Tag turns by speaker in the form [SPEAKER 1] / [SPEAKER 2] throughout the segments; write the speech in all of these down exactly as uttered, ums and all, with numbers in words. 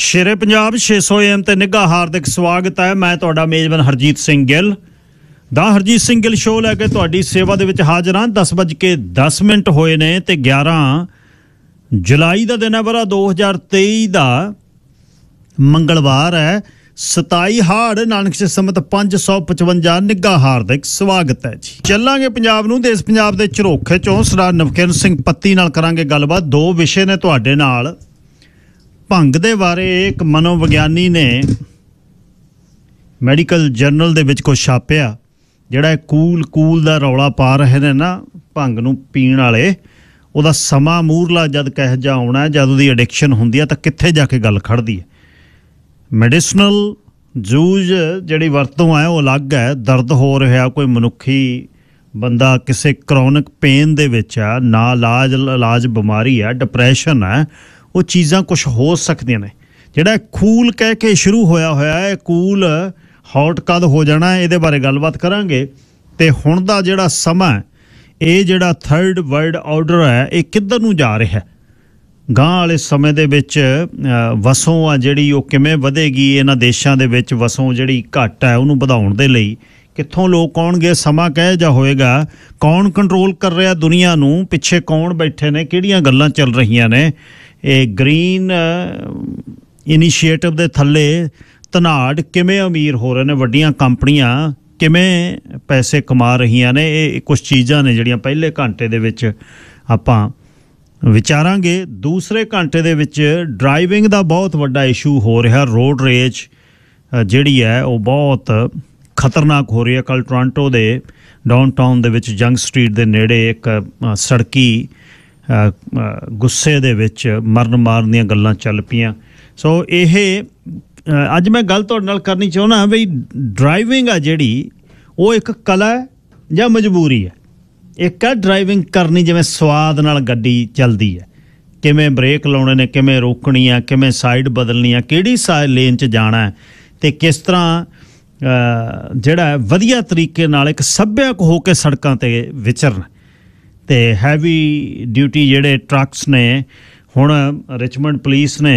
[SPEAKER 1] शेरे पंजाब छे सौ एम ते निघा हार्दिक स्वागत है। मैं तुहाडा मेजबान हरजीत सिंह गिल दा हरजीत सिंह गिल शो लैके तुहाडी सेवा दे विच हाज़र हां। दस बज के दस मिनट होए ने ते ग्यारह जुलाई का दिन है, बरा दो हज़ार तेई का मंगलवार है। सताई हाड़ नानक संमत पांच सौ पचवंजा निघा हार्दिक स्वागत है जी। चलांगे पंजाब नूं देश पंजाब दे झरोखे चों सरदार नवकिरण सिंह पत्ती नाल करांगे गलबात। दो विषय ने तुहाडे नाल। भंग दे बारे एक मनोविग्यानी ने मैडिकल जर्नल दे विच कुछ छापिया, जिहड़ा कूल कूल दा रौला पा रहे ने ना भंग नूं पीण वाले, उहदा समा मूरला जद कह जा आउणा है, जद उहदी एडिक्शन हुंदी है तां कित्थे जाके गल खड़दी है। मैडिसनल जूज जिहड़ी वरतों है वो अलग है। दर्द हो रहा कोई मनुखी बंदा किसी क्रॉनिक पेन दे विच है, ना इलाज इलाज बीमारी है, डिप्रैशन है, वो चीज़ां कुछ हो सकदियां ने। जिहड़ा कूल कह के शुरू होया होया है, कूल हॉट कद हो जाना है, इहदे बारे गलबात करांगे। ते हुण दा जिहड़ा समा है, ये जिहड़ा थर्ड वर्ल्ड ऑर्डर है, ये किधर नूं जा रहा है। गांह वाले समय दे विच वसों आ जिहड़ी वो किवें वधेगी, इन्हां देशां दे विच वसों जिहड़ी घट है उहनूं वधाउण दे लई कित्थों लोग आउणगे, समा कह जा होएगा, कौन कंट्रोल कर रहा दुनिया नूं, पिछे कौन बैठे ने, किहड़ियां गल्लां चल रहीआं ने। ये ग्रीन इनिशिएटिव दे थल्ले धनाड़ किवें अमीर हो रहे ने, वड्डियां कंपनियां किवें पैसे कमा रहीआं ने। ये कुछ चीज़ां ने जिहड़ियां पहले घंटे दे विच आपां विचारांगे। दूसरे घंटे दे विच ड्राइविंग दा बहुत वड्डा इशू हो रहा। रोड रेज जिहड़ी है वो बहुत खतरनाक हो रही है। कल टोरंटो दे डाउनटाउन दे विच जंग स्ट्रीट दे नेड़े एक सड़की गुस्से दे विच मਰਨ मारन ਦੀਆਂ ਗੱਲਾਂ ਚੱਲ ਪਈਆਂ। सो ਇਹ ਅੱਜ मैं गल ਤੁਹਾਡੇ ਨਾਲ करनी ਚਾਹੁੰਦਾ ਵੀ ड्राइविंग ਆ ਜਿਹੜੀ ਉਹ ਇੱਕ ਕਲਾ ਹੈ ਜਾਂ ਮਜਬੂਰੀ ਹੈ। एक है ड्राइविंग करनी जिवें स्वाद नाल गड्डी चलदी है, किवें ब्रेक लाउणे ने, किवें रोकनी है, किवें साइड बदलनी है, किहड़ी साइड लेन च जाना है, ते किस तरह जिहड़ा वधिया तरीके नाल एक सभ्यक हो के सड़कां ते विचरना। ते हैवी ड्यूटी जिहड़े ट्रक्स ने, हुण रिचमंड पुलिस ने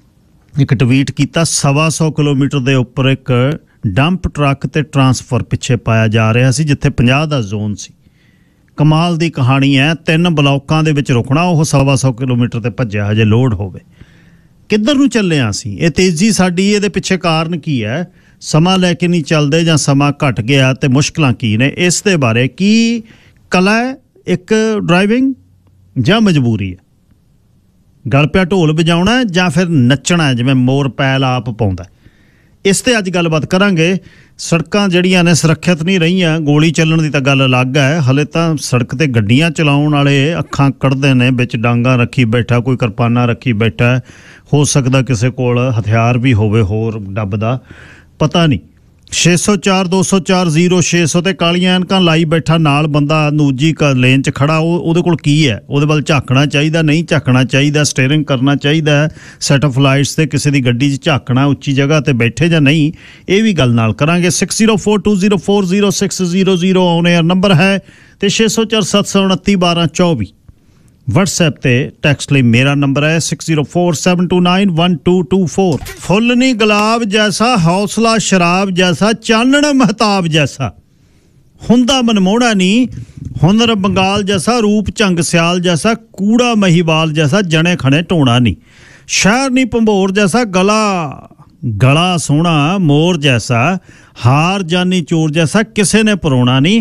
[SPEAKER 1] एक ट्वीट किया, सवा सौ किलोमीटर के उपर एक डंप ट्रक ते ट्रांसफर पिछे पाया जा रहा सी, जिथे पचास का जोन सी। कमाल दी कहानी है। तीन ब्लॉकों के विच रुकना, वो सवा सौ किलोमीटर ते भज्या हजे लोड होवे। किधर नूं चले असीं? ये तेज़ी साडी, इहदे पिछे कारण की है? समा लैके नहीं चलदे जां समा घट गया ते मुश्किलां की ने? इस दे बारे की कला है एक ड्राइविंग जां मजबूरी है? गल पिया ढोल वजाउणा जां फिर नच्चना है जिवें मोर पैल आप पाउंदा? इस ते अज गलबात करांगे। सड़कां जिहड़ियां ने सुरੱਖਿਅਤ नहीं रहीआं, गोली चलण दी तां गल अलग है। हले तां सड़क ते गड्डियां चलाउण वाले अखां कढ़दे ने, विच डांगां रखी बैठा, कोई किरपानां रखी बैठा, हो सकदा किसे कोल हथियार भी होवे होर डब दा, पता नहीं। छे सौ चार दो सौ चार जीरो छे सौ ते कालियां ऐनकां लाई बैठा, नाल बंदा दूजी का लेन च खड़ा, ਉਹਦੇ ਕੋਲ की है? ਉਹਦੇ ਵੱਲ ਝਾਕਣਾ ਚਾਹੀਦਾ, नहीं ਝਾਕਣਾ ਚਾਹੀਦਾ, स्टेयरिंग करना चाहिए, सैट ऑफ लाइट्स ते किसी दी गड्डी 'ਚ ਝਾਕਣਾ, ਉੱਚੀ जगह ते बैठे ਜਾਂ नहीं, ਇਹ भी गल नाल करांगे। Six zero four two zero four zero six zero zero on air number है, ते छे सौ चार सत्त सौ उनती बारह चौबी WhatsApp ते टैक्सट ਲਈ मेरा नंबर है six zero four seven two nine one two two four. फुल नहीं गुलाब जैसा, हौसला शराब जैसा, चानण महताब जैसा, हुंदा मनमोहना नहीं, हुनर बंगाल जैसा, रूप झंग सियाल जैसा, कूड़ा महीवाल जैसा, जने खने टोना नहीं, शहर नहीं भंबोर जैसा, गला गला सोहना मोर जैसा, हार जानी चोर जैसा, किसे ने परोना नहीं,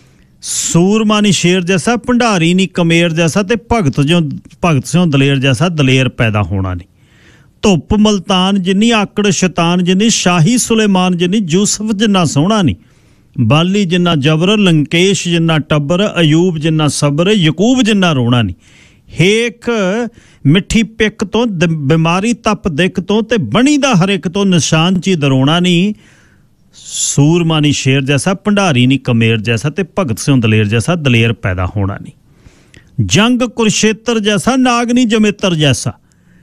[SPEAKER 1] सूरमा नहीं शेर जैसा, भंडारी नहीं कमेर जैसा, ते भगत जो भगत सिंह दलेर जैसा, दलेर पैदा होना नहीं। धुप मलतान जिन्नी, आकड़ शैतान जिन्नी, शाही सुलेमान जिन्नी, यूसुफ जिन्ना सोहना नहीं, बाली जिन्ना जबर, लंकेश जिन्ना टब्बर, अयूब जिन्ना सबर, यकूब जिन्ना रोना नहीं, हेक मिठी पिक तो, बीमारी तप दिक तो, ते बनी दा हर एक तो, निशान ची दरोना नहीं, सूरमा नहीं शेर जैसा, भंडारी नहीं कमेर जैसा, ते भगत सिंह दलेर जैसा, दलेर पैदा होना नहीं, जंग कुरुक्षेत्र जैसा, नाग नहीं जमेतर जैसा,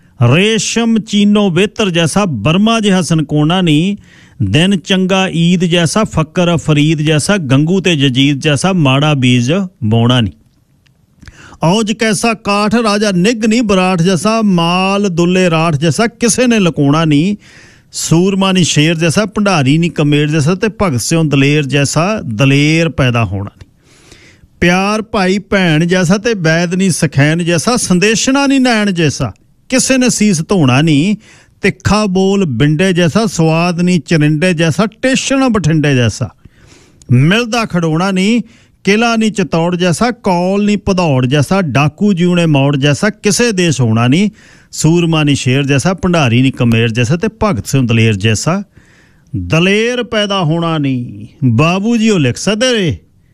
[SPEAKER 1] रेशम चीनो बेहतर जैसा, बर्मा जिहा सनकोना नहीं, दिन चंगा ईद जैसा, फकर फरीद जैसा, गंगू ते जजीद जैसा, माड़ा बीज बोना नहीं, औज कैसा काठ राजा निग नहीं बराठ जैसा, माल दुल्ले राठ जैसा किसे ने लकोना नहीं, सूरमा नहीं शेर जैसा, भंडारी नहीं कमेर जैसा, ते भगत सिंह दलेर जैसा दलेर पैदा होना नहीं। प्यार भाई भैन जैसा ते वैद नहीं सखैन जैसा, संदेशना नहीं नैन जैसा, किसे ने सीस धोना नहीं। तिखा बोल बिंडे जैसा, स्वाद नहीं चरिंडे जैसा, टेशन बठिंडे जैसा, मिलदा खड़ोना नहीं, किला नहीं चितौड़ जैसा, कौल नहीं भदौड़ जैसा, डाकू जीवने मौड़ जैसा, किसे देश होना नहीं। सूरमा नहीं शेर जैसा, भंडारी नहीं कमेर जैसा, ते भगत सिंह दलेर जैसा दलेर पैदा होना नहीं। बाबू जी वो लिख सकते रे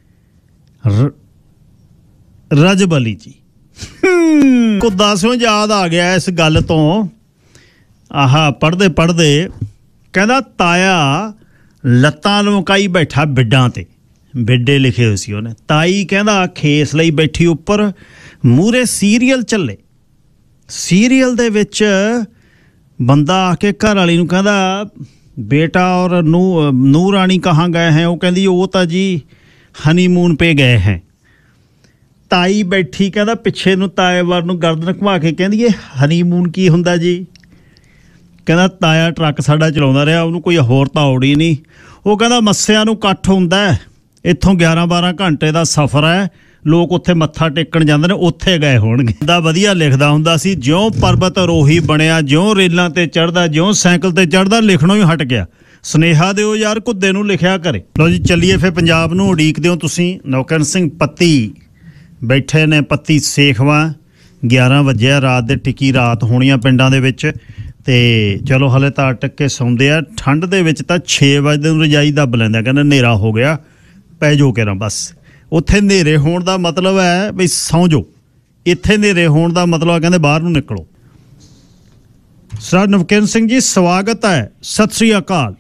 [SPEAKER 1] रजबली जी को दसवें याद आ गया इस गल तो। आह पढ़दे पढ़दे कहता ताया लत्तां लमकाई बैठा बिड्डां ते, बिड्डे लिखे हुए सी उन्हें। ताई कहता खेस लई बैठी उपर, मूहरे सीरीयल चले, सीरीयल दे विच बंदा आके घर वाली नूं कहता बेटा और नू नू रानी कहाँ गए हैं? वो कहती वो तो जी हनीमून पे गए हैं। ताई बैठी कहता पिछे नूं ताए वार नूं गर्दन घुमा के कहती ये हनीमून की हुंदा जी? कहता ताया ट्रक साडा चलाउंदा रहा, उन्होंने कोई होर तां औड़ी नहीं। वो कहता मस्सिਆਂ ਨੂੰ ਕੱਠ ਹੁੰਦਾ है, इत्थों ग्यारह बारह घंटे का सफ़र है, लोग उत्थे मत्था टेकण जांदे ने, उत्थे गए होणगे। दा वधिया लिखदा हुंदा सी, ज्यों पर्वत आरोही बनया, ज्यों रेलां ते चढ़दा, ज्यों साइकिल ते चढ़दा, लिखणों ही हट गया। सुनेहा दिओ यार घुद्दे नूं लिखिया करे। लो जी चलिए फिर पंजाब नूं उड़ीकदे हो तुसीं। नौकरण सिंह पत्ती बैठे ने, पत्ती सेखवा, ग्यारह वजे रात दे, टिकी रात होणीਆਂ पिंडां दे विच। ते चलो हले तां अटक के सौंदे आ। ठंड दे विच तां छे वजे नूं रजाई दब लैंदा, कहंदा हनेरा हो गया पै जो के ना बस। उत्थे हनेरे होण दा मतलब है बई सौ जो, इत्थे हनेरे होण दा मतलब कहंदे बाहर नूं निकलो। सर नवकिरण सिंह जी स्वागत है, सत श्री अकाल।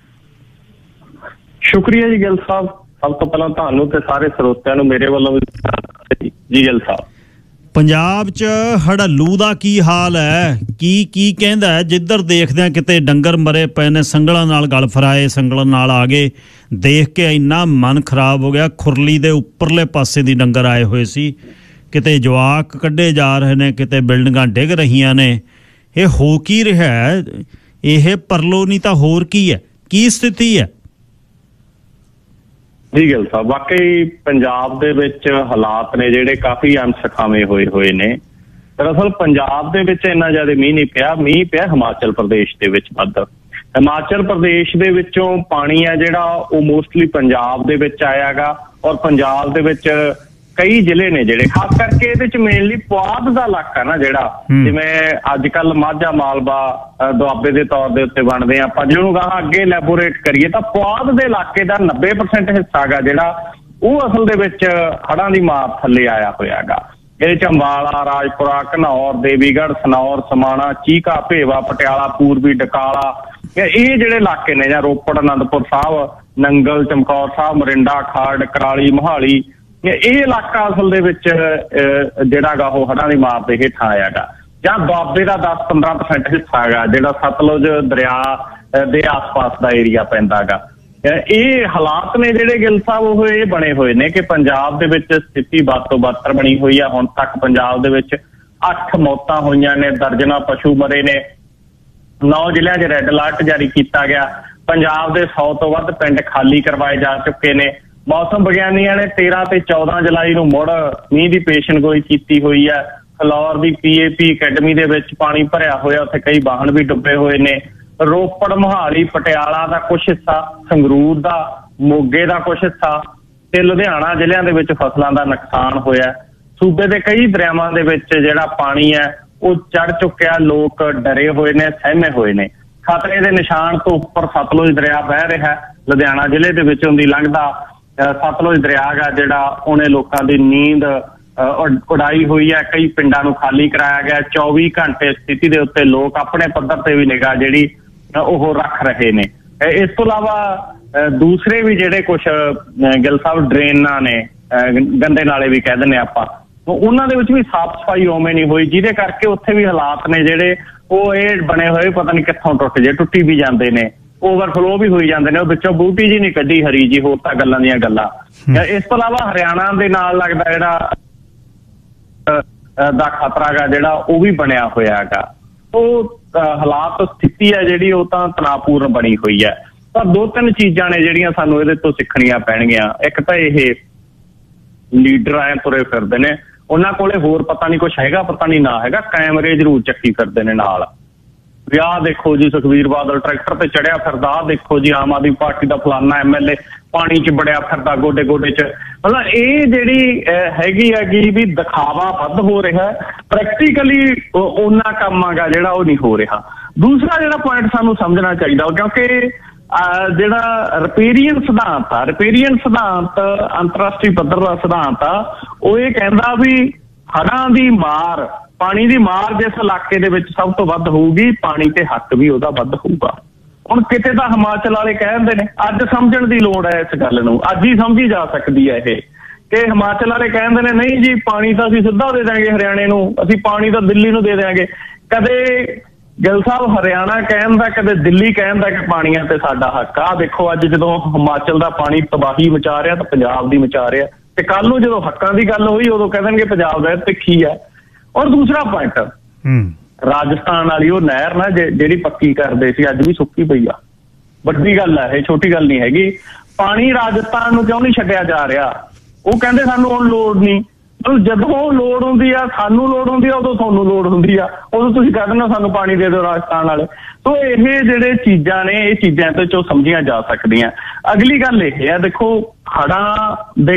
[SPEAKER 2] शुक्रिया जी ਗਿੱਲ ਸਾਹਿਬ, सब तो पहला ਤੁਹਾਨੂੰ ਤੇ ਸਾਰੇ ਸਰੋਤਿਆਂ ਨੂੰ ਮੇਰੇ ਵੱਲੋਂ ਜੀ ਗਿੱਲ ਸਾਹਿਬ।
[SPEAKER 1] ਪੰਜਾਬ 'ਚ ਹੜੱਲੂ ਦਾ ਕੀ ਹਾਲ ਹੈ? ਕੀ ਕੀ ਕਹਿੰਦਾ ਹੈ? ਜਿੱਧਰ ਦੇਖਦੇ ਆ ਕਿਤੇ ਡੰਗਰ ਮਰੇ ਪਏ ਨੇ, ਸੰਗਲਾਂ ਨਾਲ ਗਲ ਫਰਾਏ, ਸੰਗਲਾਂ ਨਾਲ ਆ ਗਏ। ਦੇਖ ਕੇ ਇੰਨਾ ਮਨ ਖਰਾਬ ਹੋ ਗਿਆ। ਖੁਰਲੀ ਦੇ ਉੱਪਰਲੇ ਪਾਸੇ ਦੀ ਡੰਗਰ ਆਏ ਹੋਏ ਸੀ, ਕਿਤੇ ਜਵਾਕ ਕੱਢੇ ਜਾ ਰਹੇ ਨੇ, ਕਿਤੇ ਬਿਲਡਿੰਗਾਂ ਡਿੱਗ ਰਹੀਆਂ ਨੇ। ਇਹ ਹੋ ਕੀ ਰਿਹਾ ਹੈ? ਇਹ ਪਰਲੋ ਨਹੀਂ ਤਾਂ ਹੋਰ ਕੀ ਹੈ? ਕੀ ਸਥਿਤੀ ਹੈ?
[SPEAKER 2] ਜੀ ਗਿੱਲ ਸਾਹਿਬ, ਵਾਕਈ ਪੰਜਾਬ ਦੇ ਵਿੱਚ ਹਾਲਾਤ ਨੇ ਜਿਹੜੇ ਕਾਫੀ ਅਣਸਖਾਵੇਂ ਹੋਏ ਹੋਏ ਨੇ। ਦਰਅਸਲ ਪੰਜਾਬ ਦੇ ਵਿੱਚ ਇੰਨਾ ਜ਼ਿਆਦਾ ਮੀਂਹ ਨਹੀਂ ਪਿਆ, ਮੀਂਹ ਪਿਆ ਹਿਮਾਚਲ ਪ੍ਰਦੇਸ਼ ਦੇ ਵਿੱਚ ਵੱਧ। ਹਿਮਾਚਲ ਪ੍ਰਦੇਸ਼ ਦੇ ਵਿੱਚੋਂ ਪਾਣੀ ਆ ਜਿਹੜਾ ਉਹ ਮੋਸਟਲੀ ਪੰਜਾਬ ਦੇ ਵਿੱਚ ਆਇਆਗਾ, ਔਰ ਪੰਜਾਬ ਦੇ ਵਿੱਚ ਕਈ ਜ਼ਿਲ੍ਹੇ ਨੇ ਜਿਹੜੇ, ਖਾਸ ਕਰਕੇ ਇਹਦੇ ਚ ਮੇਨਲੀ ਪੁਆਧ ਦਾ ਇਲਾਕਾ ਨਾ ਜਿਹੜਾ, ਜਿਵੇਂ ਅੱਜ ਕੱਲ ਮਾਝਾ ਮਾਲਵਾ ਦੁਆਬੇ ਦੇ ਤੌਰ ਦੇ ਉੱਤੇ ਬਣਦੇ ਆ ਆਪਾਂ, ਜਿਹਨੂੰ ਗਾਹਾਂ ਅੱਗੇ ਇਲੈਬੋਰੇਟ ਕਰੀਏ ਤਾਂ ਪੁਆਧ ਦੇ ਇਲਾਕੇ ਦਾ ਨੱਬੇ ਪਰਸੈਂਟ ਹਿੱਸਾ ਗਾ ਜਿਹੜਾ ਉਹ ਅਸਲ ਦੇ ਵਿੱਚ ਹੜ੍ਹਾਂ ਦੀ ਮਾਰ ਥੱਲੇ ਆਇਆ ਹੋਇਆਗਾ। ਇਹਦੇ ਚ ਅੰਬਾਲਾ, ਰਾਜਪੁਰਾ, ਘਨੌਰ, ਦੇਵੀਗੜ੍ਹ, ਸਨੌਰ, ਸਮਾਣਾ, ਚੀਕਾ, ਭੇਵਾ, ਪਟਿਆਲਾ, ਪੂਰਬੀ, ਡਕਾਲਾ, ਇਹ ਜਿਹੜੇ ਇਲਾਕੇ ਨੇ, ਜਾਂ ਰੋਪੜ, ਅਨੰਦਪੁਰ ਸਾਹਿਬ, ਨੰਗਲ, ਚਮਕੌਰ ਸਾਹਿਬ, ਮਰਿੰਡਾ, ਖਾੜ, ਕਰਾਲੀ, ਮੋਹਾਲੀ, ਇਹ ਇਲਾਕਾ ਅਸਲ ਦੇ ਵਿੱਚ ਜਿਹੜਾ ਗਾ ਉਹ ਹੜ੍ਹਾਂ ਦੀ ਮਾਰ ਦੇ ਹੇਠਾਂ ਆਇਆਗਾ। ਜਾਂ ਦੁਆਬੇ ਦਾ ਦਸ ਪੰਦਰਾਂ ਪਰਸੈਂਟ ਹਿੱਸਾ ਹੈਗਾ ਜਿਹੜਾ ਸਤਲੁਜ ਦਰਿਆ ਦੇ ਆਸ ਪਾਸ ਦਾ ਏਰੀਆ ਪੈਂਦਾ ਗਾ। ਇਹ ਹਾਲਾਤ ਨੇ ਜਿਹੜੇ ਗਿੱਲ ਸਾਹਿਬ ਉਹ ਇਹ ਬਣੇ ਹੋਏ ਨੇ ਕਿ ਪੰਜਾਬ ਦੇ ਵਿੱਚ ਸਥਿਤੀ ਵੱਧ ਤੋਂ ਬੱਤਰ ਬਣੀ ਹੋਈ ਆ। ਹੁਣ ਤੱਕ ਪੰਜਾਬ ਦੇ ਵਿੱਚ ਅੱਠ ਮੌਤਾਂ ਹੋਈਆਂ ਨੇ, ਦਰਜਨਾਂ ਪਸ਼ੂ ਮਰੇ ਨੇ, ਨੌ ਜ਼ਿਲ੍ਹਿਆਂ 'ਚ ਰੈੱਡ ਅਲਰਟ ਜਾਰੀ ਕੀਤਾ ਗਿਆ। ਪੰਜਾਬ ਦੇ ਸੌ ਤੋਂ ਵੱਧ ਪਿੰਡ ਖਾਲੀ ਕਰਵਾਏ ਜਾ ਚੁੱਕੇ ਨੇ। ਮੌਸਮ ਵਿਗਿਆਨੀਆਂ ਨੇ ਤੇਰਾਂ ਤੇ ਚੌਦਾਂ ਜੁਲਾਈ ਨੂੰ ਮੁੜ ਮੀਂਹ ਦੀ ਪੇਸ਼ਨਗੋਈ ਕੀਤੀ ਹੋਈ ਹੈ। ਫਲੌਰ ਦੀ ਪੀ ਏ ਪੀ ਅਕੈਡਮੀ ਦੇ ਵਿੱਚ ਪਾਣੀ ਭਰਿਆ ਹੋਇਆ, ਉੱਥੇ ਕਈ ਵਾਹਨ ਵੀ ਡੁੱਬੇ ਹੋਏ ਨੇ। ਰੋਪੜ, ਮੋਹਾਲੀ, ਪਟਿਆਲਾ ਦਾ ਕੁਛ ਹਿੱਸਾ, ਸੰਗਰੂਰ ਦਾ, ਮੋਗੇ ਦਾ ਕੁਛ ਹਿੱਸਾ ਤੇ ਲੁਧਿਆਣਾ ਜ਼ਿਲ੍ਹਿਆਂ ਦੇ ਵਿੱਚ ਫਸਲਾਂ ਦਾ ਨੁਕਸਾਨ ਹੋਇਆ। ਸੂਬੇ ਦੇ ਕਈ ਦਰਿਆਵਾਂ ਦੇ ਵਿੱਚ ਜਿਹੜਾ ਪਾਣੀ ਹੈ ਉਹ ਚੜ ਚੁੱਕਿਆ। ਲੋਕ ਡਰੇ ਹੋਏ ਨੇ, ਸਹਿਮੇ ਹੋਏ ਨੇ। ਖਤਰੇ ਦੇ ਨਿਸ਼ਾਨ ਤੋਂ ਉੱਪਰ ਸਤਲੁਜ ਦਰਿਆ ਵਹਿ ਰਿਹਾ। ਲੁਧਿਆਣਾ ਜ਼ਿਲ੍ਹੇ ਦੇ ਵਿੱਚੋਂ ਦੀ ਲੰਘਦਾ ਸਤਲੁਜ ਦਰਿਆ ਗਾ ਜਿਹੜਾ ਉਹਨੇ ਲੋਕਾਂ ਦੀ ਨੀਂਦ ਉਡਾਈ ਹੋਈ ਹੈ। ਕਈ ਪਿੰਡਾਂ ਨੂੰ ਖਾਲੀ ਕਰਾਇਆ ਗਿਆ। ਚੌਵੀ ਘੰਟੇ ਸਥਿਤੀ ਦੇ ਉੱਤੇ ਲੋਕ ਆਪਣੇ ਪੱਧਰ ਤੇ ਵੀ ਨਿਗਾਹ ਜਿਹੜੀ ਉਹ ਰੱਖ ਰਹੇ ਨੇ। ਇਸ ਤੋਂ ਇਲਾਵਾ ਦੂਸਰੇ ਵੀ ਜਿਹੜੇ ਕੁਛ ਗਿੱਲ ਸਾਹਿਬ ਡਰੇਨਾਂ ਨੇ, ਗੰਦੇ ਨਾਲੇ ਵੀ ਕਹਿ ਦਿੰਦੇ ਆਪਾਂ, ਉਹਨਾਂ ਦੇ ਵਿੱਚ ਵੀ ਸਾਫ਼ ਸਫਾਈ ਉਵੇਂ ਨਹੀਂ ਹੋਈ, ਜਿਹਦੇ ਕਰਕੇ ਉੱਥੇ ਵੀ ਹਾਲਾਤ ਨੇ ਜਿਹੜੇ ਉਹ ਇਹ ਬਣੇ ਹੋਏ ਪਤਾ ਨਹੀਂ ਕਿੱਥੋਂ ਟੁੱਟ ਜੇ, ਟੁੱਟੀ ਵੀ ਜਾਂਦੇ ਨੇ, ਓਵਰਫਲੋ ਵੀ ਹੋਈ ਜਾਂਦੇ ਨੇ। ਉਹ ਵਿੱਚੋਂ ਬੂਟੀ ਜੀ ਨਹੀਂ ਕੱਢੀ ਹਰੀ ਜੀ, ਹੋਰ ਤਾਂ ਗੱਲਾਂ ਦੀਆਂ ਗੱਲਾਂ। ਇਸ ਤੋਂ ਇਲਾਵਾ ਹਰਿਆਣਾ ਦੇ ਨਾਲ ਲੱਗਦਾ ਜਿਹੜਾ ਦਾ ਖਤਰਾ ਗਾ ਜਿਹੜਾ ਉਹ ਵੀ ਬਣਿਆ ਹੋਇਆ ਹੈਗਾ। ਉਹ ਹਾਲਾਤ ਸਥਿਤੀ ਹੈ ਜਿਹੜੀ ਉਹ ਤਾਂ ਤਣਾਅਪੂਰਨ ਬਣੀ ਹੋਈ ਹੈ। ਪਰ ਦੋ ਤਿੰਨ ਚੀਜ਼ਾਂ ਨੇ ਜਿਹੜੀਆਂ ਸਾਨੂੰ ਇਹਦੇ ਤੋਂ ਸਿੱਖਣੀਆਂ ਪੈਣਗੀਆਂ। ਇੱਕ ਤਾਂ ਇਹ ਲੀਡਰ ਆਏ ਤੁਰੇ ਫਿਰਦੇ ਨੇ, ਉਹਨਾਂ ਕੋਲੇ ਹੋਰ ਪਤਾ ਨਹੀਂ ਕੁਛ ਹੈਗਾ ਪਤਾ ਨਹੀਂ ਨਾ ਹੈਗਾ, ਕੈਮਰੇ ਜ਼ਰੂਰ ਚੱਕੀ ਫਿਰਦੇ ਨੇ ਨਾਲ। ਵਿਆਹ ਦੇਖੋ ਜੀ ਸੁਖਬੀਰ ਬਾਦਲ ਟਰੈਕਟਰ ਤੇ ਚੜਿਆ ਫਿਰਦਾ, ਦੇਖੋ ਜੀ ਆਮ ਆਦਮੀ ਪਾਰਟੀ ਦਾ ਫਲਾਨਾ ਐਮ ਐਲ ਏ ਪਾਣੀ 'ਚ ਬੜਿਆ ਫਿਰਦਾ ਗੋਡੇ ਗੋਡੇ 'ਚ। ਮਤਲਬ ਇਹ ਜਿਹੜੀ ਹੈਗੀ ਹੈਗੀ ਵੀ ਦਿਖਾਵਾ ਵੱਧ ਹੋ ਰਿਹਾ, ਪ੍ਰੈਕਟੀਕਲੀ ਉਹਨਾਂ ਕੰਮ ਹੈਗਾ ਜਿਹੜਾ ਉਹ ਨਹੀਂ ਹੋ ਰਿਹਾ। ਦੂਸਰਾ ਜਿਹੜਾ ਪੁਆਇੰਟ ਸਾਨੂੰ ਸਮਝਣਾ ਚਾਹੀਦਾ, ਕਿਉਂਕਿ ਜਿਹੜਾ ਰਿਪੇਰੀਅਨ ਸਿਧਾਂਤ ਆ, ਰਿਪੇਰੀਅਨ ਸਿਧਾਂਤ ਅੰਤਰਰਾਸ਼ਟਰੀ ਪੱਧਰ ਦਾ ਸਿਧਾਂਤ ਆ, ਉਹ ਇਹ ਕਹਿੰਦਾ ਵੀ ਹੜ੍ਹਾਂ ਦੀ ਮਾਰ, ਪਾਣੀ ਦੀ ਮਾਰ ਜਿਸ ਇਲਾਕੇ ਦੇ ਵਿੱਚ ਸਭ ਤੋਂ ਵੱਧ ਹੋਊਗੀ, ਪਾਣੀ ਤੇ ਹੱਕ ਵੀ ਉਹਦਾ ਵੱਧ ਹੋਊਗਾ। ਹੁਣ ਕਿਤੇ ਤਾਂ ਹਿਮਾਚਲ ਵਾਲੇ ਕਹਿੰਦੇ ਨੇ, ਅੱਜ ਸਮਝਣ ਦੀ ਲੋੜ ਹੈ ਇਸ ਗੱਲ ਨੂੰ, ਅੱਜ ਹੀ ਸਮਝੀ ਜਾ ਸਕਦੀ ਹੈ ਇਹ, ਕਿ ਹਿਮਾਚਲ ਵਾਲੇ ਕਹਿੰਦੇ ਨੇ ਨਹੀਂ ਜੀ ਪਾਣੀ ਤਾਂ ਅਸੀਂ ਸਿੱਧਾ ਦੇ ਦਿਆਂਗੇ ਹਰਿਆਣੇ ਨੂੰ, ਅਸੀਂ ਪਾਣੀ ਤਾਂ ਦਿੱਲੀ ਨੂੰ ਦੇ ਦਿਆਂਗੇ। ਕਦੇ ਗਿੱਲ ਸਾਹਿਬ ਹਰਿਆਣਾ ਕਹਿੰਦਾ, ਕਦੇ ਦਿੱਲੀ ਕਹਿੰਦਾ ਕਿ ਪਾਣੀਆਂ ਤੇ ਸਾਡਾ ਹੱਕ ਆ। ਦੇਖੋ ਅੱਜ ਜਦੋਂ ਹਿਮਾਚਲ ਦਾ ਪਾਣੀ ਤਬਾਹੀ ਮਚਾ ਰਿਹਾ ਤਾਂ ਪੰਜਾਬ ਦੀ ਮਚਾ ਰਿਹਾ, ਤੇ ਕੱਲ ਨੂੰ ਜਦੋਂ ਹੱਕਾਂ ਦੀ ਗੱਲ ਹੋਈ ਉਦੋਂ ਕਹਿ ਦੇਣਗੇ ਪੰਜਾਬ ਦਾ ਤਿੱਖੀ ਹੈ। ਔਰ ਦੂਸਰਾ ਪੁਆਇੰਟ, ਰਾਜਸਥਾਨ ਵਾਲੀ ਉਹ ਨਹਿਰ ਨਾ ਜਿਹੜੀ ਪੱਕੀ ਕਰਦੇ ਸੀ ਅੱਜ ਵੀ ਸੁੱਕੀ ਪਈ ਆ। ਵੱਡੀ ਗੱਲ ਹੈ ਇਹ, ਛੋਟੀ ਗੱਲ ਨਹੀਂ ਹੈਗੀ। ਪਾਣੀ ਰਾਜਸਥਾਨ ਨੂੰ ਕਿਉਂ ਨਹੀਂ ਛੱਡਿਆ ਜਾ ਰਿਹਾ? ਉਹ ਕਹਿੰਦੇ ਸਾਨੂੰ ਹੁਣ ਲੋੜ ਨਹੀਂ। ਜਦੋਂ ਲੋੜ ਹੁੰਦੀ ਆ, ਸਾਨੂੰ ਲੋੜ ਹੁੰਦੀ ਆ, ਉਦੋਂ ਤੁਹਾਨੂੰ ਲੋੜ ਹੁੰਦੀ ਆ, ਉਦੋਂ ਤੁਸੀਂ ਕਹਿ ਦਿੰਦੇ ਹੋ ਸਾਨੂੰ ਪਾਣੀ ਦੇ ਦਿਓ ਰਾਜਸਥਾਨ ਵਾਲੇ। ਸੋ ਇਹ ਜਿਹੜੇ ਚੀਜ਼ਾਂ ਨੇ, ਇਹ ਚੀਜ਼ਾਂ ਤੇ ਚੋਂ ਸਮਝੀਆਂ ਜਾ ਸਕਦੀਆਂ। ਅਗਲੀ ਗੱਲ ਇਹ ਹੈ, ਦੇਖੋ ਹੜ੍ਹਾਂ ਦੇ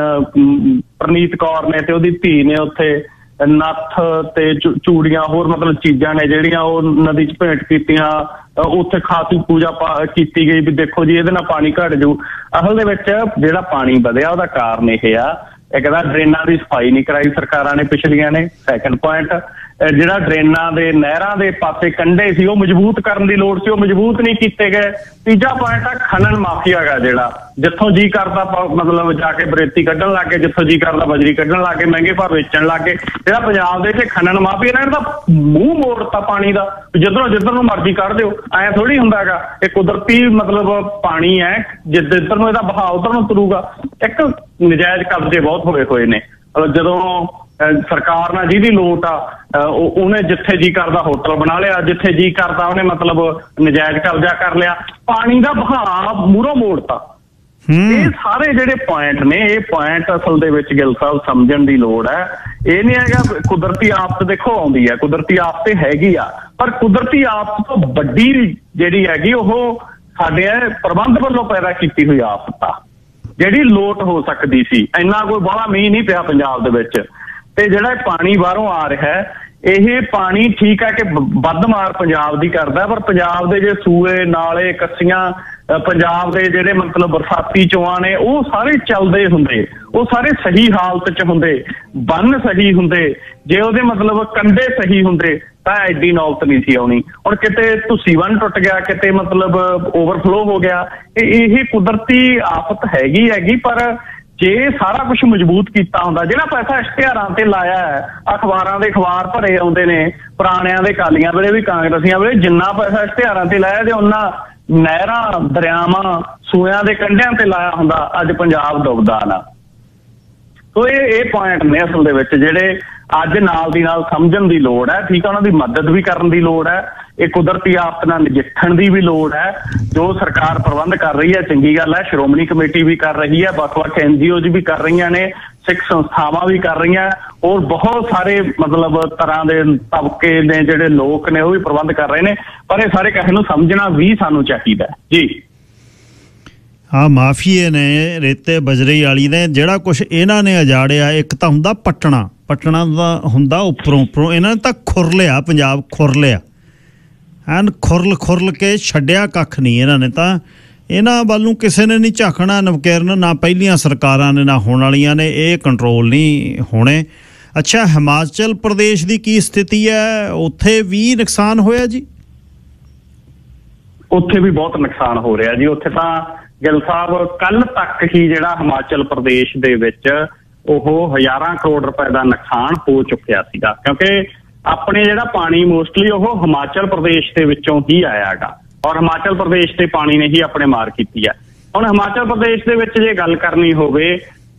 [SPEAKER 2] ਪ੍ਰਨੀਤ ਕੌਰ ਨੇ ਤੇ ਉਹਦੀ ਧੀ ਨੇ ਉੱਥੇ ਨੱਥ ਤੇ ਚੂੜੀਆਂ ਹੋਰ ਮਤਲਬ ਚੀਜ਼ਾਂ ਨੇ ਜਿਹੜੀਆਂ ਉਹ ਨਦੀ 'ਚ ਭੇਂਟ ਕੀਤੀਆਂ, ਉੱਥੇ ਖਾਸੀ ਪੂਜਾ ਕੀਤੀ ਗਈ ਵੀ ਦੇਖੋ ਜੀ ਇਹਦੇ ਨਾਲ ਪਾਣੀ ਘਟ ਜਾਊ। ਅਸਲ ਦੇ ਵਿੱਚ ਜਿਹੜਾ ਪਾਣੀ ਵਧਿਆ ਉਹਦਾ ਕਾਰਨ ਇਹ ਆ, ਇੱਕ ਤਾਂ ਡਰੇਨਾਂ ਦੀ ਸਫਾਈ ਨਹੀਂ ਕਰਾਈ ਸਰਕਾਰਾਂ ਨੇ ਪਿਛਲੀਆਂ ਨੇ। ਸੈਕੰਡ ਪੁਆਇੰਟ, ਜਿਹੜਾ ਡਰੇਨਾਂ ਦੇ ਨਹਿਰਾਂ ਦੇ ਪਾਸੇ ਕੰਢੇ ਸੀ ਉਹ ਮਜ਼ਬੂਤ ਕਰਨ ਦੀ ਲੋੜ ਸੀ, ਉਹ ਮਜ਼ਬੂਤ ਨਹੀਂ ਕੀਤੇ ਗਏ। ਤੀਜਾ ਪੁਆਇੰਟ ਆ ਖਨਨ ਮਾਫੀਆ ਗਾ, ਜਿਹੜਾ ਜਿੱਥੋਂ ਜੀ ਕਰਦਾ ਮਤਲਬ ਜਾ ਕੇ ਬਰੇਤੀ ਕੱਢਣ ਲੱਗ ਗਏ, ਜਿੱਥੋਂ ਜੀ ਕਰਦਾ ਬਜਰੀ ਕੱਢਣ ਲੱਗ ਗਏ, ਮਹਿੰਗੇ ਭਾਅ ਵੇਚਣ ਲੱਗ ਗਏ। ਜਿਹੜਾ ਪੰਜਾਬ ਦੇ ਵਿੱਚ ਖਨਨ ਮਾਫੀਆ ਨੇ ਇਹਦਾ ਮੂੰਹ ਮੋੜਤਾ ਪਾਣੀ ਦਾ, ਜਿੱਧਰੋਂ ਜਿੱਧਰ ਨੂੰ ਮਰਜ਼ੀ ਕੱਢ ਦਿਓ। ਐਂ ਥੋੜ੍ਹੀ ਹੁੰਦਾ ਹੈਗਾ, ਇਹ ਕੁਦਰਤੀ ਮਤਲਬ ਪਾਣੀ ਹੈ, ਜਿੱਧਰ ਨੂੰ ਇਹਦਾ ਬਹਾਅ ਉੱਧਰ ਨੂੰ ਤੁਰੂਗਾ। ਇੱਕ ਨਜਾਇਜ਼ ਕਬਜ਼ੇ ਬਹੁਤ ਹੋਏ ਹੋਏ ਨੇ। ਜਦੋਂ ਸਰਕਾਰ ਨਾਲ ਜਿਹਦੀ ਲੋਟ ਆ ਉਹਨੇ ਜਿੱਥੇ ਜੀ ਕਰਦਾ ਹੋਟਲ ਬਣਾ ਲਿਆ, ਜਿੱਥੇ ਜੀ ਕਰਦਾ ਉਹਨੇ ਮਤਲਬ ਨਜਾਇਜ਼ ਕਬਜ਼ਾ ਕਰ ਲਿਆ, ਪਾਣੀ ਦਾ ਬਹਾਅ ਮੂਹਰੋਂ ਮੋੜਤਾ। ਇਹ ਸਾਰੇ ਜਿਹੜੇ ਪੁਆਇੰਟ ਨੇ, ਇਹ ਪੁਆਇੰਟ ਅਸਲ ਦੇ ਵਿੱਚ ਗਿੱਲ ਸਾਹਿਬ ਸਮਝਣ ਦੀ ਲੋੜ ਹੈ। ਇਹ ਨਹੀਂ ਹੈਗਾ ਕੁਦਰਤੀ ਆਫਤ ਦੇਖੋ ਆਉਂਦੀ ਹੈ, ਕੁਦਰਤੀ ਆਫਤ ਹੈਗੀ ਆ, ਪਰ ਕੁਦਰਤੀ ਆਫਤ ਤੋਂ ਵੱਡੀ ਜਿਹੜੀ ਹੈਗੀ ਉਹ ਸਾਡੇ ਪ੍ਰਬੰਧ ਵੱਲੋਂ ਪੈਦਾ ਕੀਤੀ ਹੋਈ ਆਫਤ ਆ, ਜਿਹੜੀ ਲੋਟ ਹੋ ਸਕਦੀ ਸੀ। ਇੰਨਾ ਕੋਈ ਬਾਹਲਾ ਮੀਂਹ ਨਹੀਂ ਪਿਆ ਪੰਜਾਬ ਦੇ ਵਿੱਚ, ਤੇ ਜਿਹੜਾ ਪਾਣੀ ਬਾਹਰੋਂ ਆ ਰਿਹਾ ਇਹ ਪਾਣੀ ਠੀਕ ਹੈ ਕਿ ਵੱਧ ਮਾਰ ਪੰਜਾਬ ਦੀ ਕਰਦਾ, ਪਰ ਪੰਜਾਬ ਦੇ ਜੇ ਸੂਏ ਨਾਲੇ ਕੱਸੀਆਂ, ਪੰਜਾਬ ਦੇ ਜਿਹੜੇ ਮਤਲਬ ਬਰਸਾਤੀ ਚੋਆਂ ਨੇ ਉਹ ਸਾਰੇ ਚੱਲਦੇ ਹੁੰਦੇ, ਉਹ ਸਾਰੇ ਸਹੀ ਹਾਲਤ 'ਚ ਹੁੰਦੇ, ਬੰਨ ਸਹੀ ਹੁੰਦੇ, ਜੇ ਉਹਦੇ ਮਤਲਬ ਕੰਢੇ ਸਹੀ ਹੁੰਦੇ ਤਾਂ ਐਡੀ ਨੌਬਤ ਨਹੀਂ ਸੀ ਆਉਣੀ। ਹੁਣ ਕਿਤੇ ਤੁਸੀਂ ਬੰਨ ਟੁੱਟ ਗਿਆ, ਕਿਤੇ ਮਤਲਬ ਓਵਰਫਲੋ ਹੋ ਗਿਆ, ਇਹ ਕੁਦਰਤੀ ਆਫਤ ਹੈਗੀ ਹੈਗੀ ਪਰ ਜੇ ਸਾਰਾ ਕੁਝ ਮਜ਼ਬੂਤ ਕੀਤਾ ਹੁੰਦਾ, ਜਿਹੜਾ ਪੈਸਾ ਇਸ਼ਤਿਹਾਰਾਂ ਤੇ ਲਾਇਆ ਹੈ, ਅਖਬਾਰਾਂ ਦੇ ਅਖਬਾਰ ਭਰੇ ਆਉਂਦੇ ਨੇ ਪੁਰਾਣਿਆਂ ਦੇ, ਕਾਲੀਆਂ ਵੇਲੇ ਵੀ ਕਾਂਗਰਸੀਆਂ ਵੇਲੇ, ਜਿੰਨਾ ਪੈਸਾ ਇਸ਼ਤਿਹਾਰਾਂ ਤੇ ਲਾਇਆ ਤੇ ਉਹਨਾਂ ਨਹਿਰਾਂ ਦਰਿਆਵਾਂ ਸੂਇਆਂ ਦੇ ਕੰਢਿਆਂ ਤੇ ਲਾਇਆ ਹੁੰਦਾ, ਅੱਜ ਪੰਜਾਬ ਡੁੱਬਦਾ ਨਾ। ਸੋ ਇਹ ਇਹ ਪੁਆਇੰਟ ਨੇ ਅਸਲ ਦੇ ਵਿੱਚ ਜਿਹੜੇ ਅੱਜ ਨਾਲ ਦੀ ਨਾਲ ਸਮਝਣ ਦੀ ਲੋੜ ਹੈ। ਠੀਕ ਹੈ, ਉਹਨਾਂ ਦੀ ਮਦਦ ਵੀ ਕਰਨ ਦੀ ਲੋੜ ਹੈ, ਇਹ ਕੁਦਰਤੀ ਆਫਤ ਨਾਲ ਨਜਿੱਠਣ ਦੀ ਵੀ ਲੋੜ ਹੈ। ਜੋ ਸਰਕਾਰ ਪ੍ਰਬੰਧ ਕਰ ਰਹੀ ਹੈ ਚੰਗੀ ਗੱਲ ਹੈ, ਸ਼੍ਰੋਮਣੀ ਕਮੇਟੀ ਵੀ ਕਰ ਰਹੀ ਹੈ, ਵੱਖ-ਵੱਖ ਐਨ ਜੀ ਓਜ਼ ਵੀ ਕਰ ਰਹੀਆਂ ਨੇ, ਸਿੱਖ ਸੰਸਥਾਵਾਂ ਵੀ ਕਰ ਰਹੀਆਂ, ਔਰ ਬਹੁਤ ਸਾਰੇ ਮਤਲਬ ਤਰ੍ਹਾਂ ਦੇ ਤਬਕੇ ਨੇ ਜਿਹੜੇ ਲੋਕ ਨੇ ਉਹ ਵੀ ਪ੍ਰਬੰਧ ਕਰ ਰਹੇ ਨੇ, ਪਰ ਇਹ ਸਾਰੇ ਕਿਸੇ ਨੂੰ ਸਮਝਣਾ ਵੀ ਸਾਨੂੰ ਚਾਹੀਦਾ ਜੀ।
[SPEAKER 1] ਹਾਂ, ਮਾਫੀਏ ਨੇ ਰੇਤੇ ਬਜਰੀ ਵਾਲੀ ਨੇ ਜਿਹੜਾ ਕੁਛ ਇਹਨਾਂ ਨੇ ਉਜਾੜਿਆ, ਇੱਕ ਤਾਂ ਹੁੰਦਾ ਪੱਟਣਾ, ਪੱਟਣਾ ਦਾ ਹੁੰਦਾ ਉੱਪਰੋਂ ਉੱਪਰੋਂ, ਇਹਨਾਂ ਨੇ ਤਾਂ ਖੁਰ ਲਿਆ ਪੰਜਾਬ, ਖੁਰ ਲਿਆ ਐਨ ਖੁਰਲ ਖੁਰਲ ਕੇ ਛੱਡਿਆ ਕੱਖ ਨਹੀਂ ਇਹਨਾਂ ਨੇ। ਤਾਂ ਇਹਨਾਂ ਵੱਲ ਨੂੰ ਕਿਸੇ ਨੇ ਨਹੀਂ ਝਾਕਣਾ, ਨਵਕਰਨ ਨਾ ਪਹਿਲੀਆਂ ਸਰਕਾਰਾਂ ਨੇ ਨਾ ਹੋਣ ਵਾਲੀਆਂ ਨੇ, ਇਹ ਕੰਟਰੋਲ ਨਹੀਂ ਹੋਣੇ। ਅੱਛਾ, ਹਿਮਾਚਲ ਪ੍ਰਦੇਸ਼ ਦੀ ਕੀ ਸਥਿਤੀ ਹੈ? ਉੱਥੇ ਵੀ ਨੁਕਸਾਨ ਹੋਇਆ ਜੀ?
[SPEAKER 2] ਉੱਥੇ ਵੀ ਬਹੁਤ ਨੁਕਸਾਨ ਹੋ ਰਿਹਾ ਜੀ। ਉੱਥੇ ਤਾਂ ਗਿੱਲ ਸਾਹਿਬ ਕੱਲ ਤੱਕ ਹੀ ਜਿਹੜਾ ਹਿਮਾਚਲ ਪ੍ਰਦੇਸ਼ ਦੇ ਵਿੱਚ ਉਹ ਹਜ਼ਾਰਾਂ ਕਰੋੜ ਰੁਪਏ ਦਾ ਨੁਕਸਾਨ ਹੋ ਚੁੱਕਿਆ ਸੀਗਾ, ਕਿਉਂਕਿ ਆਪਣੇ ਜਿਹੜਾ ਪਾਣੀ ਮੋਸਟਲੀ ਉਹ ਹਿਮਾਚਲ ਪ੍ਰਦੇਸ਼ ਦੇ ਵਿੱਚੋਂ ਹੀ ਆਇਆ ਹੈਗਾ, ਔਰ ਹਿਮਾਚਲ ਪ੍ਰਦੇਸ਼ ਦੇ ਪਾਣੀ ਨੇ ਹੀ ਆਪਣੇ ਮਾਰ ਕੀਤੀ ਹੈ। ਹੁਣ ਹਿਮਾਚਲ ਪ੍ਰਦੇਸ਼ ਦੇ ਵਿੱਚ ਜੇ ਗੱਲ ਕਰਨੀ ਹੋਵੇ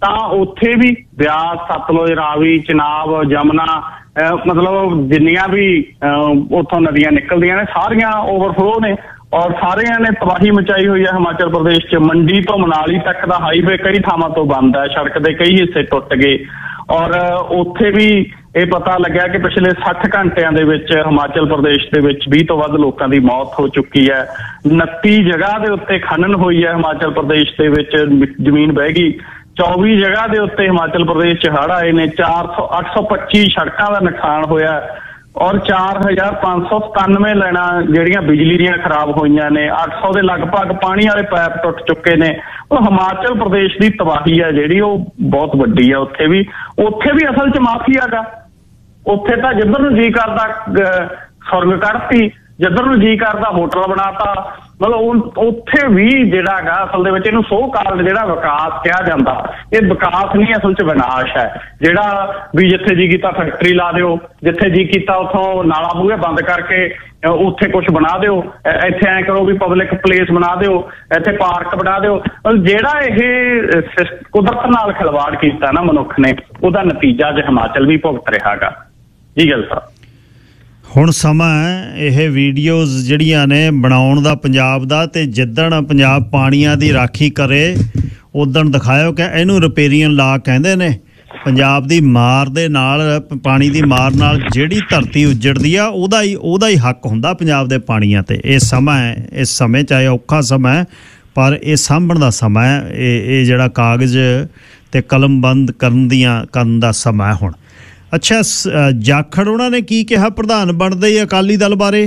[SPEAKER 2] ਤਾਂ ਉੱਥੇ ਵੀ ਬਿਆਸ, ਸਤਲੁਜ, ਰਾਵੀ, ਚਨਾਬ, ਜਮਨਾ, ਮਤਲਬ ਜਿੰਨੀਆਂ ਵੀ ਉੱਥੋਂ ਨਦੀਆਂ ਨਿਕਲਦੀਆਂ ਨੇ ਸਾਰੀਆਂ ਓਵਰਫਲੋ ਨੇ ਔਰ ਸਾਰਿਆਂ ਨੇ ਤਬਾਹੀ ਮਚਾਈ ਹੋਈ ਹੈ ਹਿਮਾਚਲ ਪ੍ਰਦੇਸ਼ 'ਚ। ਮੰਡੀ ਤੋਂ ਮਨਾਲੀ ਤੱਕ ਦਾ ਹਾਈਵੇ ਕਈ ਥਾਵਾਂ ਤੋਂ ਬੰਦ ਹੈ, ਸੜਕ ਦੇ ਕਈ ਹਿੱਸੇ ਟੁੱਟ ਗਏ ਔਰ ਉੱਥੇ ਵੀ ਇਹ ਪਤਾ ਲੱਗਿਆ ਕਿ ਪਿਛਲੇ ਸੱਠ ਘੰਟਿਆਂ ਦੇ ਵਿੱਚ ਹਿਮਾਚਲ ਪ੍ਰਦੇਸ਼ ਦੇ ਵਿੱਚ ਵੀਹ ਤੋਂ ਵੱਧ ਲੋਕਾਂ ਦੀ ਮੌਤ ਹੋ ਚੁੱਕੀ ਹੈ। ਉਨੱਤੀ ਜਗ੍ਹਾ ਦੇ ਉੱਤੇ ਖਨਨ ਹੋਈ ਹੈ ਹਿਮਾਚਲ ਪ੍ਰਦੇਸ਼ ਦੇ ਵਿੱਚ, ਜ਼ਮੀਨ ਬਹਿ ਗਈ। ਚੌਵੀ ਜਗ੍ਹਾ ਦੇ ਉੱਤੇ ਹਿਮਾਚਲ ਪ੍ਰਦੇਸ਼ 'ਚ ਹੜ੍ਹ ਆਏ ਨੇ। ਚਾਰ ਸੌ ਅੱਠ ਸੌ ਪੱਚੀ ਸੜਕਾਂ ਦਾ ਨੁਕਸਾਨ ਹੋਇਆ ਔਰ ਚਾਰ ਹਜ਼ਾਰ ਪੰਜ ਸੌ ਸਤਾਨਵੇਂ ਲੈਣਾ ਜਿਹੜੀਆਂ ਬਿਜਲੀ ਦੀਆਂ ਖਰਾਬ ਹੋਈਆਂ ਨੇ। ਅੱਠ ਸੌ ਦੇ ਲਗਭਗ ਪਾਣੀ ਵਾਲੇ ਪਾਈਪ ਟੁੱਟ ਚੁੱਕੇ ਨੇ। ਉਹ ਹਿਮਾਚਲ ਪ੍ਰਦੇਸ਼ ਦੀ ਤਬਾਹੀ ਹੈ ਜਿਹੜੀ ਉਹ ਬਹੁਤ ਵੱਡੀ ਹੈ। ਉੱਥੇ ਵੀ ਉੱਥੇ ਵੀ ਅਸਲ 'ਚ ਮਾਫੀਆ ਗਾ। ਉੱਥੇ ਤਾਂ ਜਿੱਧਰ ਨੂੰ ਜੀ ਕਰਦਾ ਸੁਰਗ ਕੱਢਤੀ, ਜਿੱਧਰ ਨੂੰ ਜੀ ਕਰਦਾ ਹੋਟਲ ਬਣਾਤਾ। ਮਤਲਬ ਉੱਥੇ ਵੀ ਜਿਹੜਾ ਗਾ ਅਸਲ ਦੇ ਵਿੱਚ ਇਹਨੂੰ ਸੋ ਕਾਲ ਜਿਹੜਾ ਵਿਕਾਸ ਕਿਹਾ ਜਾਂਦਾ, ਇਹ ਵਿਕਾਸ ਨਹੀਂ ਅਸਲ 'ਚ ਵਿਨਾਸ਼ ਹੈ। ਜਿਹੜਾ ਵੀ ਜਿੱਥੇ ਜੀ ਕੀਤਾ ਫੈਕਟਰੀ ਲਾ ਦਿਓ, ਜਿੱਥੇ ਜੀ ਕੀਤਾ ਉੱਥੋਂ ਨਾਲਾ ਬੂਹੇ ਬੰਦ ਕਰਕੇ ਉੱਥੇ ਕੁਛ ਬਣਾ ਦਿਓ, ਇੱਥੇ ਐਂ ਕਰੋ ਵੀ ਪਬਲਿਕ ਪਲੇਸ ਬਣਾ ਦਿਓ, ਇੱਥੇ ਪਾਰਕ ਬਣਾ ਦਿਓ। ਜਿਹੜਾ ਇਹ ਕੁਦਰਤ ਨਾਲ ਖਿਲਵਾੜ ਕੀਤਾ ਨਾ ਮਨੁੱਖ ਨੇ, ਉਹਦਾ ਨਤੀਜਾ ਅੱਜ ਹਿਮਾਚਲ ਵੀ ਭੁਗਤ ਰਿਹਾ ਗਾ। ਜੀ ਗੱਲ ਸਾਹਿਬ,
[SPEAKER 1] ਹੁਣ ਸਮਾਂ ਇਹ ਵੀਡੀਓਜ਼ ਜਿਹੜੀਆਂ ਨੇ ਬਣਾਉਣ ਦਾ ਪੰਜਾਬ ਦਾ, ਤੇ ਜਿੱਦਣ ਪੰਜਾਬ ਪਾਣੀਆਂ ਦੀ ਰਾਖੀ ਕਰੇ ਉਦਣ ਦਿਖਾਇਓ ਕਿ ਇਹਨੂੰ ਰਿਪੇਰੀਅਨ ਲਾ ਕਹਿੰਦੇ ਨੇ। ਪੰਜਾਬ ਦੀ ਮਾਰ ਦੇ ਨਾਲ, ਪਾਣੀ ਦੀ ਮਾਰ ਨਾਲ ਜਿਹੜੀ ਧਰਤੀ ਉੱਜੜਦੀ ਆ ਉਹਦਾ ਹੀ ਉਹਦਾ ਹੀ ਹੱਕ ਹੁੰਦਾ ਪੰਜਾਬ ਦੇ ਪਾਣੀਆਂ ਤੇ। ਇਹ ਸਮਾਂ ਹੈ, ਇਸ ਸਮੇਂ ਚਾਹੇ ਔਖਾ ਸਮਾਂ ਹੈ ਪਰ ਇਹ ਸਾਂਭਣ ਦਾ ਸਮਾਂ ਹੈ। ਇਹ ਇਹ ਜਿਹੜਾ ਕਾਗਜ਼ ਤੇ ਕਲਮ ਬੰਦ ਕਰਨ ਦੀਆਂ ਕਰਨ ਦਾ ਸਮਾਂ ਹੈ ਹੁਣ। ਅੱਛਾ, ਜਾਖੜ ਉਹਨਾਂ ਨੇ ਕੀ ਕਿਹਾ ਪ੍ਰਧਾਨ ਬਣਦੇ ਹੀ ਅਕਾਲੀ ਦਲ ਬਾਰੇ?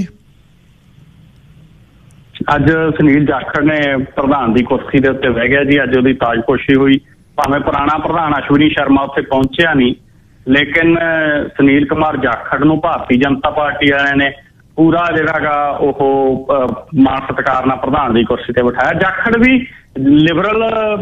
[SPEAKER 2] ਅੱਜ ਸੁਨੀਲ ਜਾਖੜ ਨੇ ਪ੍ਰਧਾਨ ਦੀ ਕੁਰਸੀ ਦੇ ਉੱਤੇ ਬਹਿ ਗਿਆ ਜੀ। ਅੱਜ ਉਹਦੀ ਤਾਜਪੋਸ਼ੀ ਹੋਈ। ਭਾਵੇਂ ਪੁਰਾਣਾ ਪ੍ਰਧਾਨ ਅਸ਼ਵਨੀ ਸ਼ਰਮਾ ਉੱਥੇ ਪਹੁੰਚਿਆ ਨਹੀਂ, ਲੇਕਿਨ ਸੁਨੀਲ ਕੁਮਾਰ ਜਾਖੜ ਨੂੰ ਭਾਰਤੀ ਜਨਤਾ ਪਾਰਟੀ ਵਾਲਿਆਂ ਨੇ ਪੂਰਾ ਜਿਹੜਾ ਗਾ ਉਹ ਮਾਣ ਸਤਿਕਾਰ ਨਾਲ ਪ੍ਰਧਾਨ ਦੀ ਕੁਰਸੀ ਤੇ ਬਿਠਾਇਆ। ਜਾਖੜ ਵੀ ਲਿਬਰਲ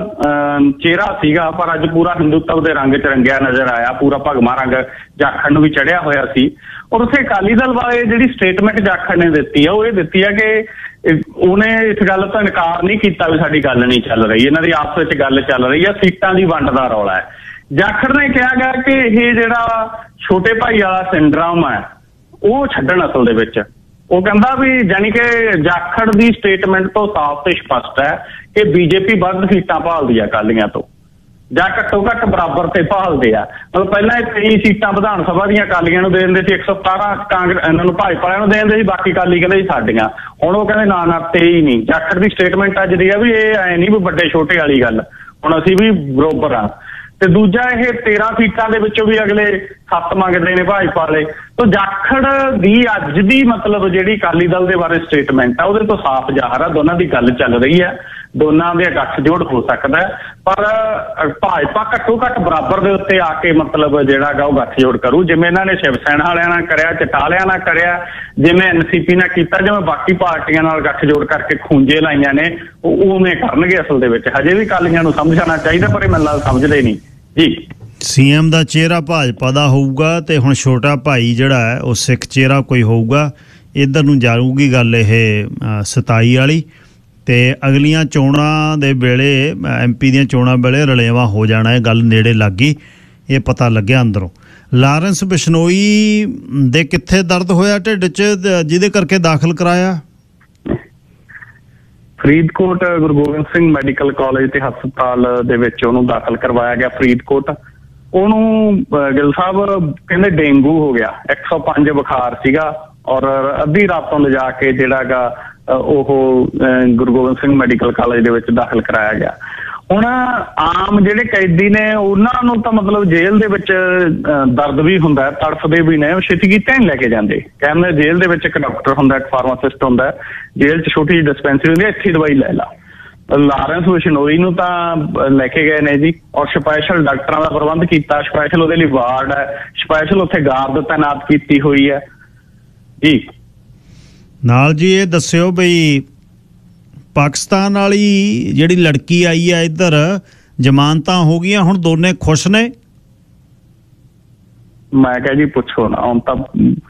[SPEAKER 2] ਚਿਹਰਾ ਸੀਗਾ ਪਰ ਅੱਜ ਪੂਰਾ ਹਿੰਦੂਤਵ ਦੇ ਰੰਗ 'ਚ ਰੰਗਿਆ ਨਜ਼ਰ ਆਇਆ। ਪੂਰਾ ਭਗਵਾਂ ਰੰਗ ਜਾਖੜ ਨੂੰ ਵੀ ਚੜਿਆ ਹੋਇਆ ਸੀ। ਔਰ ਉੱਥੇ ਅਕਾਲੀ ਦਲ ਬਾਰੇ ਜਿਹੜੀ ਸਟੇਟਮੈਂਟ ਜਾਖੜ ਨੇ ਦਿੱਤੀ ਆ ਉਹ ਇਹ ਦਿੱਤੀ ਆ ਕਿ ਉਹਨੇ ਇਸ ਗੱਲ ਤੋਂ ਇਨਕਾਰ ਨਹੀਂ ਕੀਤਾ ਵੀ ਸਾਡੀ ਗੱਲ ਨਹੀਂ ਚੱਲ ਰਹੀ, ਇਹਨਾਂ ਦੀ ਆਪਸ ਵਿੱਚ ਗੱਲ ਚੱਲ ਰਹੀ ਆ, ਸੀਟਾਂ ਦੀ ਵੰਡ ਦਾ ਰੌਲਾ ਹੈ। ਜਾਖੜ ਨੇ ਕਿਹਾ ਗਿਆ ਕਿ ਇਹ ਜਿਹੜਾ ਛੋਟੇ ਭਾਈ ਵਾਲਾ ਸਿੰਡਰਮ ਹੈ ਉਹ ਛੱਡਣ। ਅਸਲ ਦੇ ਵਿੱਚ ਉਹ ਕਹਿੰਦਾ ਵੀ ਜਾਨੀ ਕਿ ਜਾਖੜ ਦੀ ਸਟੇਟਮੈਂਟ ਤੋਂ ਸਾਫ਼ ਤੇ ਸਪਸ਼ਟ ਹੈ ਕਿ ਬੀਜੇਪੀ ਵੱਧ ਸੀਟਾਂ ਭਾਲਦੀ ਆ ਅਕਾਲੀਆਂ ਤੋਂ, ਜਾਂ ਘੱਟੋ ਘੱਟ ਬਰਾਬਰ ਤੇ ਭਾਲਦੇ ਆ। ਮਤਲਬ ਪਹਿਲਾਂ ਇਹ ਤੇਈ ਸੀਟਾਂ ਵਿਧਾਨ ਸਭਾ ਦੀਆਂ ਅਕਾਲੀਆਂ ਨੂੰ ਦੇ ਦਿੰਦੇ ਸੀ, ਇੱਕ ਸੌ ਸਤਾਰਾਂ ਕਾਂਗਰਸ ਇਹਨਾਂ ਨੂੰ ਭਾਜਪਾ ਵਾਲਿਆਂ ਨੂੰ ਦੇ ਦਿੰਦੇ ਸੀ, ਬਾਕੀ ਅਕਾਲੀ ਕਹਿੰਦੇ ਸੀ ਸਾਡੀਆਂ। ਹੁਣ ਉਹ ਕਹਿੰਦੇ ਨਾ ਨਾ ਤੇਈ ਨਹੀਂ। ਜਾਖੜ ਦੀ ਸਟੇਟਮੈਂਟ ਅੱਜ ਦੀ ਆ ਵੀ ਇਹ ਐ ਨਹੀਂ ਵੀ ਵੱਡੇ ਛੋਟੇ ਵਾਲੀ ਗੱਲ, ਹੁਣ ਅਸੀਂ ਵੀ ਬਰੋਬਰ ਆ। ਤੇ ਦੂਜਾ ਇਹ ਤੇਰਾਂ ਸੀਟਾਂ ਦੇ ਵਿੱਚੋਂ ਵੀ ਅਗਲੇ ਸੱਤ ਮੰਗਦੇ ਨੇ ਭਾਜਪਾ ਵਾਲੇ। ਤਾਂ ਜਾਖੜ ਦੀ ਅੱਜ ਦੀ ਮਤਲਬ ਜਿਹੜੀ ਅਕਾਲੀ ਦਲ ਦੇ ਬਾਰੇ ਸਟੇਟਮੈਂਟ ਆ ਉਹਦੇ ਤੋਂ ਸਾਫ਼ ਜ਼ਾਹਰ ਆ ਦੋਨਾਂ ਦੀ ਗੱਲ ਚੱਲ ਰਹੀ ਹੈ, ਦੋਨਾਂ ਦੇ ਗੱਠਜੋੜ ਹੋ ਸਕਦਾ ਹੈ। ਪਰ ਭਾਜਪਾ ਘੱਟੋ ਘੱਟ ਬਰਾਬਰ ਦੇ ਉੱਤੇ ਆ ਕੇ ਮਤਲਬ ਜਿਹੜਾ ਗਾ ਉਹ ਗੱਠਜੋੜ ਕਰੂ, ਜਿਵੇਂ ਇਹਨਾਂ ਨੇ ਸ਼ਿਵ ਸੈਨਾ ਵਾਲਿਆਂ ਨਾਲ ਕਰਿਆ, ਚਟਾਲਿਆਂ ਨਾਲ ਕਰਿਆ, ਜਿਵੇਂ ਐਨ ਸੀ ਪੀ ਨਾਲ ਕੀਤਾ, ਜਿਵੇਂ ਬਾਕੀ ਪਾਰਟੀਆਂ ਨਾਲ ਗੱਠਜੋੜ ਕਰਕੇ ਖੂੰਜੇ ਲਾਈਆਂ ਨੇ, ਉਹ ਉਵੇਂ ਕਰਨਗੇ। ਅਸਲ ਦੇ ਵਿੱਚ ਹਜੇ ਵੀ ਅਕਾਲੀਆਂ ਨੂੰ ਸਮਝਣਾ ਚਾਹੀਦਾ ਪਰ ਇਹ ਮੈਨੂੰ ਲੱਗਦਾ ਸਮਝਦੇ ਨਹੀਂ ਜੀ।
[SPEAKER 1] ਸੀਐਮ ਦਾ ਚਿਹਰਾ ਭਾਜਪਾ ਦਾ ਹੋਊਗਾ ਤੇ ਹੁਣ ਛੋਟਾ ਭਾਈ ਜਿਹੜਾ ਹੈ ਉਹ ਸਿੱਖ ਚਿਹਰਾ ਕੋਈ ਹੋਊਗਾ। ਇੱਧਰ ਨੂੰ ਜਾਊਗੀ ਗੱਲ ਇਹ ਸਤਾਈ ਵਾਲੀ, ਤੇ ਅਗਲੀਆਂ ਚੋਣਾਂ ਦੇ ਵੇਲੇ ਐਮ ਪੀ ਦੀਆਂ ਚੋਣਾਂ ਵੇਲੇ ਰਲੇਵਾਂ ਹੋ ਜਾਣਾ। ਇਹ ਗੱਲ ਨੇੜੇ ਲੱਗ ਗਈ, ਇਹ ਪਤਾ ਲੱਗਿਆ ਅੰਦਰੋਂ। ਲਾਰੈਂਸ ਬਿਸ਼ਨੋਈ ਦੇ ਕਿੱਥੇ ਦਰਦ ਹੋਇਆ ਢਿੱਡ 'ਚ ਜਿਹਦੇ ਕਰਕੇ ਦਾਖਲ ਕਰਾਇਆ?
[SPEAKER 2] ਫਰੀਦਕੋਟ ਗੁਰੂ ਗੋਬਿੰਦ ਸਿੰਘ ਮੈਡੀਕਲ ਕਾਲਜ ਤੇ ਹਸਪਤਾਲ ਦੇ ਵਿੱਚ ਉਹਨੂੰ ਦਾਖਲ ਕਰਵਾਇਆ ਗਿਆ ਫਰੀਦਕੋਟ। ਉਹਨੂੰ ਗਿੱਲ ਸਾਹਿਬ ਕਹਿੰਦੇ ਡੇਂਗੂ ਹੋ ਗਿਆ, ਇੱਕ ਸੌ ਪੰਜ ਬੁਖਾਰ ਸੀਗਾ ਔਰ ਅੱਧੀ ਰਾਤ ਤੋਂ ਲਿਜਾ ਕੇ ਜਿਹੜਾ ਗਾ ਉਹ ਗੁਰੂ ਗੋਬਿੰਦ ਸਿੰਘ ਮੈਡੀਕਲ ਕਾਲਜ ਦੇ ਵਿੱਚ ਦਾਖਲ ਕਰਾਇਆ ਗਿਆ। ਹੁਣ ਆਮ ਜਿਹੜੇ ਕੈਦੀ ਨੇ ਉਹਨਾਂ ਨੂੰ ਤਾਂ ਮਤਲਬ ਜੇਲ੍ਹ ਦੇ ਵਿੱਚ ਦਰਦ ਵੀ ਹੁੰਦਾ, ਤੜਫਦੇ ਵੀ ਨੇ, ਉਹ ਛੇਤੀ ਕੀਤੇ ਨਹੀਂ ਲੈ ਕੇ ਜਾਂਦੇ। ਕਹਿੰਦੇ ਜੇਲ੍ਹ ਦੇ ਵਿੱਚ ਇੱਕ ਡਾਕਟਰ ਹੁੰਦਾ, ਇੱਕ ਫਾਰਮਾਸਿਸਟ ਹੁੰਦਾ, ਜੇਲ੍ਹ 'ਚ ਛੋਟੀ ਜਿਹੀ ਡਿਸਪੈਂਸਰੀ ਹੁੰਦੀ ਹੈ, ਇੱਥੇ ਦਵਾਈ ਲੈ ਲਾ। ਲਾਰੈਂਸ ਬਿਸ਼ਨੋਈ ਨੂੰ ਤਾਂ ਲੈ ਕੇ ਗਏ ਨੇ ਜੀ ਔਰ ਸਪੈਸ਼ਲ ਡਾਕਟਰਾਂ ਦਾ ਪ੍ਰਬੰਧ ਕੀਤਾ, ਸਪੈਸ਼ਲ ਉਹਦੇ ਲਈ ਵਾਰਡ ਹੈ, ਸਪੈਸ਼ਲ ਉੱਥੇ ਗਾਰਡ ਤਾਇਨਾਤ ਕੀਤੀ ਹੋਈ ਹੈ ਜੀ। ਨਾਲ
[SPEAKER 1] ਜੀ ਇਹ ਦੱਸਿਓ ਬਈ ਪਾਕਿਸਤਾਨ ਵਾਲੀ ਜਿਹੜੀ ਲੜਕੀ ਆਈ ਹੈ ਇੱਧਰ, ਜ਼ਮਾਨਤਾਂ ਹੋ ਗਈਆਂ, ਹੁਣ ਦੋਨੇ ਖੁਸ਼ ਨੇ?
[SPEAKER 2] ਮੈਂ ਕਿਹਾ ਜੀ ਪੁੱਛੋ ਨਾ, ਹੁਣ ਤਾਂ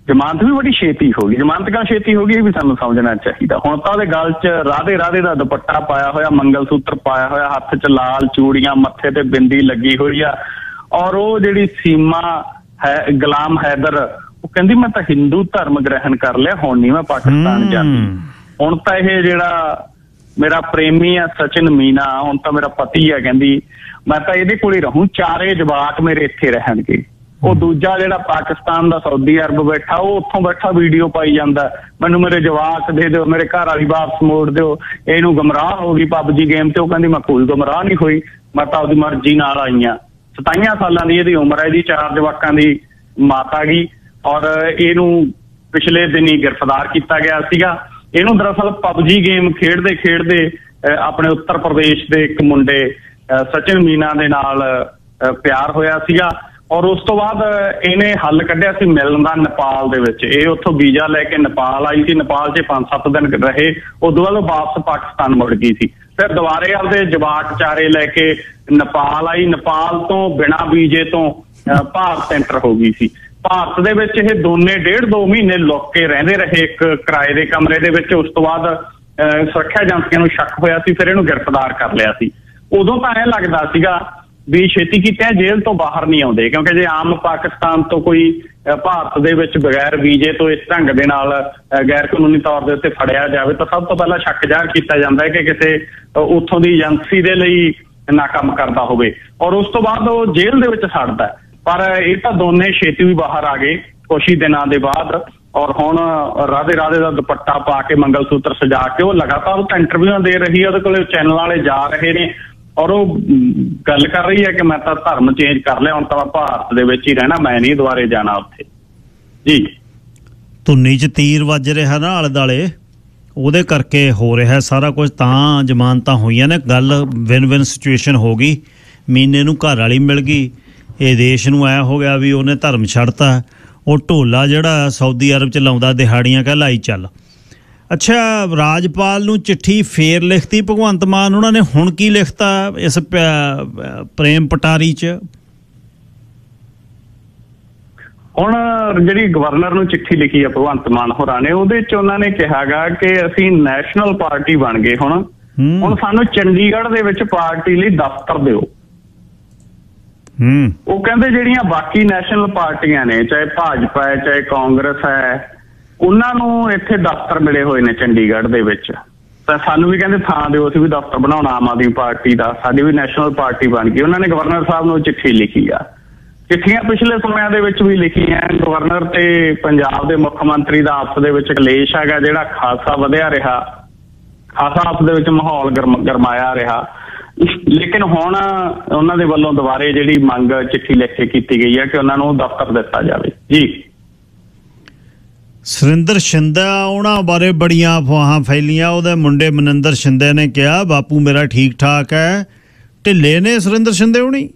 [SPEAKER 2] जमानत भी बड़ी छेती हो गई। जमानत क्यों छेती हो गई भी सानू समझना चाहिए। हुण तां उहदे गल च राधे राधे दा दुपट्टा पाया होया, मंगल सूत्र पाया होया, हत्थ च लाल चूड़ियां, मत्थे ते बिंदी लगी हुई आ, और वो जिहड़ी सीमा है गुलाम हैदर वो कहंदी मैं तां हिंदू धर्म ग्रहण कर लिया, हुण नहीं मैं पाकिस्तान जाती। हुण तां इह जिहड़ा मेरा प्रेमी है सचिन मीना, हुण तां मेरा पति है, कहंदी मैं तां इहदे कोल ही रहूं, चारे जवाक मेरे इत्थे रहणगे। वो दूजा जिहड़ा पाकिस्तान दा सऊदी अरब बैठा वो उत्थों बैठा वीडियो पाई जांदा, मैनू मेरे जवाक दे दिओ, मेरे घर वाली वापस मोड़ दिओ, इहनू गुमराह हो गई पबजी गेम ते। वो कहंदी मैं कोई गुमराह नहीं हुई, मैं तां आपदी मर्जी नाल आई हां। सताइयां सालां दी इहदी उम्र है, इहदी चार जवाकां दी माता गी, और इहनू पिछले दिनी गिरफ्तार किया गया सीगा। इहनू दरअसल पबजी गेम खेडदे खेडदे अपने उत्तर प्रदेश दे एक मुंडे सचिन मीना दे नाल प्यार होया सीगा, और उस तो बाद इहने हल कढ़िया सी मिलन दा नेपाल दे विच। इह उत्थों वीजा लैके नेपाल आई सी, नेपाल च पांच सत्त दिन रहे, उदों बाद वापस पाकिस्तान मुड़ गई सी। फिर दुबारे आपदे जवाक चारे लैके नेपाल आई, नेपाल तो बिना वीजे तो भारत एंटर हो गई सी। भारत दे विच इह दोने डेढ़ दो महीने लुक के रहिंदे रहे एक किराए दे कमरे दे विच। उस तो बाद सुरक्षा एजेंसियां नूं शक होया सी, फिर इहनूं गिरफ्तार कर लिया सी। उदों तां इह लगदा सीगा भी छेती कीते जेल तो बाहर नहीं आउंदे, क्योंकि जे आम पाकिस्तान तो कोई भारत दे विच बगैर वीजे तो इस ढंग दे नाल गैर कानूनी तौर दे उत्ते फड़िया जावे तो सब तो पहला शक ज़ाहिर कीता जांदा है कि किसी उत्थों दी एजेंसी दे लई नाकाम करदा होवे, और उस तो बाद वो जेल दे विच सड़दा। पर इह तां दोने छेती भी बाहर आ गए कुछ ही दिनां दे बाद, और हुण राधे राधे दा दुपट्टा पा के मंगल सूत्र सजा के वो लगातार इंटरव्यूआं दे रही है, उहदे कोले चैनल वाले जा रहे ने, और वो गल कर रही है कि मैं तो धर्म चेंज कर लिया, हुण तां भारत दे विच ही रहना, मैं नहीं दुबारे जाना उत्थे। जी
[SPEAKER 1] धुन्नी च तीर वज रहा ना आले दुआले, ਉਹਦੇ ਕਰਕੇ हो रहा सारा कुछ, ਤਾਂ ਜ਼ਮਾਨਤਾਂ ਹੋਈਆਂ ਨੇ। ਗੱਲ ਵਿਨ ਵਿਨ ਸਿਚੁਏਸ਼ਨ ਹੋ ਗਈ, ਮੀਨੇ ਨੂੰ ਘਰ ਵਾਲੀ ਮਿਲ ਗਈ, ਇਹ ਦੇਸ਼ ਨੂੰ ਐ ਹੋ ਗਿਆ ਵੀ ਉਹਨੇ ਧਰਮ ਛੱਡਤਾ। ਉਹ ਢੋਲਾ ਜਿਹੜਾ ਸਾਊਦੀ ਅਰਬ ਚ ਲਾਉਂਦਾ ਦਿਹਾੜੀਆਂ ਕਹਿ ਲਾਈ ਚੱਲ। ਅੱਛਾ, ਰਾਜਪਾਲ ਨੂੰ ਚਿੱਠੀ ਫੇਰ ਲਿਖਤੀ ਭਗਵੰਤ ਮਾਨ ਉਹਨਾਂ ਨੇ, ਹੁਣ ਕੀ ਲਿਖਤਾ ਇਸ ਪ੍ਰੇਮ ਪਟਾਰੀ ਚ?
[SPEAKER 2] ਹੁਣ ਜਿਹੜੀ ਗਵਰਨਰ ਨੂੰ ਚਿੱਠੀ ਲਿਖੀ ਆ ਭਗਵੰਤ ਮਾਨ ਹੋਰਾਂ ਨੇ, ਉਹਦੇ ਚ ਉਹਨਾਂ ਨੇ ਕਿਹਾਗਾ ਕਿ ਅਸੀਂ ਨੈਸ਼ਨਲ ਪਾਰਟੀ ਬਣ ਗਏ, ਹੁਣ ਹੁਣ ਸਾਨੂੰ ਚੰਡੀਗੜ੍ਹ ਦੇ ਵਿੱਚ ਪਾਰਟੀ ਲਈ ਦਫ਼ਤਰ ਦਿਓ। ਉਹ ਕਹਿੰਦੇ ਜਿਹੜੀਆਂ ਬਾਕੀ ਨੈਸ਼ਨਲ ਪਾਰਟੀਆਂ ਨੇ, ਚਾਹੇ ਭਾਜਪਾ ਹੈ ਚਾਹੇ ਕਾਂਗਰਸ ਹੈ, ਉਹਨਾਂ ਨੂੰ ਇੱਥੇ ਦਫ਼ਤਰ ਮਿਲੇ ਹੋਏ ਨੇ ਚੰਡੀਗੜ੍ਹ ਦੇ ਵਿੱਚ, ਤਾਂ ਸਾਨੂੰ ਵੀ ਕਹਿੰਦੇ ਥਾਂ ਦਿਓ, ਅਸੀਂ ਵੀ ਦਫ਼ਤਰ ਬਣਾਉਣਾ ਆਮ ਆਦਮੀ ਪਾਰਟੀ ਦਾ, ਸਾਡੀ ਵੀ ਨੈਸ਼ਨਲ ਪਾਰਟੀ ਬਣ ਗਈ। ਉਹਨਾਂ ਨੇ ਗਵਰਨਰ ਸਾਹਿਬ ਨੂੰ ਚਿੱਠੀ ਲਿਖੀ ਆ। ਚਿੱਠੀਆਂ ਪਿਛਲੇ ਸਮਿਆਂ ਦੇ ਵਿੱਚ ਵੀ ਲਿਖੀਆਂ, ਗਵਰਨਰ ਤੇ ਪੰਜਾਬ ਦੇ ਮੁੱਖ ਮੰਤਰੀ ਦਾ ਆਪਸ ਦੇ ਵਿੱਚ ਕਲੇਸ਼ ਹੈਗਾ ਜਿਹੜਾ ਖਾਸਾ ਵਧਿਆ ਰਿਹਾ, ਖਾਸਾ ਆਪਸ ਦੇ ਵਿੱਚ ਮਾਹੌਲ ਗਰਮ ਗਰਮਾਇਆ ਰਿਹਾ। ਲੇਕਿਨ ਹੁਣ ਉਹਨਾਂ ਦੇ ਵੱਲੋਂ ਦੁਬਾਰੇ ਜਿਹੜੀ ਮੰਗ ਚਿੱਠੀ ਲਿਖ ਕੇ ਕੀਤੀ ਗਈ ਹੈ ਕਿ ਉਹਨਾਂ ਨੂੰ ਦਫ਼ਤਰ ਦਿੱਤਾ ਜਾਵੇ। ਜੀ
[SPEAKER 1] ਸੁਰਿੰਦਰ ਸ਼ਿੰਦਾ, ਉਹਨਾਂ ਬਾਰੇ ਬੜੀਆਂ ਅਫਵਾਹਾਂ ਫੈਲੀਆਂ। ਉਹਦੇ ਮੁੰਡੇ ਮਨਿੰਦਰ ਸ਼ਿੰਦੇ ਨੇ ਕਿਹਾ ਬਾਪੂ ਮੇਰਾ ਠੀਕ ਠਾਕ ਹੈ, ਢਿੱਲੇ ਨੇ ਸੁਰਿੰਦਰ ਸ਼ਿੰਦੇ ਹੋਣੀ।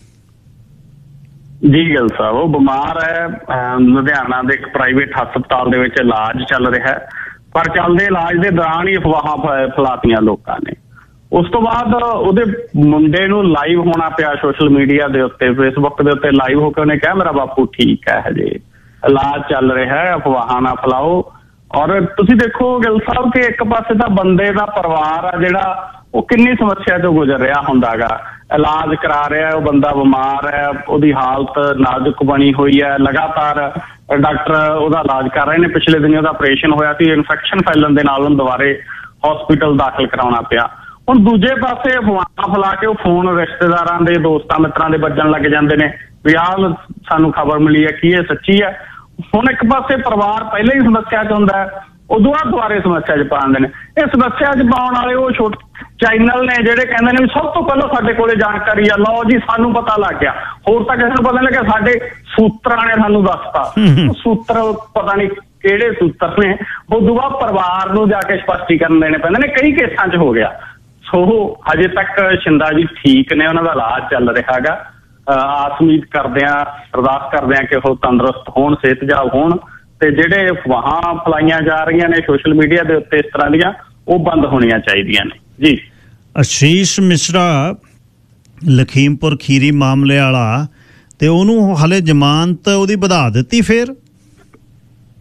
[SPEAKER 2] ਜੀ ਗੱਲ ਸਾਹਿਬ, ਉਹ ਬਿਮਾਰ ਹੈ, ਲੁਧਿਆਣਾ ਦੇ ਇੱਕ ਪ੍ਰਾਈਵੇਟ ਹਸਪਤਾਲ ਦੇ ਵਿੱਚ ਇਲਾਜ ਚੱਲ ਰਿਹਾ, ਪਰ ਚੱਲਦੇ ਇਲਾਜ ਦੇ ਦੌਰਾਨ ਹੀ ਅਫਵਾਹਾਂ ਫੈਲਾਤੀਆਂ ਲੋਕਾਂ ਨੇ। ਉਸ ਤੋਂ ਬਾਅਦ ਉਹਦੇ ਮੁੰਡੇ ਨੂੰ ਲਾਈਵ ਹੋਣਾ ਪਿਆ ਸੋਸ਼ਲ ਮੀਡੀਆ ਦੇ ਉੱਤੇ, ਫੇਸਬੁੱਕ ਦੇ ਉੱਤੇ ਲਾਈਵ ਹੋ ਕੇ ਉਹਨੇ ਕਿਹਾ ਮੇਰਾ ਬਾਪੂ ਠੀਕ ਹੈ, ਹਜੇ ਇਲਾਜ ਚੱਲ ਰਿਹਾ ਹੈ, ਅਫਵਾਹਾਂ ਨਾ ਫੈਲਾਓ। ਔਰ ਤੁਸੀਂ ਦੇਖੋ ਗਿੱਲ ਸਾਹਿਬ ਕਿ ਇੱਕ ਪਾਸੇ ਤਾਂ ਬੰਦੇ ਦਾ ਪਰਿਵਾਰ ਆ ਜਿਹੜਾ ਉਹ ਕਿੰਨੀ ਸਮੱਸਿਆ ਤੋਂ ਗੁਜ਼ਰ ਰਿਹਾ ਹੁੰਦਾ ਗਾ, ਇਲਾਜ ਕਰਾ ਰਿਹਾ, ਉਹ ਬੰਦਾ ਬਿਮਾਰ ਹੈ, ਉਹਦੀ ਹਾਲਤ ਨਾਜ਼ੁਕ ਬਣੀ ਹੋਈ ਹੈ, ਲਗਾਤਾਰ ਡਾਕਟਰ ਉਹਦਾ ਇਲਾਜ ਕਰ ਰਹੇ ਨੇ। ਪਿਛਲੇ ਦਿਨੀ ਉਹਦਾ ਆਪਰੇਸ਼ਨ ਹੋਇਆ ਸੀ, ਇਨਫੈਕਸ਼ਨ ਫੈਲਣ ਦੇ ਨਾਲ ਉਹਨੂੰ ਦੁਬਾਰੇ ਹਸਪੀਟਲ ਦਾਖਲ ਕਰਾਉਣਾ ਪਿਆ। ਹੁਣ ਦੂਜੇ ਪਾਸੇ ਅਫਵਾਹਾਂ ਫੈਲਾ ਕੇ ਉਹ ਫੋਨ ਰਿਸ਼ਤੇਦਾਰਾਂ ਦੇ, ਦੋਸਤਾਂ ਮਿੱਤਰਾਂ ਦੇ ਵੱਜਣ ਲੱਗ ਜਾਂਦੇ ਨੇ ਵੀ ਆਹ ਸਾਨੂੰ ਖਬਰ ਮਿਲੀ ਹੈ, ਕੀ ਇਹ ਸੱਚੀ ਹੈ। ਹੁਣ ਇੱਕ ਪਾਸੇ ਪਰਿਵਾਰ ਪਹਿਲਾਂ ਹੀ ਸਮੱਸਿਆ 'ਚ ਹੁੰਦਾ, ਉਦੋਂ ਬਾਅਦ ਦੁਬਾਰੇ ਸਮੱਸਿਆ 'ਚ ਪਾ ਦਿੰਦੇ ਨੇ। ਇਹ ਸਮੱਸਿਆ 'ਚ ਪਾਉਣ ਵਾਲੇ ਉਹ ਛੋਟੇ ਚੈਨਲ ਨੇ ਜਿਹੜੇ ਕਹਿੰਦੇ ਨੇ ਵੀ ਸਭ ਤੋਂ ਪਹਿਲਾਂ ਸਾਡੇ ਕੋਲੇ ਜਾਣਕਾਰੀ ਆ, ਲਓ ਜੀ ਸਾਨੂੰ ਪਤਾ ਲੱਗ ਗਿਆ, ਹੋਰ ਤਾਂ ਕਿਸੇ ਨੂੰ ਪਤਾ ਨਹੀਂ ਲੱਗਿਆ, ਸਾਡੇ ਸੂਤਰਾਂ ਨੇ ਸਾਨੂੰ ਦੱਸਤਾ। ਸੂਤਰ ਪਤਾ ਨਹੀਂ ਕਿਹੜੇ ਸੂਤਰ ਨੇ, ਉਦੋਂ ਬਾਅਦ ਪਰਿਵਾਰ ਨੂੰ ਜਾ ਕੇ ਸਪਸ਼ਟੀਕਰਨ ਦੇਣੇ ਪੈਂਦੇ ਨੇ। ਕਈ ਕੇਸਾਂ 'ਚ ਹੋ ਗਿਆ। ਸੋ ਹਜੇ ਤੱਕ ਸ਼ਿੰਦਾ ਜੀ ਠੀਕ ਨੇ, ਉਹਨਾਂ ਦਾ ਇਲਾਜ ਚੱਲ ਰਿਹਾ ਹੈਗਾ। ਆਸ ਉਮੀਦ ਕਰਦੇ ਹਾਂ, ਅਰਦਾਸ ਕਰਦੇ ਹਾਂ ਕਿ ਉਹ ਤੰਦਰੁਸਤ ਹੋਣ, ਸਿਹਤਯਾਬ ਹੋਣ, ਤੇ ਜਿਹੜੇ ਅਫਵਾਹਾਂ ਫੈਲਾਈਆਂ ਜਾ ਰਹੀਆਂ ਨੇ ਸੋਸ਼ਲ ਮੀਡੀਆ ਦੇ ਉੱਤੇ ਇਸ ਤਰ੍ਹਾਂ ਦੀਆਂ, ਉਹ ਬੰਦ ਹੋਣੀਆਂ ਚਾਹੀਦੀਆਂ ਨੇ। ਜੀ
[SPEAKER 1] ਆਸ਼ੀਸ਼ ਮਿਸ਼ਰਾ ਲਖੀਮਪੁਰ ਖੀਰੀ ਮਾਮਲੇ ਵਾਲਾ, ਤੇ ਉਹਨੂੰ ਹਲੇ ਜ਼ਮਾਨਤ ਉਹਦੀ ਵਧਾ ਦਿੱਤੀ ਫੇਰ?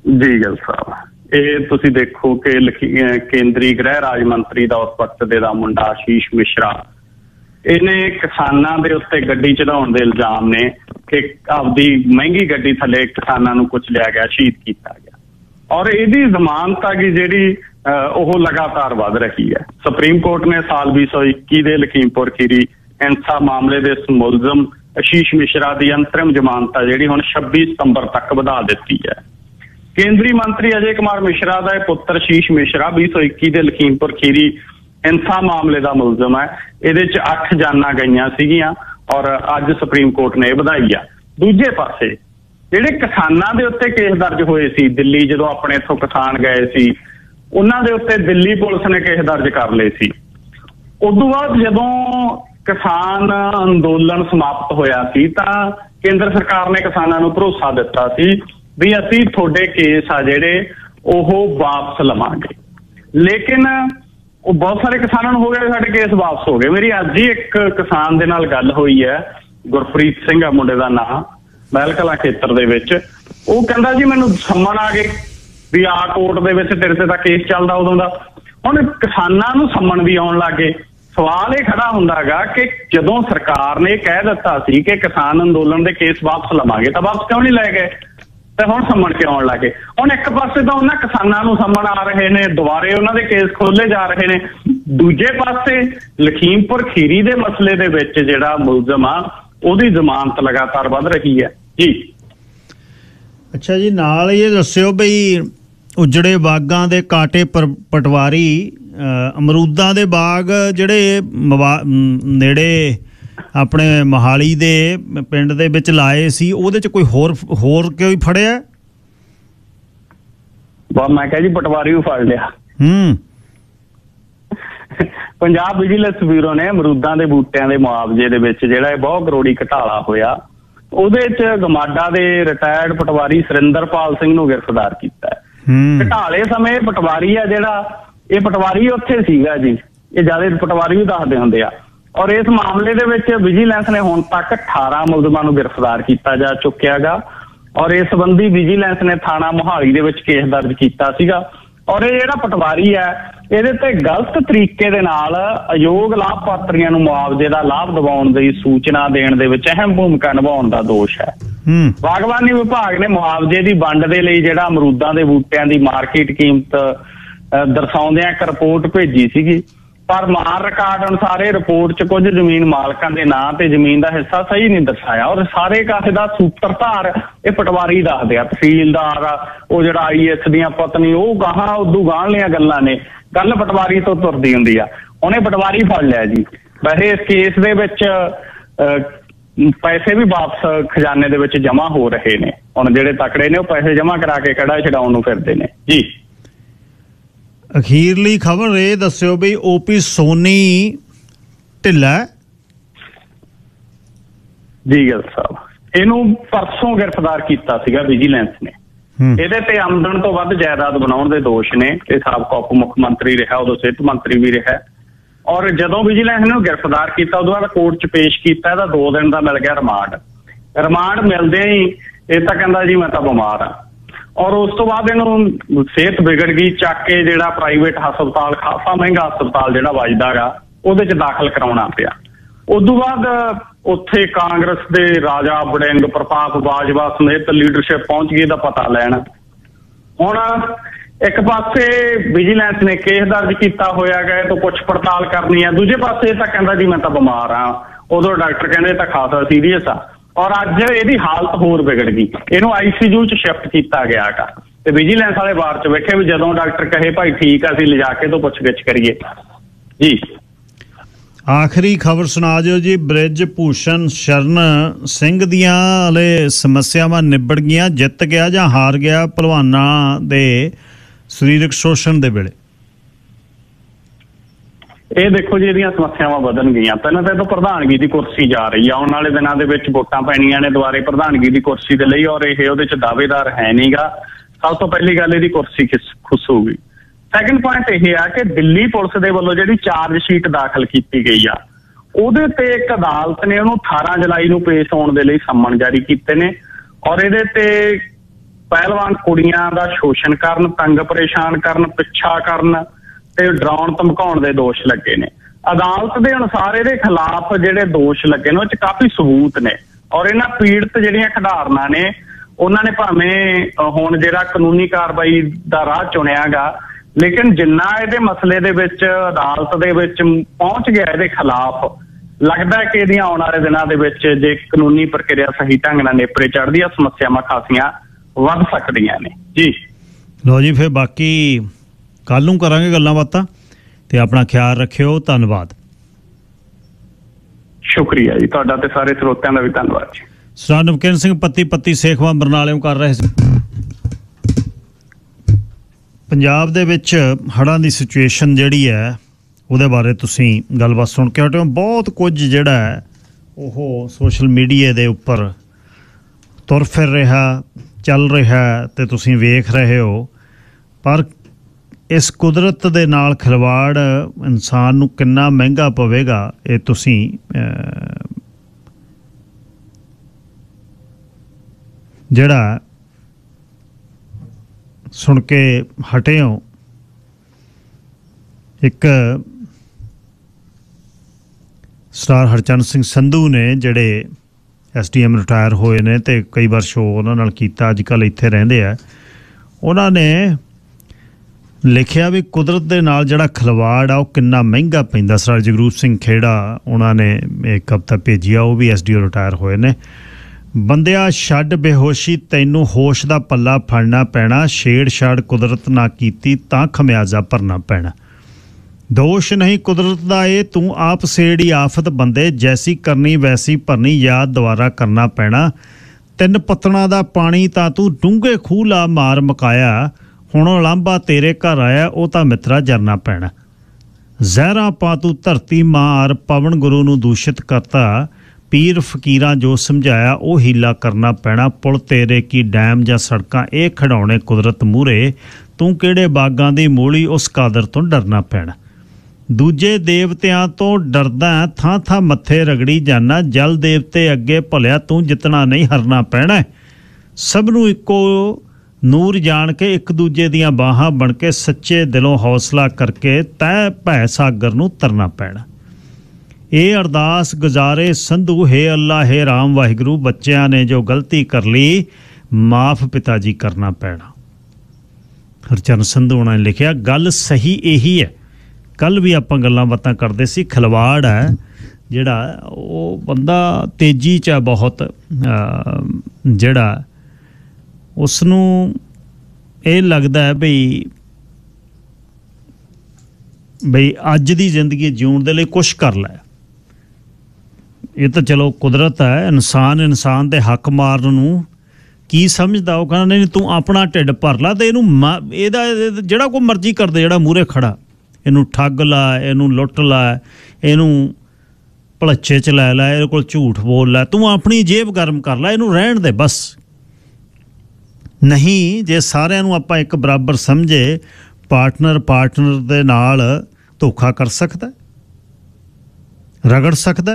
[SPEAKER 2] ਜੀ ਗੱਲ ਸਾਹਿਬ, ਇਹ ਤੁਸੀਂ ਦੇਖੋ ਕਿ ਕੇਂਦਰੀ ਗ੍ਰਹਿ ਰਾਜ ਮੰਤਰੀ ਦਾ ਉਸ ਵਕਤ ਦੇ ਦਾ ਮੁੰਡਾ ਆਸ਼ੀਸ਼ ਮਿਸ਼ਰਾ, ਇਹਨੇ ਕਿਸਾਨਾਂ ਦੇ ਉੱਤੇ ਗੱਡੀ ਚੜਾਉਣ ਦੇ ਇਲਜ਼ਾਮ ਨੇ ਕਿ ਆਪਦੀ ਮਹਿੰਗੀ ਗੱਡੀ ਥੱਲੇ ਕਿਸਾਨਾਂ ਨੂੰ ਕੁਚਲਿਆ ਗਿਆ, ਸ਼ਹੀਦ ਕੀਤਾ ਗਿਆ। ਔਰ ਇਹਦੀ ਜ਼ਮਾਨਤ ਆ ਗਈ ਜਿਹੜੀ ਉਹ ਲਗਾਤਾਰ ਵੱਧ ਰਹੀ ਹੈ। ਸੁਪਰੀਮ ਕੋਰਟ ਨੇ ਸਾਲ ਵੀਹ ਸੌ ਇੱਕੀ ਦੇ ਲਖੀਮਪੁਰ ਖੀਰੀ ਹਿੰਸਾ ਮਾਮਲੇ ਦੇ ਮੁਲਜ਼ਮ ਆਸ਼ੀਸ਼ ਮਿਸ਼ਰਾ ਦੀ ਅੰਤਰਿਮ ਜ਼ਮਾਨਤ ਆ ਜਿਹੜੀ ਹੁਣ ਛੱਬੀ ਸਤੰਬਰ ਤੱਕ ਵਧਾ ਦਿੱਤੀ ਹੈ। ਕੇਂਦਰੀ ਮੰਤਰੀ ਅਜੇ ਕੁਮਾਰ ਮਿਸ਼ਰਾ ਦਾ ਪੁੱਤਰ ਆਸ਼ੀਸ਼ ਮਿਸ਼ਰਾ ਵੀਹ ਸੌ ਇੱਕੀ ਦੇ ਲਖੀਮਪੁਰ ਖੀਰੀ ਹਿੰਸਾ ਮਾਮਲੇ ਦਾ ਮੁਲਜ਼ਮ ਹੈ। ਇਹਦੇ ਚ ਅੱਠ ਜਾਨਾਂ ਗਈਆਂ ਸੀਗੀਆਂ ਔਰ ਅੱਜ ਸੁਪਰੀਮ ਕੋਰਟ ਨੇ ਇਹ ਵਧਾਈ ਆ। ਦੂਜੇ ਪਾਸੇ ਜਿਹੜੇ ਕਿਸਾਨਾਂ ਦੇ ਉੱਤੇ ਕੇਸ ਦਰਜ ਹੋਏ ਸੀ ਦਿੱਲੀ, ਜਦੋਂ ਆਪਣੇ ਇੱਥੋਂ ਕਿਸਾਨ ਗਏ ਸੀ, ਉਹਨਾਂ ਦੇ ਉੱਤੇ ਦਿੱਲੀ ਪੁਲਿਸ ਨੇ ਕੇਸ ਦਰਜ ਕਰ ਲਏ ਸੀ। ਉਦੋਂ ਬਾਅਦ ਜਦੋਂ ਕਿਸਾਨ ਅੰਦੋਲਨ ਸਮਾਪਤ ਹੋਇਆ ਸੀ ਤਾਂ ਕੇਂਦਰ ਸਰਕਾਰ ਨੇ ਕਿਸਾਨਾਂ ਨੂੰ ਭਰੋਸਾ ਦਿੱਤਾ ਸੀ ਵੀ ਅਸੀਂ ਤੁਹਾਡੇ ਕੇਸ ਆ ਜਿਹੜੇ ਉਹ ਵਾਪਸ ਲਵਾਂਗੇ। ਲੇਕਿਨ ਉਹ ਬਹੁਤ ਸਾਰੇ ਕਿਸਾਨਾਂ ਨੂੰ ਹੋ ਗਿਆ ਸਾਡੇ ਕੇਸ ਵਾਪਸ ਹੋ ਗਏ। ਮੇਰੀ ਅੱਜ ਹੀ ਇੱਕ ਕਿਸਾਨ ਦੇ ਨਾਲ ਗੱਲ ਹੋਈ ਹੈ, ਗੁਰਪ੍ਰੀਤ ਸਿੰਘ ਆ ਮੁੰਡੇ ਦਾ ਨਾਂ, ਮਹਿਲ ਕਲਾਂ ਖੇਤਰ ਦੇ ਵਿੱਚ। ਉਹ ਕਹਿੰਦਾ ਜੀ ਮੈਨੂੰ ਸੰਮਣ ਆ ਗਏ ਵੀ ਆ ਕੋਰਟ ਦੇ ਵਿੱਚ ਤੇਰੇ ਤੇ ਤਾਂ ਕੇਸ ਚੱਲਦਾ ਉਦੋਂ ਦਾ। ਹੁਣ ਕਿਸਾਨਾਂ ਨੂੰ ਸੰਮਣ ਵੀ ਆਉਣ ਲੱਗ ਗਏ। ਸਵਾਲ ਇਹ ਖੜਾ ਹੁੰਦਾ ਹੈਗਾ ਕਿ ਜਦੋਂ ਸਰਕਾਰ ਨੇ ਕਹਿ ਦਿੱਤਾ ਸੀ ਕਿ ਕਿਸਾਨ ਅੰਦੋਲਨ ਦੇ ਕੇਸ ਵਾਪਸ ਲਵਾਂਗੇ ਤਾਂ ਵਾਪਸ ਕਿਉਂ ਨਹੀਂ ਲੈ ਗਏ ਤੇ ਹੁਣ ਸੰਮਣ ਕਿਉਂ ਆਉਣ ਲੱਗੇ? ਹੁਣ ਇੱਕ ਪਾਸੇ ਤਾਂ ਉਹਨਾਂ ਕਿਸਾਨਾਂ ਨੂੰ ਸੰਮਣ ਆ ਰਹੇ ਨੇ, ਦੁਬਾਰੇ ਉਹਨਾਂ ਦੇ ਕੇਸ ਖੋਲੇ ਜਾ ਰਹੇ ਨੇ। ਦੂਜੇ ਪਾਸੇ ਲਖੀਮਪੁਰ ਖੀਰੀ ਦੇ ਮਸਲੇ ਦੇ ਵਿੱਚ ਜਿਹੜਾ ਮੁਲਜ਼ਮ ਆ ਉਹਦੀ ਜ਼ਮਾਨਤ ਲਗਾਤਾਰ ਵੱਧ ਰਹੀ ਹੈ ਜੀ।
[SPEAKER 1] ਅੱਛਾ ਜੀ, ਨਾਲ ਇਹ ਦੱਸਿਓ ਬਈ ਉਜੜੇ ਬਾਗਾਂ ਦੇ ਕਾਟੇ ਪਟਵਾਰੀ ਅਮਰੂਦਾਂ ਦੇ ਬਾਗ ਜਿਹੜੇ ਨੇੜੇ ਆਪਣੇ ਮੋਹਾਲੀ ਦੇ ਪਿੰਡ ਦੇ ਵਿੱਚ ਲਾਏ ਸੀ, ਉਹਦੇ ਚ ਕੋਈ ਹੋਰ ਹੋਰ ਕੋਈ ਫੜਿਆ?
[SPEAKER 2] ਮੈਂ ਕਿਹਾ ਜੀ ਪਟਵਾਰੀ ਵੀ ਫੜ ਲਿਆ।
[SPEAKER 1] ਹੂੰ
[SPEAKER 2] ਪੰਜਾਬ ਵਿਜੀਲੈਂਸ ਬਿਊਰੋ ਨੇ ਅਮਰੂਦਾਂ ਦੇ ਬੂਟਿਆਂ ਦੇ ਮੁਆਵਜ਼ੇ ਦੇ ਵਿੱਚ ਜਿਹੜਾ ਇਹ ਬਹੁਤ ਕਰੋੜੀ ਘਟਾਲਾ ਹੋਇਆ, ਉਹਦੇ ਚ ਗਮਾਡਾ ਦੇ ਰਿਟਾਇਰਡ ਪਟਵਾਰੀ ਸੁਰਿੰਦਰਪਾਲ ਸਿੰਘ ਨੂੰ ਗ੍ਰਿਫਤਾਰ ਕੀਤਾ। ਘਟਾਲੇ ਸਮੇਂ ਪਟਵਾਰੀ ਆ ਜਿਹੜਾ, ਇਹ ਪਟਵਾਰੀ ਉੱਥੇ ਸੀਗਾ ਜੀ, ਇਹ ਜਿਆਦਾ ਪਟਵਾਰੀ ਵੀ ਦੱਸਦੇ ਹੁੰਦੇ ਆ। ਔਰ ਇਸ ਮਾਮਲੇ ਦੇ ਵਿੱਚ ਵਿਜੀਲੈਂਸ ਨੇ ਹੁਣ ਤੱਕ ਅਠਾਰਾਂ ਮੁਲਜ਼ਮਾਂ ਨੂੰ ਗ੍ਰਿਫਤਾਰ ਕੀਤਾ ਜਾ ਚੁੱਕਿਆ ਗਾ। ਔਰ ਇਸ ਸੰਬੰਧੀ ਵਿਜੀਲੈਂਸ ਨੇ ਥਾਣਾ ਮੋਹਾਲੀ ਦੇ ਵਿੱਚ ਕੇਸ ਦਰਜ ਕੀਤਾ ਸੀਗਾ। ਔਰ ਇਹ ਜਿਹੜਾ ਪਟਵਾਰੀ ਹੈ ਇਹਦੇ ਤੇ ਗਲਤ ਤਰੀਕੇ ਦੇ ਨਾਲ ਅਯੋਗ ਲਾਭਪਾਤਰੀਆਂ ਨੂੰ ਮੁਆਵਜ਼ੇ ਦਾ ਲਾਭ ਦਿਵਾਉਣ ਦੀ ਸੂਚਨਾ ਦੇਣ ਦੇ ਵਿੱਚ ਅਹਿਮ ਭੂਮਿਕਾ ਨਿਭਾਉਣ ਦਾ ਦੋਸ਼ ਹੈ। ਬਾਗਬਾਨੀ ਵਿਭਾਗ ਨੇ ਮੁਆਵਜ਼ੇ ਦੀ ਵੰਡ ਦੇ ਲਈ ਜਿਹੜਾ ਅਮਰੂਦਾਂ ਦੇ ਬੂਟਿਆਂ ਦੀ ਮਾਰਕੀਟ ਕੀਮਤ ਦਰਸਾਉਂਦਿਆਂ ਇੱਕ ਰਿਪੋਰਟ ਭੇਜੀ ਸੀਗੀ, ਪਰ ਮਾਰ ਰਿਕਾਰਡ ਅਨੁਸਾਰ ਇਹ ਰਿਪੋਰਟ 'ਚ ਕੁਝ ਜ਼ਮੀਨ ਮਾਲਕਾਂ ਦੇ ਨਾਂ ਤੇ ਜ਼ਮੀਨ ਦਾ ਹਿੱਸਾ ਸਹੀ ਨਹੀਂ ਦਰਸਾਇਆ। ਔਰ ਸਾਰੇ ਕਾਸੇ ਦਾ ਸੂਤਰਧਾਰ ਇਹ ਪਟਵਾਰੀ ਦੱਸਦੇ ਆ, ਤਹਿਸੀਲਦਾਰ ਆ, ਉਹ ਜਿਹੜਾ ਆਈ ਐਸ ਦੀਆਂ ਪਤਨੀ, ਉਹ ਗਾਹਾਂ ਉਦੋਂ ਗਾਂਹਲੀਆਂ ਗੱਲਾਂ ਨੇ, ਗੱਲ ਪਟਵਾਰੀ ਤੋਂ ਤੁਰਦੀ ਹੁੰਦੀ ਆ। ਉਹਨੇ ਪਟਵਾਰੀ ਫੜ ਲਿਆ ਜੀ। ਵੈਸੇ ਇਸ ਕੇਸ ਦੇ ਵਿੱਚ ਪੈਸੇ ਵੀ ਵਾਪਸ ਖਜ਼ਾਨੇ ਦੇ ਵਿੱਚ ਜਮ੍ਹਾਂ ਹੋ ਰਹੇ ਨੇ। ਹੁਣ ਜਿਹੜੇ ਤਕੜੇ ਨੇ ਉਹ ਪੈਸੇ ਜਮ੍ਹਾਂ ਕਰਾ ਕੇ ਕੜਾ ਛਡਾਉਣ ਨੂੰ ਫਿਰਦੇ ਨੇ ਜੀ।
[SPEAKER 1] ਅਖੀਰਲੀ ਖਬਰ ਇਹ ਦੱਸਿਓ ਵੀ ਓਪੀ ਸੋਨੀ ਢਿੱਲਾ ਜੀ
[SPEAKER 2] ਗੱਲ ਸਾਹਿਬ, ਇਹਨੂੰ ਪਰਸੋਂ ਗ੍ਰਿਫਤਾਰ ਕੀਤਾ ਸੀਗਾ ਵਿਜੀਲੈਂਸ ਨੇ। ਇਹਦੇ ਤੇ ਆਮਦਨ ਤੋਂ ਵੱਧ ਜਾਇਦਾਦ ਬਣਾਉਣ ਦੇ ਦੋਸ਼ ਨੇ। ਇਹ ਸਾਬਕਾ ਉਪ ਮੁੱਖ ਮੰਤਰੀ ਰਿਹਾ, ਉਦੋਂ ਸਿਹਤ ਮੰਤਰੀ ਵੀ ਰਿਹਾ। ਔਰ ਜਦੋਂ ਵਿਜੀਲੈਂਸ ਨੇ ਉਹਨੂੰ ਗ੍ਰਿਫਤਾਰ ਕੀਤਾ ਉਦੋਂ ਬਾਅਦ ਕੋਰਟ 'ਚ ਪੇਸ਼ ਕੀਤਾ। ਇਹਦਾ ਦੋ ਦਿਨ ਦਾ ਮਿਲ ਗਿਆ ਰਿਮਾਂਡ। ਰਿਮਾਂਡ ਮਿਲਦੇ ਹੀ ਇਹ ਤਾਂ ਕਹਿੰਦਾ ਜੀ ਮੈਂ ਤਾਂ ਬਿਮਾਰ ਆ। ਔਰ ਉਸ ਤੋਂ ਬਾਅਦ ਇਹਨੂੰ ਸਿਹਤ ਵਿਗੜ ਗਈ, ਚੱਕ ਕੇ ਜਿਹੜਾ ਪ੍ਰਾਈਵੇਟ ਹਸਪਤਾਲ, ਖਾਸਾ ਮਹਿੰਗਾ ਹਸਪਤਾਲ ਜਿਹੜਾ ਵੱਜਦਾ ਗਾ, ਉਹਦੇ 'ਚ ਦਾਖਲ ਕਰਾਉਣਾ ਪਿਆ। ਉਦੋਂ ਬਾਅਦ ਉੱਥੇ ਕਾਂਗਰਸ ਦੇ ਰਾਜਾ ਵੜਿੰਗ, ਪ੍ਰਤਾਪ ਬਾਜਵਾ ਸਮੇਤ ਲੀਡਰਸ਼ਿਪ ਪਹੁੰਚ ਗਈ ਦਾ ਪਤਾ ਲੈਣ। ਹੁਣ ਇੱਕ ਪਾਸੇ ਵਿਜੀਲੈਂਸ ਨੇ ਕੇਸ ਦਰਜ ਕੀਤਾ ਹੋਇਆ ਗਾ, ਤੋਂ ਪੁੱਛ ਪੜਤਾਲ ਕਰਨੀ ਆ। ਦੂਜੇ ਪਾਸੇ ਇਹ ਤਾਂ ਕਹਿੰਦਾ ਜੀ ਮੈਂ ਤਾਂ ਬਿਮਾਰ ਆ। ਉਦੋਂ ਡਾਕਟਰ ਕਹਿੰਦੇ ਤਾਂ ਖਾਸਾ ਸੀਰੀਅਸ ਆ। ਔਰ ਅੱਜ ਇਹਦੀ ਹਾਲਤ ਹੋਰ ਵਿਗੜ ਗਈ, ਇਹਨੂੰ ਆਈਸੀਯੂ 'ਚ ਸ਼ਿਫਟ ਕੀਤਾ ਗਿਆ ਗਾ। ਤੇ ਵਿਜੀਲੈਂਸ ਵਾਲੇ ਬਾਰ 'ਚ ਬੈਠੇ ਵੀ ਜਦੋਂ ਡਾਕਟਰ ਕਹੇ ਭਾਈ ਠੀਕ ਆ, ਅਸੀਂ ਲਿਜਾ ਕੇ ਤੋਂ ਪੁੱਛ ਗਿੱਛ ਕਰੀਏ ਜੀ।
[SPEAKER 1] ਆਖਰੀ ਖਬਰ ਸੁਣਾ ਦਿਓ ਜੀ। ਬ੍ਰਿਜ ਭੂਸ਼ਣ ਸ਼ਰਨ ਸਿੰਘ ਦੀਆਂ ਹਲੇ ਸਮੱਸਿਆਵਾਂ ਨਿਬੜ ਗਈਆਂ, ਜਿੱਤ ਗਿਆ ਜਾਂ ਹਾਰ ਗਿਆ ਭਲਵਾਨਾਂ ਦੇ ਸਰੀਰਕ ਸ਼ੋਸ਼ਣ ਦੇ ਵੇਲੇ?
[SPEAKER 2] ਇਹ ਦੇਖੋ ਜੀ, ਇਹਦੀਆਂ ਸਮੱਸਿਆਵਾਂ ਵਧਣ ਗਈਆਂ। ਪਹਿਲਾਂ ਤਾਂ ਇਹ ਤੋਂ ਪ੍ਰਧਾਨਗੀ ਦੀ ਕੁਰਸੀ ਜਾ ਰਹੀ ਆ। ਆਉਣ ਵਾਲੇ ਦਿਨਾਂ ਦੇ ਵਿੱਚ ਵੋਟਾਂ ਪੈਣੀਆਂ ਨੇ ਦੁਬਾਰੇ ਪ੍ਰਧਾਨਗੀ ਦੀ ਕੁਰਸੀ ਦੇ ਲਈ, ਔਰ ਇਹ ਉਹਦੇ 'ਚ ਦਾਅਵੇਦਾਰ ਹੈ ਨੀ ਗਾ। ਸਭ ਤੋਂ ਪਹਿਲੀ ਗੱਲ ਇਹਦੀ ਕੁਰਸੀ ਖੁੱਸੂਗੀ। ਸੈਕਿੰਡ ਪੁਆਇੰਟ ਇਹ ਆ ਕਿ ਦਿੱਲੀ ਪੁਲਿਸ ਦੇ ਵੱਲੋਂ ਜਿਹੜੀ ਚਾਰਜ ਸ਼ੀਟ ਦਾਖਲ ਕੀਤੀ ਗਈ ਆ, ਉਹਦੇ ਤੇ ਇੱਕ ਅਦਾਲਤ ਨੇ ਉਹਨੂੰ ਅਠਾਰਾਂ ਜੁਲਾਈ ਨੂੰ ਪੇਸ਼ ਹੋਣ ਦੇ ਲਈ ਸੰਮਨ ਜਾਰੀ ਕੀਤੇ ਨੇ। ਔਰ ਇਹਦੇ ਤੇ ਪਹਿਲਵਾਨ ਕੁੜੀਆਂ ਦਾ ਸ਼ੋਸ਼ਣ ਕਰਨ, ਤੰਗ ਪਰੇਸ਼ਾਨ ਕਰਨ, ਪਿੱਛਾ ਕਰਨ ਤੇ ਡਰਾਉਣ ਧਮਕਾਉਣ ਦੇ ਦੋਸ਼ ਲੱਗੇ ਨੇ। ਅਦਾਲਤ ਦੇ ਅਨੁਸਾਰ ਇਹਦੇ ਖਿਲਾਫ ਜਿਹੜੇ ਦੋਸ਼ ਲੱਗੇ ਨੇ ਉਹ 'ਚ ਕਾਫੀ ਸਬੂਤ ਨੇ ਔਰ ਇਹਨਾਂ ਪੀੜਤ ਜਿਹੜੀਆਂ ਖਿਡਾਰਨਾਂ ਨੇ ਉਹਨਾਂ ਨੇ ਭਾਵੇਂ ਹੁਣ ਜਿਹੜਾ ਕਾਨੂੰਨੀ ਕਾਰਵਾਈ ਦਾ ਰਾਹ ਚੁਣਿਆ ਗਾ, ਲੇਕਿਨ ਜਿੰਨਾ ਇਹਦੇ ਮਸਲੇ ਦੇ ਵਿੱਚ ਅਦਾਲਤ ਦੇ ਵਿੱਚ ਪਹੁੰਚ ਗਿਆ ਇਹਦੇ ਖਿਲਾਫ, ਲੱਗਦਾ ਕਿ ਇਹਦੀਆਂ ਆਉਣ ਵਾਲੇ ਦਿਨਾਂ ਦੇ ਵਿੱਚ ਜੇ ਕਾਨੂੰਨੀ ਪ੍ਰਕਿਰਿਆ ਸਹੀ ਢੰਗ ਨਾਲ ਨੇਪਰੇ ਚੜ੍ਹਦੀਆਂ ਸਮੱਸਿਆਵਾਂ ਖਾਸੀਆਂ ਵੱਧ ਸਕਦੀਆਂ ਨੇ ਜੀ।
[SPEAKER 1] ਲੋ ਜੀ, ਫਿਰ ਬਾਕੀ ਕੱਲ ਨੂੰ ਕਰਾਂਗੇ ਗੱਲਾਂ ਬਾਤਾਂ ਤੇ ਆਪਣਾ ਖਿਆਲ ਰੱਖਿਓ। ਧੰਨਵਾਦ।
[SPEAKER 2] ਸ਼ੁਕਰੀਆ ਜੀ ਤੁਹਾਡਾ ਤੇ ਸਾਰੇ ਸਰੋਤਿਆਂ ਦਾ ਵੀ ਧੰਨਵਾਦ ਜੀ।
[SPEAKER 1] ਸਰਦਾਰ ਨਵਕਰਨ ਸਿੰਘ ਪੱਤੀ ਪੱਤੀ ਸੇਖਵਾਂ ਬਰਨਾਲਿਓਂ ਕਰ ਰਹੇ ਸੀ। ਪੰਜਾਬ ਦੇ ਵਿੱਚ ਹੜ੍ਹਾਂ ਦੀ ਸਿਚੁਏਸ਼ਨ ਜਿਹੜੀ ਹੈ ਉਹਦੇ ਬਾਰੇ ਤੁਸੀਂ ਗੱਲਬਾਤ ਸੁਣ ਕੇ ਹਟੇ ਹੋ। ਬਹੁਤ ਕੁਝ ਜਿਹੜਾ ਹੈ ਉਹ ਸੋਸ਼ਲ ਮੀਡੀਆ ਦੇ ਉੱਪਰ ਤੁਰ ਫਿਰ ਰਿਹਾ, ਚੱਲ ਰਿਹਾ ਤੇ ਤੁਸੀਂ ਵੇਖ ਰਹੇ ਹੋ। ਪਰ ਇਸ ਕੁਦਰਤ ਦੇ ਨਾਲ ਖਿਲਵਾੜ ਇਨਸਾਨ ਨੂੰ ਕਿੰਨਾ ਮਹਿੰਗਾ ਪਵੇਗਾ ਇਹ ਤੁਸੀਂ ਜਿਹੜਾ ਸੁਣ ਕੇ ਹਟੇ ਹੋ। ਇੱਕ ਸਰਦਾਰ ਹਰਚੰਦ ਸਿੰਘ ਸੰਧੂ ਨੇ ਜਿਹੜੇ ਐਸ ਡੀ ਐਮ ਰਿਟਾਇਰ ਹੋਏ ਨੇ ਤੇ ਕਈ ਵਾਰ ਸ਼ੋਅ ਉਹਨਾਂ ਨਾਲ ਕੀਤਾ, ਅੱਜ ਕੱਲ੍ਹ ਇੱਥੇ ਰਹਿੰਦੇ ਆ। ਉਹਨਾਂ ਨੇ ਲਿਖਿਆ ਵੀ ਕੁਦਰਤ ਦੇ ਨਾਲ ਜਿਹੜਾ ਖਿਲਵਾੜ ਆ ਉਹ ਕਿੰਨਾ ਮਹਿੰਗਾ ਪੈਂਦਾ। ਸਰਦਾਰ ਜਗਰੂਪ ਸਿੰਘ ਖੇੜਾ ਉਹਨਾਂ ਨੇ ਇੱਕ ਕਵਿਤਾ ਭੇਜੀ ਆ, ਉਹ ਵੀ ਐਸ ਡੀ ਓ ਰਿਟਾਇਰ ਹੋਏ ਨੇ। ਬੰਦਿਆ ਛੱਡ ਬੇਹੋਸ਼ੀ, ਤੈਨੂੰ ਹੋਸ਼ ਦਾ ਪੱਲਾ ਫੜਨਾ ਪੈਣਾ, ਛੇੜ ਛਾੜ ਕੁਦਰਤ ਨਾ ਕੀਤੀ ਤਾਂ ਖਮਿਆਜ਼ਾ ਭਰਨਾ ਪੈਣਾ। ਦੋਸ਼ ਨਹੀਂ ਕੁਦਰਤ ਦਾ ਇਹ, ਤੂੰ ਆਪ ਸੇੜੀ ਆਫਤ ਬੰਦੇ, ਜੈਸੀ ਕਰਨੀ ਵੈਸੀ ਭਰਨੀ, ਯਾਦ ਦੁਬਾਰਾ ਕਰਨਾ ਪੈਣਾ। ਤਿੰਨ ਪੱਤਣਾ ਦਾ ਪਾਣੀ ਤਾਂ ਤੂੰ ਡੂੰਘੇ ਖੂਹ ਲਾ ਮਾਰ ਮਕਾਇਆ, ਹੁਣ ਲਾਂਭਾ ਤੇਰੇ ਘਰ ਆਇਆ ਉਹ ਤਾਂ ਮਿੱਤਰਾ ਜਰਨਾ ਪੈਣਾ। ਜ਼ਹਿਰਾਂ ਪਾ ਤੂੰ ਧਰਤੀ ਮਾਰ, ਪਵਨ ਗੁਰੂ ਨੂੰ ਦੂਸ਼ਿਤ ਕਰਤਾ, ਪੀਰ ਫਕੀਰਾਂ ਜੋ ਸਮਝਾਇਆ ਉਹ ਹੀਲਾ ਕਰਨਾ ਪੈਣਾ। ਪੁਲ ਤੇਰੇ ਕੀ ਡੈਮ ਜਾਂ ਸੜਕਾਂ ਇਹ ਖਿਡਾਉਣੇ ਕੁਦਰਤ ਮੂਹਰੇ, ਤੂੰ ਕਿਹੜੇ ਬਾਗਾਂ ਦੀ ਮੂਲੀ ਉਸ ਕਾਦਰ ਤੋਂ ਡਰਨਾ ਪੈਣਾ। ਦੂਜੇ ਦੇਵਤਿਆਂ ਤੋਂ ਡਰਦਾ ਥਾਂ ਥਾਂ ਮੱਥੇ ਰਗੜੀ ਜਾਨਾ, ਜਲ ਦੇਵਤੇ ਅੱਗੇ ਭਲਿਆ ਤੂੰ ਜਿੱਤਣਾ ਨਹੀਂ ਹਰਨਾ ਪੈਣਾ। ਸਭ ਨੂੰ ਇੱਕੋ ਨੂਰ ਜਾਣ ਕੇ ਇੱਕ ਦੂਜੇ ਦੀਆਂ ਬਾਹਾਂ ਬਣ ਕੇ ਸੱਚੇ ਦਿਲੋਂ ਹੌਸਲਾ ਕਰਕੇ ਤੈ ਭੈ ਸਾਗਰ ਨੂੰ ਤਰਨਾ ਪੈਣਾ। ਇਹ ਅਰਦਾਸ ਗੁਜ਼ਾਰੇ ਸੰਧੂ, ਹੈ ਅੱਲਾ ਹੈ ਰਾਮ ਵਾਹਿਗੁਰੂ, ਬੱਚਿਆਂ ਨੇ ਜੋ ਗਲਤੀ ਕਰ ਲਈ ਮਾਫ ਪਿਤਾ ਜੀ ਕਰਨਾ ਪੈਣਾ। ਹਰਚੰਦ ਸੰਧੂ ਉਹਨਾਂ ਨੇ ਲਿਖਿਆ। ਗੱਲ ਸਹੀ ਇਹੀ ਹੈ। ਕੱਲ੍ਹ ਵੀ ਆਪਾਂ ਗੱਲਾਂ ਬਾਤਾਂ ਕਰਦੇ ਸੀ। ਖਿਲਵਾੜ ਹੈ ਜਿਹੜਾ ਉਹ ਬੰਦਾ ਤੇਜ਼ੀ 'ਚ ਬਹੁਤ, ਜਿਹੜਾ ਉਸ ਨੂੰ ਇਹ ਲੱਗਦਾ ਹੈ ਬਈ ਬਈ ਅੱਜ ਦੀ ਜ਼ਿੰਦਗੀ ਜਿਉਣ ਦੇ ਲਈ ਕੁਛ ਕਰ ਲੈ। ਇਹ ਤਾਂ ਚਲੋ ਕੁਦਰਤ ਹੈ। ਇਨਸਾਨ ਇਨਸਾਨ ਦੇ ਹੱਕ ਮਾਰਨ ਨੂੰ ਕੀ ਸਮਝਦਾ? ਉਹ ਕਹਿੰਦਾ ਨਹੀਂ ਤੂੰ ਆਪਣਾ ਢਿੱਡ ਭਰ ਲਾ ਤੇ ਇਹਨੂੰ ਇਹਦਾ ਜਿਹੜਾ ਕੋਈ ਮਰਜ਼ੀ ਕਰਦੇ, ਜਿਹੜਾ ਮੂਹਰੇ ਖੜਾ, ਇਹਨੂੰ ਠੱਗ ਲਾ, ਇਹਨੂੰ ਲੁੱਟ ਲਾ, ਇਹਨੂੰ ਭਲੱਚੇ 'ਚ ਲੈ ਲੈ, ਇਹਦੇ ਕੋਲ ਝੂਠ ਬੋਲ ਲੈ, ਤੂੰ ਆਪਣੀ ਜੇਬ ਗਰਮ ਕਰ ਲੈ, ਇਹਨੂੰ ਰਹਿਣ ਦੇ ਬਸ। ਨਹੀਂ, ਜੇ ਸਾਰਿਆਂ ਨੂੰ ਆਪਾਂ ਇੱਕ ਬਰਾਬਰ ਸਮਝੇ, ਪਾਰਟਨਰ ਪਾਰਟਨਰ ਦੇ ਨਾਲ ਧੋਖਾ ਕਰ ਸਕਦਾ, ਰਗੜ ਸਕਦਾ,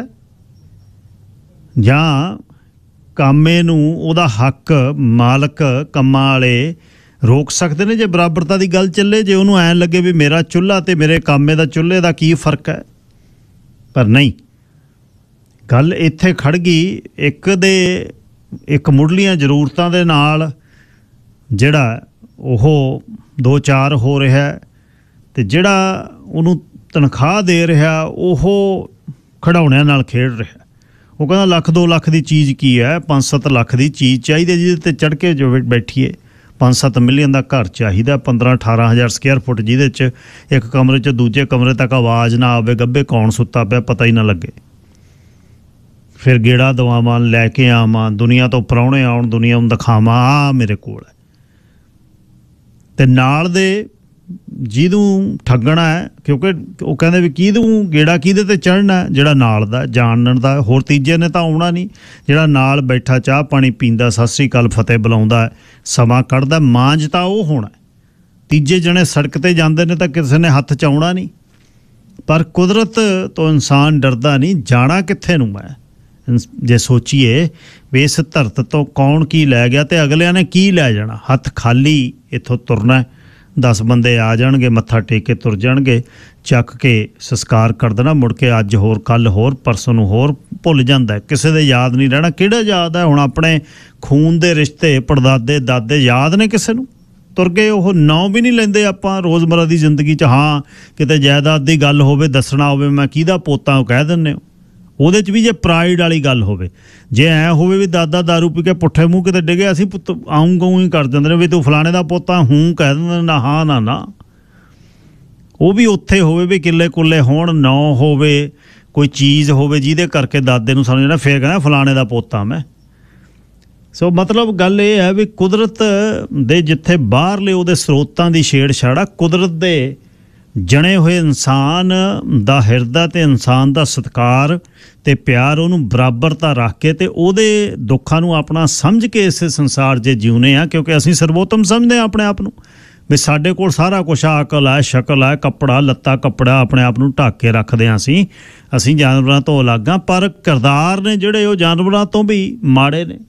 [SPEAKER 1] ਜਾਂ ਕਾਮੇ ਨੂੰ ਉਹਦਾ ਹੱਕ ਮਾਲਕ ਕੰਮਾਂ ਵਾਲੇ ਰੋਕ ਸਕਦੇ ਨੇ ਜੇ ਬਰਾਬਰਤਾ ਦੀ ਗੱਲ ਚੱਲੇ। ਜੇ ਉਹਨੂੰ ਐਂ ਲੱਗੇ ਵੀ ਮੇਰਾ ਚੁੱਲ੍ਹਾ ਤੇ ਮੇਰੇ ਕਾਮੇ ਦਾ ਚੁੱਲ੍ਹੇ ਦਾ ਕੀ ਫਰਕ ਹੈ, ਪਰ ਨਹੀਂ, ਗੱਲ ਇੱਥੇ ਖੜ ਗਈ। ਇੱਕ ਦੇ ਇੱਕ ਮੁੱਢਲੀਆਂ ਜ਼ਰੂਰਤਾਂ ਦੇ ਨਾਲ ਜਿਹੜਾ ਉਹ ਦੋ ਚਾਰ ਹੋ ਰਿਹਾ ਤੇ ਜਿਹੜਾ ਉਹਨੂੰ ਤਨਖਾਹ ਦੇ ਰਿਹਾ ਉਹ ਖਿਡੌਣਿਆਂ ਨਾਲ ਖੇਡ ਰਿਹਾ। ਉਹ ਕਹਿੰਦਾ ਲੱਖ ਦੋ ਲੱਖ ਦੀ ਚੀਜ਼ ਕੀ ਹੈ, ਪੰਜ ਸੱਤ ਲੱਖ ਦੀ ਚੀਜ਼ ਚਾਹੀਦੀ ਜਿਹਦੇ ਤੇ ਚੜ੍ਹ ਕੇ ਜੋ ਬੈਠੀਏ। ਪੰਜ ਸੱਤ ਮਿਲੀਅਨ ਦਾ ਘਰ ਚਾਹੀਦਾ, ਪੰਦਰਾਂ ਅਠਾਰਾਂ ਹਜ਼ਾਰ ਸਕੁਅਰ ਫੁੱਟ, ਜਿਹਦੇ 'ਚ ਇੱਕ ਕਮਰੇ 'ਚ ਦੂਜੇ ਕਮਰੇ ਤੱਕ ਆਵਾਜ਼ ਨਾ ਆਵੇ, ਗੱਭੇ ਕੌਣ ਸੁੱਤਾ ਪਿਆ ਪਤਾ ਹੀ ਨਾ ਲੱਗੇ। ਫਿਰ ਗੇੜਾ ਦਵਾਵਾਂ, ਲੈ ਕੇ ਆਵਾਂ, ਦੁਨੀਆ ਤੋਂ ਪ੍ਰਾਹੁਣੇ ਆਉਣ, ਦੁਨੀਆ ਨੂੰ ਦਿਖਾਵਾਂ ਆ ਮੇਰੇ ਕੋਲ ਹੈ। ਤੇ ਨਾਲ ਦੇ ਜਿਹਨੂੰ ਠੱਗਣਾ ਹੈ, ਕਿਉਂਕਿ ਉਹ ਕਹਿੰਦੇ ਵੀ ਕਿਹਨੂੰ ਗੇੜਾ ਕਿਹਦੇ ਤੇ ਚੜ੍ਹਨਾ, ਜਿਹੜਾ ਨਾਲ ਦਾ ਜਾਣਨ ਦਾ, ਹੋਰ ਤੀਜੇ ਨੇ ਤਾਂ ਆਉਣਾ ਨਹੀਂ। ਜਿਹੜਾ ਨਾਲ ਬੈਠਾ ਚਾਹ ਪਾਣੀ ਪੀਂਦਾ, ਸਤਿ ਸ੍ਰੀ ਅਕਾਲ ਫਤਿਹ ਬੁਲਾਉਂਦਾ, ਸਮਾਂ ਕੱਢਦਾ, ਮਾਂਜ ਤਾਂ ਉਹ ਹੋਣਾ। ਤੀਜੇ ਜਣੇ ਸੜਕ ਤੇ ਜਾਂਦੇ ਨੇ ਤਾਂ ਕਿਸੇ ਨੇ ਹੱਥ 'ਚ ਆਉਣਾ ਨਹੀਂ। ਪਰ ਕੁਦਰਤ ਤੋਂ ਇਨਸਾਨ ਡਰਦਾ ਨਹੀਂ। ਜਾਣਾ ਕਿੱਥੇ ਨੂੰ ਮੈਂ, ਜੇ ਸੋਚੀਏ ਵੀ ਇਸ ਧਰਤ ਤੋਂ ਕੌਣ ਕੀ ਲੈ ਗਿਆ ਤੇ ਅਗਲਿਆਂ ਨੇ ਕੀ ਲੈ ਜਾਣਾ। ਹੱਥ ਖਾਲੀ ਇੱਥੋਂ ਤੁਰਨਾ, ਦਸ ਬੰਦੇ ਆ ਜਾਣਗੇ, ਮੱਥਾ ਟੇਕ ਕੇ ਤੁਰ ਜਾਣਗੇ, ਚੱਕ ਕੇ ਸੰਸਕਾਰ ਕਰ ਦੇਣਾ, ਮੁੜ ਕੇ ਅੱਜ ਹੋਰ ਕੱਲ ਹੋਰ ਪਰਸੋਂ ਨੂੰ ਹੋਰ, ਭੁੱਲ ਜਾਂਦਾ, ਕਿਸੇ ਦੇ ਯਾਦ ਨਹੀਂ ਰਹਿਣਾ। ਕਿਹੜਾ ਯਾਦ ਹੈ ਹੁਣ? ਆਪਣੇ ਖੂਨ ਦੇ ਰਿਸ਼ਤੇ, ਪੜਦਾਦੇ ਦਾਦੇ ਯਾਦ ਨੇ ਕਿਸੇ ਨੂੰ? ਤੁਰ ਗਏ, ਉਹ ਨਾਂ ਵੀ ਨਹੀਂ ਲੈਂਦੇ ਆਪਾਂ ਰੋਜ਼ਮਰਾ ਦੀ ਜ਼ਿੰਦਗੀ 'ਚ। ਹਾਂ ਕਿਤੇ ਜਾਇਦਾਦ ਦੀ ਗੱਲ ਹੋਵੇ, ਦੱਸਣਾ ਹੋਵੇ ਮੈਂ ਕਿਹਦਾ ਪੋਤਾ, ਉਹ ਕਹਿ ਦਿੰਦੇ ਹੋ। ਉਹਦੇ 'ਚ ਵੀ ਜੇ ਪ੍ਰਾਈਡ ਵਾਲੀ ਗੱਲ ਹੋਵੇ, ਜੇ ਐਂ ਹੋਵੇ ਵੀ ਦਾਦਾ ਦਾਰੂ ਪੀ ਕੇ ਪੁੱਠੇ ਮੂੰਹ ਕਿਤੇ ਡਿੱਗੇ, ਅਸੀਂ ਪੁੱਤ ਆਊਂ ਗਊਂ ਹੀ ਕਰ ਦਿੰਦੇ ਨੇ ਵੀ ਤੂੰ ਫਲਾਣੇ ਦਾ ਪੋਤਾ ਹੂੰ ਕਹਿ ਦਿੰਦੇ ਨਾ, ਹਾਂ ਨਾ ਨਾ। ਉਹ ਵੀ ਉੱਥੇ ਹੋਵੇ ਵੀ ਕਿੱਲੇ ਕੁੱਲੇ ਹੋਣ, ਨਾਂ ਹੋਵੇ, ਕੋਈ ਚੀਜ਼ ਹੋਵੇ ਜਿਹਦੇ ਕਰਕੇ ਦਾਦੇ ਨੂੰ ਸਮਝਣਾ, ਫਿਰ ਕਹਿੰਦਾ ਫਲਾਣੇ ਦਾ ਪੋਤਾ ਮੈਂ। ਸੋ ਮਤਲਬ ਗੱਲ ਇਹ ਹੈ ਵੀ ਕੁਦਰਤ ਦੇ ਜਿੱਥੇ ਬਾਹਰਲੇ ਉਹਦੇ ਸਰੋਤਾਂ ਦੀ ਛੇੜਛਾੜ ਆ, ਕੁਦਰਤ ਦੇ ਜਣੇ ਹੋਏ ਇਨਸਾਨ ਦਾ ਹਿਰਦਾ ਤੇ ਇਨਸਾਨ ਦਾ ਸਤਿਕਾਰ ਤੇ ਪਿਆਰ, ਉਹਨੂੰ ਬਰਾਬਰਤਾ ਰੱਖ ਕੇ ਤੇ ਉਹਦੇ ਦੁੱਖਾਂ ਨੂੰ ਆਪਣਾ ਸਮਝ ਕੇ ਇਸ ਸੰਸਾਰ 'ਚ ਜਿਉਨੇ ਆ, ਕਿਉਂਕਿ ਅਸੀਂ ਸਰਵੋਤਮ ਸਮਝਦੇ ਹਾਂ ਆਪਣੇ ਆਪ ਨੂੰ ਵੀ ਸਾਡੇ ਕੋਲ ਸਾਰਾ ਕੁਛ ਆ, ਅਕਲ ਹੈ, ਸ਼ਕਲ ਹੈ, ਕੱਪੜਾ ਲੱਤਾ, ਕੱਪੜਾ, ਆਪਣੇ ਆਪ ਨੂੰ ਢੱਕ ਕੇ ਰੱਖਦੇ ਹਾਂ ਅਸੀਂ ਅਸੀਂ ਜਾਨਵਰਾਂ ਤੋਂ ਅਲੱਗ ਹਾਂ। ਪਰ ਕਿਰਦਾਰ ਨੇ ਜਿਹੜੇ ਉਹ ਜਾਨਵਰਾਂ ਤੋਂ ਵੀ ਮਾੜੇ ਨੇ।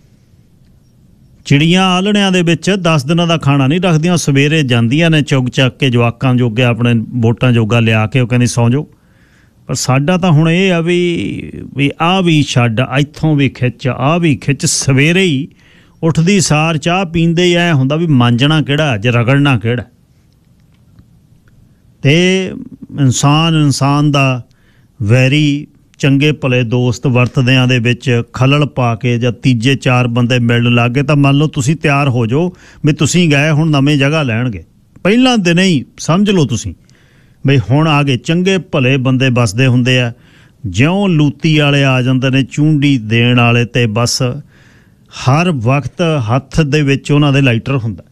[SPEAKER 1] ਚਿੜੀਆਂ ਆਲਣਿਆਂ ਦੇ ਵਿੱਚ ਦਸ ਦਿਨਾਂ ਦਾ ਖਾਣਾ ਨਹੀਂ ਰੱਖਦੀਆਂ, ਸਵੇਰੇ ਜਾਂਦੀਆਂ ਨੇ ਚੁੱਗ ਚੱਕ ਕੇ ਜਵਾਕਾਂ ਜੋਗੇ ਆਪਣੇ ਵੋਟਾਂ ਜੋਗਾ ਲਿਆ ਕੇ, ਉਹ ਕਹਿੰਦੀ ਸੌਂ ਜਾਓ। ਪਰ ਸਾਡਾ ਤਾਂ ਹੁਣ ਇਹ ਆ ਵੀ ਵੀ ਆਹ ਵੀ ਛੱਡ, ਇੱਥੋਂ ਵੀ ਖਿੱਚ, ਆਹ ਵੀ ਖਿੱਚ। ਸਵੇਰੇ ਹੀ ਉੱਠਦੀ ਸਾਰ ਚਾਹ ਪੀਂਦੇ ਹੀ ਐ ਹੁੰਦਾ ਵੀ ਮਾਂਜਣਾ ਕਿਹੜਾ, ਜੇ ਰਗੜਨਾ ਕਿਹੜਾ। ਤੇ ਇਨਸਾਨ ਇਨਸਾਨ ਦਾ ਵੈਰੀ, ਚੰਗੇ ਭਲੇ ਦੋਸਤ ਵਰਤਦਿਆਂ ਦੇ ਵਿੱਚ ਖਲਲ ਪਾ ਕੇ ਜਾਂ ਤੀਜੇ ਚਾਰ ਬੰਦੇ ਮਿਲਣ ਲੱਗ ਗਏ ਤਾਂ ਮੰਨ ਲਓ ਤੁਸੀਂ ਤਿਆਰ ਹੋ ਜਾਓ ਵੀ ਤੁਸੀਂ ਗਏ ਹੁਣ ਨਵੀਂ ਜਗ੍ਹਾ ਲੈਣਗੇ। ਪਹਿਲਾਂ ਦਿਨ ਹੀ ਸਮਝ ਲਓ ਤੁਸੀਂ ਬਈ ਹੁਣ ਆ ਗਏ। ਚੰਗੇ ਭਲੇ ਬੰਦੇ ਵੱਸਦੇ ਹੁੰਦੇ ਆ, ਜਿਉਂ ਲੂਤੀ ਵਾਲੇ ਆ ਜਾਂਦੇ ਨੇ, ਚੂੰਡੀ ਦੇਣ ਵਾਲੇ, ਤੇ ਬਸ ਹਰ ਵਕਤ ਹੱਥ ਦੇ ਵਿੱਚ ਉਹਨਾਂ ਦੇ ਲਾਈਟਰ ਹੁੰਦਾ।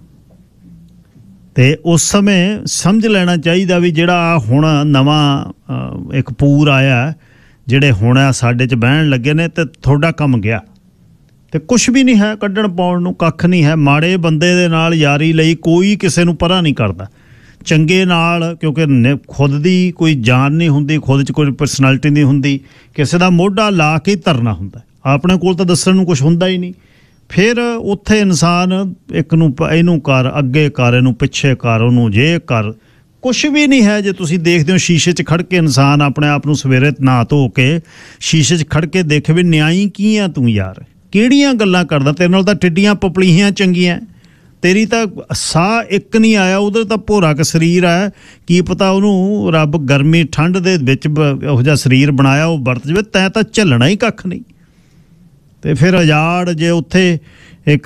[SPEAKER 1] ਤੇ ਉਸ ਸਮੇਂ ਸਮਝ ਲੈਣਾ ਚਾਹੀਦਾ ਵੀ ਜਿਹੜਾ ਹੁਣ ਨਵਾਂ ਇੱਕ ਪੂਰ ਆਇਆ, ਜਿਹੜੇ ਹੁਣ ਆ ਸਾਡੇ 'ਚ ਬਹਿਣ ਲੱਗੇ ਨੇ, ਤੇ ਤੁਹਾਡਾ ਕੰਮ ਗਿਆ ਤੇ ਕੁਛ ਵੀ ਨਹੀਂ ਹੈ, ਕੱਢਣ ਪਾਉਣ ਨੂੰ ਕੱਖ ਨਹੀਂ ਹੈ। ਮਾੜੇ ਬੰਦੇ ਦੇ ਨਾਲ ਯਾਰੀ ਲਈ ਕੋਈ ਕਿਸੇ ਨੂੰ ਪਰਾਂ ਨਹੀਂ ਕਰਦਾ, ਚੰਗੇ ਨਾਲ, ਕਿਉਂਕਿ ਖੁਦ ਦੀ ਕੋਈ ਜਾਨ ਨਹੀਂ ਹੁੰਦੀ, ਖੁਦ 'ਚ ਕੋਈ ਪਰਸਨੈਲਿਟੀ ਨਹੀਂ ਹੁੰਦੀ, ਕਿਸੇ ਦਾ ਮੋਢਾ ਲਾ ਕੇ ਧਰਨਾ ਹੁੰਦਾ। ਆਪਣੇ ਕੋਲ ਤਾਂ ਦੱਸਣ ਨੂੰ ਕੁਛ ਹੁੰਦਾ ਹੀ ਨਹੀਂ। ਫਿਰ ਉੱਥੇ ਇਨਸਾਨ ਇੱਕ ਨੂੰ ਇਹਨੂੰ ਕਰ, ਅੱਗੇ ਕਰ, ਇਹਨੂੰ ਪਿੱਛੇ ਕਰ, ਉਹਨੂੰ ਜੇ ਕਰ, ਕੁਛ ਵੀ ਨਹੀਂ ਹੈ। ਜੇ ਤੁਸੀਂ ਦੇਖਦੇ ਹੋ ਸ਼ੀਸ਼ੇ 'ਚ ਖੜ ਕੇ ਇਨਸਾਨ ਆਪਣੇ ਆਪ ਨੂੰ ਸਵੇਰੇ ਨਹਾ ਧੋ ਕੇ ਸ਼ੀਸ਼ੇ 'ਚ ਖੜ ਕੇ ਦੇਖੇ ਵੀ ਨਿਆਈ ਕੀ ਆ ਤੂੰ ਯਾਰ, ਕਿਹੜੀਆਂ ਗੱਲਾਂ ਕਰਦਾ, ਤੇਰੇ ਨਾਲ ਤਾਂ ਟਿੱਡੀਆਂ ਪਪਲੀਆਂ ਚੰਗੀਆਂ, ਤੇਰੀ ਤਾਂ ਸਾਹ ਇੱਕ ਨਹੀਂ ਆਇਆ, ਉਹਦਾ ਤਾਂ ਭੋਰਾ ਕ ਸਰੀਰ ਹੈ, ਕੀ ਪਤਾ ਉਹਨੂੰ ਰੱਬ ਗਰਮੀ ਠੰਡ ਦੇ ਵਿੱਚ ਇਹੋ ਜਿਹਾ ਸਰੀਰ ਬਣਾਇਆ ਉਹ ਵਰਤ ਜਾਵੇ, ਤੈਂ ਤਾਂ ਝੱਲਣਾ ਹੀ ਕੱਖ ਨਹੀਂ। ਤੇ ਫਿਰ ਉਜਾੜ ਜੇ ਉੱਥੇ ਇੱਕ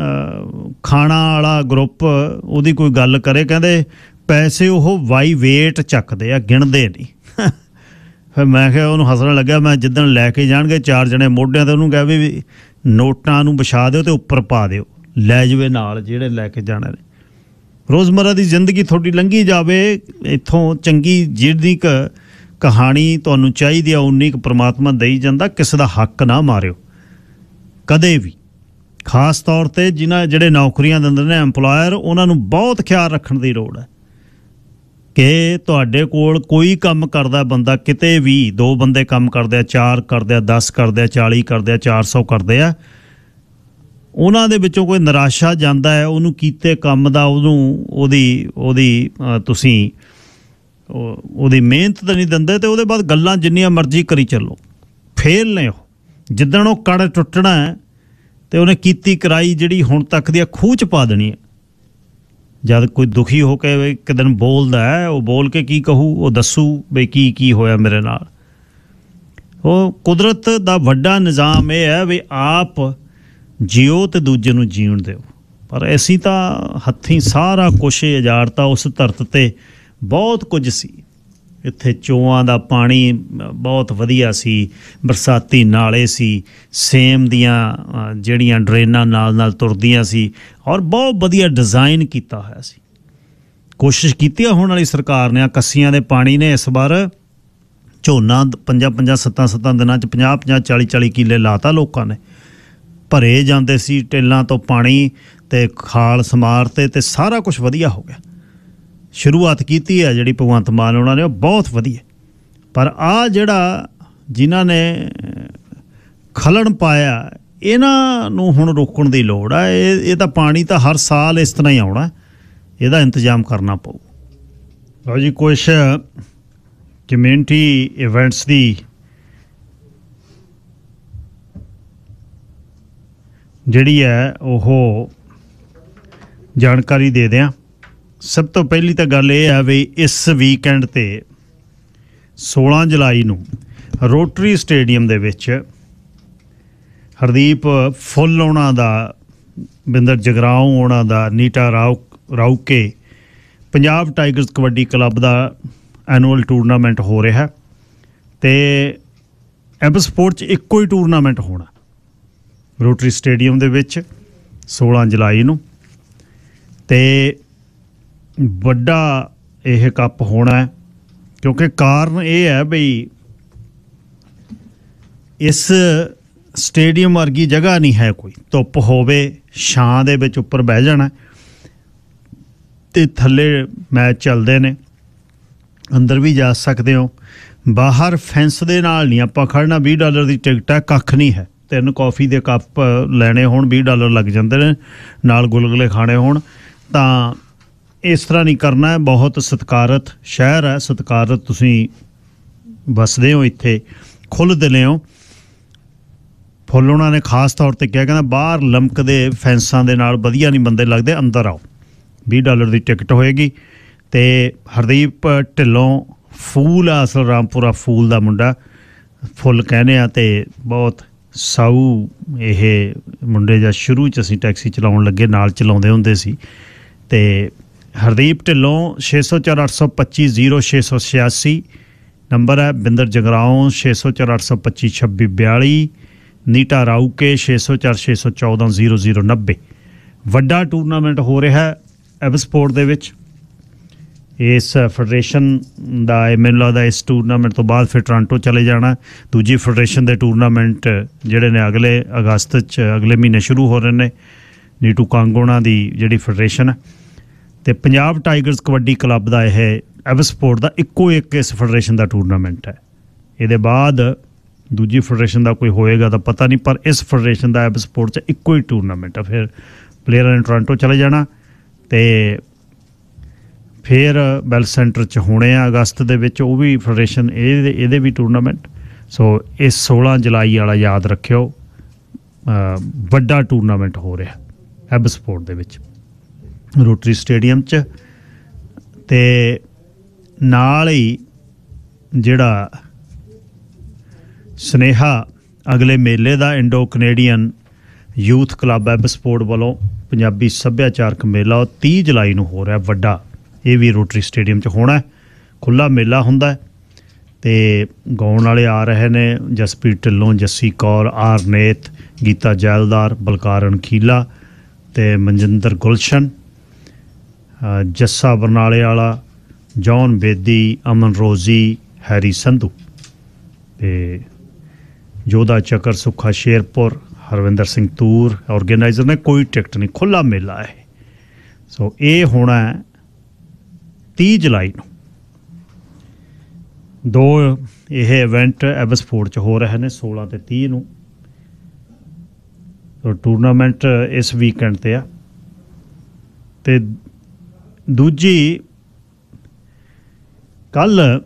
[SPEAKER 1] ਖਾਣਾ ਵਾਲਾ ਗਰੁੱਪ ਉਹਦੀ ਕੋਈ ਗੱਲ ਕਰੇ, ਕਹਿੰਦੇ ਪੈਸੇ ਉਹ ਵਾਈ ਵੇਟ ਚੱਕਦੇ ਆ, ਗਿਣਦੇ ਨਹੀਂ। ਫਿਰ ਮੈਂ ਕਿਹਾ, ਉਹਨੂੰ ਹੱਸਣ ਲੱਗਿਆ। ਮੈਂ ਜਿੱਦਣ ਲੈ ਕੇ ਜਾਣਗੇ ਚਾਰ ਜਣੇ ਮੋਢਿਆਂ 'ਤੇ, ਉਹਨੂੰ ਕਿਹਾ ਵੀ ਨੋਟਾਂ ਨੂੰ ਵਿਛਾ ਦਿਓ ਤੇ ਉੱਪਰ ਪਾ ਦਿਓ, ਲੈ ਜਾਵੇ ਨਾਲ ਜਿਹੜੇ ਲੈ ਕੇ ਜਾਣੇ ਨੇ। ਰੋਜ਼ਮਰਾ ਦੀ ਜ਼ਿੰਦਗੀ ਤੁਹਾਡੀ ਲੰਘੀ ਜਾਵੇ ਇੱਥੋਂ, ਚੰਗੀ ਜਿਹੜੀ ਕ ਕਹਾਣੀ ਤੁਹਾਨੂੰ ਚਾਹੀਦੀ ਆ ਉਨੀ ਕੁ ਪ੍ਰਮਾਤਮਾ ਦੇਈ ਜਾਂਦਾ। ਕਿਸੇ ਦਾ ਹੱਕ ਨਾ ਮਾਰਿਓ ਕਦੇ ਵੀ, ਖਾਸ ਤੌਰ 'ਤੇ ਜਿਨ੍ਹਾਂ ਜਿਹੜੇ ਨੌਕਰੀਆਂ ਦਿੰਦੇ ਨੇ ਐਂਪਲੋਇਰ, ਉਹਨਾਂ ਨੂੰ ਬਹੁਤ ਖਿਆਲ ਰੱਖਣ ਦੀ ਲੋੜ ਹੈ ਕਿ ਤੁਹਾਡੇ ਕੋਲ ਕੋਈ ਕੰਮ ਕਰਦਾ ਬੰਦਾ, ਕਿਤੇ ਵੀ ਦੋ ਬੰਦੇ ਕੰਮ ਕਰਦੇ ਆ, ਚਾਰ ਕਰਦੇ ਆ, ਦਸ ਕਰਦੇ ਆ, ਚਾਲੀ ਕਰਦੇ ਆ, ਚਾਰ ਸੌ ਕਰਦੇ ਆ, ਉਹਨਾਂ ਦੇ ਵਿੱਚੋਂ ਕੋਈ ਨਿਰਾਸ਼ਾ ਜਾਂਦਾ ਹੈ, ਉਹਨੂੰ ਕੀਤੇ ਕੰਮ ਦਾ, ਉਹਨੂੰ ਉਹਦੀ ਉਹਦੀ ਤੁਸੀਂ ਉਹਦੀ ਮਿਹਨਤ ਤਾਂ ਨਹੀਂ ਦਿੰਦੇ, ਤੇ ਉਹਦੇ ਬਾਅਦ ਗੱਲਾਂ ਜਿੰਨੀਆਂ ਮਰਜ਼ੀ ਕਰੀ ਚੱਲੋ, ਫੇਲ ਨੇ ਉਹ। ਜਿੱਦਣ ਉਹ ਕੜ ਟੁੱਟਣਾ ਹੈ ਤੇ ਉਹਨੇ ਕੀਤੀ ਕਰਾਈ ਜਿਹੜੀ ਹੁਣ ਤੱਕ ਦੀ ਖੂਹ 'ਚ ਪਾ ਦੇਣੀ ਹੈ। ਜਦ ਕੋਈ ਦੁਖੀ ਹੋ ਕੇ ਇੱਕ ਦਿਨ ਬੋਲਦਾ ਹੈ, ਉਹ ਬੋਲ ਕੇ ਕੀ ਕਹੂ, ਉਹ ਦੱਸੂ ਬਈ ਕੀ ਕੀ ਹੋਇਆ ਮੇਰੇ ਨਾਲ। ਉਹ ਕੁਦਰਤ ਦਾ ਵੱਡਾ ਨਿਜ਼ਾਮ ਇਹ ਹੈ ਵੀ ਆਪ ਜਿਓ ਤੇ ਦੂਜੇ ਨੂੰ ਜੀਣ ਦਿਓ। ਪਰ ਅਸੀਂ ਤਾਂ ਹੱਥੀਂ ਸਾਰਾ ਕੁਛ ਉਜਾੜਤਾ। ਉਸ ਧਰਤ 'ਤੇ ਬਹੁਤ ਕੁਝ ਸੀ, ਇੱਥੇ ਚੋਆਂ ਦਾ ਪਾਣੀ ਬਹੁਤ ਵਧੀਆ ਸੀ, ਬਰਸਾਤੀ ਨਾਲੇ ਸੀ, ਸੇਮ ਦੀਆਂ ਜਿਹੜੀਆਂ ਡਰੇਨਾਂ ਨਾਲ ਨਾਲ ਤੁਰਦੀਆਂ ਸੀ, ਔਰ ਬਹੁਤ ਵਧੀਆ ਡਿਜ਼ਾਈਨ ਕੀਤਾ ਹੋਇਆ ਸੀ। ਕੋਸ਼ਿਸ਼ ਕੀਤੀ ਆ ਹੁਣ ਵਾਲੀ ਸਰਕਾਰ ਨੇ, ਆ ਕੱਸੀਆਂ ਦੇ ਪਾਣੀ ਨੇ ਇਸ ਵਾਰ ਝੋਨਾ ਪੰਜਾਂ ਪੰਜਾਂ ਸੱਤਾਂ ਸੱਤਾਂ ਦਿਨਾਂ 'ਚ ਪੰਜਾਹ ਪੰਜਾਹ ਚਾਲੀ ਚਾਲੀ ਕਿੱਲੇ ਲਾਤਾ ਲੋਕਾਂ ਨੇ। ਭਰੇ ਜਾਂਦੇ ਸੀ ਟੇਲਾਂ ਤੋਂ ਪਾਣੀ, ਤੇ ਖਾਲ ਸਮਾਰ ਤੇ ਤੇ ਸਾਰਾ ਕੁਛ ਵਧੀਆ ਹੋ ਗਿਆ। ਸ਼ੁਰੂਆਤ ਕੀਤੀ ਹੈ ਜਿਹੜੀ ਭਗਵੰਤ ਮਾਨ ਉਹਨਾਂ ਨੇ, ਉਹ ਬਹੁਤ ਵਧੀਆ। ਪਰ ਆਹ ਜਿਹੜਾ ਜਿਨ੍ਹਾਂ ਨੇ ਖਲਣ ਪਾਇਆ, ਇਹਨਾਂ ਨੂੰ ਹੁਣ ਰੋਕਣ ਦੀ ਲੋੜ ਆ। ਇਹ ਇਹ ਤਾਂ ਪਾਣੀ ਤਾਂ ਹਰ ਸਾਲ ਇਸ ਤਰ੍ਹਾਂ ਹੀ ਆਉਣਾ, ਇਹਦਾ ਇੰਤਜ਼ਾਮ ਕਰਨਾ ਪਊ। ਲਓ ਜੀ, ਕੁਛ ਕਮਿਊਨਿਟੀ ਇਵੈਂਟਸ ਦੀ ਜਿਹੜੀ ਹੈ ਉਹ ਜਾਣਕਾਰੀ ਦੇ ਦਿਆਂ। ਸਭ ਤੋਂ ਪਹਿਲੀ ਤਾਂ ਗੱਲ ਇਹ ਹੈ ਵੀ ਇਸ ਵੀਕਐਂਡ 'ਤੇ ਸੋਲਾਂ ਜੁਲਾਈ ਨੂੰ ਰੋਟਰੀ ਸਟੇਡੀਅਮ ਦੇ ਵਿੱਚ ਹਰਦੀਪ ਫੁੱਲ ਉਹਨਾਂ ਦਾ, ਬਿੰਦਰ ਜਗਰਾਉਂ ਉਹਨਾਂ ਦਾ, ਨੀਟਾ ਰਾਉ ਰਾਉਕੇ ਪੰਜਾਬ ਟਾਈਗਰਸ ਕਬੱਡੀ ਕਲੱਬ ਦਾ ਐਨੂਅਲ ਟੂਰਨਾਮੈਂਟ ਹੋ ਰਿਹਾ ਅਤੇ ਐਬ ਸਪੋਰਟ 'ਚ ਇੱਕੋ ਹੀ ਟੂਰਨਾਮੈਂਟ ਹੋਣਾ ਰੋਟਰੀ ਸਟੇਡੀਅਮ ਦੇ ਵਿੱਚ ਸੋਲਾਂ ਜੁਲਾਈ ਨੂੰ, ਅਤੇ ਵੱਡਾ ਇਹ ਕੱਪ ਹੋਣਾ ਹੈ। ਕਿਉਂਕਿ ਕਾਰਨ ਇਹ ਹੈ ਬਈ ਇਸ ਸਟੇਡੀਅਮ ਵਰਗੀ ਜਗ੍ਹਾ ਨਹੀਂ ਹੈ ਕੋਈ, ਧੁੱਪ ਹੋਵੇ, ਛਾਂ ਦੇ ਵਿੱਚ ਉੱਪਰ ਬਹਿ ਜਾਣਾ ਅਤੇ ਥੱਲੇ ਮੈਚ ਚੱਲਦੇ ਨੇ, ਅੰਦਰ ਵੀ ਜਾ ਸਕਦੇ ਹੋ। ਬਾਹਰ ਫੈਂਸ ਦੇ ਨਾਲ ਨਹੀਂ ਆਪਾਂ ਖੜਨਾ, ਵੀਹ ਡਾਲਰ ਦੀ ਟਿਕਟ ਹੈ, ਕੱਖ ਨਹੀਂ ਹੈ। ਤਿੰਨ ਕੌਫੀ ਦੇ ਕੱਪ ਲੈਣੇ ਹੋਣ ਵੀਹ ਡਾਲਰ ਲੱਗ ਜਾਂਦੇ ਨੇ, ਨਾਲ ਗੁਲਗੁਲੇ ਖਾਣੇ ਹੋਣ ਤਾਂ ਇਸ ਤਰ੍ਹਾਂ ਨਹੀਂ ਕਰਨਾ ਹੈ। ਬਹੁਤ ਸਤਿਕਾਰਤ ਸ਼ਹਿਰ ਹੈ, ਸਤਿਕਾਰਤ ਤੁਸੀਂ ਵਸਦੇ ਹੋ ਇੱਥੇ, ਖੁੱਲ੍ਹ ਦਿਲੇ ਹੋ। ਫੁੱਲ ਉਹਨਾਂ ਨੇ ਖਾਸ ਤੌਰ 'ਤੇ ਕਿਹਾ, ਕਹਿੰਦਾ ਬਾਹਰ ਲਮਕਦੇ ਫੈਂਸਾਂ ਦੇ ਨਾਲ ਵਧੀਆ ਨਹੀਂ ਬੰਦੇ ਲੱਗਦੇ, ਅੰਦਰ ਆਓ। ਵੀਹ ਡਾਲਰ ਦੀ ਟਿਕਟ ਹੋਏਗੀ। ਅਤੇ ਹਰਦੀਪ ਢਿੱਲੋਂ ਫੂਲ ਆ, ਅਸਲ ਰਾਮਪੁਰਾ ਫੂਲ ਦਾ ਮੁੰਡਾ, ਫੁੱਲ ਕਹਿੰਦੇ ਆ, ਅਤੇ ਬਹੁਤ ਸਾਊ ਇਹ ਮੁੰਡੇ ਜਾਂ ਸ਼ੁਰੂ 'ਚ ਅਸੀਂ ਟੈਕਸੀ ਚਲਾਉਣ ਲੱਗੇ ਨਾਲ ਚਲਾਉਂਦੇ ਹੁੰਦੇ ਸੀ। ਅਤੇ ਹਰਦੀਪ ਢਿੱਲੋਂ ਛੇ ਸੌ ਚਾਰ ਅੱਠ ਸੌ ਪੱਚੀ ਜ਼ੀਰੋ ਛੇ ਸੌ ਛਿਆਸੀ ਨੰਬਰ ਹੈ। ਬਿੰਦਰ ਜਗਰਾਉਂ ਛੇ ਸੌ ਚਾਰ ਅੱਠ ਸੌ ਪੱਚੀ ਛੱਬੀ ਬਿਆਲੀ, ਨੀਟਾ ਰਾਊਕੇ ਛੇ ਸੌ ਚਾਰ ਛੇ ਸੌ ਚੌਦਾਂ ਜ਼ੀਰੋ ਜ਼ੀਰੋ ਨੱਬੇ। ਵੱਡਾ ਟੂਰਨਾਮੈਂਟ ਹੋ ਰਿਹਾ ਐਬ ਸਪੋਰਟ ਦੇ ਵਿੱਚ। ਇਸ ਫੈਡਰੇਸ਼ਨ ਦਾ ਇਹ ਮੈਨੂੰ ਲੱਗਦਾ ਇਸ ਟੂਰਨਾਮੈਂਟ ਤੋਂ ਬਾਅਦ ਫਿਰ ਟੋਰਾਂਟੋ ਚਲੇ ਜਾਣਾ। ਦੂਜੀ ਫੈਡਰੇਸ਼ਨ ਦੇ ਟੂਰਨਾਮੈਂਟ ਜਿਹੜੇ ਨੇ ਅਗਲੇ ਅਗਸਤ 'ਚ ਅਗਲੇ ਮਹੀਨੇ ਸ਼ੁਰੂ ਹੋ ਰਹੇ ਨੇ। ਨੀਟੂ ਕਾਂਗੋਣਾ ਦੀ ਜਿਹੜੀ ਫੈਡਰੇਸ਼ਨ ਹੈ, ਅਤੇ ਪੰਜਾਬ ਟਾਈਗਰਸ ਕਬੱਡੀ ਕਲੱਬ ਦਾ ਇਹ ਐਬ ਸਪੋਰਟ ਦਾ ਇੱਕੋ ਇੱਕ ਇਸ ਫੈਡਰੇਸ਼ਨ ਦਾ ਟੂਰਨਾਮੈਂਟ ਹੈ। ਇਹਦੇ ਬਾਅਦ ਦੂਜੀ ਫੈਡਰੇਸ਼ਨ ਦਾ ਕੋਈ ਹੋਏਗਾ ਤਾਂ ਪਤਾ ਨਹੀਂ, ਪਰ ਇਸ ਫੈਡਰੇਸ਼ਨ ਦਾ ਐਬ ਸਪੋਰਟ 'ਚ ਇੱਕੋ ਹੀ ਟੂਰਨਾਮੈਂਟ ਹੈ। ਫਿਰ ਪਲੇਅਰਾਂ ਨੇ ਟੋਰਾਂਟੋ ਚਲੇ ਜਾਣਾ ਅਤੇ ਫਿਰ ਬੈਲ ਸੈਂਟਰ 'ਚ ਹੋਣੇ ਆ ਅਗਸਤ ਦੇ ਵਿੱਚ, ਉਹ ਵੀ ਫੈਡਰੇਸ਼ਨ ਇਹਦੇ ਇਹਦੇ ਵੀ ਟੂਰਨਾਮੈਂਟ। ਸੋ ਇਹ ਸੋਲਾਂ ਜੁਲਾਈ ਵਾਲਾ ਯਾਦ ਰੱਖਿਓ, ਵੱਡਾ ਟੂਰਨਾਮੈਂਟ ਹੋ ਰਿਹਾ ਐਬ ਸਪੋਰਟ ਦੇ ਵਿੱਚ ਰੋਟਰੀ ਸਟੇਡੀਅਮ 'ਚ। ਅਤੇ ਨਾਲ ਹੀ ਜਿਹੜਾ ਸੁਨੇਹਾ ਅਗਲੇ ਮੇਲੇ ਦਾ, Indo Canadian youth club Abbotsford ਵੱਲੋਂ ਪੰਜਾਬੀ ਸੱਭਿਆਚਾਰਕ ਮੇਲਾ, ਉਹ ਤੀਹ ਜੁਲਾਈ ਨੂੰ ਹੋ ਰਿਹਾ ਵੱਡਾ। ਇਹ ਵੀ ਰੋਟਰੀ ਸਟੇਡੀਅਮ 'ਚ ਹੋਣਾ, ਖੁੱਲ੍ਹਾ ਮੇਲਾ ਹੁੰਦਾ। ਅਤੇ ਗਾਉਣ ਵਾਲੇ ਆ ਰਹੇ ਨੇ ਜਸਪ੍ਰੀਤ ਢਿੱਲੋਂ, ਜੱਸੀ ਕੌਰ, ਆਰਨੇਤ, ਗੀਤਾ ਜੈਲਦਾਰ, ਬਲਕਾਰਨ ਖੀਲਾ ਅਤੇ ਮਨਜਿੰਦਰ ਗੁਲਸ਼ਨ, ਜੱਸਾ ਬਰਨਾਲੇ ਵਾਲਾ, ਜੌਨ ਬੇਦੀ, ਅਮਨ ਰੋਜ਼ੀ, ਹੈਰੀ ਸੰਧੂ ਅਤੇ ਜੋਧਾ ਚੱਕਰ, ਸੁੱਖਾ ਸ਼ੇਰਪੁਰ, ਹਰਵਿੰਦਰ ਸਿੰਘ ਤੂਰ ਔਰਗੇਨਾਈਜ਼ਰ ਨੇ। ਕੋਈ ਟਿਕਟ ਨਹੀਂ, ਖੁੱਲ੍ਹਾ ਮੇਲਾ ਹੈ। ਸੋ ਇਹ ਹੋਣਾ ਤੀਹ ਜੁਲਾਈ ਨੂੰ। ਦੋ ਇਹ ਇਵੈਂਟ ਐਬ ਸਪੋਰਟ 'ਚ ਹੋ ਰਹੇ ਨੇ, ਸੋਲਾਂ ਅਤੇ ਤੀਹ ਨੂੰ। ਟੂਰਨਾਮੈਂਟ ਇਸ ਵੀਕਐਂਡ 'ਤੇ ਆ। ਅਤੇ ਦੂਜੀ ਕੱਲ੍ਹ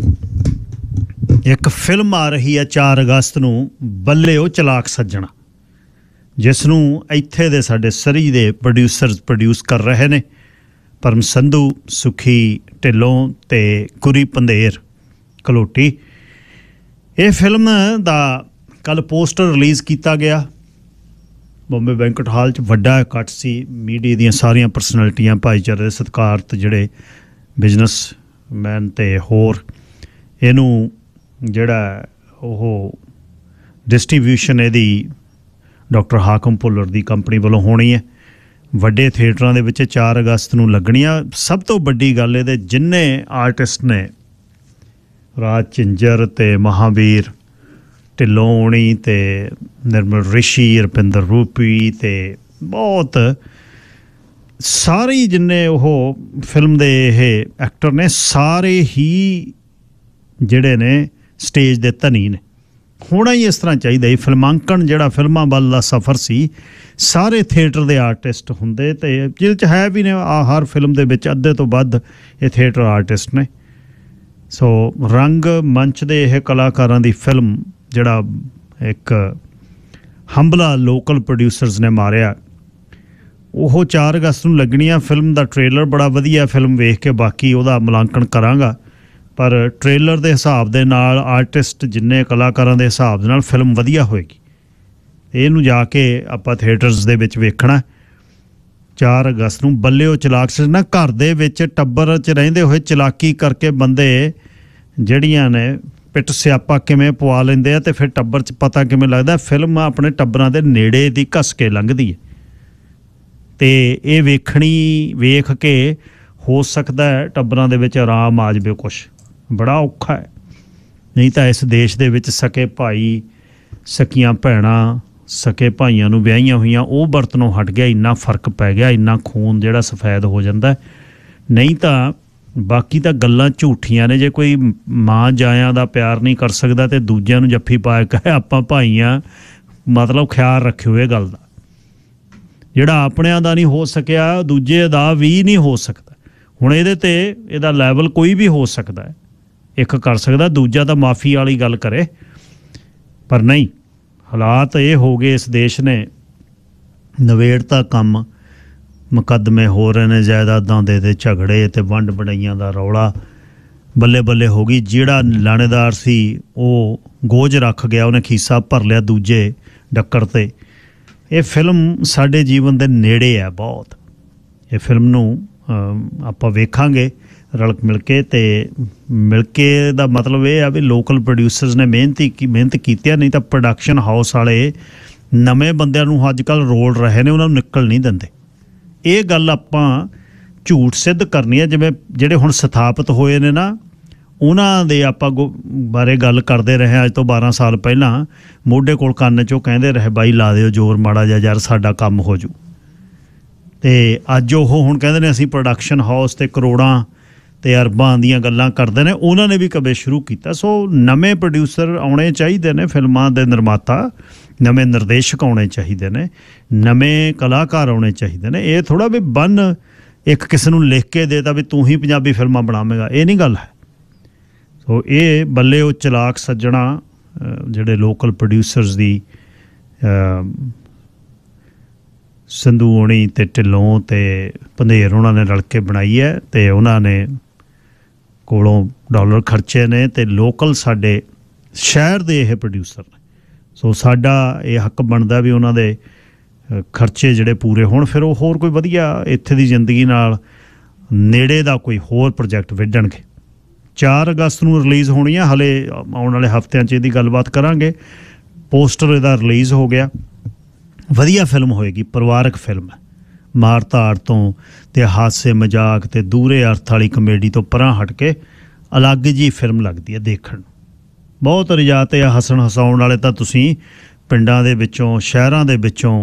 [SPEAKER 1] ਇੱਕ ਫਿਲਮ ਆ ਰਹੀ ਹੈ ਚਾਰ ਅਗਸਤ ਨੂੰ, ਬੱਲੇ ਉਹ ਚਲਾਕ ਸੱਜਣਾ, ਜਿਸ ਨੂੰ ਇੱਥੇ ਦੇ ਸਾਡੇ ਸਰੀ ਦੇ ਪ੍ਰੋਡਿਊਸਰਸ ਪ੍ਰੋਡਿਊਸ ਕਰ ਰਹੇ ਨੇ, ਪਰਮ ਸੰਧੂ, ਸੁਖੀ ਢਿੱਲੋਂ ਅਤੇ ਗੁਰੀ ਪੰਧੇਰ ਕਲੋਟੀ। ਇਹ ਫਿਲਮ ਦਾ ਕੱਲ੍ਹ ਪੋਸਟਰ ਰਿਲੀਜ਼ ਕੀਤਾ ਗਿਆ ਬੰਬੇ ਬੈਂਕਟ ਹਾਲ 'ਚ। ਵੱਡਾ ਇਕੱਠ ਸੀ, ਮੀਡੀਆ ਦੀਆਂ ਸਾਰੀਆਂ ਪਰਸਨੈਲਿਟੀਆਂ, ਭਾਈਚਾਰੇ ਦੇ ਸਤਿਕਾਰਤ ਜਿਹੜੇ ਬਿਜ਼ਨਸਮੈਨ ਅਤੇ ਹੋਰ। ਇਹਨੂੰ ਜਿਹੜਾ ਉਹ ਡਿਸਟਰੀਬਿਊਸ਼ਨ ਇਹਦੀ ਡਾਕਟਰ ਹਾਕਮ ਭੁੱਲਰ ਦੀ ਕੰਪਨੀ ਵੱਲੋਂ ਹੋਣੀ ਹੈ। ਵੱਡੇ ਥੀਏਟਰਾਂ ਦੇ ਵਿੱਚ ਚਾਰ ਅਗਸਤ ਨੂੰ ਲੱਗਣੀਆਂ। ਸਭ ਤੋਂ ਵੱਡੀ ਗੱਲ ਇਹਦੇ ਜਿੰਨੇ ਆਰਟਿਸਟ ਨੇ, ਰਾਜ ਝਿੰਜਰ ਅਤੇ ਮਹਾਂਵੀਰ ਢਿੱਲੋਂ ਹੋਣੀ ਅਤੇ ਨਿਰਮਲ ਰਿਸ਼ੀ, ਰੁਪਿੰਦਰ ਰੂਪੀ ਅਤੇ ਬਹੁਤ ਸਾਰੇ ਜਿੰਨੇ ਉਹ ਫਿਲਮ ਦੇ ਇਹ ਐਕਟਰ ਨੇ, ਸਾਰੇ ਹੀ ਜਿਹੜੇ ਨੇ ਸਟੇਜ ਦੇ ਧਨੀ ਨੇ। ਹੋਣਾ ਹੀ ਇਸ ਤਰ੍ਹਾਂ ਚਾਹੀਦਾ ਸੀ। ਫਿਲਮਾਂਕਣ ਜਿਹੜਾ ਫਿਲਮਾਂ ਵੱਲ ਦਾ ਸਫ਼ਰ ਸੀ, ਸਾਰੇ ਥੀਏਟਰ ਦੇ ਆਰਟਿਸਟ ਹੁੰਦੇ, ਅਤੇ ਜਿਹਦੇ 'ਚ ਹੈ ਵੀ ਨੇ ਆ ਹਰ ਫਿਲਮ ਦੇ ਵਿੱਚ ਅੱਧੇ ਤੋਂ ਵੱਧ ਇਹ ਥੀਏਟਰ ਆਰਟਿਸਟ ਨੇ। ਸੋ ਰੰਗ ਮੰਚ ਦੇ ਇਹ ਕਲਾਕਾਰਾਂ ਦੀ ਫਿਲਮ ਜਿਹੜਾ ਇੱਕ ਹੰਬਲਾ ਲੋਕਲ ਪ੍ਰੋਡਿਊਸਰਸ ਨੇ ਮਾਰਿਆ, ਉਹ ਚਾਰ ਅਗਸਤ ਨੂੰ ਲੱਗਣੀ ਆ। ਫਿਲਮ ਦਾ ਟ੍ਰੇਲਰ ਬੜਾ ਵਧੀਆ, ਫਿਲਮ ਵੇਖ ਕੇ ਬਾਕੀ ਉਹਦਾ ਮੁਲਾਂਕਣ ਕਰਾਂਗਾ, ਪਰ ਟ੍ਰੇਲਰ ਦੇ ਹਿਸਾਬ ਦੇ ਨਾਲ ਆਰਟਿਸਟ ਜਿੰਨੇ ਕਲਾਕਾਰਾਂ ਦੇ ਹਿਸਾਬ ਦੇ ਨਾਲ ਫਿਲਮ ਵਧੀਆ ਹੋਏਗੀ। ਇਹਨੂੰ ਜਾ ਕੇ ਆਪਾਂ ਥੀਏਟਰਸ ਦੇ ਵਿੱਚ ਵੇਖਣਾ ਚਾਰ ਅਗਸਤ ਨੂੰ। ਬੱਲਿਓ ਚਲਾਕ ਨਾ, ਘਰ ਦੇ ਵਿੱਚ ਟੱਬਰ 'ਚ ਰਹਿੰਦੇ ਹੋਏ ਚਲਾਕੀ ਕਰਕੇ ਬੰਦੇ ਜਿਹੜੀਆਂ ਨੇ ਪਿੱਟ ਸਿਆਪਾ ਕਿਵੇਂ ਪਵਾ ਲੈਂਦੇ ਆ, ਅਤੇ ਫਿਰ ਟੱਬਰ 'ਚ ਪਤਾ ਕਿਵੇਂ ਲੱਗਦਾ। ਫਿਲਮ ਆਪਣੇ ਟੱਬਰਾਂ ਦੇ ਨੇੜੇ ਦੀ ਘਸ ਕੇ ਲੰਘਦੀ ਹੈ, ਅਤੇ ਇਹ ਵੇਖਣੀ ਵੇਖ ਕੇ ਹੋ ਸਕਦਾ ਹੈ ਟੱਬਰਾਂ ਦੇ ਵਿੱਚ ਆਰਾਮ ਆ ਜਾਵੇ। ਕੁਛ ਬੜਾ ਔਖਾ ਹੈ, ਨਹੀਂ ਤਾਂ ਇਸ ਦੇਸ਼ ਦੇ ਵਿੱਚ ਸਕੇ ਭਾਈ, ਸਕੀਆਂ ਭੈਣਾਂ, ਸਕੇ ਭਾਈਆਂ ਨੂੰ ਵਿਆਹੀਆਂ ਹੋਈਆਂ ਉਹ ਵਰਤਨੋਂ ਹਟ ਗਿਆ। ਇੰਨਾ ਫਰਕ ਪੈ ਗਿਆ, ਇੰਨਾ ਖੂਨ ਜਿਹੜਾ ਸਫੈਦ ਹੋ ਜਾਂਦਾ। ਨਹੀਂ ਤਾਂ ਬਾਕੀ ਤਾਂ ਗੱਲਾਂ ਝੂਠੀਆਂ ਨੇ। ਜੇ ਕੋਈ ਮਾਂ ਜਾਇਆਂ ਦਾ ਪਿਆਰ ਨਹੀਂ ਕਰ ਸਕਦਾ ਅਤੇ ਦੂਜਿਆਂ ਨੂੰ ਜੱਫੀ ਪਾ ਕੇ ਆਪਾਂ ਭਾਈਆਂ, ਮਤਲਬ ਖਿਆਲ ਰੱਖਿਓ ਇਹ ਗੱਲ ਦਾ। ਜਿਹੜਾ ਆਪਣਿਆਂ ਦਾ ਨਹੀਂ ਹੋ ਸਕਿਆ, ਦੂਜੇ ਦਾ ਵੀ ਨਹੀਂ ਹੋ ਸਕਦਾ। ਹੁਣ ਇਹਦੇ 'ਤੇ ਇਹਦਾ ਲੈਵਲ ਕੋਈ ਵੀ ਹੋ ਸਕਦਾ ਹੈ, ਇੱਕ ਕਰ ਸਕਦਾ, ਦੂਜਾ ਤਾਂ ਮਾਫੀ ਵਾਲੀ ਗੱਲ ਕਰੇ, ਪਰ ਨਹੀਂ। ਹਾਲਾਤ ਇਹ ਹੋ ਗਏ, ਇਸ ਦੇਸ਼ ਨੇ ਨਵੇੜਤਾ ਕੰਮ, ਮੁਕੱਦਮੇ ਹੋ ਰਹੇ ਨੇ, ਜਾਇਦਾਦਾਂ ਦੇ ਤੇ ਝਗੜੇ ਅਤੇ ਵੰਡ ਵੰਡਾਈਆਂ ਦਾ ਰੌਲਾ ਬੱਲੇ ਬੱਲੇ ਹੋ ਗਈ। ਜਿਹੜਾ ਲਾਣੇਦਾਰ ਸੀ ਉਹ ਗੋਝ ਰੱਖ ਗਿਆ, ਉਹਨੇ ਖੀਸਾ ਭਰ ਲਿਆ ਦੂਜੇ ਡੱਕਰ 'ਤੇ। ਇਹ ਫਿਲਮ ਸਾਡੇ ਜੀਵਨ ਦੇ ਨੇੜੇ ਹੈ ਬਹੁਤ। ਇਹ ਫਿਲਮ ਨੂੰ ਆਪਾਂ ਵੇਖਾਂਗੇ ਰਲ ਮਿਲ ਕੇ, ਅਤੇ ਮਿਲ ਕੇ ਦਾ ਮਤਲਬ ਇਹ ਆ ਵੀ ਲੋਕਲ ਪ੍ਰੋਡਿਊਸਰਸ ਨੇ ਮਿਹਨਤੀ ਕੀ ਮਿਹਨਤ ਕੀਤੀ ਆ। ਨਹੀਂ ਤਾਂ ਪ੍ਰੋਡਕਸ਼ਨ ਹਾਊਸ ਵਾਲੇ ਨਵੇਂ ਬੰਦਿਆਂ ਨੂੰ ਅੱਜ ਕੱਲ੍ਹ ਰੋਲ ਰਹੇ ਨੇ, ਉਹਨਾਂ ਨੂੰ ਨਿਕਲ ਨਹੀਂ ਦਿੰਦੇ। ਇਹ ਗੱਲ ਆਪਾਂ ਝੂਠ ਸਿੱਧ ਕਰਨੀ ਹੈ। ਜਿਵੇਂ ਜਿਹੜੇ ਹੁਣ ਸਥਾਪਿਤ ਹੋਏ ਨੇ ਨਾ, ਉਹਨਾਂ ਦੇ ਆਪਾਂ ਬਾਰੇ ਗੱਲ ਕਰਦੇ ਰਹੇ ਅੱਜ ਤੋਂ ਬਾਰਾਂ ਸਾਲ ਪਹਿਲਾਂ। ਮੋਢੇ ਕੋਲ ਕੰਨ 'ਚੋਂ ਕਹਿੰਦੇ ਰਹੇ ਬਾਈ ਲਾ ਦਿਓ ਜ਼ੋਰ ਮਾੜਾ ਜਿਹਾ ਯਾਰ, ਸਾਡਾ ਕੰਮ ਹੋ ਜੂ। ਅਤੇ ਅੱਜ ਉਹ ਹੁਣ ਕਹਿੰਦੇ ਨੇ ਅਸੀਂ ਪ੍ਰੋਡਕਸ਼ਨ ਹਾਊਸ 'ਤੇ ਕਰੋੜਾਂ ਅਤੇ ਅਰਬਾਂ ਦੀਆਂ ਗੱਲਾਂ ਕਰਦੇ ਨੇ। ਉਹਨਾਂ ਨੇ ਵੀ ਕਦੇ ਸ਼ੁਰੂ ਕੀਤਾ। ਸੋ ਨਵੇਂ ਪ੍ਰੋਡਿਊਸਰ ਆਉਣੇ ਚਾਹੀਦੇ ਨੇ, ਫਿਲਮਾਂ ਦੇ ਨਿਰਮਾਤਾ, ਨਵੇਂ ਨਿਰਦੇਸ਼ਕ ਆਉਣੇ ਚਾਹੀਦੇ ਨੇ, ਨਵੇਂ ਕਲਾਕਾਰ ਆਉਣੇ ਚਾਹੀਦੇ ਨੇ। ਇਹ ਥੋੜ੍ਹਾ ਵੀ ਬੰਨ ਇੱਕ ਕਿਸੇ ਨੂੰ ਲਿਖ ਕੇ ਦੇਤਾ ਵੀ ਤੂੰ ਹੀ ਪੰਜਾਬੀ ਫਿਲਮਾਂ ਬਣਾਵੇਂਗਾ, ਇਹ ਨਹੀਂ ਗੱਲ ਹੈ। ਸੋ ਇਹ ਬੱਲੇ ਉਹ ਚਲਾਕ ਸੱਜਣਾ, ਜਿਹੜੇ ਲੋਕਲ ਪ੍ਰੋਡਿਊਸਰਸ ਦੀ ਸੰਧੂ ਹੋਣੀ ਅਤੇ ਢਿੱਲੋਂ ਅਤੇ ਪੰਧੇਰ ਉਹਨਾਂ ਨੇ ਰਲ ਕੇ ਬਣਾਈ ਹੈ, ਅਤੇ ਉਹਨਾਂ ਨੇ ਕੋਲੋਂ ਡਾਲਰ ਖਰਚੇ ਨੇ, ਅਤੇ ਲੋਕਲ ਸਾਡੇ ਸ਼ਹਿਰ ਦੇ ਇਹ ਪ੍ਰੋਡਿਊਸਰ ਨੇ। ਸੋ ਸਾਡਾ ਇਹ ਹੱਕ ਬਣਦਾ ਵੀ ਉਹਨਾਂ ਦੇ ਖਰਚੇ ਜਿਹੜੇ ਪੂਰੇ ਹੋਣ, ਫਿਰ ਉਹ ਹੋਰ ਕੋਈ ਵਧੀਆ ਇੱਥੇ ਦੀ ਜ਼ਿੰਦਗੀ ਨਾਲ ਨੇੜੇ ਦਾ ਕੋਈ ਹੋਰ ਪ੍ਰੋਜੈਕਟ ਵਿੱਢਣਗੇ। ਚਾਰ ਅਗਸਤ ਨੂੰ ਰਿਲੀਜ਼ ਹੋਣੀ ਆ, ਹਾਲੇ ਆਉਣ ਵਾਲੇ ਹਫ਼ਤਿਆਂ 'ਚ ਇਹਦੀ ਗੱਲਬਾਤ ਕਰਾਂਗੇ। ਪੋਸਟਰ ਇਹਦਾ ਰਿਲੀਜ਼ ਹੋ ਗਿਆ, ਵਧੀਆ ਫਿਲਮ ਹੋਏਗੀ, ਪਰਿਵਾਰਕ ਫਿਲਮ ਹੈ। ਮਾਰ ਧਾੜ ਤੋਂ ਅਤੇ ਹਾਸੇ ਮਜ਼ਾਕ ਅਤੇ ਦੂਰੇ ਅਰਥ ਵਾਲੀ ਕਮੇਡੀ ਤੋਂ ਪਰਾਂ ਹਟ ਕੇ ਅਲੱਗ ਜਿਹੀ ਫਿਲਮ ਲੱਗਦੀ ਹੈ ਦੇਖਣ ਨੂੰ। ਬਹੁਤ ਰਿਜਾਤ ਆ ਹੱਸਣ ਹਸਾਉਣ ਵਾਲੇ ਤਾਂ ਤੁਸੀਂ ਪਿੰਡਾਂ ਦੇ ਵਿੱਚੋਂ, ਸ਼ਹਿਰਾਂ ਦੇ ਵਿੱਚੋਂ,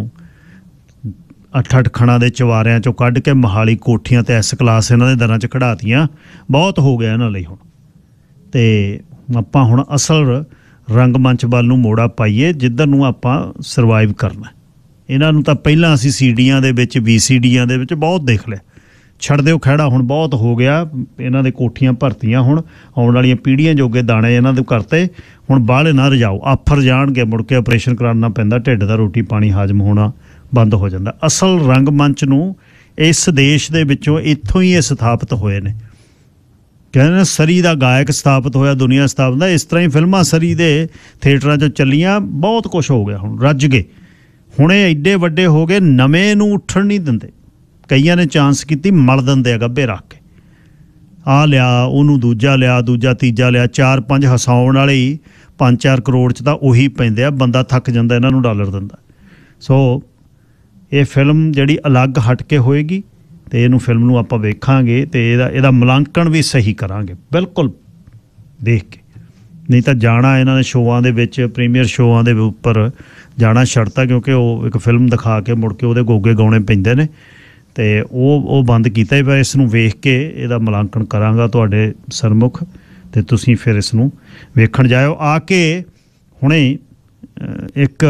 [SPEAKER 1] ਅੱਠ ਅੱਠ ਖਣਾਂ ਦੇ ਚਵਾਰਿਆਂ 'ਚੋਂ ਕੱਢ ਕੇ ਮੋਹਾਲੀ ਕੋਠੀਆਂ 'ਤੇ ਐਸ ਕਲਾਸ ਇਹਨਾਂ ਦੇ ਦਰਾਂ 'ਚ ਖੜਾਤੀਆਂ। ਬਹੁਤ ਹੋ ਗਿਆ ਇਹਨਾਂ ਲਈ ਹੁਣ। ਅਤੇ ਆਪਾਂ ਹੁਣ ਅਸਲ ਰੰਗਮੰਚ ਵੱਲ ਨੂੰ ਮੋੜਾ ਪਾਈਏ, ਜਿੱਧਰ ਨੂੰ ਆਪਾਂ ਸਰਵਾਈਵ ਕਰਨਾ। ਇਹਨਾਂ ਨੂੰ ਤਾਂ ਪਹਿਲਾਂ ਅਸੀਂ ਸੀਡੀਆਂ ਦੇ ਵਿੱਚ, ਵੀ ਸੀ ਡੀਆਂ ਦੇ ਵਿੱਚ ਬਹੁਤ ਦੇਖ ਲਿਆ। ਛੱਡ ਦਿਓ ਖਹਿੜਾ, ਹੁਣ ਬਹੁਤ ਹੋ ਗਿਆ। ਇਹਨਾਂ ਦੇ ਕੋਠੀਆਂ ਭਰਤੀਆਂ, ਹੁਣ ਆਉਣ ਵਾਲੀਆਂ ਪੀੜ੍ਹੀਆਂ ਜੋਗੇ ਦਾਣੇ ਇਹਨਾਂ ਦੇ ਕਰਤੇ। ਹੁਣ ਬਾਹਲੇ ਨਾ ਰਜਾਓ, ਆਫਰ ਜਾਣਗੇ, ਮੁੜ ਕੇ ਆਪਰੇਸ਼ਨ ਕਰਾਉਣਾ ਪੈਂਦਾ, ਢਿੱਡ ਦਾ ਰੋਟੀ ਪਾਣੀ ਹਾਜ਼ਮ ਹੋਣਾ ਬੰਦ ਹੋ ਜਾਂਦਾ। ਅਸਲ ਰੰਗਮੰਚ ਨੂੰ ਇਸ ਦੇਸ਼ ਦੇ ਵਿੱਚੋਂ ਇੱਥੋਂ ਹੀ ਇਹ ਸਥਾਪਿਤ ਹੋਏ ਨੇ। ਕਹਿੰਦੇ ਨੇ ਸਰੀ ਦਾ ਗਾਇਕ ਸਥਾਪਿਤ ਹੋਇਆ, ਦੁਨੀਆ ਸਥਾਪਿਤ ਹੁੰਦਾ। ਇਸ ਤਰ੍ਹਾਂ ਹੀ ਫਿਲਮਾਂ ਸਰੀ ਦੇ ਥੀਏਟਰਾਂ 'ਚ ਚੱਲੀਆਂ, ਬਹੁਤ ਕੁਛ ਹੋ ਗਿਆ। ਹੁਣ ਰੱਜ ਗਏ, ਹੁਣ ਇਹ ਐਡੇ ਵੱਡੇ ਹੋ ਗਏ, ਨਵੇਂ ਨੂੰ ਉੱਠਣ ਨਹੀਂ ਦਿੰਦੇ। ਕਈਆਂ ਨੇ ਚਾਂਸ ਕੀਤੀ, ਮਲ ਦਿੰਦੇ ਆ ਗੱਭੇ ਰੱਖ ਕੇ। ਆਹ ਲਿਆ, ਉਹਨੂੰ ਦੂਜਾ ਲਿਆ, ਦੂਜਾ ਤੀਜਾ ਲਿਆ, ਚਾਰ ਪੰਜ ਹਸਾਉਣ ਵਾਲੇ ਹੀ ਪੰਜ ਚਾਰ ਕਰੋੜ 'ਚ ਤਾਂ ਉਹੀ ਪੈਂਦੇ ਆ। ਬੰਦਾ ਥੱਕ ਜਾਂਦਾ, ਇਹਨਾਂ ਨੂੰ ਡਾਲਰ ਦਿੰਦਾ। ਸੋ ਇਹ ਫਿਲਮ ਜਿਹੜੀ ਅਲੱਗ ਹਟ ਕੇ ਹੋਏਗੀ, ਅਤੇ ਇਹਨੂੰ ਫਿਲਮ ਨੂੰ ਆਪਾਂ ਵੇਖਾਂਗੇ, ਅਤੇ ਇਹਦਾ ਇਹਦਾ ਮੁਲਾਂਕਣ ਵੀ ਸਹੀ ਕਰਾਂਗੇ ਬਿਲਕੁਲ ਦੇਖ ਕੇ। ਨਹੀਂ ਤਾਂ ਜਾਣਾ ਇਹਨਾਂ ਨੇ ਸ਼ੋਆਂ ਦੇ ਵਿੱਚ, ਪ੍ਰੀਮੀਅਰ ਸ਼ੋਆਂ ਦੇ ਉੱਪਰ ਜਾਣਾ ਛੱਡਤਾ, ਕਿਉਂਕਿ ਉਹ ਇੱਕ ਫਿਲਮ ਦਿਖਾ ਕੇ ਮੁੜ ਕੇ ਉਹਦੇ ਗੋਗੇ ਗਾਉਣੇ ਪੈਂਦੇ ਨੇ, ਅਤੇ ਉਹ ਉਹ ਬੰਦ ਕੀਤਾ ਹੀ। ਪਰ ਇਸ ਨੂੰ ਵੇਖ ਕੇ ਇਹਦਾ ਮੁਲਾਂਕਣ ਕਰਾਂਗਾ ਤੁਹਾਡੇ ਸਰਮੁਖ, ਅਤੇ ਤੁਸੀਂ ਫਿਰ ਇਸ ਨੂੰ ਵੇਖਣ ਜਾਇਓ। ਆ ਕੇ ਹੁਣੇ ਇੱਕ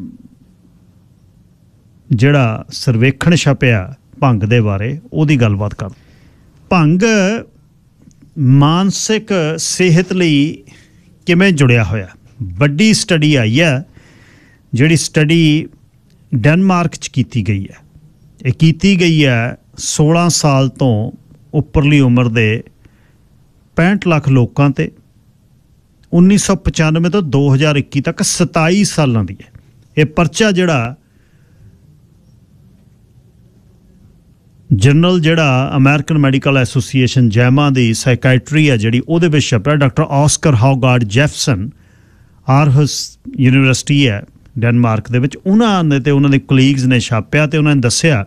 [SPEAKER 1] ਜਿਹੜਾ ਸਰਵੇਖਣ ਛਪਿਆ ਭੰਗ ਦੇ ਬਾਰੇ ਉਹਦੀ ਗੱਲਬਾਤ ਕਰ। ਭੰਗ ਮਾਨਸਿਕ ਸਿਹਤ ਲਈ ਕਿਵੇਂ ਜੁੜਿਆ ਹੋਇਆ? ਵੱਡੀ ਸਟੱਡੀ ਆਈ ਹੈ, ਜਿਹੜੀ ਸਟੱਡੀ ਡੈਨਮਾਰਕ 'ਚ ਕੀਤੀ ਗਈ ਹੈ। ਇਹ ਕੀਤੀ ਗਈ ਹੈ ਸੋਲਾਂ ਸਾਲ ਤੋਂ ਉੱਪਰਲੀ ਉਮਰ ਦੇ ਪੈਂਹਠ ਲੱਖ ਲੋਕਾਂ 'ਤੇ, ਉੱਨੀ ਸੌ ਪਚਾਨਵੇਂ ਤੋਂ ਦੋ ਹਜ਼ਾਰ ਇੱਕੀ ਤੱਕ ਸਤਾਈ ਸਾਲਾਂ ਦੀ ਹੈ। ਇਹ ਪਰਚਾ ਜਿਹੜਾ ਜਨਰਲ ਜਿਹੜਾ ਅਮਰੀਕਨ ਮੈਡੀਕਲ ਐਸੋਸੀਏਸ਼ਨ ਜੈਮਾ ਦੀ ਸਾਈਕੈਟਰੀ ਹੈ ਜਿਹੜੀ, ਉਹਦੇ ਵਿੱਚ ਛਪਿਆ। Doctor Oskar Hougaard Jefsen Aarhus university ਹੈ ਡੈਨਮਾਰਕ ਦੇ ਵਿੱਚ, ਉਹਨਾਂ ਨੇ ਤੇ ਉਹਨਾਂ ਦੇ ਕਲੀਗਸ ਨੇ ਛਾਪਿਆ ਤੇ ਉਹਨਾਂ ਨੇ ਦੱਸਿਆ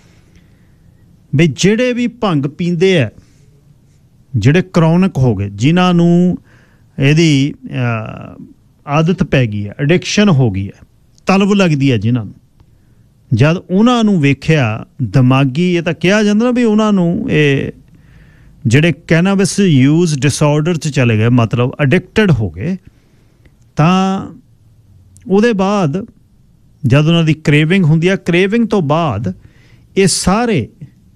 [SPEAKER 1] ਵੀ ਜਿਹੜੇ ਵੀ ਭੰਗ ਪੀਂਦੇ ਆ, ਜਿਹੜੇ ਕਰੋਨਿਕ ਹੋ ਗਏ, ਜਿਨ੍ਹਾਂ ਨੂੰ ਇਹਦੀ ਆਦਤ ਪੈ ਗਈ ਹੈ, ਐਡਿਕਸ਼ਨ ਹੋ ਗਈ ਹੈ, ਤਲਬ ਲੱਗਦੀ ਹੈ ਜਿਨ੍ਹਾਂ ਨੂੰ, ਜਦ ਉਹਨਾਂ ਨੂੰ ਵੇਖਿਆ ਦਿਮਾਗੀ, ਇਹ ਤਾਂ ਕਿਹਾ ਜਾਂਦਾ ਨਾ ਵੀ ਉਹਨਾਂ ਨੂੰ ਇਹ ਜਿਹੜੇ ਕੈਨਾਬਿਸ ਯੂਜ਼ ਡਿਸਆਰਡਰ 'ਚ ਚਲੇ ਗਏ, ਮਤਲਬ ਅਡਿਕਟਡ ਹੋ ਗਏ, ਤਾਂ ਉਹਦੇ ਬਾਅਦ ਜਦ ਉਹਨਾਂ ਦੀ ਕ੍ਰੇਵਿੰਗ ਹੁੰਦੀ ਹੈ, ਕ੍ਰੇਵਿੰਗ ਤੋਂ ਬਾਅਦ ਇਹ ਸਾਰੇ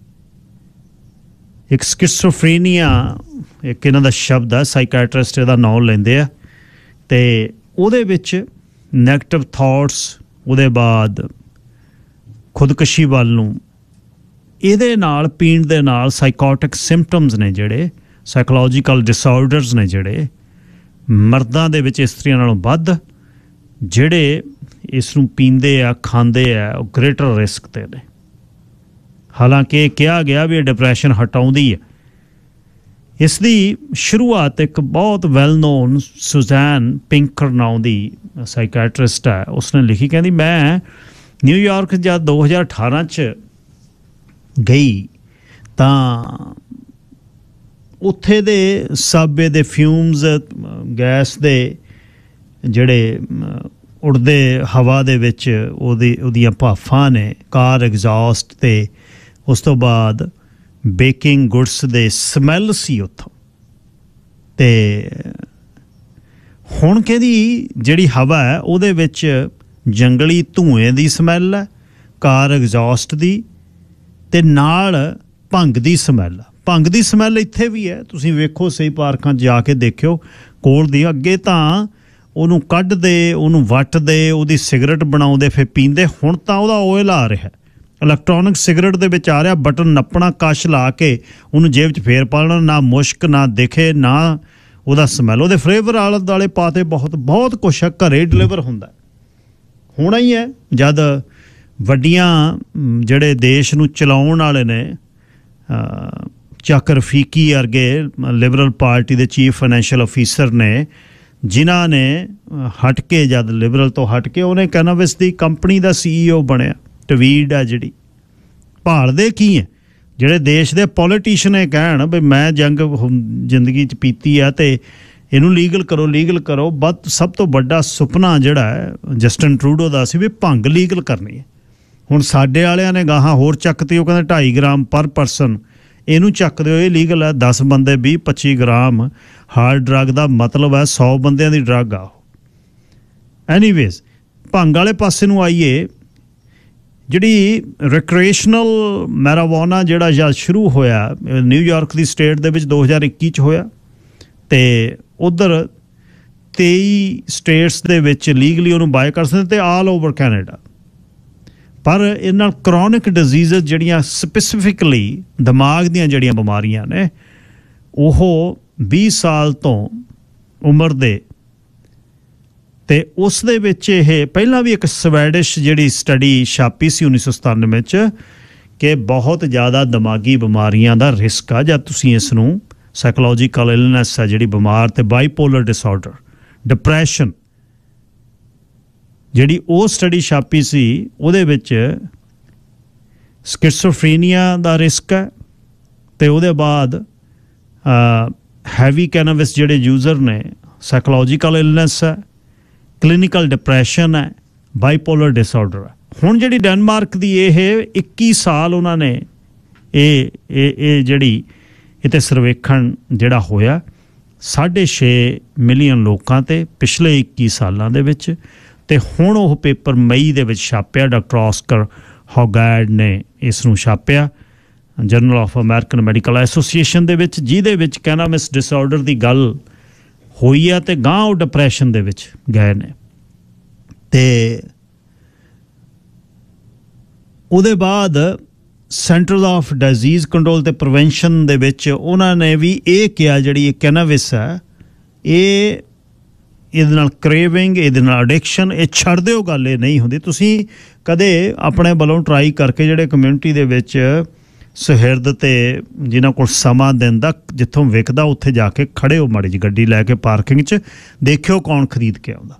[SPEAKER 1] ਇੱਕ ਸਕਿਜ਼ੋਫਰੇਨੀਆ, ਇੱਕ ਇਹਨਾਂ ਦਾ ਸ਼ਬਦ ਹੈ, ਸਾਈਕੈਟਰਿਸਟ ਇਹਦਾ ਨਾਮ ਲੈਂਦੇ ਆ, ਅਤੇ ਉਹਦੇ ਵਿੱਚ ਨੈਗੇਟਿਵ ਥਾਟਸ, ਉਹਦੇ ਬਾਅਦ ਖੁਦਕੁਸ਼ੀ ਵੱਲ ਨੂੰ, ਇਹਦੇ ਨਾਲ ਪੀਣ ਦੇ ਨਾਲ ਸਾਈਕੋਟਿਕ ਸਿੰਪਟਮਸ ਨੇ ਜਿਹੜੇ, ਸਾਈਕੋਲੋਜੀਕਲ ਡਿਸਆਰਡਰਸ ਨੇ ਜਿਹੜੇ, ਮਰਦਾਂ ਦੇ ਵਿੱਚ ਇਸਤਰੀਆਂ ਨਾਲੋਂ ਵੱਧ ਜਿਹੜੇ ਇਸ ਨੂੰ ਪੀਂਦੇ ਆ, ਖਾਂਦੇ ਆ, ਉਹ ਗ੍ਰੇਟਰ ਰਿਸਕ 'ਤੇ ਨੇ। ਹਾਲਾਂਕਿ ਇਹ ਕਿਹਾ ਗਿਆ ਵੀ ਇਹ ਡਿਪਰੈਸ਼ਨ ਹਟਾਉਂਦੀ ਹੈ। ਇਸ ਦੀ ਸ਼ੁਰੂਆਤ ਇੱਕ ਬਹੁਤ ਵੈਲ ਨੋਨ ਸੁਜ਼ੈਨ ਪਿੰਕਰ ਨਾਂ ਦੀ ਸਾਈਕੈਟਰਿਸਟ ਹੈ, ਉਸਨੇ ਲਿਖੀ। ਕਹਿੰਦੀ ਮੈਂ ਨਿਊਯਾਰਕ ਜਦ ਦੋ ਹਜ਼ਾਰ ਅਠਾਰਾਂ 'ਚ ਗਈ ਤਾਂ ਉੱਥੇ ਦੇ ਸਾਬੇ ਦੇ ਫਿਊਮਸ, ਗੈਸ ਦੇ ਜਿਹੜੇ ਉੜਦੇ ਹਵਾ ਦੇ ਵਿੱਚ ਉਹਦੀ ਉਹਦੀਆਂ ਭਾਫਾਂ ਨੇ, ਕਾਰ ਐਗਜ਼ੌਸਟ, ਅਤੇ ਉਸ ਤੋਂ ਬਾਅਦ ਬੇਕਿੰਗ ਗੁਡਸ ਦੇ ਸਮੈਲ ਸੀ ਉੱਥੋਂ। ਅਤੇ ਹੁਣ ਕਹਿੰਦੀ ਜਿਹੜੀ ਹਵਾ ਹੈ ਉਹਦੇ ਵਿੱਚ ਜੰਗਲੀ ਧੂਏ ਦੀ ਸਮੈਲ ਹੈ, ਕਾਰ ਐਗਜ਼ੌਸਟ ਦੀ, ਅਤੇ ਨਾਲ ਭੰਗ ਦੀ ਸਮੈਲ ਆ। ਭੰਗ ਦੀ ਸਮੈਲ ਇੱਥੇ ਵੀ ਹੈ, ਤੁਸੀਂ ਵੇਖੋ ਸਹੀ ਪਾਰਕਾਂ 'ਚ ਜਾ ਕੇ ਦੇਖਿਓ ਕੋਲ ਦੀ। ਅੱਗੇ ਤਾਂ ਉਹਨੂੰ ਕੱਢਦੇ, ਉਹਨੂੰ ਵੱਟਦੇ, ਉਹਦੀ ਸਿਗਰਟ ਬਣਾਉਂਦੇ, ਫਿਰ ਪੀਂਦੇ। ਹੁਣ ਤਾਂ ਉਹਦਾ ਓਇਲ ਆ ਰਿਹਾ, ਇਲੈਕਟ੍ਰੋਨਿਕ ਸਿਗਰਟ ਦੇ ਵਿੱਚ ਆ ਰਿਹਾ, ਬਟਨ ਨੱਪਣਾ, ਕਸ਼ ਲਾ ਕੇ ਉਹਨੂੰ ਜੇਬ 'ਚ ਫੇਰ ਪਾ ਲੈਣਾ, ਨਾ ਮੁਸ਼ਕ ਨਾ ਦਿਖੇ, ਨਾ ਉਹਦਾ ਸਮੈਲ। ਉਹਦੇ ਫਲੇਵਰ ਆਲੇ ਦੁਆਲੇ ਪਾਤੇ, ਬਹੁਤ ਬਹੁਤ ਕੁਛ ਹੈ, ਘਰੇ ਡਿਲੀਵਰ ਹੁੰਦਾ। ਹੋਣਾ ਹੀ ਹੈ ਜਦ ਵੱਡੀਆਂ ਜਿਹੜੇ ਦੇਸ਼ ਨੂੰ ਚਲਾਉਣ ਵਾਲੇ ਨੇ, ਚੱਕ ਰਫੀਕੀ ਵਰਗੇ ਲਿਬਰਲ ਪਾਰਟੀ ਦੇ ਚੀਫ ਫਾਈਨੈਂਸ਼ੀਅਲ ਅਫੀਸਰ ਨੇ, ਜਿਨ੍ਹਾਂ ਨੇ ਹਟ ਕੇ, ਜਦ ਲਿਬਰਲ ਤੋਂ ਹਟ ਕੇ ਉਹਨੇ ਕੈਨਾਬਿਸ ਦੀ ਕੰਪਨੀ ਦਾ ਸੀ ਈ ਓ ਬਣਿਆ। ਟਵੀਡ ਆ ਜਿਹੜੀ, ਭਾਲਦੇ ਕੀ ਹੈ? ਜਿਹੜੇ ਦੇਸ਼ ਦੇ ਪੋਲੀਟੀਸ਼ੀਅਨ ਇਹ ਕਹਿਣ ਵੀ ਮੈਂ ਜੰਗ ਜ਼ਿੰਦਗੀ 'ਚ ਪੀਤੀ ਆ ਅਤੇ ਇਹਨੂੰ ਲੀਗਲ ਕਰੋ, ਲੀਗਲ ਕਰੋ। ਬਟ ਸਭ ਤੋਂ ਵੱਡਾ ਸੁਪਨਾ ਜਿਹੜਾ ਹੈ ਜਸਟਿਨ ਟਰੂਡੋ ਦਾ ਸੀ ਵੀ ਭੰਗ ਲੀਗਲ ਕਰਨੀ ਹੈ। ਹੁਣ ਸਾਡੇ ਵਾਲਿਆਂ ਨੇ ਗਾਹਾਂ ਹੋਰ ਚੱਕਤੀ, ਉਹ ਕਹਿੰਦੇ ਢਾਈ ਗ੍ਰਾਮ ਪਰ ਪਰਸਨ, ਇਹਨੂੰ ਚੱਕ ਦਿਓ, ਇਹ ਲੀਗਲ ਹੈ। ਦਸ ਬੰਦੇ ਵੀਹ ਪੱਚੀ ਗ੍ਰਾਮ ਹਾਰਡ ਡਰੱਗ ਦਾ ਮਤਲਬ ਹੈ ਸੌ ਬੰਦਿਆਂ ਦੀ ਡਰੱਗ ਆ ਉਹ। ਐਨੀਵੇਜ਼, ਭੰਗ ਵਾਲੇ ਪਾਸੇ ਨੂੰ ਆਈਏ, ਜਿਹੜੀ ਰਿਕ੍ਰੀਏਸ਼ਨਲ ਮੈਰਾਵਾਨਾ ਜਿਹੜਾ ਜਦ ਸ਼ੁਰੂ ਹੋਇਆ ਨਿਊਯਾਰਕ ਦੀ ਸਟੇਟ ਦੇ ਵਿੱਚ ਦੋ ਹਜ਼ਾਰ ਇੱਕੀ 'ਚ ਹੋਇਆ, ਅਤੇ ਉੱਧਰ ਤੇਈ ਸਟੇਟਸ ਦੇ ਵਿੱਚ ਲੀਗਲੀ ਉਹਨੂੰ ਬਾਏ ਕਰ ਸਕਦੇ, ਅਤੇ ਆਲ ਓਵਰ ਕੈਨੇਡਾ। ਪਰ ਇਹ ਨਾਲ ਕਰੋਨਿਕ ਡਿਜ਼ੀਜ਼ ਜਿਹੜੀਆਂ ਸਪੈਸੀਫਿਕਲੀ ਦਿਮਾਗ ਦੀਆਂ ਜਿਹੜੀਆਂ ਬਿਮਾਰੀਆਂ ਨੇ, ਉਹ ਵੀਹ ਸਾਲ ਤੋਂ ਉਮਰ ਦੇ, ਅਤੇ ਉਸ ਦੇ ਵਿੱਚ ਇਹ ਪਹਿਲਾਂ ਵੀ ਇੱਕ ਸਵੈਡਿਸ਼ ਜਿਹੜੀ ਸਟੱਡੀ ਛਾਪੀ ਸੀ ਉੱਨੀ ਸੌ ਸਤਾਨਵੇਂ 'ਚ, ਕਿ ਬਹੁਤ ਜ਼ਿਆਦਾ ਦਿਮਾਗੀ ਬਿਮਾਰੀਆਂ ਦਾ ਰਿਸਕ ਆ ਜਦ ਤੁਸੀਂ ਇਸ ਨੂੰ, ਸਾਈਕੋਲੋਜੀਕਲ ਇਲਨੈਸ ਹੈ ਜਿਹੜੀ ਬਿਮਾਰ, ਅਤੇ ਬਾਈਪੋਲਰ ਡਿਸਆਰਡਰ, ਡਿਪਰੈਸ਼ਨ, ਜਿਹੜੀ ਉਹ ਸਟੱਡੀ ਛਾਪੀ ਸੀ ਉਹਦੇ ਵਿੱਚ ਸਕਿਜ਼ੋਫਰੇਨੀਆ ਦਾ ਰਿਸਕ ਹੈ, ਅਤੇ ਉਹਦੇ ਬਾਅਦ ਹੈਵੀ ਕੈਨਾਬਿਸ ਜਿਹੜੇ ਯੂਜ਼ਰ ਨੇ, ਸਾਈਕੋਲੋਜੀਕਲ ਇਲਨੈਸ ਹੈ, ਕਲੀਨਿਕਲ ਡਿਪਰੈਸ਼ਨ ਹੈ, ਬਾਈਪੋਲਰ ਡਿਸਆਰਡਰ ਹੈ। ਹੁਣ ਜਿਹੜੀ ਡੈਨਮਾਰਕ ਦੀ ਇਹ ਇੱਕੀ ਸਾਲ ਉਹਨਾਂ ਨੇ ਇਹ ਇਹ ਇਹ ਜਿਹੜੀ ਇਹ 'ਤੇ ਸਰਵੇਖਣ ਜਿਹੜਾ ਹੋਇਆ, साढ़े छे मिलियन लोगों ते पिछले इक्की सालों दे विच ते हुण ओह पेपर मई दे विच छापिया। डॉक्टर ऑस्कर हॉगैर्ड ने इसनूं छापिया journal of American medical association दे विच, जिहदे विच कैनाबिस डिसऑर्डर दी गल होई है ते गांह ओह डिप्रैशन दे विच गए ने। ते ਉਹਦੇ बाद सेंटर्स ऑफ डिजीज़ कंट्रोल ते प्रिवेंशन दे विच उन्हां ने भी ये किया जिहड़ी कैनाबिस है ये ਇਹਦੇ ਨਾਲ ਕ੍ਰੇਵਿੰਗ ਇਹਦੇ ਨਾਲ ਐਡਿਕਸ਼ਨ ਇਹ ਛੱਡ ਦਿਓ ਗੱਲ ਇਹ ਨਹੀਂ ਹੁੰਦੀ। ਤੁਸੀਂ ਕਦੇ ਆਪਣੇ ਵੱਲੋਂ ਟਰਾਈ ਕਰਕੇ ਜਿਹੜੇ ਕਮਿਊਨਿਟੀ ਦੇ ਵਿੱਚ ਸੁਹਿਰਦ ਤੇ ਜਿਨ੍ਹਾਂ ਕੋਲ ਸਮਾਂ ਦਿਨ ਦਾ ਜਿੱਥੋਂ ਵਿਕਦਾ ਉੱਥੇ ਜਾ ਕੇ ਖੜੇ ਹੋ, ਮਾੜੀ ਜਿਹੀ ਗੱਡੀ ਲੈ ਕੇ ਪਾਰਕਿੰਗ 'ਚ ਦੇਖਿਓ ਕੌਣ ਖਰੀਦ ਕੇ ਆਉਂਦਾ।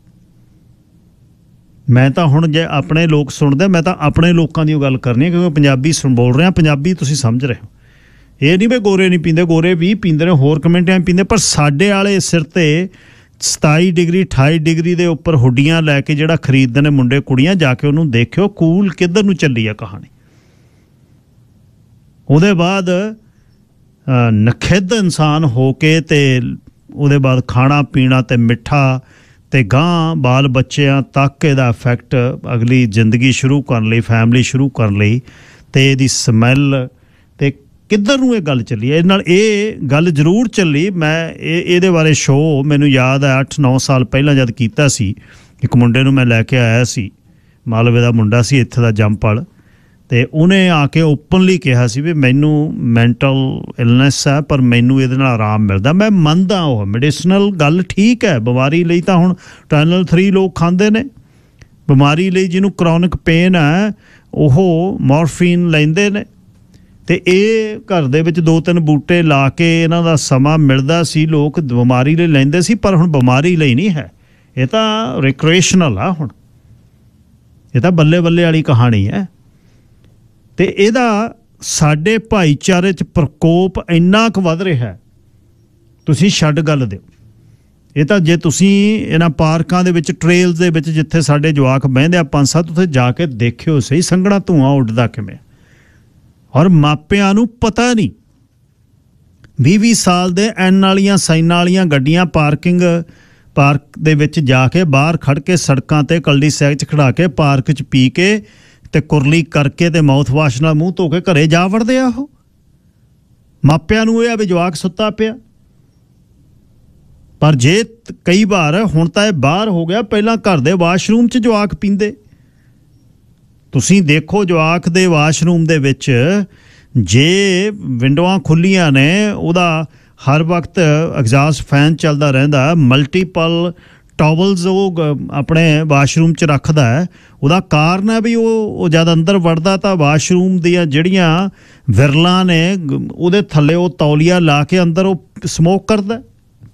[SPEAKER 1] ਮੈਂ ਤਾਂ ਹੁਣ ਜੇ ਆਪਣੇ ਲੋਕ ਸੁਣਦੇ ਮੈਂ ਤਾਂ ਆਪਣੇ ਲੋਕਾਂ ਦੀ ਉਹ ਗੱਲ ਕਰਨੀ ਹੈ ਕਿਉਂਕਿ ਪੰਜਾਬੀ ਸੁਣ ਬੋਲ ਰਿਹਾ, ਪੰਜਾਬੀ ਤੁਸੀਂ ਸਮਝ ਰਹੇ ਹੋ। ਇਹ ਨਹੀਂ ਵੀ ਗੋਰੇ ਨਹੀਂ ਪੀਂਦੇ, ਗੋਰੇ ਵੀ ਪੀਂਦੇ ਨੇ, ਹੋਰ ਕਮਿਊਨਿਟੀਆਂ ਪੀਂਦੇ, ਪਰ ਸਾਡੇ ਵਾਲੇ ਸਿਰ ਤੇ ਸਤਾਈ ਡਿਗਰੀ ਅਠਾਈ ਡਿਗਰੀ ਦੇ ਉੱਪਰ ਹੁੱਡੀਆਂ ਲੈ ਕੇ ਜਿਹੜਾ ਖਰੀਦਦੇ ਨੇ ਮੁੰਡੇ ਕੁੜੀਆਂ, ਜਾ ਕੇ ਉਹਨੂੰ ਦੇਖਿਓ ਕੂਲ ਕਿੱਧਰ ਨੂੰ ਚੱਲੀ ਆ ਕਹਾਣੀ। ਉਹਦੇ ਬਾਅਦ ਨਖਿੱਧ ਇਨਸਾਨ ਹੋ ਕੇ ਤੇ ਉਹਦੇ ਬਾਅਦ ਖਾਣਾ ਪੀਣਾ ਤੇ ਮਿੱਠਾ ਤੇ ਗਾਂ ਬਾਲ ਬੱਚਿਆਂ ਤੱਕ ਇਹਦਾ ਇਫੈਕਟ ਅਗਲੀ ਜ਼ਿੰਦਗੀ ਸ਼ੁਰੂ ਕਰਨ ਲਈ, ਫੈਮਿਲੀ ਸ਼ੁਰੂ ਕਰਨ ਲਈ, ਤੇ ਇਹਦੀ ਸਮੈਲ ਤੇ ਕਿੱਧਰ ਨੂੰ ਇਹ ਗੱਲ ਚੱਲੀ। ਇਹਦੇ ਨਾਲ ਇਹ ਗੱਲ ਜ਼ਰੂਰ ਚੱਲੀ। ਮੈਂ ਇਹ ਇਹਦੇ ਬਾਰੇ ਸ਼ੋਅ ਮੈਨੂੰ ਯਾਦ ਹੈ ਅੱਠ ਨੌ ਸਾਲ ਪਹਿਲਾਂ ਜਦ ਕੀਤਾ ਸੀ, ਇੱਕ ਮੁੰਡੇ ਨੂੰ ਮੈਂ ਲੈ ਕੇ ਆਇਆ ਸੀ, ਮਾਲਵੇ ਦਾ ਮੁੰਡਾ ਸੀ ਇੱਥੇ ਦਾ ਜੰਪਲ, ਤੇ ਉਹਨੇ ਆ ਕੇ ਓਪਨਲੀ ਕਿਹਾ ਸੀ ਵੀ ਮੈਨੂੰ ਮੈਂਟਲ ਇਲਨੈਸ ਹੈ ਪਰ ਮੈਨੂੰ ਇਹਦੇ ਨਾਲ ਆਰਾਮ ਮਿਲਦਾ। ਮੈਂ ਮੰਨਦਾ ਉਹ ਮੈਡੀਸਨਲ ਗੱਲ ਠੀਕ ਹੈ, ਬਿਮਾਰੀ ਲਈ ਤਾਂ ਹੁਣ ਟਨਲ ਥਰੀ ਲੋਕ ਖਾਂਦੇ ਨੇ, ਬਿਮਾਰੀ ਲਈ ਜਿਹਨੂੰ ਕਰੋਨਿਕ ਪੇਨ ਹੈ ਉਹ ਮੋਰਫੀਨ ਲੈਂਦੇ ਨੇ, ਤੇ ਇਹ ਘਰ ਦੇ ਵਿੱਚ ਦੋ ਤਿੰਨ ਬੂਟੇ ਲਾ ਕੇ ਇਹਨਾਂ ਦਾ ਸਮਾਂ ਮਿਲਦਾ ਸੀ, ਲੋਕ ਬਿਮਾਰੀ ਲਈ ਲੈਂਦੇ ਸੀ, ਪਰ ਹੁਣ ਬਿਮਾਰੀ ਲਈ ਨਹੀਂ ਹੈ, ਇਹ ਤਾਂ ਰਿਕ੍ਰੀਏਸ਼ਨਲ ਆ। ਹੁਣ ਇਹ ਤਾਂ ਬੱਲੇ ਬੱਲੇ ਵਾਲੀ ਕਹਾਣੀ ਹੈ। ਤੇ ਇਹਦਾ ਸਾਡੇ ਭਾਈਚਾਰੇ 'ਚ ਪ੍ਰਕੋਪ ਇੰਨਾ ਕੁ ਵੱਧ ਰਿਹਾ, ਤੁਸੀਂ ਛੱਡ ਗੱਲ ਦਿਓ। ਇਹ ਤਾਂ ਜੇ ਤੁਸੀਂ ਇਹਨਾਂ ਪਾਰਕਾਂ ਦੇ ਵਿੱਚ, ਟ੍ਰੇਲਸ ਦੇ ਵਿੱਚ ਜਿੱਥੇ ਸਾਡੇ ਜਵਾਕ ਬਹਿੰਦੇ ਆ ਪੰਜ ਸੱਤ, ਉੱਥੇ ਜਾ ਕੇ ਦੇਖਿਓ ਸਹੀ ਸੰਘਣਾ ਧੂੰਆਂ ਉੱਡਦਾ ਕਿਵੇਂ। ਔਰ ਮਾਪਿਆਂ ਨੂੰ ਪਤਾ ਨਹੀਂ, ਵੀਹ ਵੀਹ ਸਾਲ ਦੇ ਐਨ ਵਾਲੀਆਂ ਸਾਈਨਾਂ ਵਾਲੀਆਂ ਗੱਡੀਆਂ ਪਾਰਕਿੰਗ ਪਾਰਕ ਦੇ ਵਿੱਚ ਜਾ ਕੇ ਬਾਹਰ ਖੜ੍ਹ ਕੇ ਸੜਕਾਂ 'ਤੇ ਕਲਡੀ ਸੈਕ 'ਚ ਖੜਾ ਕੇ ਪਾਰਕ 'ਚ ਪੀ ਕੇ ਤੇ ਕੁਰਲੀ ਕਰਕੇ ਤੇ ਮਾਊਥ ਵਾਸ਼ ਨਾਲ ਮੂੰਹ ਧੋ ਕੇ ਘਰੇ ਜਾ ਵੜਦੇ ਆ। ਉਹ ਮਾਪਿਆਂ ਨੂੰ ਇਹ ਆ ਵੀ ਜਵਾਕ ਸੁੱਤਾ ਪਿਆ। ਪਰ ਜੇ ਕਈ ਵਾਰ ਹੁਣ ਤਾਂ ਇਹ ਬਾਹਰ ਹੋ ਗਿਆ, ਪਹਿਲਾਂ ਘਰ ਦੇ ਵਾਸ਼ਰੂਮ 'ਚ ਜਵਾਕ ਪੀਂਦੇ। ਤੁਸੀਂ ਦੇਖੋ ਜਵਾਕ ਦੇ ਵਾਸ਼ਰੂਮ ਦੇ ਵਿੱਚ ਜੇ ਵਿੰਡੋਆਂ ਖੁੱਲੀਆਂ ਨੇ, ਉਹਦਾ ਹਰ ਵਕਤ ਐਗਜ਼ਾਸਟ ਫੈਨ ਚੱਲਦਾ ਰਹਿੰਦਾ, ਮਲਟੀਪਲ ਟਾਵਲਸ ਉਹ ਆਪਣੇ ਵਾਸ਼ਰੂਮ 'ਚ ਰੱਖਦਾ ਹੈ। ਉਹਦਾ ਕਾਰਨ ਹੈ ਵੀ ਉਹ ਉਹ ਜਦ ਅੰਦਰ ਵੜਦਾ ਤਾਂ ਵਾਸ਼ਰੂਮ ਦੀਆਂ ਜਿਹੜੀਆਂ ਵਿਰਲਾਂ ਨੇ ਉਹਦੇ ਥੱਲੇ ਉਹ ਤੌਲੀਆ ਲਾ ਕੇ ਅੰਦਰ ਉਹ ਸਮੋਕ ਕਰਦਾ।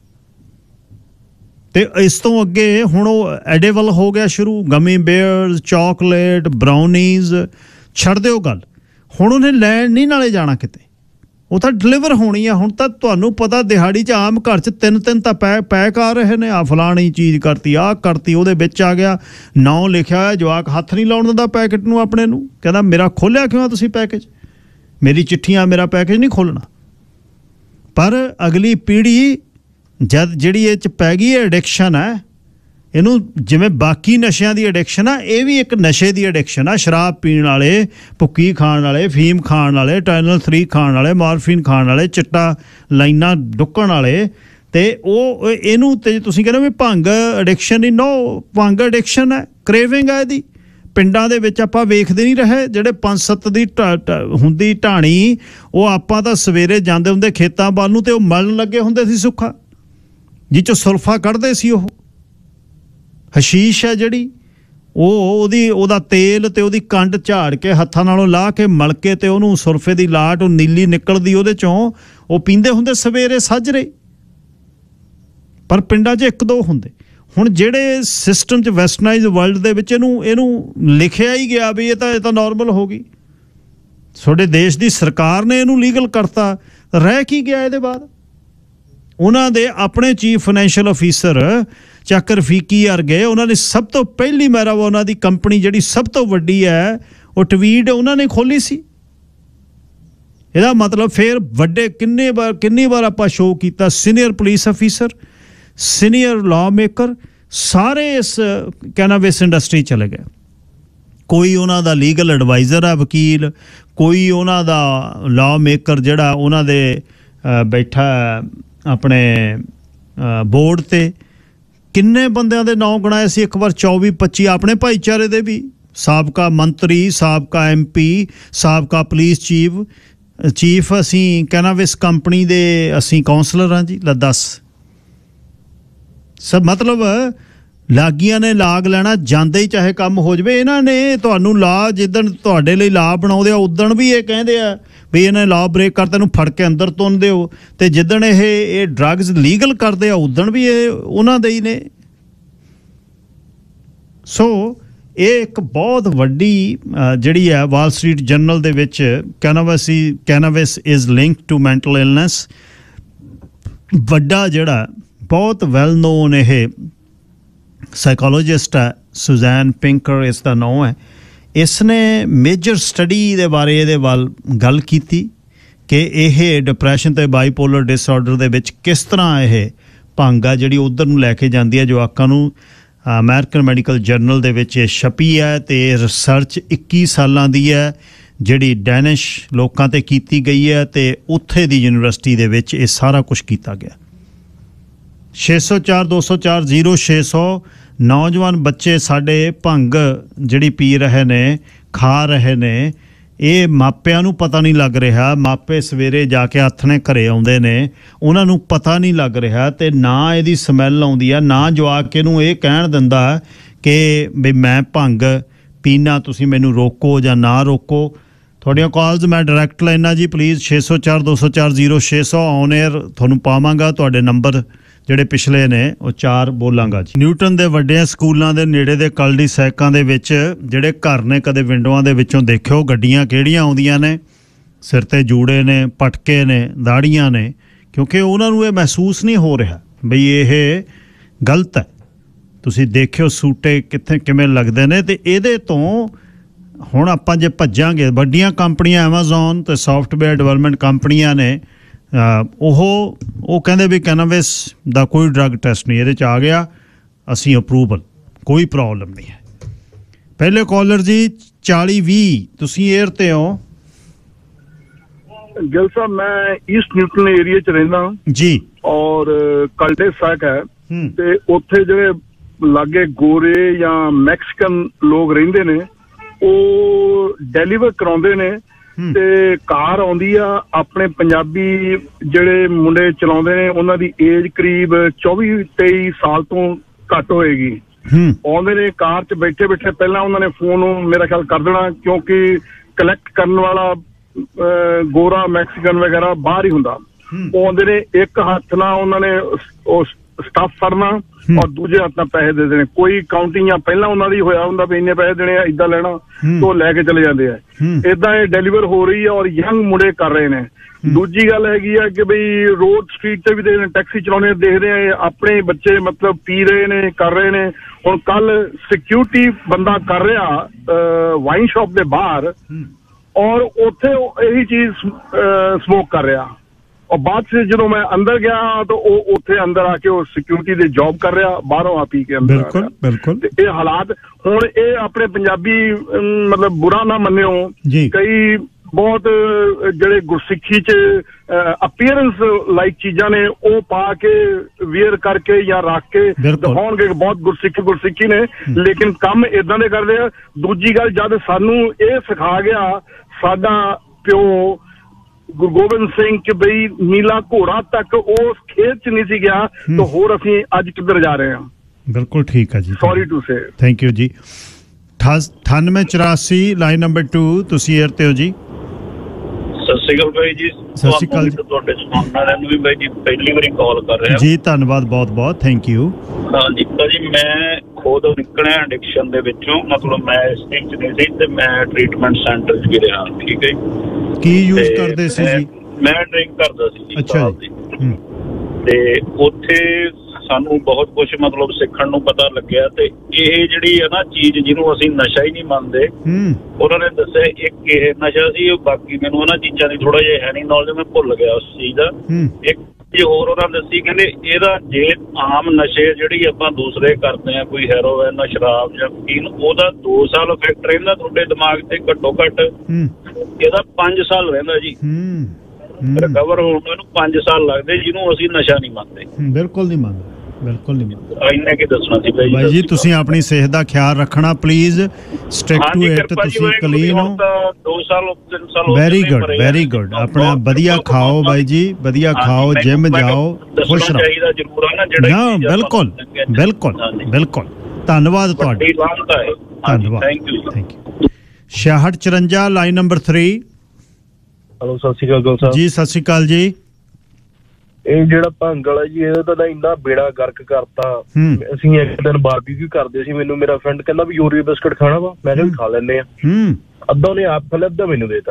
[SPEAKER 1] ਤੇ ਇਸ ਤੋਂ ਅੱਗੇ ਹੁਣ ਉਹ ਐਡੇਬਲ ਹੋ ਗਿਆ ਸ਼ੁਰੂ, ਗਮੀ ਬੇਅਰਸ, ਚਾਕਲੇਟ, ਬਰਾਉਨੀਜ਼, ਛੱਡ ਦਿਓ ਗੱਲ। ਹੁਣ ਉਹਨੇ ਲੈਣ ਨਹੀਂ ਨਾਲੇ ਜਾਣਾ ਕਿਤੇ, ਉਹ ਤਾਂ ਡਿਲੀਵਰ ਹੋਣੀ ਆ। ਹੁਣ ਤਾਂ ਤੁਹਾਨੂੰ ਪਤਾ ਦਿਹਾੜੀ 'ਚ ਆਮ ਘਰ 'ਚ ਤਿੰਨ ਤਿੰਨ ਤਾਂ ਪੈ ਪੈਕ ਆ ਰਹੇ ਨੇ, ਆ ਫਲਾਣੀ ਚੀਜ਼ ਕਰਤੀ, ਆਹ ਕਰਤੀ, ਉਹਦੇ ਵਿੱਚ ਆ ਗਿਆ ਨਾਂ ਲਿਖਿਆ ਹੋਇਆ, ਜਵਾਕ ਹੱਥ ਨਹੀਂ ਲਾਉਣ ਦਿੰਦਾ ਪੈਕਟ ਨੂੰ ਆਪਣੇ ਨੂੰ, ਕਹਿੰਦਾ ਮੇਰਾ ਖੋਲ੍ਹਿਆ ਕਿਉਂ ਆ ਤੁਸੀਂ ਪੈਕੇਜ, ਮੇਰੀ ਚਿੱਠੀਆਂ, ਮੇਰਾ ਪੈਕੇਜ ਨਹੀਂ ਖੋਲ੍ਹਣਾ। ਪਰ ਅਗਲੀ ਪੀੜ੍ਹੀ ਜਦ ਜਿਹੜੀ ਇਹ 'ਚ ਪੈ ਗਈ, ਇਹ ਐਡਿਕਸ਼ਨ ਹੈ, ਇਹਨੂੰ ਜਿਵੇਂ ਬਾਕੀ ਨਸ਼ਿਆਂ ਦੀ ਐਡਿਕਸ਼ਨ ਆ, ਇਹ ਵੀ ਇੱਕ ਨਸ਼ੇ ਦੀ ਐਡਿਕਸ਼ਨ ਆ। ਸ਼ਰਾਬ ਪੀਣ ਵਾਲੇ, ਭੁੱਕੀ ਖਾਣ ਵਾਲੇ, ਫੀਮ ਖਾਣ ਵਾਲੇ, ਟਾਈਨਲ ਥਰੀ ਖਾਣ ਵਾਲੇ, ਮਾਰਫੀਨ ਖਾਣ ਵਾਲੇ, ਚਿੱਟਾ ਲਾਈਨਾਂ ਡੁੱਕਣ ਵਾਲੇ, ਤੇ ਉਹ ਇਹਨੂੰ ਤੇ ਤੁਸੀਂ ਕਹਿੰਦੇ ਵੀ ਭੰਗ ਐਡਿਕਸ਼ਨ ਹੀ, ਨੋ, ਭੰਗ ਐਡਿਕਸ਼ਨ ਹੈ, ਕ੍ਰੇਵਿੰਗ ਹੈ ਇਹਦੀ। ਪਿੰਡਾਂ ਦੇ ਵਿੱਚ ਆਪਾਂ ਵੇਖਦੇ ਨਹੀਂ ਰਹੇ ਜਿਹੜੇ ਪੰਜ ਸੱਤ ਦੀ ਹੁੰਦੀ ਢਾਣੀ, ਉਹ ਆਪਾਂ ਤਾਂ ਸਵੇਰੇ ਜਾਂਦੇ ਹੁੰਦੇ ਖੇਤਾਂ ਵੱਲ ਨੂੰ ਤੇ ਉਹ ਮਲਣ ਲੱਗੇ ਹੁੰਦੇ ਸੀ ਸੁੱਖਾ, ਜਿਹ 'ਚੋਂ ਸੁਲਫਾ ਕੱਢਦੇ ਸੀ। ਉਹ ਹਸ਼ੀਸ਼ ਹੈ ਜਿਹੜੀ, ਉਹ ਉਹਦੀ ਉਹਦਾ ਤੇਲ ਤੇ ਉਹਦੀ ਕੰਡ ਝਾੜ ਕੇ ਹੱਥਾਂ ਨਾਲੋਂ ਲਾਹ ਕੇ ਮਲ ਕੇ ਤੇ ਉਹਨੂੰ ਸੁਲਫੇ ਦੀ ਲਾਟ ਉਹ ਨੀਲੀ ਨਿਕਲਦੀ ਉਹਦੇ 'ਚੋਂ, ਉਹ ਪੀਂਦੇ ਹੁੰਦੇ ਸਵੇਰੇ ਸਾਜਰੇ। ਪਰ ਪਿੰਡਾਂ 'ਚ ਇੱਕ ਦੋ ਹੁੰਦੇ। ਹੁਣ ਜਿਹੜੇ ਸਿਸਟਮ 'ਚ ਵੈਸਟਰਨਾਈਜ਼ ਵਰਲਡ ਦੇ ਵਿੱਚ ਇਹਨੂੰ ਇਹਨੂੰ ਲਿਖਿਆ ਹੀ ਗਿਆ ਵੀ ਇਹ ਤਾਂ ਇਹ ਤਾਂ ਨੋਰਮਲ ਹੋ ਗਈ। ਤੁਹਾਡੇ ਦੇਸ਼ ਦੀ ਸਰਕਾਰ ਨੇ ਇਹਨੂੰ ਲੀਗਲ ਕਰਤਾ, ਰਹਿ ਕੀ ਗਿਆ ਇਹਦੇ ਬਾਅਦ? ਉਹਨਾਂ ਦੇ ਆਪਣੇ ਚੀਫ ਫਾਈਨੈਂਸ਼ੀਅਲ ਅਫੀਸਰ ਚੱਕ ਰਫੀਕੀ ਵਰਗੇ, ਉਹਨਾਂ ਨੇ ਸਭ ਤੋਂ ਪਹਿਲੀ ਮੈਰਾਵਾ ਉਹਨਾਂ ਦੀ ਕੰਪਨੀ ਜਿਹੜੀ ਸਭ ਤੋਂ ਵੱਡੀ ਹੈ ਉਹ ਟਵੀਟ ਉਹਨਾਂ ਨੇ ਖੋਲ੍ਹੀ ਸੀ। ਇਹਦਾ ਮਤਲਬ ਫਿਰ ਵੱਡੇ ਕਿੰਨੇ ਵਾਰ ਕਿੰਨੀ ਵਾਰ ਆਪਾਂ ਸ਼ੋਅ ਕੀਤਾ, senior police officer, senior law maker ਸਾਰੇ ਇਸ ਕੈਨਾਬਿਸ ਇੰਡਸਟਰੀ ਚਲੇ ਗਏ। ਕੋਈ ਉਹਨਾਂ ਦਾ ਲੀਗਲ ਐਡਵਾਈਜ਼ਰ ਆ, ਵਕੀਲ, ਕੋਈ ਉਹਨਾਂ ਦਾ ਲਾਅ ਮੇਕਰ ਜਿਹੜਾ ਉਹਨਾਂ ਦੇ ਬੈਠਾ ਆਪਣੇ ਬੋਰਡ 'ਤੇ। ਕਿੰਨੇ ਬੰਦਿਆਂ ਦੇ ਨਾਂ ਗਣਾਏ ਸੀ ਇੱਕ ਵਾਰ, ਚੌਵੀ ਪੱਚੀ ਆਪਣੇ ਭਾਈਚਾਰੇ ਦੇ ਵੀ, ਸਾਬਕਾ ਮੰਤਰੀ, ਸਾਬਕਾ ਐਮ ਪੀ, ਸਾਬਕਾ ਪੁਲਿਸ ਚੀਫ ਚੀਫ ਅਸੀਂ ਕੈਨਾਬਿਸ ਕੰਪਨੀ ਦੇ ਅਸੀਂ ਕਾਉਂਸਲਰ ਹਾਂ ਜੀ। ਲੈ ਦੱਸ, ਸਭ ਮਤਲਬ ਲਾਗੀਆਂ ਨੇ ਲਾਗ ਲੈਣਾ, ਜਾਂਦੇ ਹੀ ਚਾਹੇ ਕੰਮ ਹੋ ਜਾਵੇ। ਇਹਨਾਂ ਨੇ ਤੁਹਾਨੂੰ ਲਾ ਜਿੱਦਣ ਤੁਹਾਡੇ ਲਈ ਲਾ ਬਣਾਉਂਦੇ ਆ ਉਦਣ ਵੀ ਇਹ ਕਹਿੰਦੇ ਆ ਵੀ ਇਹਨੇ ਲਾ ਬ੍ਰੇਕ ਕਰ ਤੈਨੂੰ ਫੜ ਕੇ ਅੰਦਰ ਤੁੰਨਦੇ ਹੋ, ਤੇ ਜਿੱਦਣ ਇਹ ਇਹ ਡਰੱਗਸ ਲੀਗਲ ਕਰਦੇ ਆ ਉਦਣ ਵੀ ਇਹ ਉਹਨਾਂ ਦੇ ਹੀ ਨੇ। ਸੋ ਇਹ ਇੱਕ ਬਹੁਤ ਵੱਡੀ ਜਿਹੜੀ ਹੈ ਵਾਲ ਸਟਰੀਟ ਜਰਨਲ ਦੇ ਵਿੱਚ cannabis cannabis is linked to mental illness, ਵੱਡਾ ਜਿਹੜਾ ਬਹੁਤ ਵੈਲ ਨੋਨ ਇਹ ਸਾਈਕੋਲੋਜਿਸਟ ਹੈ, ਸੁਜ਼ੈਨ ਪਿੰਕਰ ਇਸ ਦਾ ਨਾਂ ਹੈ। ਇਸ ਨੇ ਮੇਜਰ ਸਟੱਡੀ ਦੇ ਬਾਰੇ ਇਹਦੇ ਵੱਲ ਗੱਲ ਕੀਤੀ ਕਿ ਇਹ ਡਿਪਰੈਸ਼ਨ ਅਤੇ ਬਾਈਪੋਲਰ ਡਿਸਆਰਡਰ ਦੇ ਵਿੱਚ ਕਿਸ ਤਰ੍ਹਾਂ ਇਹ ਭੰਗ ਆ ਜਿਹੜੀ ਉੱਧਰ ਨੂੰ ਲੈ ਕੇ ਜਾਂਦੀ ਹੈ ਜਵਾਕਾਂ ਨੂੰ। ਅਮਰੀਕਨ ਮੈਡੀਕਲ ਜਰਨਲ ਦੇ ਵਿੱਚ ਇਹ ਛਪੀ ਹੈ ਅਤੇ ਰਿਸਰਚ ਇੱਕੀ ਸਾਲਾਂ ਦੀ ਹੈ ਜਿਹੜੀ ਡੈਨਿਸ਼ ਲੋਕਾਂ 'ਤੇ ਕੀਤੀ ਗਈ ਹੈ ਅਤੇ ਉੱਥੇ ਦੀ ਯੂਨੀਵਰਸਿਟੀ ਦੇ ਵਿੱਚ ਇਹ ਸਾਰਾ ਕੁਛ ਕੀਤਾ ਗਿਆ। ਛੇ ਸੌ ਚਾਰ ਦੋ ਸੌ ਚਾਰ ਜ਼ੀਰੋ ਛੇ ਸੌ ਨੌਜਵਾਨ ਬੱਚੇ ਸਾਡੇ ਭੰਗ ਜਿਹੜੀ ਪੀ ਰਹੇ ਨੇ, ਖਾ ਰਹੇ ਨੇ, ਇਹ ਮਾਪਿਆਂ ਨੂੰ ਪਤਾ ਨਹੀਂ ਲੱਗ ਰਿਹਾ। ਮਾਪੇ ਸਵੇਰੇ ਜਾ ਕੇ ਆਥਣੇ ਘਰੇ ਆਉਂਦੇ ਨੇ, ਉਹਨਾਂ ਨੂੰ ਪਤਾ ਨਹੀਂ ਲੱਗ ਰਿਹਾ ਅਤੇ ਨਾ ਇਹਦੀ ਸਮੈਲ ਆਉਂਦੀ ਆ, ਨਾ ਜਵਾਕ ਇਹਨੂੰ ਇਹ ਕਹਿਣ ਦਿੰਦਾ ਕਿ ਵੀ ਮੈਂ ਭੰਗ ਪੀਣਾ, ਤੁਸੀਂ ਮੈਨੂੰ ਰੋਕੋ ਜਾਂ ਨਾ ਰੋਕੋ। ਤੁਹਾਡੀਆਂ ਕਾਲਸ ਮੈਂ ਡਾਇਰੈਕਟ ਲੈਣਾ ਜੀ ਪਲੀਜ਼, ਛੇ ਸੌ ਚਾਰ ਦੋ ਸੌ ਚਾਰ ਜ਼ੀਰੋ ਛੇ ਸੌ ਔਨ ਏਅਰ ਤੁਹਾਨੂੰ ਪਾਵਾਂਗਾ। ਤੁਹਾਡੇ ਨੰਬਰ ਜਿਹੜੇ ਪਿਛਲੇ ਨੇ ਉਹ ਚਾਰ ਬੋਲਾਂਗਾ ਜੀ। ਨਿਊਟਨ ਦੇ ਵੱਡਿਆਂ ਸਕੂਲਾਂ ਦੇ ਨੇੜੇ ਦੇ ਕਲਡੀ ਸੈਕਾਂ ਦੇ ਵਿੱਚ ਜਿਹੜੇ ਘਰ ਨੇ, ਕਦੇ ਵਿੰਡੋਆਂ ਦੇ ਵਿੱਚੋਂ ਦੇਖਿਓ ਗੱਡੀਆਂ ਕਿਹੜੀਆਂ ਆਉਂਦੀਆਂ ਨੇ, ਸਿਰ 'ਤੇ ਜੂੜੇ ਨੇ, ਪਟਕੇ ਨੇ, ਦਾੜੀਆਂ ਨੇ, ਕਿਉਂਕਿ ਉਹਨਾਂ ਨੂੰ ਇਹ ਮਹਿਸੂਸ ਨਹੀਂ ਹੋ ਰਿਹਾ ਬਈ ਇਹ ਗਲਤ ਹੈ। ਤੁਸੀਂ ਦੇਖਿਓ ਸੂਟੇ ਕਿੱਥੇ ਕਿਵੇਂ ਲੱਗਦੇ ਨੇ। ਅਤੇ ਇਹਦੇ ਤੋਂ ਹੁਣ ਆਪਾਂ ਜੇ ਭੱਜਾਂਗੇ, ਵੱਡੀਆਂ ਕੰਪਨੀਆਂ ਐਮਾਜ਼ੋਨ ਅਤੇ ਸਾਫਟਵੇਅਰ ਡਿਵੈਲਪਮੈਂਟ ਕੰਪਨੀਆਂ ਨੇ, ਉਹ ਉਹ ਕਹਿੰਦੇ ਵੀ ਕੈਨਾਬਿਸ ਦਾ ਕੋਈ ਡਰੱਗ ਟੈਸਟ ਨਹੀਂ ਇਹਦੇ 'ਚ ਆ ਗਿਆ, ਅਸੀਂ ਅਪਰੂਵਲ, ਕੋਈ ਪ੍ਰੋਬਲਮ ਨਹੀਂ ਹੈ। ਪਹਿਲੇ ਕਾਲਰ ਜੀ ਚਾਲੀ ਵੀਹ, ਤੁਸੀਂ ਏਅਰ 'ਤੇ ਹੋ
[SPEAKER 3] ਗਿੱਲ ਸਾਹਿਬ। ਮੈਂ ਈਸਟ ਨਿਊਟਨ ਏਰੀਆ 'ਚ ਰਹਿੰਦਾ
[SPEAKER 1] ਜੀ,
[SPEAKER 3] ਔਰ ਕਲਡੇ ਸੈਕ ਹੈ ਤੇ ਉੱਥੇ ਜਿਹੜੇ ਲਾਗੇ ਗੋਰੇ ਜਾਂ ਮੈਕਸੀਕਨ ਲੋਕ ਰਹਿੰਦੇ ਨੇ ਉਹ ਡੈਲੀਵਰ ਕਰਾਉਂਦੇ ਨੇ ਤੇ ਕਾਰ ਆਉਂਦੀ ਆ। ਆਪਣੇ ਪੰਜਾਬੀ ਜਿਹੜੇ ਮੁੰਡੇ ਚਲਾਉਂਦੇ ਨੇ ਉਹਨਾਂ ਦੀ ਏਜ ਕਰੀਬ ਚੌਵੀ ਤੇਈ ਸਾਲ ਤੋਂ ਘੱਟ ਹੋਏਗੀ। ਆਉਂਦੇ ਨੇ ਕਾਰ 'ਚ ਬੈਠੇ ਬੈਠੇ ਪਹਿਲਾਂ ਉਹਨਾਂ ਨੇ ਫੋਨ ਮੇਰਾ ਖਿਆਲ ਕਰ ਦੇਣਾ, ਕਿਉਂਕਿ ਕਲੈਕਟ ਕਰਨ ਵਾਲਾ ਗੋਰਾ ਮੈਕਸੀਕਨ ਵਗੈਰਾ ਬਾਹਰ ਹੀ ਹੁੰਦਾ। ਉਹ ਆਉਂਦੇ ਨੇ, ਇੱਕ ਹੱਥ ਨਾਲ ਉਹਨਾਂ ਨੇ ਉਹ ਸਟਾਫ ਫੜਨਾ ਔਰ ਦੂਜੇ ਹੱਥ ਨਾਲ ਪੈਸੇ ਦੇ ਦੇਣੇ। ਕੋਈ ਕਾਊਂਟਿੰਗ ਜਾਂ ਪਹਿਲਾਂ ਉਹਨਾਂ ਦੀ ਹੋਇਆ ਹੁੰਦਾ ਵੀ ਇੰਨੇ ਪੈਸੇ ਦੇਣੇ ਆ, ਏਦਾਂ ਲੈਣਾ, ਤੋਂ ਲੈ ਕੇ ਚਲੇ ਜਾਂਦੇ ਆ। ਏਦਾਂ ਇਹ ਡੈਲੀਵਰ ਹੋ ਰਹੀ ਹੈ ਔਰ ਯੰਗ ਮੁੰਡੇ ਕਰ ਰਹੇ ਨੇ। ਦੂਜੀ ਗੱਲ ਹੈਗੀ ਆ ਕਿ ਬਈ ਰੋਡ ਸਟਰੀਟ ਤੇ ਵੀ ਦੇਖਦੇ ਟੈਕਸੀ ਚਲਾਉਣੇ ਦੇਖਦੇ ਆ, ਆਪਣੇ ਬੱਚੇ ਮਤਲਬ ਪੀ ਰਹੇ ਨੇ, ਕਰ ਰਹੇ ਨੇ। ਹੁਣ ਕੱਲ ਸਿਕਿਉਰਿਟੀ ਬੰਦਾ ਕਰ ਰਿਹਾ ਵਾਈਨ ਸ਼ਾਪ ਦੇ ਬਾਹਰ ਔਰ ਉੱਥੇ ਇਹੀ ਚੀਜ਼ ਸਮੋਕ ਕਰ ਰਿਹਾ, ਔਰ ਬਾਅਦ ਚ ਜਦੋਂ ਮੈਂ ਅੰਦਰ ਗਿਆ ਤਾਂ ਉਹ ਉੱਥੇ ਅੰਦਰ ਆ ਕੇ ਉਹ ਸਿਕਿਉਰਿਟੀ ਦੇ ਜੌਬ ਕਰ ਰਿਹਾ, ਬਾਹਰੋਂ ਆ ਪੀ ਕੇ ਅੰਦਰ।
[SPEAKER 1] ਬਿਲਕੁਲ ਬਿਲਕੁਲ।
[SPEAKER 3] ਤੇ ਇਹ ਹਾਲਾਤ ਹੁਣ ਇਹ ਆਪਣੇ ਪੰਜਾਬੀ ਮਤਲਬ ਬੁਰਾ ਨਾ ਮੰਨਿਓ, ਕਈ ਬਹੁਤ ਜਿਹੜੇ ਗੁਰਸਿੱਖੀ ਚ ਅਪੀਅਰੈਂਸ ਲਾਈਕ ਚੀਜ਼ਾਂ ਨੇ ਉਹ ਪਾ ਕੇ ਵੀਅਰ ਕਰਕੇ ਜਾਂ ਰੱਖ ਕੇ ਦਿਖਾਉਣਗੇ ਬਹੁਤ ਗੁਰਸਿੱਖੀ ਗੁਰਸਿੱਖੀ ਨੇ, ਲੇਕਿਨ ਕੰਮ ਏਦਾਂ ਦੇ ਕਰਦੇ ਆ। ਦੂਜੀ ਗੱਲ, ਜਦ ਸਾਨੂੰ ਇਹ ਸਿਖਾ ਗਿਆ ਸਾਡਾ ਪਿਓ ਗੁਰੂ ਗੋਬਿੰਦ ਸਿੰਘ ਕਿ ਬਈ ਨੀਲਾ ਘੋੜਾ ਤੱਕ ਉਸ ਖੇਤ ਚ ਨਹੀਂ ਸੀ ਗਿਆ, ਤਾਂ ਹੋਰ ਅਸੀਂ ਅੱਜ ਕਿੱਧਰ ਜਾ ਰਹੇ ਹਾਂ।
[SPEAKER 1] ਬਿਲਕੁਲ ਠੀਕ ਹੈ ਜੀ,
[SPEAKER 3] sorry to say.
[SPEAKER 1] Thank you ਜੀ। ਅਠਾਨਵੇਂ ਚੁਰਾਸੀ ਲਾਈਨ ਨੰਬਰ ਟੂ, ਤੁਸੀਂ ਏਅਰ ਤੇ ਹੋ ਜੀ।
[SPEAKER 4] ਸਤਿ ਸ਼੍ਰੀ ਅਕਾਲ ਬਾਈ ਜੀ।
[SPEAKER 1] ਸਤਿ ਸ਼੍ਰੀ ਅਕਾਲ ਜੀ।
[SPEAKER 4] ਤੁਹਾਡੇ ਸੁਣਨ ਵਾਲਿਆਂ ਨੂੰ ਵੀ ਬਾਈ ਜੀ ਪਹਿਲੀ ਵਾਰੀ ਕਾਲ ਕਰ ਰਿਹਾ
[SPEAKER 1] ਜੀ, ਧੰਨਵਾਦ ਬਹੁਤ ਬਹੁਤ, ਥੈਂਕ ਯੂ।
[SPEAKER 4] ਹਾਂਜੀ ਭਾਜੀ, ਮੈਂ ਖੁਦ ਨਿਕਲਿਆ ਐਡਿਕਸ਼ਨ ਦੇ ਵਿੱਚੋਂ, ਮਤਲਬ ਮੈਂ ਇਸ ਟੀਮ ਚ ਨਹੀਂ ਸੀ ਤੇ ਮੈਂ ਟ੍ਰੀਟਮੈਂਟ ਸੈਂਟਰ ਚ ਵੀ ਰਿਹਾ। ਠੀਕ ਹੈ ਜੀ।
[SPEAKER 1] ਕੀ ਯੂਜ਼ ਕਰਦੇ ਸੀ ਜੀ?
[SPEAKER 4] ਮੈਂ ਡਰਿੰਕ ਕਰਦਾ ਸੀ।
[SPEAKER 1] ਅੱਛਾ ਜੀ।
[SPEAKER 4] ਤੇ ਉੱਥੇ ਸਾਨੂੰ ਬਹੁਤ ਕੁਝ ਮਤਲਬ ਸਿੱਖਣ ਨੂੰ ਪਤਾ ਲੱਗਿਆ। ਤੇ ਇਹ ਜਿਹੜੀ ਹੈ ਨਾ ਚੀਜ਼ ਜਿਹਨੂੰ ਅਸੀਂ ਨਸ਼ਾ ਹੀ ਨਹੀਂ ਮੰਨਦੇ, ਉਹਨਾਂ ਨੇ ਦੱਸਿਆ ਇੱਕ ਇਹ ਨਸ਼ਾ ਸੀ। ਬਾਕੀ ਮੈਨੂੰ ਉਹਨਾਂ ਚੀਜ਼ਾਂ ਦੀ ਥੋੜਾ ਜਿਹਾ ਹੈ ਨਹੀਂ ਨੌਲੇਜ, ਮੈਂ ਭੁੱਲ ਗਿਆ ਉਸ ਚੀਜ਼ ਦਾ। ਇੱਕ ਚੀਜ਼ ਹੋਰ ਉਹਨਾਂ ਨੇ ਦੱਸੀ, ਕਹਿੰਦੇ ਇਹਦਾ ਜੇ ਆਮ ਨਸ਼ੇ ਜਿਹੜੀ ਆਪਾਂ ਦੂਸਰੇ ਕਰਦੇ ਹਾਂ, ਕੋਈ ਹੈਰੋਇਨ ਜਾਂ ਸ਼ਰਾਬ ਜਾਂ ਫੀਨ, ਉਹਦਾ ਦੋ ਸਾਲ ਇਫੈਕਟ ਰਹਿੰਦਾ ਤੁਹਾਡੇ ਦਿਮਾਗ ਤੇ ਘੱਟੋ ਘੱਟ, ਇਹਦਾ ਪੰਜ ਸਾਲ ਰਹਿੰਦਾ ਜੀ ਰਿਕਵਰ ਹੋਣ ਨੂੰ। ਇਹਨੂੰ ਪੰਜ ਸਾਲ ਲੱਗਦੇ, ਜਿਹਨੂੰ ਅਸੀਂ ਨਸ਼ਾ ਨਹੀਂ ਮੰਨਦੇ।
[SPEAKER 1] ਬਿਲਕੁਲ ਨਹੀਂ ਮੰਨਦੇ, ਬਿਲਕੁਲ ਨਹੀਂ ਮੰਨਦੇ।
[SPEAKER 4] ਇੰਨਾ ਕੀ ਦੱਸਣਾ ਸੀ ਭਾਈ
[SPEAKER 1] ਭਾਈ ਜੀ। ਤੁਸੀਂ ਆਪਣੀ ਸਿਹਤ ਦਾ ਖਿਆਲ ਰੱਖਣਾ ਪਲੀਜ਼, ਸਟਿਕ ਟੂ ਇਟ। ਤੁਸੀਂ ਕਲੀਨ ਹੋ,
[SPEAKER 4] ਦੋ ਸਾਲ ਤਿੰਨ ਸਾਲ।
[SPEAKER 1] Very good, very good. ਆਪਣਾ ਵਧੀਆ ਖਾਓ ਬਾਈ ਜੀ, ਵਧੀਆ ਖਾਓ, ਜਿਮ ਜਾਓ, ਖੁਸ਼ ਰਹੋ।
[SPEAKER 4] ਚਾਹੀਦਾ ਜ਼ਰੂਰ ਆ ਨਾ ਜਿਹੜਾ।
[SPEAKER 1] ਹਾਂ ਬਿਲਕੁਲ ਬਿਲਕੁਲ ਬਿਲਕੁਲ। ਧੰਨਵਾਦ ਤੁਹਾਡਾ, ਧੰਨਵਾਦ, ਥੈਂਕ ਯੂ ਥੈਂਕ ਯੂ। ਛਿਆਹਠ ਚੁਰੰਜਾ ਲਾਈਨ ਨੰਬਰ ਥ੍ਰੀ।
[SPEAKER 5] ਹੈਲੋ, ਸਤਿ ਸ਼੍ਰੀ ਅਕਾਲ ਗੋਲ ਸਾਹਿਬ
[SPEAKER 1] ਜੀ। ਸਤਿ ਸ਼੍ਰੀ ਅਕਾਲ ਜੀ।
[SPEAKER 5] ਇਹ ਜਿਹੜਾ ਭੰਗ ਵਾਲਾ ਜੀ, ਇਹਦਾ ਤਾਂ ਇੰਨਾ ਬੇੜਾ ਗਰਕ ਕਰਤਾ। ਅਸੀਂ ਇੱਕ ਦਿਨ ਬਾਰਬੀਕਿਊ ਕਰਦੇ ਸੀ, ਮੈਨੂੰ ਮੇਰਾ ਫਰੈਂਡ ਕਹਿੰਦਾ ਵੀ ਓਰੀਓ ਬਿਸਕਟ ਖਾਣਾ ਵਾ, ਮੈਂ ਕਿਹਾ ਖਾ ਲੈਂਦੇ ਆ। ਅੱਧਾ ਉਹਨੇ ਆਪ ਖਾ ਲਿਆ, ਅੱਧਾ ਮੈਨੂੰ ਦੇਤਾ।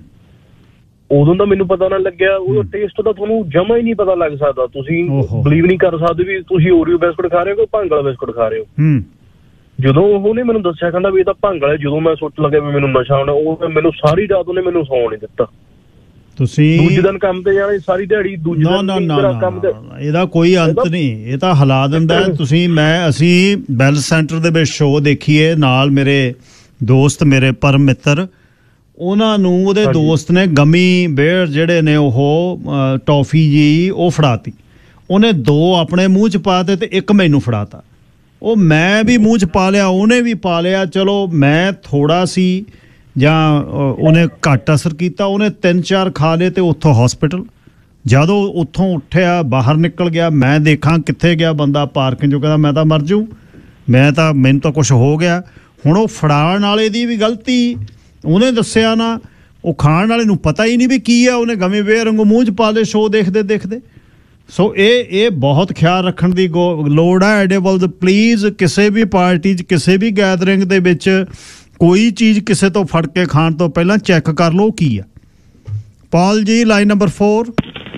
[SPEAKER 5] ਉਦੋਂ ਦਾ ਮੈਨੂੰ ਪਤਾ ਨਾ ਲੱਗਿਆ, ਉਹਦਾ ਟੇਸਟ ਦਾ ਤੁਹਾਨੂੰ ਜਮਾ ਹੀ ਨਹੀਂ ਪਤਾ ਲੱਗ ਸਕਦਾ। ਤੁਸੀਂ ਬਲੀਵ ਨਹੀਂ ਕਰ ਸਕਦੇ ਵੀ ਤੁਸੀਂ ਓਰੀਓ ਬਿਸਕਟ ਖਾ ਰਹੇ ਹੋ ਕਿ ਭੰਗ ਵਾਲਾ ਬਿਸਕਟ ਖਾ ਰਹੇ ਹੋ। ਜਦੋਂ ਉਹਨੇ ਮੈਨੂੰ ਦੱਸਿਆ ਕਹਿੰਦਾ ਵੀ ਇਹ ਤਾਂ ਭੰਗ ਵਾਲਾ, ਜਦੋਂ ਮੈਂ ਸੋਚ ਲੱਗਿਆ ਵੀ ਮੈਨੂੰ ਨਸ਼ਾ ਆਉਣਾ, ਉਹ ਮੈਨੂੰ ਸਾਰੀ ਰਾਤ ਉਹਨੇ ਮੈਨੂੰ ਸੌਣ ਨਹੀਂ ਦਿੱਤਾ। ਤੁਸੀਂ ਦੂਜੇ ਦਿਨ ਕੰਮ ਤੇ ਜਾਣਾ, ਸਾਰੀ ਦਿਹਾੜੀ ਦੂਜੇ ਦਿਨ ਕੰਮ ਤੇ।
[SPEAKER 1] ਇਹਦਾ ਕੋਈ ਅੰਤ ਨਹੀਂ, ਇਹ ਤਾਂ ਹਿਲਾ ਦਿੰਦਾ। ਤੁਸੀਂ ਮੈਂ ਅਸੀਂ ਬੈਲ ਸੈਂਟਰ ਦੇ ਵਿੱਚ ਸ਼ੋਅ ਦੇਖੀਏ, ਨਾਲ ਮੇਰੇ ਦੋਸਤ, ਮੇਰੇ ਪਰਮ ਮਿੱਤਰ, ਉਹਨਾਂ ਨੂੰ ਉਹਦੇ ਦੋਸਤ ਨੇ ਗਮੀ ਬੇਅਰ ਜਿਹੜੇ ਨੇ ਉਹ ਟੌਫੀ ਜੀ ਉਹ ਫੜਾਤੀ। ਉਹਨੇ ਦੋ ਆਪਣੇ ਮੂੰਹ 'ਚ ਪਾਤੇ ਤੇ ਇੱਕ ਮੈਨੂੰ ਫੜਾਤਾ। ਉਹ ਮੈਂ ਵੀ ਮੂੰਹ 'ਚ ਪਾ ਲਿਆ, ਉਹਨੇ ਵੀ ਪਾ ਲਿਆ। ਚਲੋ ਮੈਂ ਥੋੜਾ ਸੀ ਜਾਂ ਉਹਨੇ ਘੱਟ ਅਸਰ ਕੀਤਾ, ਉਹਨੇ ਤਿੰਨ ਚਾਰ ਖਾ ਲਏ ਤੇ ਉੱਥੋਂ ਹਸਪੀਟਲ। ਜਦੋਂ ਉੱਥੋਂ ਉੱਠਿਆ ਬਾਹਰ ਨਿਕਲ ਗਿਆ, ਮੈਂ ਦੇਖਾਂ ਕਿੱਥੇ ਗਿਆ ਬੰਦਾ ਪਾਰਕਿੰਗ 'ਚੋਂ, ਕਹਿੰਦਾ ਮੈਂ ਤਾਂ ਮਰ ਜੂ, ਮੈਂ ਤਾਂ ਮੈਨੂੰ ਤਾਂ ਕੁਛ ਹੋ ਗਿਆ। ਹੁਣ ਉਹ ਫੜਾਉਣ ਵਾਲੇ ਦੀ ਵੀ ਗਲਤੀ, ਉਹਨੇ ਦੱਸਿਆ ਨਾ, ਉਹ ਖਾਣ ਵਾਲੇ ਨੂੰ ਪਤਾ ਹੀ ਨਹੀਂ ਵੀ ਕੀ ਆ, ਉਹਨੇ ਗਮੀ ਬੇਅਰ ਵਾਂਗੂ ਮੂੰਹ 'ਚ ਪਾ ਲਏ ਸ਼ੋਅ ਦੇਖਦੇ ਦੇਖਦੇ। ਸੋ ਇਹ ਇਹ ਬਹੁਤ ਖਿਆਲ ਰੱਖਣ ਦੀ ਲੋੜ ਹੈ ਐਡੇਬਲ। ਪਲੀਜ਼ ਕਿਸੇ ਵੀ ਪਾਰਟੀ 'ਚ, ਕਿਸੇ ਵੀ ਗੈਦਰਿੰਗ ਦੇ ਵਿੱਚ ਕੋਈ ਚੀਜ਼ ਕਿਸੇ ਤੋਂ ਫੜ ਕੇ ਖਾਣ ਤੋਂ ਪਹਿਲਾਂ ਚੈੱਕ ਕਰ ਲਓ ਕੀ ਆ। Pal ji line number four.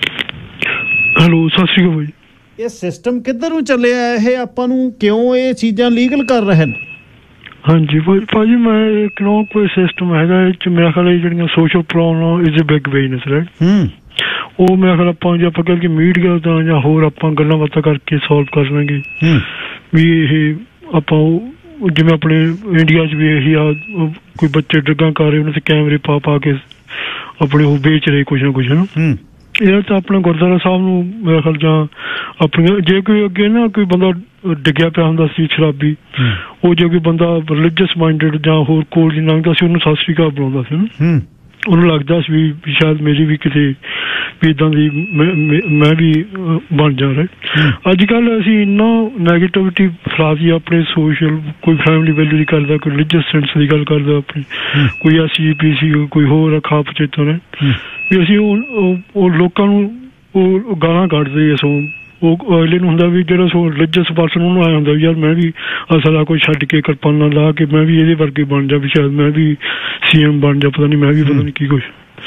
[SPEAKER 6] Hello, ਸਤਿ ਸ਼੍ਰੀ ਅਕਾਲ ਜੀ।
[SPEAKER 1] ਇਹ ਸਿਸਟਮ ਕਿੱਧਰ ਨੂੰ ਚੱਲਿਆ? ਇਹ ਆਪਾਂ ਨੂੰ ਕਿਉਂ ਇਹ ਚੀਜ਼ਾਂ ਲੀਗਲ ਕਰ ਰਹੇ ਨੇ?
[SPEAKER 6] ਹਾਂਜੀ ਭਾਜੀ, ਮੈਂ ਇੱਕ ਨਾ ਕੋਈ ਸਿਸਟਮ ਹੈਗਾ ਇਹ 'ਚ, ਮੇਰਾ ਖਿਆਲ ਜਿਹੜੀਆਂ social problem is a big business, right. ਉਹ ਮੇਰਾ ਖਿਆਲ ਆਪਾਂ ਜੇ ਆਪਾਂ ਕਹਿ ਕੇ ਮੀਡੀਆ ਦਾ ਜਾਂ ਹੋਰ ਆਪਾਂ ਗੱਲਾਂ ਬਾਤਾਂ ਕਰਕੇ ਸੋਲਵ ਕਰ ਲਾਂਗੇ ਵੀ ਇਹ ਆਪਾਂ ਜਿਵੇਂ ਆਪਣੇ ਇੰਡੀਆ 'ਚ ਵੀ ਇਹੀ ਆ, ਕੋਈ ਬੱਚੇ ਡਰੱਗਾਂ ਕਰ ਰਹੇ, ਉਹਨਾਂ ਤੇ ਕੈਮਰੇ ਪਾ ਪਾ ਕੇ ਆਪਣੇ ਉਹ ਵੇਚ ਰਹੇ ਕੁਛ ਨਾ ਕੁਛ ਨਾ। ਇਹ ਤਾਂ ਆਪਣਾ ਗੁਰਦੁਆਰਾ ਸਾਹਿਬ ਨੂੰ ਮੇਰਾ ਖਿਆਲ, ਜਾਂ ਆਪਣੀ ਜੇ ਕੋਈ ਅੱਗੇ ਨਾ ਕੋਈ ਬੰਦਾ ਡਿੱਗਿਆ ਪਿਆ ਹੁੰਦਾ ਸੀ ਸ਼ਰਾਬੀ, ਉਹ ਜੇ ਕੋਈ ਬੰਦਾ ਰਿਲੀਜੀਅਸ ਮਾਈਂਡਡ ਜਾਂ ਹੋਰ ਕੋਲ ਦੀ ਲੰਘਦਾ ਸੀ, ਉਹਨੂੰ ਸਤਿ ਸ਼੍ਰੀ ਅਕਾਲ ਬੁਲਾਉਂਦਾ ਸੀ ਨਾ। ਉਹਨੂੰ ਲੱਗਦਾ ਸੀ ਵੀ ਸ਼ਾਇਦ ਮੇਰੀ ਵੀ ਕਿਤੇ ਵੀ ਇੱਦਾਂ ਦੀ ਮੈਂ ਵੀ ਬਣ ਜਾ ਰਿਹਾ। ਅੱਜ ਕੱਲ੍ਹ ਅਸੀਂ ਇੰਨਾ ਨੈਗੇਟਿਵਿਟੀ ਫੈਲਾਤੀ ਆਪਣੇ ਸੋਸ਼ਲ, ਕੋਈ ਫੈਮਿਲੀ ਵੈਲਿਊ ਦੀ ਕਰਦਾ, ਕੋਈ ਰਿਲੀਜੀਅਸ ਸੈਂਸ ਦੀ ਗੱਲ ਕਰਦਾ, ਆਪਣੀ ਕੋਈ ਐਸ ਸੀ ਪੀ ਸੀ, ਕੋਈ ਹੋਰ ਖਾਪ ਚੇਤਨ ਹੈ ਵੀ ਅਸੀਂ ਉਹ ਲੋਕਾਂ ਨੂੰ ਉਹ ਗਾਲਾਂ ਕੱਢਦੇ। ਸੋ ਉਹ ਅਗਲੇ ਨੂੰ ਹੁੰਦਾ ਵੀ ਜਿਹੜਾ ਸੋ ਰਿਲੀਜੀਅਸ ਪਰਸਨ, ਉਹਨੂੰ ਆਇਆ ਹੁੰਦਾ ਵੀ ਯਾਰ ਮੈਂ ਵੀ ਅਸਲਾ ਕੋਈ ਛੱਡ ਕੇ ਕਿਰਪਾਨਾਂ ਲਾ ਕੇ ਮੈਂ ਵੀ ਇਹਦੇ ਵਰਗੇ ਬਣ ਜਾ, ਵੀ ਸ਼ਾਇਦ ਮੈਂ ਵੀ ਸੀ ਐਮ ਬਣ ਜਾ, ਪਤਾ ਨਹੀਂ ਮੈਂ ਵੀ ਪਤਾ ਨਹੀਂ ਕੀ ਕੁਛ।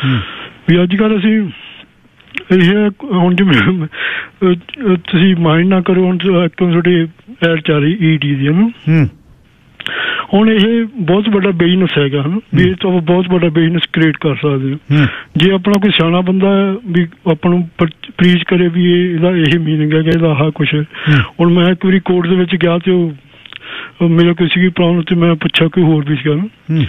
[SPEAKER 6] ਵੀ ਅੱਜ ਕੱਲ੍ਹ ਅਸੀਂ ਇਹ ਹੁਣ ਜਿਵੇਂ ਤੁਸੀਂ ਮਾਈਂਡ ਨਾ ਕਰੋ, ਹੁਣ ਤੁਹਾਡੇ ਐਡ ਚੱਲ ਰਹੀ ਈ ਡੀ ਦੀ ਹੈ, ਹੁਣ ਇਹ ਬਹੁਤ ਵੱਡਾ ਬਿਜ਼ਨਸ ਹੈਗਾ ਹਨਾ, ਵੀ ਇਹ ਤੋਂ ਬਹੁਤ ਵੱਡਾ ਬਿਜ਼ਨਸ ਕ੍ਰੀਏਟ ਕਰ ਸਕਦੇ ਹੋ ਜੇ ਆਪਣਾ ਕੋਈ ਸਿਆਣਾ ਬੰਦਾ ਵੀ ਆਪਾਂ ਨੂੰ ਪ੍ਰੀਚ ਕਰੇ ਵੀ ਇਹ ਇਹਦਾ ਇਹ ਮੀਨਿੰਗ ਹੈਗਾ, ਇਹਦਾ ਆਹ ਕੁਛ ਹੈ। ਹੁਣ ਮੈਂ ਇੱਕ ਵਾਰੀ ਕੋਰਟ ਦੇ ਵਿੱਚ ਗਿਆ ਤੇ ਉਹ ਮੇਰੇ ਕੋਈ ਸੀਗੀ ਪ੍ਰੋਬਲਮ ਤੇ ਮੈਂ ਪੁੱਛਿਆ ਕੋਈ ਹੋਰ ਵੀ ਸੀਗਾ ਨਾ,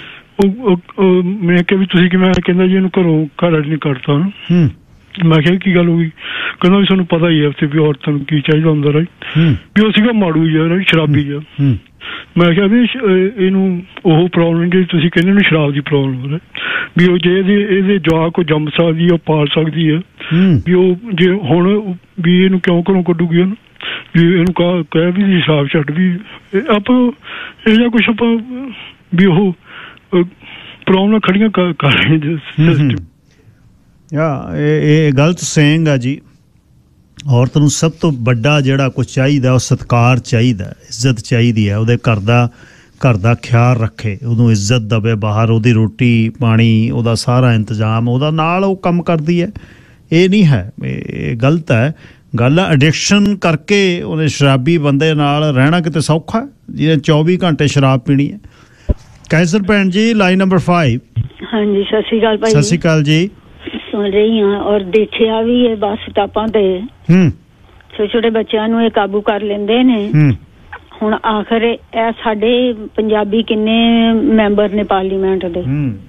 [SPEAKER 6] ਉਹ ਮੈਂ ਕਿਹਾ ਵੀ ਤੁਸੀਂ ਕਿਵੇਂ? ਕਹਿੰਦਾ ਜੀ ਇਹਨੂੰ ਘਰੋਂ ਘਰ ਵਾਲੀ ਨੇ ਕੱਢਤਾ ਨਾ। ਮੈਂ ਕਿਹਾ ਕੀ ਗੱਲ ਹੋ ਗਈ? ਕਹਿੰਦਾ ਵੀ ਤੁਹਾਨੂੰ ਪਤਾ ਹੀ ਹੈ ਉੱਥੇ ਵੀ ਔਰਤਾਂ ਨੂੰ ਕੀ ਚਾਹੀਦਾ ਹੁੰਦਾ, ਰਾਈਟ, ਵੀ ਉਹ ਸੀਗਾ ਮਾੜੂ ਹੀ ਆ, ਸ਼ਰਾਬੀ ਆ। ਮੈਂ ਕਿਹਾ ਵੀ ਇਹਨੂੰ ਉਹ ਪ੍ਰੋਬਲਮ ਜਿਹੜੀ ਤੁਸੀਂ ਕਹਿੰਦੇ ਨੂੰ ਸ਼ਰਾਬ ਦੀ ਪ੍ਰੋਬਲਮ ਹੈ, ਵੀ ਉਹ ਜੇ ਇਹਦੇ ਇਹਦੇ ਜਵਾਕ ਉਹ ਜੰਮ ਸਕਦੀ ਆ, ਉਹ ਪਾਲ ਸਕਦੀ ਆ, ਵੀ ਉਹ ਜੇ ਹੁਣ ਵੀ ਇਹਨੂੰ ਕਿਉਂ ਘਰੋਂ ਕੱਢੂਗੀ ਉਹਨੂੰ, ਵੀ ਇਹਨੂੰ ਕਹ ਕਹਿ ਵੀ ਸ਼ਰਾਬ ਛੱਡ, ਵੀ ਆਪਾਂ ਇਹ ਜਿਹਾ ਕੁਛ ਆਪਾਂ ਵੀ ਉਹ ਪ੍ਰੋਬਲਮ ਖੜੀਆਂ ਕਰ ਰਹੇ ਸਿਸਟਮ।
[SPEAKER 1] ਇਹ ਗਲਤ ਸੇਇੰਗ ਆ ਜੀ। ਔਰਤ ਨੂੰ ਸਭ ਤੋਂ ਵੱਡਾ ਜਿਹੜਾ ਕੁਛ ਚਾਹੀਦਾ ਉਹ ਸਤਿਕਾਰ ਚਾਹੀਦਾ, ਇੱਜ਼ਤ ਚਾਹੀਦੀ ਹੈ। ਉਹਦੇ ਘਰ ਦਾ ਘਰ ਦਾ ਖਿਆਲ ਰੱਖੇ, ਉਹਨੂੰ ਇੱਜ਼ਤ ਦੇਵੇ, ਬਾਹਰ ਉਹਦੀ ਰੋਟੀ ਪਾਣੀ ਉਹਦਾ ਸਾਰਾ ਇੰਤਜ਼ਾਮ ਉਹਦਾ ਨਾਲ ਉਹ ਕੰਮ ਕਰਦੀ ਹੈ। ਇਹ ਨਹੀਂ ਹੈ, ਇਹ ਗਲਤ ਹੈ। ਗੱਲ ਐਡਿਕਸ਼ਨ ਕਰਕੇ ਉਹਦੇ ਸ਼ਰਾਬੀ ਬੰਦੇ ਨਾਲ ਰਹਿਣਾ ਕਿਤੇ ਸੌਖਾ, ਜਿਹਨੇ ਚੌਵੀ ਘੰਟੇ ਸ਼ਰਾਬ ਪੀਣੀ ਹੈ। ਕੈਸਰ ਭੈਣ ਜੀ ਲਾਈਨ ਨੰਬਰ ਫਾਈਵ।
[SPEAKER 7] ਹਾਂਜੀ ਸਤਿ ਸ਼੍ਰੀ ਅਕਾਲ ਭਾਈ।
[SPEAKER 1] ਸਤਿ ਸ਼੍ਰੀ ਅਕਾਲ ਜੀ।
[SPEAKER 7] ਸੁਣ ਰਹੀ ਹਾਂ ਔਰ ਦੇਖਿਆ ਵੀ ਹੈ ਬੱਸ ਸਟਾਪਾਂ ਤੇ
[SPEAKER 1] ਹੂੰ
[SPEAKER 7] ਛੋਟੇ ਛੋਟੇ ਬੱਚਿਆਂ ਨੂੰ ਇਹ ਕਾਬੂ ਕਰ ਲੈਂਦੇ ਨੇ। ਹੁਣ ਆਖਰ ਇਹ ਸਾਡੇ ਪੰਜਾਬੀ ਕਿੰਨੇ ਮੈਂਬਰ ਨੇ ਪਾਰਲੀਮੈਂਟ ਦੇ,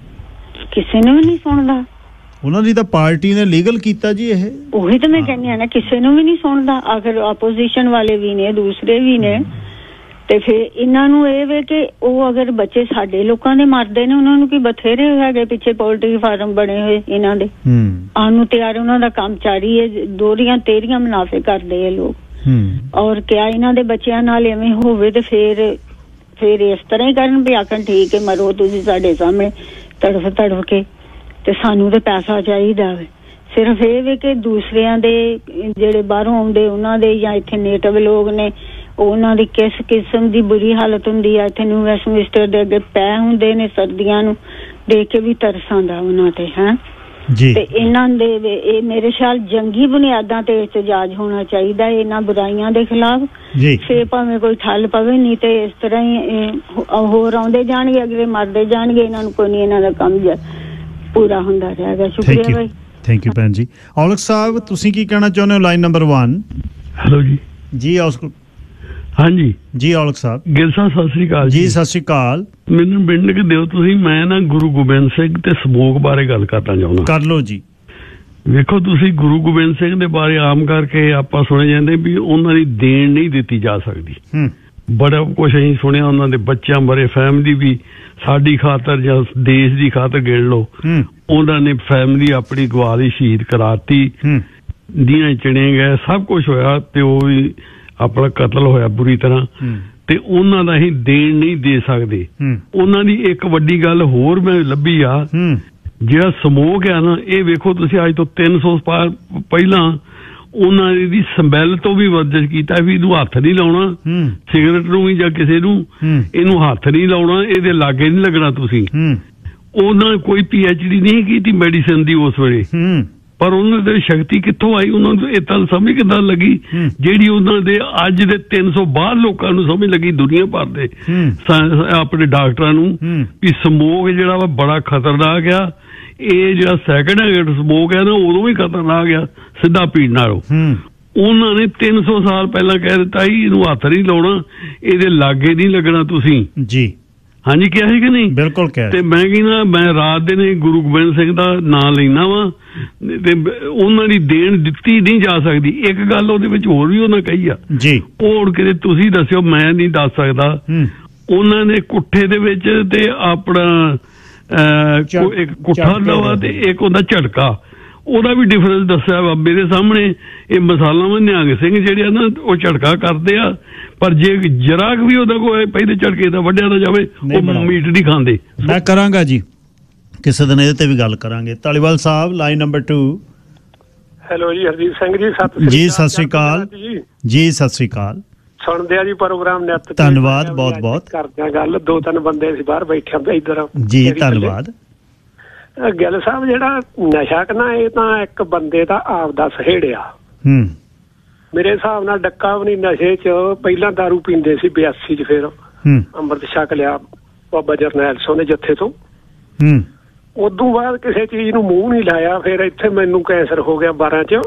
[SPEAKER 7] ਕਿਸੇ ਨੂੰ ਵੀ ਨਹੀਂ ਸੁਣਦਾ। ਉਹਨਾਂ ਦੀ ਤਾਂ ਪਾਰਟੀ ਨੇ ਲੀਗਲ ਕੀਤਾ ਜੀ ਇਹ। ਉਹੀ ਤਾਂ ਮੈਂ ਕਹਿੰਦੀ ਹਾਂ ਨਾ, ਕਿਸੇ ਨੂੰ ਵੀ ਨਹੀਂ ਸੁਣਦਾ। ਆਖਰ ਆਪੋਜੀਸ਼ਨ ਵਾਲੇ ਵੀ ਨੇ, ਦੂਸਰੇ ਵੀ ਨੇ। ਤੇ ਫਿਰ ਇਹਨਾਂ ਨੂੰ ਇਹ ਵੇ ਕਿ ਉਹ ਅਗਰ ਬੱਚੇ ਸਾਡੇ ਲੋਕਾਂ ਦੇ ਮਰਦੇ ਨੇ, ਉਹਨਾਂ ਨੂੰ ਕੀ ਬਥੇਰੇ ਹੈਗੇ ਪਿੱਛੇ ਪੋਲਟਰੀ ਫਾਰਮ ਬਣੇ ਹੋਏ ਇਹਨਾਂ ਦੇ। ਆਉਣ ਨੂੰ ਤਿਆਰ ਉਹਨਾਂ ਦਾ ਕੰਮ ਜਾਰੀ ਹੈ, ਦੋਹਰੀਆਂ ਤੇਰੀਆਂ ਮੁਨਾਫੇ ਕਰਦੇ ਆ ਲੋਕ। ਔਰ ਕਿਆ ਇਹਨਾਂ ਦੇ ਬੱਚਿਆਂ ਨਾਲ ਐਵੇਂ ਹੋਵੇ ਤੇ ਫਿਰ ਫਿਰ ਇਸ ਤਰ੍ਹਾਂ ਹੀ ਕਰਨ ਵੀ ਆਖਣ ਠੀਕ ਹੈ ਮਰੋ ਤੁਸੀਂ ਸਾਡੇ ਸਾਹਮਣੇ ਤੜਫ ਤੜਫ ਕੇ, ਤੇ ਸਾਨੂੰ ਤੇ ਪੈਸਾ ਚਾਹੀਦਾ ਵੇ। ਸਿਰਫ ਇਹ ਵੇ ਕਿ ਦੂਸਰਿਆਂ ਦੇ ਜਿਹੜੇ ਬਾਹਰੋਂ ਆਉਂਦੇ ਉਹਨਾਂ ਦੇ ਜਾਂ ਇੱਥੇ ਨੇਟਿਵ ਲੋਕ ਨੇ ਉਹਨਾਂ ਦੀ ਕਿਸ ਕਿਸਮ ਦੀ ਬੁਰੀ ਹਾਲਤ ਹੁੰਦੀ ਹੈ। ਇੱਥੇ ਨਿਊ ਵੈਸਟਮਿੰਸਟਰ ਦੇ ਅੱਗੇ ਪੈ ਹੁੰਦੇ ਨੇ ਸਰਦੀਆਂ ਨੂੰ, ਦੇਖ ਕੇ ਵੀ ਤਰਸ ਆਉਂਦਾ ਉਹਨਾਂ ਤੇ ਹੈ ਜੀ। ਤੇ ਇਹਨਾਂ ਦੇ ਇਹ ਮੇਰੇ ਖਿਆਲ ਜੰਗੀ ਬੁਨਿਆਦਾਂ ਤੇ ਇhtਜਾਜ ਹੋਣਾ ਚਾਹੀਦਾ ਇਹਨਾਂ ਬੁਰਾਈਆਂ ਦੇ ਖਿਲਾਫ। ਫੇਰ ਭਾਵੇਂ ਕੋਈ ਠੱਲ ਪਵੇ, ਨਹੀਂ ਤੇ ਇਸ ਤਰ੍ਹਾਂ ਹੀ ਹੋਰ ਆਉਂਦੇ ਜਾਣਗੇ, ਅਗਲੇ ਮਰਦੇ ਜਾਣਗੇ। ਇਹਨਾਂ ਨੂੰ ਕੋਈ ਨਹੀਂ, ਇਹਨਾਂ ਦਾ ਕੰਮ ਪੂਰਾ ਹੁੰਦਾ ਰਹੇਗਾ। ਸ਼ੁਕਰੀਆ ਭਾਈ। ਥੈਂਕ ਯੂ ਭੈਣ ਜੀ। ਔਲਖ ਸਾਹਿਬ ਤੁਸੀਂ ਕੀ ਕਹਿਣਾ ਚਾਹੁੰਦੇ ਹੋ ਲਾਈਨ ਨੰਬਰ ਵਨ?
[SPEAKER 8] ਹੈਲੋ ਜੀ।
[SPEAKER 1] ਜੀ
[SPEAKER 8] ਹਾਂਜੀ
[SPEAKER 1] ਜੀ ਔਲਖ ਸਾਹਿਬ।
[SPEAKER 8] ਗਿੱਲ ਸਾਹਿਬ ਸਤਿ ਸ੍ਰੀ ਅਕਾਲ ਜੀ।
[SPEAKER 1] ਸਤਿ ਸ੍ਰੀ ਅਕਾਲ।
[SPEAKER 8] ਮੈਨੂੰ ਮਿੰਟ ਕਿ ਦਿਓ ਤੁਸੀਂ, ਮੈਂ ਨਾ ਗੁਰੂ ਗੋਬਿੰਦ ਸਿੰਘ ਤੇ ਸਮੋਕ ਬਾਰੇ ਗੱਲ ਕਰਨਾ ਚਾਹੁੰਦਾ।
[SPEAKER 1] ਕਰ ਲਓ ਜੀ।
[SPEAKER 8] ਵੇਖੋ ਤੁਸੀਂ, ਗੁਰੂ ਗੋਬਿੰਦ ਸਿੰਘ ਦੇ ਬਾਰੇ ਆਮ ਕਰਕੇ ਆਪਾਂ ਸੁਣੇ ਜਾਂਦੇ ਵੀ ਉਹਨਾਂ ਦੀ ਦੇਣ ਨਹੀਂ ਦਿੱਤੀ ਜਾ ਸਕਦੀ। ਬੜਾ ਕੁਛ ਅਸੀਂ ਸੁਣਿਆ, ਉਹਨਾਂ ਦੇ ਬੱਚਿਆਂ ਬਾਰੇ, ਫੈਮਿਲੀ ਵੀ ਸਾਡੀ ਖਾਤਰ ਜਾਂ ਦੇਸ਼ ਦੀ ਖਾਤਰ ਗਿਣ ਲਓ, ਉਹਨਾਂ ਨੇ ਫੈਮਿਲੀ ਆਪਣੀ ਗਵਾ ਲਈ, ਸ਼ਹੀਦ ਕਰਾਤੀ, ਦੀਆਂ ਚਿਣੇ ਗਏ, ਸਭ ਕੁਛ ਹੋਇਆ ਤੇ ਉਹ ਵੀ ਆਪਣਾ ਕਤਲ ਹੋਇਆ ਬੁਰੀ ਤਰ੍ਹਾਂ। ਤੇ ਉਹਨਾਂ ਦਾ ਅਸੀਂ ਦੇਣ ਨਹੀਂ ਦੇ ਸਕਦੇ। ਉਹਨਾਂ ਦੀ ਇੱਕ ਵੱਡੀ ਗੱਲ ਹੋਰ ਮੈਂ ਲੱਭੀ ਆ, ਜਿਹੜਾ ਸਮੋਕ ਆ ਨਾ, ਇਹ ਵੇਖੋ ਤੁਸੀਂ ਅੱਜ ਤੋਂ ਤਿੰਨ ਸੌ ਸਾਲ ਪਹਿਲਾਂ ਉਹਨਾਂ ਦੀ ਸਮੈਲ ਤੋਂ ਵੀ ਵਰਜਿਸ਼ ਕੀਤਾ ਵੀ ਇਹਨੂੰ ਹੱਥ ਨਹੀਂ ਲਾਉਣਾ, ਸਿਗਰਟ ਨੂੰ ਵੀ ਜਾਂ ਕਿਸੇ ਨੂੰ ਇਹਨੂੰ ਹੱਥ ਨਹੀਂ ਲਾਉਣਾ, ਇਹਦੇ ਲਾਗੇ ਨਹੀਂ ਲੱਗਣਾ ਤੁਸੀਂ। ਉਹਨਾਂ ਕੋਈ ਪੀ ਐਚ ਡੀ ਨਹੀਂ ਕੀਤੀ ਮੈਡੀਸਨ ਦੀ ਉਸ ਵੇਲੇ, ਪਰ ਉਹਨਾਂ ਦੇ ਸ਼ਕਤੀ ਕਿੱਥੋਂ ਆਈ? ਉਹਨਾਂ ਨੂੰ ਇਹ ਤਾਂ ਸਮਝ ਕਿੱਦਾਂ ਲੱਗੀ ਜਿਹੜੀ ਉਹਨਾਂ ਦੇ ਅੱਜ ਦੇ ਤਿੰਨ ਸੌ ਬਾਅਦ ਲੋਕਾਂ ਨੂੰ ਸਮਝ ਲੱਗੀ, ਦੁਨੀਆ ਭਰ ਦੇ ਆਪਣੇ ਡਾਕਟਰਾਂ ਨੂੰ, ਵੀ ਸਮੋਕ ਜਿਹੜਾ ਵਾ ਬੜਾ ਖਤਰਨਾਕ ਆ। ਇਹ ਜਿਹੜਾ ਸੈਕਿੰਡ ਹੈਂਡ ਸਮੋਕ ਹੈ ਨਾ, ਉਦੋਂ ਵੀ ਖਤਰਨਾਕ ਆ ਸਿੱਧਾ ਪੀਣ ਨਾਲੋਂ। ਉਹਨਾਂ ਨੇ ਤਿੰਨ ਸੌ ਸਾਲ ਪਹਿਲਾਂ ਕਹਿ ਦਿੱਤਾ ਸੀ ਇਹਨੂੰ ਹੱਥ ਨਹੀਂ ਲਾਉਣਾ, ਇਹਦੇ ਲਾਗੇ ਨਹੀਂ ਲੱਗਣਾ ਤੁਸੀਂ ਜੀ। ਹਾਂਜੀ ਕਿਹਾ ਸੀ ਕਿ ਨਹੀਂ? ਬਿਲਕੁਲ ਕਿਹਾ। ਤੇ ਮੈਂ ਕਹਿੰਦਾ ਮੈਂ ਰਾਤ ਦੇ ਨੇ ਗੁਰੂ ਗੋਬਿੰਦ ਸਿੰਘ ਦਾ ਨਾਂ ਲੈਣਾ ਵਾ, ਤੇ ਉਹਨਾਂ ਦੀ ਦੇਣ ਦਿੱਤੀ ਨਹੀਂ ਜਾ ਸਕਦੀ। ਇੱਕ ਗੱਲ ਉਹਦੇ ਵਿੱਚ ਹੋਰ ਵੀ ਉਹਨਾਂ ਕਹੀ ਆ ਜੀ, ਉਹ ਹੁਣ ਕਿਤੇ ਤੁਸੀਂ ਦੱਸਿਓ, ਮੈਂ ਨਹੀਂ ਦੱਸ ਸਕਦਾ। ਉਹਨਾਂ ਨੇ ਕੁੱਠੇ ਦੇ ਵਿੱਚ ਤੇ ਆਪਣਾ ਇੱਕ ਕੁੱਠਾ ਲਵਾ ਤੇ ਇੱਕ ਉਹਦਾ ਝਟਕਾ, ਉਹਦਾ ਵੀ ਡਿਫਰੈਂਸ ਦੱਸਿਆ ਵਾ ਮੇਰੇ ਸਾਹਮਣੇ। ਇਹ ਮਸਾਲਾ ਨਿਹੰਗ ਸਿੰਘ ਜਿਹੜੇ ਆ ਨਾ, ਉਹ ਝਟਕਾ ਕਰਦੇ ਆ, ਪਰ ਜੇ ਜਰਾਕ ਵੀ ਉਹਦਾ ਕੋਈ ਪਹਿਲੇ ਝਟਕੇ ਦਾ ਵੱਢਿਆ ਨਾ ਜਾਵੇ, ਉਹ ਮੀਟ ਨਹੀਂ ਖਾਂਦੇ।
[SPEAKER 1] ਮੈਂ ਕਰਾਂਗਾ ਜੀ, ਕਿਸੇ ਦਿਨ ਇਹਦੇ ਤੇ ਵੀ ਗੱਲ ਕਰਾਂਗੇ। Dhaliwal sahib line number two.
[SPEAKER 9] Hello ਜੀ, ਹਰਜੀਤ ਸਿੰਘ ਜੀ। ਸਤਿ
[SPEAKER 1] ਜੀ ਸਤਿ ਸ੍ਰੀ ਅਕਾਲ ਜੀ। ਸਤਿ ਸ੍ਰੀ ਅਕਾਲ।
[SPEAKER 9] ਸੁਣਦੇ ਆ ਜੀ ਪ੍ਰੋਗਰਾਮ ਨਿੱਤ।
[SPEAKER 1] ਧੰਨਵਾਦ, ਬਹੁਤ ਬਹੁਤ
[SPEAKER 9] ਕਰਦੇ ਆ ਗੱਲ। ਦੋ ਤਿੰਨ ਬੰਦੇ ਸੀ ਬਾਹਰ ਬੈਠੇ ਆ ਇੱਧਰ
[SPEAKER 1] ਜੀ। ਧੰਨਵਾਦ।
[SPEAKER 9] ਗਿੱਲ ਸਾਹਿਬ, ਜਿਹੜਾ ਨਸ਼ਾ ਕਰਨਾ ਇਹ ਤਾਂ ਇੱਕ ਬੰਦੇ ਦਾ ਆਪ ਦਾ ਸਹੇੜਿਆ। ਮੇਰੇ ਹਿਸਾਬ ਨਾਲ ਡੱਕਾ ਵੀ ਨਹੀਂ ਨਸ਼ੇ ਚ। ਪਹਿਲਾਂ ਦਾਰੂ ਪੀਂਦੇ ਸੀ ਬਿਆਸੀ ਚ, ਫਿਰ ਅੰਮ੍ਰਿਤ ਛਕ ਲਿਆ ਬਾਬਾ ਜਰਨੈਲ ਸਿੰਘ ਦੇ ਜੱਥੇ ਤੋਂ। ਉਦੋਂ ਬਾਅਦ ਕਿਸੇ ਚੀਜ਼ ਨੂੰ ਮੂੰਹ ਨਹੀਂ ਲਾਇਆ। ਫਿਰ ਇੱਥੇ ਮੈਨੂੰ ਕੈਂਸਰ ਹੋ ਗਿਆ ਬਾਰਾਂ ਚ।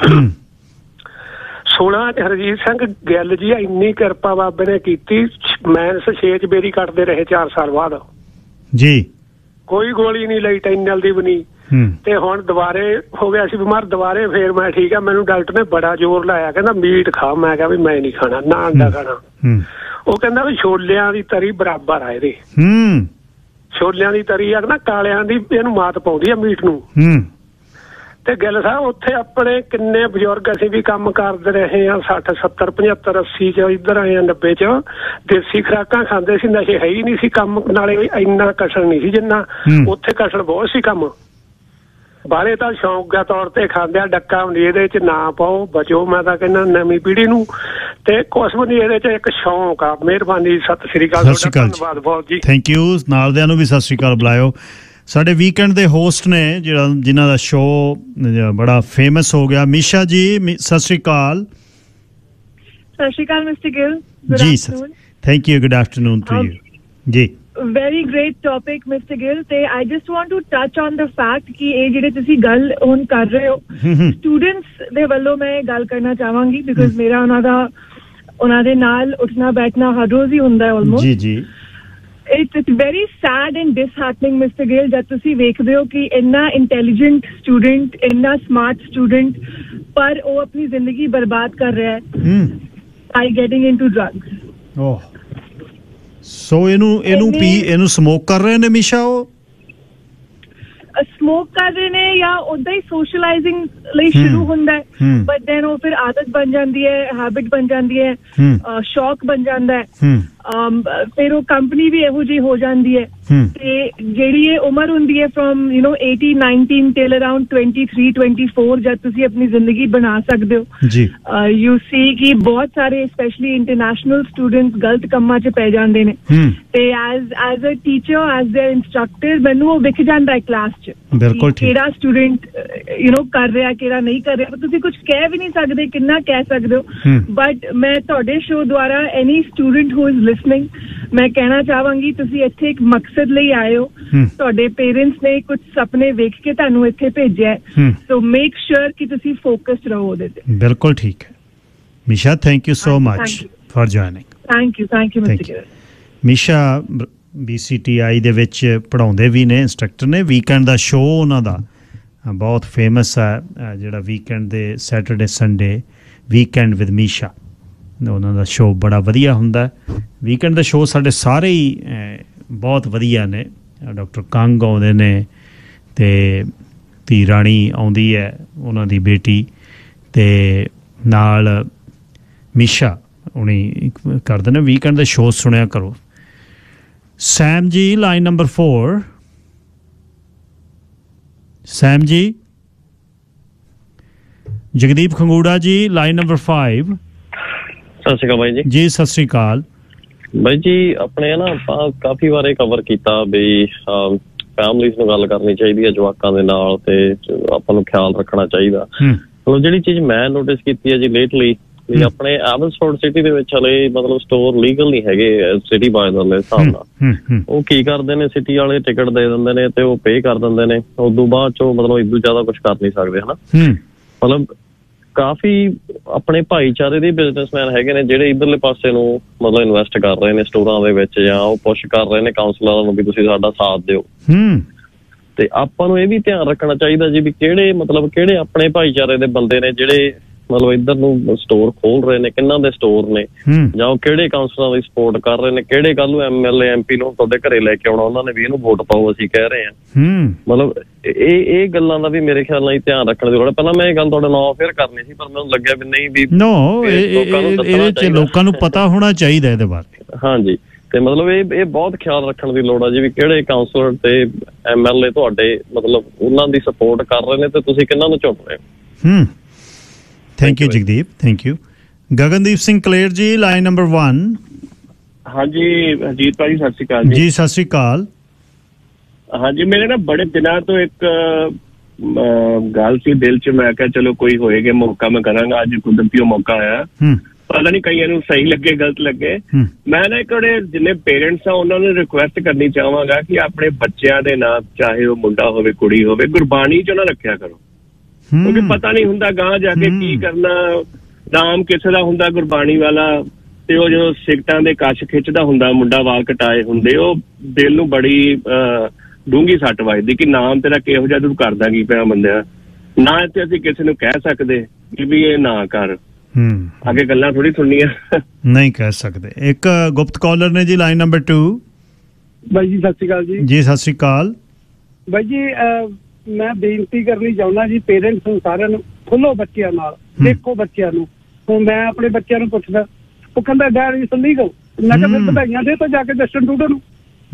[SPEAKER 9] ਸੋਲਾਂ ਚ ਹਰਜੀਤ ਸਿੰਘ ਗਿੱਲ ਜੀ ਇੰਨੀ ਕਿਰਪਾ ਬਾਬੇ ਨੇ ਕੀਤੀ, ਮੈਨਸ ਛੇ ਚ ਬੇਰੀ ਕੱਟਦੇ ਰਹੇ ਚਾਰ ਸਾਲ ਬਾਅਦ ਜੀ। ਕੋਈ ਗੋਲੀ ਨਹੀਂ ਲਈ, ਟੈਨਲ ਦੀ ਵੀ ਨਹੀਂ। ਤੇ ਹੁਣ ਦੁਬਾਰੇ ਹੋ ਗਿਆ ਸੀ ਬਿਮਾਰ, ਦੁਬਾਰੇ ਫੇਰ ਮੈਂ ਠੀਕ ਆ। ਮੈਨੂੰ ਡਾਕਟਰ ਨੇ ਬੜਾ ਜ਼ੋਰ ਲਾਇਆ, ਕਹਿੰਦਾ ਮੀਟ ਖਾ। ਮੈਂ ਕਿਹਾ ਵੀ ਮੈਂ ਨਹੀਂ ਖਾਣਾ, ਨਾ ਅੰਡਾ ਖਾਣਾ। ਉਹ ਕਹਿੰਦਾ ਵੀ ਛੋਲਿਆਂ ਦੀ ਤਰੀ ਬਰਾਬਰ ਆ ਇਹਦੇ, ਛੋਲਿਆਂ ਦੀ ਤਰੀ ਆ ਨਾ ਕਾਲਿਆਂ ਦੀ, ਇਹਨੂੰ ਮਾਤ ਪਾਉਂਦੀ ਆ ਮੀਟ ਨੂੰ। ਤੇ ਗਿੱਲ ਸਾਹਿਬ, ਉੱਥੇ ਆਪਣੇ ਕਿੰਨੇ ਬਜ਼ੁਰਗ ਅਸੀਂ ਵੀ ਕੰਮ ਕਰਦੇ ਰਹੇ ਆ, ਸੱਠ ਸੱਤਰ ਪਝੱਤਰ ਅੱਸੀ ਚ ਇੱਧਰ ਆਏ ਆ, ਨੱਬੇ ਚ ਦੇਸੀ ਖੁਰਾਕਾਂ ਖਾਂਦੇ ਸੀ, ਨਸ਼ੇ ਹੈ ਹੀ ਨਹੀਂ ਸੀ। ਕੰਮ ਨਾਲੇ ਇੰਨਾ ਕਸਰ ਨਹੀਂ ਸੀ ਜਿੰਨਾ ਉੱਥੇ, ਕਸਰ ਬਹੁਤ ਸੀ ਕੰਮ। ਬਾਹਰੇ ਤਾਂ ਸ਼ੌਂਕ ਦੇ ਤੌਰ ਤੇ ਖਾਂਦੇ ਆ, ਡੱਕਾ ਹੁੰਦੀ ਇਹਦੇ ਚ ਨਾ ਪਾਓ, ਬਚੋ। ਮੈਂ ਤਾਂ ਕਹਿੰਦਾ ਨਵੀਂ ਪੀੜ੍ਹੀ ਨੂੰ ਤੇ ਕੁਛ ਵੀ ਨਹੀਂ, ਇਹਦੇ ਚ ਇੱਕ ਸ਼ੌਂਕ ਆ। ਮਿਹਰਬਾਨੀ, ਸਤਿ ਸ੍ਰੀ ਅਕਾਲ, ਧੰਨਵਾਦ ਬਹੁਤ ਜੀ।
[SPEAKER 1] Thank you. ਨਾਲਦਿਆਂ ਨੂੰ ਵੀ ਸਤਿ ਸ੍ਰੀ ਅਕਾਲ ਬੁਲਾਇਓ। ਸਾਡੇ ਵੀਕਐਂਡ ਦੇ ਹੋਸਟ ਨੇ ਜਿਹੜਾ ਜਿਨ੍ਹਾਂ ਦਾ ਸ਼ੋਅ ਬੜਾ ਫੇਮਸ ਹੋ ਗਿਆ। ਮੀਸ਼ਾ ਜੀ ਸਤਿ ਸ਼੍ਰੀ ਅਕਾਲ।
[SPEAKER 10] ਸਤਿ ਸ਼੍ਰੀ ਅਕਾਲ mister Gill
[SPEAKER 1] ji sir, thank you, good afternoon to you ji.
[SPEAKER 10] Very great topic mister Gill, ਤੇ I just want to touch on the fact ਕਿ ਇਹ ਜਿਹੜੇ ਤੁਸੀਂ ਗੱਲ ਹੁਣ ਕਰ ਰਹੇ ਹੋ ਸਟੂਡੈਂਟਸ ਦੇ ਵੱਲੋਂ ਮੈਂ ਗੱਲ ਕਰਨਾ ਚਾਹਾਂਗੀ ਬਿਕਾਜ਼ ਮੇਰਾ ਉਹਨਾਂ ਦਾ ਉਹਨਾਂ ਦੇ ਨਾਲ ਉੱਠਣਾ ਬੈਠਣਾ ਹਰ ਰੋਜ਼ ਹੀ ਹੁੰਦਾ ਹੈ ਆਲਮੋਸਟ ਜੀ ਜੀ। It's it's very sad and disheartening mister Gill ਜਦ ਤੁਸੀਂ ਵੇਖਦੇ ਹੋ ਕਿ ਇੰਨਾ ਇੰਟੈਲੀਜੈਂਟ ਸਟੂਡੈਂਟ ਇੰਨਾ ਸਮਾਰਟ ਸਟੂਡੈਂਟ ਪਰ ਉਹ ਆਪਣੀ ਜ਼ਿੰਦਗੀ ਬਰਬਾਦ ਕਰ ਰਿਹਾ ਹੈ ਬਾਈ ਗੈਟਿੰਗ ਇਨਟੂ ਡਰੱਗਸ।
[SPEAKER 1] ਓਹ ਸੋ ਇਹਨੂੰ ਇਹਨੂੰ ਪੀ ਇਹਨੂੰ ਸਮੋਕ ਕਰ ਰਹੇ ਨੇ ਮੀਸ਼ਾ? ਉਹ
[SPEAKER 10] ਸਮੋਕ ਕਰ ਰਹੇ ਨੇ ਜਾਂ ਉਦਾਂ ਹੀ ਸੋਸ਼ਲਾਈਜ਼ਿੰਗ ਲਈ ਸ਼ੁਰੂ ਹੁੰਦਾ ਹੈ ਬਟ ਦੈਨ ਉਹ ਫਿਰ ਆਦਤ ਬਣ ਜਾਂਦੀ ਹੈ, ਹੈਬਿਟ ਬਣ ਜਾਂਦੀ ਹੈ, ਸ਼ੌਕ ਬਣ ਜਾਂਦਾ ਹੈ, ਫਿਰ ਉਹ ਕੰਪਨੀ ਵੀ ਇਹੋ ਜਿਹੀ ਹੋ ਜਾਂਦੀ ਹੈ। ਤੇ ਜਿਹੜੀ ਇਹ ਉਮਰ ਹੁੰਦੀ ਹੈ from you know eighteen nineteen till around twenty-three twenty-four ਜਦ ਤੁਸੀਂ ਆਪਣੀ ਜ਼ਿੰਦਗੀ ਬਣਾ ਸਕਦੇ ਹੋ ਜੀ ਯੂ ਸੀ ਕਿ ਬਹੁਤ ਸਾਰੇ ਸਪੈਸ਼ਲੀ ਇੰਟਰਨੈਸ਼ਨਲ ਸਟੂਡੈਂਟਸ ਗਲਤ ਕੰਮਾਂ 'ਚ ਪੈ ਜਾਂਦੇ ਨੇ ਤੇ as as a teacher as their instructor ਮੈਨੂੰ ਉਹ ਵਿਖ ਜਾਂਦਾ ਹੈ ਕਲਾਸ 'ਚ
[SPEAKER 1] ਬਿਲਕੁਲ ਠੀਕ
[SPEAKER 10] ਕਿਹੜਾ ਸਟੂਡੈਂਟ ਯੂ ਨੋ ਕਰ ਰਿਹਾ ਕਿਹੜਾ ਨਹੀਂ ਕਰ ਰਿਹਾ। ਤੁਸੀਂ ਕੁਝ ਕਹਿ ਵੀ ਨਹੀਂ ਸਕਦੇ, ਕਿੰਨਾ ਕਹਿ ਸਕਦੇ ਹੋ ਬਟ ਮੈਂ ਤੁਹਾਡੇ ਸ਼ੋਅ ਦੁਆਰਾ any student who is listening ਮੈਂ ਕਹਿਣਾ ਚਾਹਾਂਗੀ ਤੁਸੀਂ ਇੱਥੇ ਇੱਕ ਮਕਸਦ ਲਈ ਆਏ ਹੋ, ਤੁਹਾਡੇ ਪੇਰੈਂਟਸ ਨੇ ਕੁਝ ਸੁਪਨੇ ਵੇਖ ਕੇ ਤੁਹਾਨੂੰ ਇੱਥੇ ਭੇਜਿਆ ਸੋ ਮੇਕ ਸ਼ੋਰ ਕਿ ਤੁਸੀਂ ਫੋਕਸਡ ਰਹੋ ਉਹਦੇ ਤੇ।
[SPEAKER 1] ਬਿਲਕੁਲ ਠੀਕ ਹੈ Misha, thank you so much for joining.
[SPEAKER 10] Thank you thank you mister Gill.
[SPEAKER 1] Misha B C T I ਦੇ ਵਿੱਚ ਪੜ੍ਹਾਉਂਦੇ ਵੀ ਨੇ, ਇੰਸਟਰਕਟਰ ਨੇ। ਵੀਕਐਂਡ ਦਾ ਸ਼ੋਅ ਉਹਨਾਂ ਦਾ ਬਹੁਤ ਫੇਮਸ ਹੈ ਜਿਹੜਾ ਵੀਕਐਂਡ ਦੇ Saturday Sunday weekend with Misha, ਉਹਨਾਂ ਦਾ ਸ਼ੋਅ ਬੜਾ ਵਧੀਆ ਹੁੰਦਾ। ਵੀਕਐਂਡ ਦਾ ਸ਼ੋਅ ਸਾਡੇ ਸਾਰੇ ਹੀ ਬਹੁਤ ਵਧੀਆ ਨੇ। ਡਾਕਟਰ ਕੰਗ ਆਉਂਦੇ ਨੇ ਅਤੇ ਧੀ ਰਾਣੀ ਆਉਂਦੀ ਹੈ ਉਹਨਾਂ ਦੀ ਬੇਟੀ, ਅਤੇ ਨਾਲ ਮੀਸ਼ਾ ਹੁਣੀ ਕਰਦੇ ਨੇ। ਵੀਕਐਂਡ ਦਾ ਸ਼ੋਅ ਸੁਣਿਆ ਕਰੋ। ਸੈਮ ਜੀ ਲਾਈਨ ਨੰਬਰ ਫੋਰ। ਸੈਮ ਜੀ। ਜਗਦੀਪ ਖੰਗੂੜਾ ਜੀ ਲਾਈਨ ਨੰਬਰ ਫਾਈਵ।
[SPEAKER 11] ਸਤਿ ਸ਼੍ਰੀ ਅਕਾਲ ਬਾਈ ਜੀ।
[SPEAKER 1] ਜੀ ਸਤਿ ਸ਼੍ਰੀ ਅਕਾਲ
[SPEAKER 11] ਬਾਈ ਜੀ। ਆਪਣੇ ਨਾ ਆਪਾਂ ਕਾਫੀ ਵਾਰ ਕਵਰ ਕੀਤਾ ਵੀ ਫੈਮਲੀਜ਼ ਨੂੰ ਗੱਲ ਕਰਨੀ ਚਾਹੀਦੀ ਹੈ ਜਵਾਕਾਂ ਦੇ ਨਾਲ ਤੇ ਆਪਾਂ ਨੂੰ ਖਿਆਲ ਰੱਖਣਾ ਚਾਹੀਦਾ। ਮਤਲਬ ਜਿਹੜੀ ਚੀਜ਼ ਮੈਂ ਨੋਟਿਸ ਕੀਤੀ ਹੈ ਜੀ ਲੇਟਲੀ ਵੀ ਆਪਣੇ ਐਬਲਸਫੋਰਡ ਸਿਟੀ ਦੇ ਵਿੱਚ ਹਲੇ ਮਤਲਬ ਸਟੋਰ ਲੀਗਲ ਨਹੀਂ ਹੈਗੇ ਸਿਟੀ ਬਾਏ ਦੇ ਹਿਸਾਬ ਨਾਲ। ਉਹ ਕੀ ਕਰਦੇ ਨੇ, ਸਿਟੀ ਵਾਲੇ ਟਿਕਟ ਦੇ ਦਿੰਦੇ ਨੇ ਤੇ ਉਹ ਪੇ ਕਰ ਦਿੰਦੇ ਨੇ, ਉਦੋਂ ਬਾਅਦ ਚੋਂ ਮਤਲਬ ਇਦੋਂ ਜ਼ਿਆਦਾ ਕੁਛ ਕਰ ਨਹੀਂ ਸਕਦੇ ਹਨਾ। ਮਤਲਬ ਕਾਫੀ ਆਪਣੇ ਭਾਈਚਾਰੇ ਦੇ ਬਿਜ਼ਨਸਮੈਨ ਹੈਗੇ ਨੇ ਜਿਹੜੇ ਇੱਧਰਲੇ ਪਾਸੇ ਨੂੰ ਮਤਲਬ ਇਨਵੈਸਟ ਕਰ ਰਹੇ ਨੇ ਸਟੋਰਾਂ ਦੇ ਵਿੱਚ, ਜਾਂ ਉਹ ਪੁਸ਼ ਕਰ ਰਹੇ ਨੇ ਕਾਉਂਸਲਰਾਂ ਨੂੰ ਵੀ ਤੁਸੀਂ ਸਾਡਾ ਸਾਥ ਦਿਓ। ਤੇ ਆਪਾਂ ਨੂੰ ਇਹ ਵੀ ਧਿਆਨ ਰੱਖਣਾ ਚਾਹੀਦਾ ਜੀ ਵੀ ਕਿਹੜੇ ਮਤਲਬ ਕਿਹੜੇ ਆਪਣੇ ਭਾਈਚਾਰੇ ਦੇ ਬੰਦੇ ਨੇ ਜਿਹੜੇ ਮਤਲਬ ਇੱਧਰ ਨੂੰ ਸਟੋਰ ਖੋਲ ਰਹੇ ਨੇ, ਕਿੰਨਾਂ ਦੇ ਸਟੋਰ ਨੇ, ਜਾਂ ਉਹ ਕਿਹੜੇ ਕਾਉਂਸਲਰਾਂ ਦੀ ਸਪੋਰਟ ਕਰ ਰਹੇ ਨੇ, ਕਿਹੜੇ ਕੱਲ ਨੂੰ M L A M P ਨੂੰ ਤੁਹਾਡੇ ਘਰੇ ਲੈ ਕੇ ਆਉਣਾ ਉਹਨਾਂ ਨੇ ਵੀ ਇਹਨੂੰ ਵੋਟ ਪਾਓ ਅਸੀਂ ਕਹਿ ਰਹੇ ਹਾਂ। ਮਤਲਬ ਇਹ ਇਹ ਗੱਲਾਂ ਦਾ ਵੀ ਮੇਰੇ ਖਿਆਲ ਨਾਲ ਧਿਆਨ ਰੱਖਣ ਦੀ ਲੋੜ ਹੈ। ਪਹਿਲਾਂ ਮੈਂ ਇਹ ਗੱਲ ਤੁਹਾਡੇ ਨਾਲ ਫੇਰ ਕਰਨੀ ਸੀ ਪਰ ਮੈਨੂੰ ਲੱਗਿਆ ਵੀ ਨਹੀਂ ਵੀ
[SPEAKER 1] ਨੋ ਇਹਦੇ ਲੋਕਾਂ ਨੂੰ ਪਤਾ ਹੋਣਾ ਚਾਹੀਦਾ ਇਹਦੇ ਬਾਰੇ। ਹਾਂਜੀ
[SPEAKER 11] ਤੇ ਮਤਲਬ ਇਹ ਇਹ ਬਹੁਤ ਖਿਆਲ ਰੱਖਣ ਦੀ ਲੋੜ ਆ ਜੀ ਵੀ ਕਿਹੜੇ ਕਾਉਂਸਲਰ ਤੇ ਐਮ ਐਲ ਏ ਤੁਹਾਡੇ ਮਤਲਬ ਉਹਨਾਂ ਦੀ ਸਪੋਰਟ ਕਰ ਰਹੇ ਨੇ ਤੇ ਤੁਸੀਂ ਕਿਹਨਾਂ ਨੂੰ ਚੁੱਕ ਰਹੇ ਹੋ।
[SPEAKER 1] Thank you Jagdeep, thank you. Gagandeep Singh Kaler ji line number one.
[SPEAKER 12] ਹਾਂਜੀ ਹਰਜੀਤ ਭਾਜੀ ਸਤਿ ਸ਼੍ਰੀ ਅਕਾਲ
[SPEAKER 1] ਜੀ। ਸਤਿ ਸ਼੍ਰੀ ਅਕਾਲ।
[SPEAKER 12] ਹਾਂਜੀ ਮੇਰੇ ਨਾ ਬੜੇ ਦਿਨਾਂ ਤੋਂ ਇੱਕ ਗੱਲ ਸੀ ਦਿਲ 'ਚ, ਮੈਂ ਕਿਹਾ ਚਲੋ ਕੋਈ ਹੋਏਗਾ ਮੌਕਾ ਮੈਂ ਕਰਾਂਗਾ। ਅੱਜ ਕੁਦਰਤੀ ਉਹ ਮੌਕਾ ਆਇਆ, ਪਤਾ ਨਹੀਂ ਕਈਆਂ ਨੂੰ ਸਹੀ ਲੱਗੇ ਗਲਤ ਲੱਗੇ। ਮੈਂ ਨਾ ਇੱਕ ਜਿੰਨੇ ਪੇਰੈਂਟਸ ਆ ਉਹਨਾਂ ਨੂੰ ਰਿਕੁਐਸਟ ਕਰਨੀ ਚਾਹਾਂਗਾ ਕਿ ਆਪਣੇ ਬੱਚਿਆਂ ਦੇ ਨਾਮ ਚਾਹੇ ਉਹ ਮੁੰਡਾ ਹੋਵੇ ਕੁੜੀ ਹੋਵੇ ਗੁਰਬਾਣੀ 'ਚ ਨਾ ਰੱਖਿਆ ਕਰੋ, ਕਿਉਂਕਿ ਪਤਾ ਨਹੀਂ ਹੁੰਦਾ ਗਾਂ ਜਾ ਕੇ ਕੀ ਕਰਨਾ। ਨਾਮ ਕਿਸੇ ਦਾ ਹੁੰਦਾ ਗੁਰਬਾਣੀ ਵਾਲਾ ਤੇ ਉਹ ਜਦੋਂ ਸਿਗਟਾਂ ਦੇ ਕੱਛ ਖਿੱਚਦਾ ਹੁੰਦਾ ਮੁੰਡਾ ਵਾਲ ਕਟਾਏ ਹੁੰਦੇ, ਉਹ ਦਿਲ ਨੂੰ ਬੜੀ ਡੂੰਘੀ ਸੱਟ ਵੱਜਦੀ ਕਿ ਨਾਮ ਤੇਰਾ ਕਿਹੋ ਜਿਹਾ ਤੂੰ ਕਰਦਾ ਕੀ ਪਿਆ ਬੰਦਿਆ। ਨਾ ਤੇ ਅਸੀਂ ਕਿਸੇ ਨੂੰ ਕਹਿ ਸਕਦੇ ਕਿ ਵੀ ਇਹ ਨਾ ਕਰ, ਅੱਗੇ ਗੱਲਾਂ ਥੋੜੀ ਸੁਣਨੀਆਂ
[SPEAKER 1] ਨਹੀਂ ਕਹਿ ਸਕਦੇ। ਇੱਕ ਗੁਪਤ ਕਾਲਰ ਨੇ ਜੀ ਲਾਈਨ ਨੰਬਰ ਟੂ।
[SPEAKER 13] ਬਾਈ ਜੀ ਸਤਿ ਸ਼੍ਰੀ ਅਕਾਲ ਜੀ।
[SPEAKER 1] ਜੀ ਸਤਿ ਸ਼੍ਰੀ ਅਕਾਲ
[SPEAKER 13] ਬਾਈ ਜੀ। ਮੈਂ ਬੇਨਤੀ ਕਰਨੀ ਚਾਹੁੰਦਾ ਜੀ ਪੇਰੈਂਟਸ ਨੂੰ ਸਾਰਿਆਂ ਨੂੰ, ਖੁੱਲੋ ਬੱਚਿਆਂ ਨਾਲ, ਦੇਖੋ ਬੱਚਿਆਂ ਨੂੰ। ਹੁਣ ਮੈਂ ਆਪਣੇ ਬੱਚਿਆਂ ਨੂੰ ਪੁੱਛਦਾ, ਉਹ ਕਹਿੰਦਾ ਡੈਡ ਇਸ ਲੀਗਲ। ਮੈਂ ਕਿਹਾ ਫਿਰ ਵਧਾਈਆਂ ਦੇ ਤਾਂ ਜਾ ਕੇ ਜਸਟਨ ਟੂਡਰ ਨੂੰ,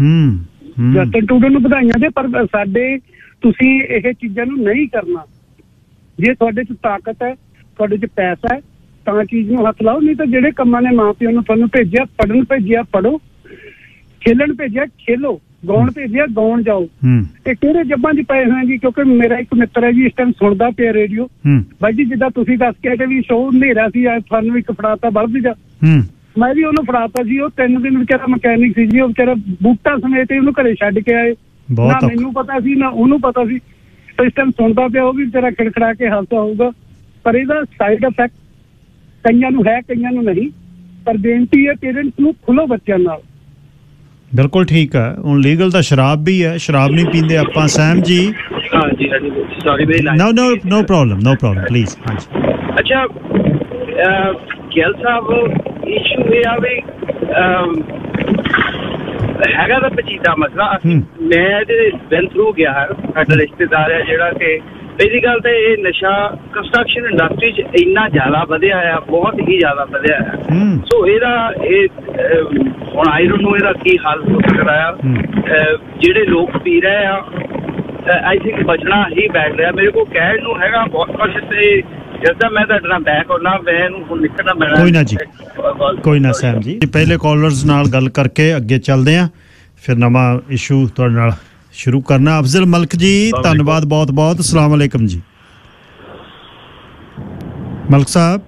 [SPEAKER 13] ਜਸਟਨ ਟੂਡਰ ਨੂੰ ਵਧਾਈਆਂ ਦੇ। ਪਰ ਸਾਡੇ ਤੁਸੀਂ ਇਹ ਚੀਜ਼ਾਂ ਨੂੰ ਨਹੀਂ ਕਰਨਾ। ਜੇ ਤੁਹਾਡੇ 'ਚ ਤਾਕਤ ਹੈ, ਤੁਹਾਡੇ 'ਚ ਪੈਸਾ ਹੈ ਤਾਂ ਚੀਜ਼ ਨੂੰ ਹੱਥ ਲਾਓ, ਨਹੀਂ ਤਾਂ ਜਿਹੜੇ ਕੰਮਾਂ ਨੇ ਮਾਂ ਪਿਓ ਨੂੰ ਤੁਹਾਨੂੰ ਭੇਜਿਆ, ਪੜ੍ਹਨ ਭੇਜਿਆ ਪੜ੍ਹੋ, ਖੇਲਣ ਭੇਜਿਆ ਖੇਲੋ। ਗਾਉਣ ਭੇਜਿਆ, ਗਾਉਣ ਜਾਓ। ਤੇ ਕਿਹੜੇ ਜੱਬਾਂ 'ਚ ਪਏ ਹੋਏ ਜੀ? ਕਿਉਂਕਿ ਮੇਰਾ ਇੱਕ ਮਿੱਤਰ ਹੈ ਜੀ, ਇਸ ਟਾਈਮ ਸੁਣਦਾ ਪਿਆ ਰੇਡੀਓ। ਬਾਈ ਜੀ ਜਿੱਦਾਂ ਤੁਸੀਂ ਦੱਸ ਕੇ ਕਿ ਵੀ ਸ਼ੋਅ ਹਨੇਰਾ ਸੀ, ਸਾਨੂੰ ਇੱਕ ਫੜਾਤਾ ਬਲਦ ਜਾ, ਮੈਂ ਵੀ ਉਹਨੂੰ ਫੜਾਤਾ ਸੀ। ਉਹ ਤਿੰਨ ਦਿਨ ਵਿਚਾਰਾ ਮਕੈਨਿਕ ਸੀ ਜੀ, ਉਹ ਵਿਚਾਰਾ ਬੂਟਾ ਸਮੇਤ ਹੀ ਉਹਨੂੰ ਘਰੇ ਛੱਡ ਕੇ ਆਏ। ਨਾ ਮੈਨੂੰ ਪਤਾ ਸੀ ਨਾ ਉਹਨੂੰ ਪਤਾ ਸੀ। ਇਸ ਟਾਈਮ ਸੁਣਦਾ ਪਿਆ, ਉਹ ਵੀ ਵਿਚਾਰਾ ਖਿੜਖੜਾ ਕੇ ਹੱਸਦਾ ਹੋਊਗਾ। ਪਰ ਇਹਦਾ ਸਾਈਡ ਇਫੈਕਟ ਕਈਆਂ ਨੂੰ ਹੈ, ਕਈਆਂ ਨੂੰ ਨਹੀਂ। ਪਰ ਬੇਨਤੀ ਹੈ ਪੇਰੈਂਟਸ ਨੂੰ, ਖੁੱਲੋ ਬੱਚਿਆਂ ਨਾਲ।
[SPEAKER 1] ਬਿਲਕੁਲ ਠੀਕ ਹੈ। ਹੁਣ ਲੀਗਲ ਤਾਂ ਸ਼ਰਾਬ ਵੀ ਹੈ, ਸ਼ਰਾਬ ਨਹੀਂ ਪੀਂਦੇ ਆਪਾਂ। ਸੈਮ ਜੀ।
[SPEAKER 14] ਹਾਂਜੀ ਹਾਂਜੀ ਸੌਰੀ ਮੇਰੀ line
[SPEAKER 1] no no no problem no problem please. ਹਾਂਜੀ
[SPEAKER 14] ਅੱਛਾ ਗਿੱਲ ਸਾਹਿਬ, ਇਸ਼ੂ ਇਹ ਆ ਵੀ ਹੈਗਾ ਤਾਂ ਪਚੀਦਾ ਮਸਲਾ। ਮੈਂ ਇਹਦੇ ਬਿਨ ਥਰੂ ਗਿਆ ਹੈ, ਸਾਡਾ ਰਿਸ਼ਤੇਦਾਰ ਹੈ ਜਿਹੜਾ ਕਿ ਪਹਿਲੀ ਗੱਲ ਤਾਂ ਇਹ ਨਸ਼ਾ ਕੰਸਟਰਕਸ਼ਨ ਇੰਡਸਟਰੀ 'ਚ ਇੰਨਾ ਜ਼ਿਆਦਾ ਵਧਿਆ ਆ, ਬਹੁਤ ਹੀ ਜ਼ਿਆਦਾ ਵਧਿਆ ਆ। ਸੋ ਇਹਦਾ ਇਹ ਹੁਣ ਆਈ ਡੋਂਟ ਨੋ ਇਹਦਾ ਕੀ ਹੱਲ ਹੋ ਸਕਦਾ ਆ। ਜਿਹੜੇ ਲੋਕ ਪੀ ਰਹੇ ਆ ਆਈ ਥਿੰਕ ਬਚਣਾ ਹੀ ਬੈਠ ਰਿਹਾ। ਮੇਰੇ ਕੋਲ ਕਹਿਣ ਨੂੰ ਹੈਗਾ ਬਹੁਤ ਕੁਛ, ਤੇ ਜਿੱਦਾਂ ਮੈਂ ਤੁਹਾਡੇ ਨਾਲ ਬੈਕ ਹੋਣਾ, ਮੈਂ ਇਹਨੂੰ ਹੁਣ ਨਿਕਲਣਾ ਪੈਣਾ।
[SPEAKER 1] ਕੋਈ ਨਾ ਜੀ, ਕੋਈ ਨਾ ਸੈਮ ਜੀ। ਪਹਿਲੇ ਕਾਲਰਸ ਨਾਲ ਗੱਲ ਕਰਕੇ ਅੱਗੇ ਚੱਲਦੇ ਹਾਂ, ਫਿਰ ਨਵਾਂ ਇਸ਼ੂ ਤੁਹਾਡੇ ਨਾਲ ਸ਼ੁਰੂ ਕਰਨਾ। ਅਫਜ਼ਲ ਮਲਕ ਜੀ ਧੰਨਵਾਦ ਬਹੁਤ ਬਹੁਤ। ਅਸਲਾਮ ਵਾਲੇਕਮ ਜੀ। ਮਲਕ ਸਾਹਿਬ।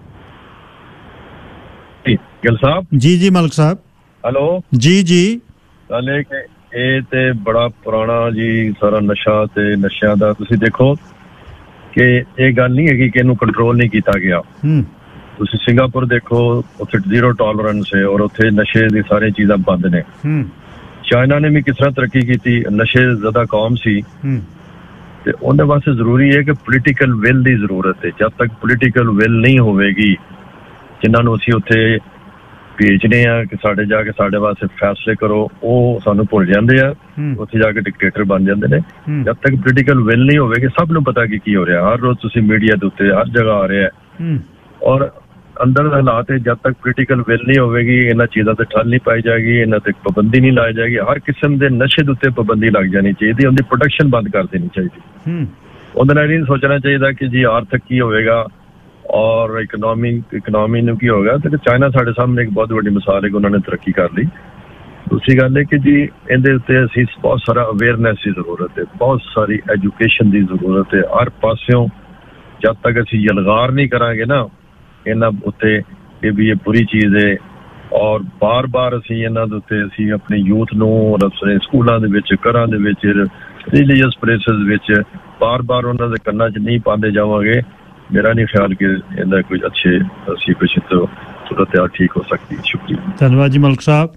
[SPEAKER 5] ਗਿੱਲ ਸਾਹਿਬ
[SPEAKER 1] ਜੀ ਜੀ ਮਲਕ ਸਾਹਿਬ।
[SPEAKER 5] ਹੈਲੋ
[SPEAKER 1] ਜੀ ਜੀ।
[SPEAKER 5] ਗੱਲ ਇਹ ਕਿ ਇਹ ਤੇ ਬੜਾ ਪੁਰਾਣਾ ਜੀ ਸਾਰਾ ਨਸ਼ਾ ਤੇ ਨਸ਼ਿਆਂ ਦਾ। ਤੁਸੀਂ ਦੇਖੋ ਕਿ ਇਹ ਗੱਲ ਨਹੀਂ ਹੈਗੀ ਕਿ ਇਹਨੂੰ ਕੰਟਰੋਲ ਨਹੀਂ ਕੀਤਾ ਗਿਆ। ਤੁਸੀਂ ਸਿੰਗਾਪੁਰ ਦੇਖੋ, ਉੱਥੇ ਜ਼ੀਰੋ ਟੋਲਰੈਂਸ ਹੈ ਔਰ ਉੱਥੇ ਨਸ਼ੇ ਦੀ ਸਾਰੀਆਂ ਚੀਜ਼ਾਂ ਬੰਦ ਨੇ। ਚਾਈਨਾ ਨੇ ਵੀ ਕਿਸ ਤਰ੍ਹਾਂ ਤਰੱਕੀ ਕੀਤੀ, ਨਸ਼ੇ ਜ਼ਿਆਦਾ ਕੌਮ ਸੀ, ਤੇ ਉਹਦੇ ਵਾਸਤੇ ਜ਼ਰੂਰੀ ਹੈ ਕਿ ਪੋਲੀਟੀਕਲ ਵਿਲ ਦੀ ਜ਼ਰੂਰਤ ਹੈ। ਜਦ ਤੱਕ ਪੋਲੀਟੀਕਲ ਵਿਲ ਨਹੀਂ ਹੋਵੇਗੀ, ਜਿਨ੍ਹਾਂ ਨੂੰ ਅਸੀਂ ਉੱਥੇ ਭੇਜਨੇ ਆ ਕਿ ਸਾਡੇ ਜਾ ਕੇ ਸਾਡੇ ਵਾਸਤੇ ਫੈਸਲੇ ਕਰੋ, ਉਹ ਸਾਨੂੰ ਭੁੱਲ ਜਾਂਦੇ ਆ, ਉੱਥੇ ਜਾ ਕੇ ਡਿਕਟੇਟਰ ਬਣ ਜਾਂਦੇ ਨੇ। ਜਦ ਤੱਕ ਪੋਲੀਟੀਕਲ ਵਿਲ ਨਹੀਂ ਹੋਵੇਗੀ, ਸਭ ਨੂੰ ਪਤਾ ਕਿ ਕੀ ਹੋ ਰਿਹਾ। ਹਰ ਰੋਜ਼ ਤੁਸੀਂ ਮੀਡੀਆ ਦੇ ਉੱਤੇ ਹਰ ਜਗ੍ਹਾ ਆ ਰਿਹਾ, ਔਰ ਅੰਦਰ ਦੇ ਹਾਲਾਤ ਜਦ ਤੱਕ ਪੋਲੀਟੀਕਲ ਵਿਲ ਨਹੀਂ ਹੋਵੇਗੀ, ਇਹਨਾਂ ਚੀਜ਼ਾਂ ਤੇ ਠੱਲ ਨਹੀਂ ਪਾਈ ਜਾਏਗੀ, ਇਹਨਾਂ ਤੇ ਪਾਬੰਦੀ ਨਹੀਂ ਲਾਈ ਜਾਏਗੀ। ਹਰ ਕਿਸਮ ਦੇ ਨਸ਼ੇ ਦੇ ਉੱਤੇ ਪਾਬੰਦੀ ਲੱਗ ਜਾਣੀ ਚਾਹੀਦੀ, ਉਹਦੀ ਪ੍ਰੋਡਕਸ਼ਨ ਬੰਦ ਕਰ ਦੇਣੀ ਚਾਹੀਦੀ। ਉਹਦੇ ਨਾਲ ਇਹ ਨਹੀਂ ਸੋਚਣਾ ਚਾਹੀਦਾ ਕਿ ਜੀ ਆਰਥਿਕ ਕੀ ਹੋਵੇਗਾ ਔਰ ਇਕਨੋਮੀ ਇਕਨੋਮੀ ਨੂੰ ਕੀ ਹੋਗਾ। ਤੇ ਚਾਈਨਾ ਸਾਡੇ ਸਾਹਮਣੇ ਇੱਕ ਬਹੁਤ ਵੱਡੀ ਮਿਸਾਲ ਹੈ ਕਿ ਉਹਨਾਂ ਨੇ ਤਰੱਕੀ ਕਰ ਲਈ। ਦੂਸਰੀ ਗੱਲ ਹੈ ਕਿ ਜੀ ਇਹਦੇ ਉੱਤੇ ਅਸੀਂ ਬਹੁਤ ਸਾਰਾ ਅਵੇਅਰਨੈਸ ਦੀ ਜ਼ਰੂਰਤ ਹੈ, ਬਹੁਤ ਸਾਰੀ ਐਜੂਕੇਸ਼ਨ ਦੀ ਜ਼ਰੂਰਤ ਹੈ ਹਰ ਪਾਸਿਓਂ। ਜਦ ਤੱਕ ਅਸੀਂ ਯਲਗਾਰ ਨਹੀਂ ਕਰਾਂਗੇ ਨਾ ਇਹਨਾਂ ਉੱਤੇ ਕਿ ਵੀ ਇਹ ਬੁਰੀ ਚੀਜ਼ ਹੈ, ਔਰ ਬਾਰ ਬਾਰ ਅਸੀਂ ਇਹਨਾਂ ਦੇ ਉੱਤੇ ਅਸੀਂ ਆਪਣੇ ਯੂਥ ਨੂੰ ਆਪਣੇ ਸਕੂਲਾਂ ਦੇ ਵਿੱਚ, ਘਰਾਂ ਦੇ ਵਿੱਚ, ਰਿਲੀਜੀਅਸ ਪਲੇਸਿਸ ਵਿੱਚ ਬਾਰ ਬਾਰ ਉਹਨਾਂ ਦੇ ਕੰਨਾਂ 'ਚ ਨਹੀਂ ਪਾਉਂਦੇ ਜਾਵਾਂਗੇ, ਮੇਰਾ ਨਹੀਂ ਖਿਆਲ ਕਿ ਇਹਦਾ ਕੋਈ ਅੱਛੇ ਅਸੀਂ ਕੁਛ ਸੂਰਤ ਠੀਕ ਹੋ ਸਕਦੀ। ਸ਼ੁਕਰੀਆ।
[SPEAKER 1] ਧੰਨਵਾਦ ਜੀ ਮਲਕ ਸਾਹਿਬ।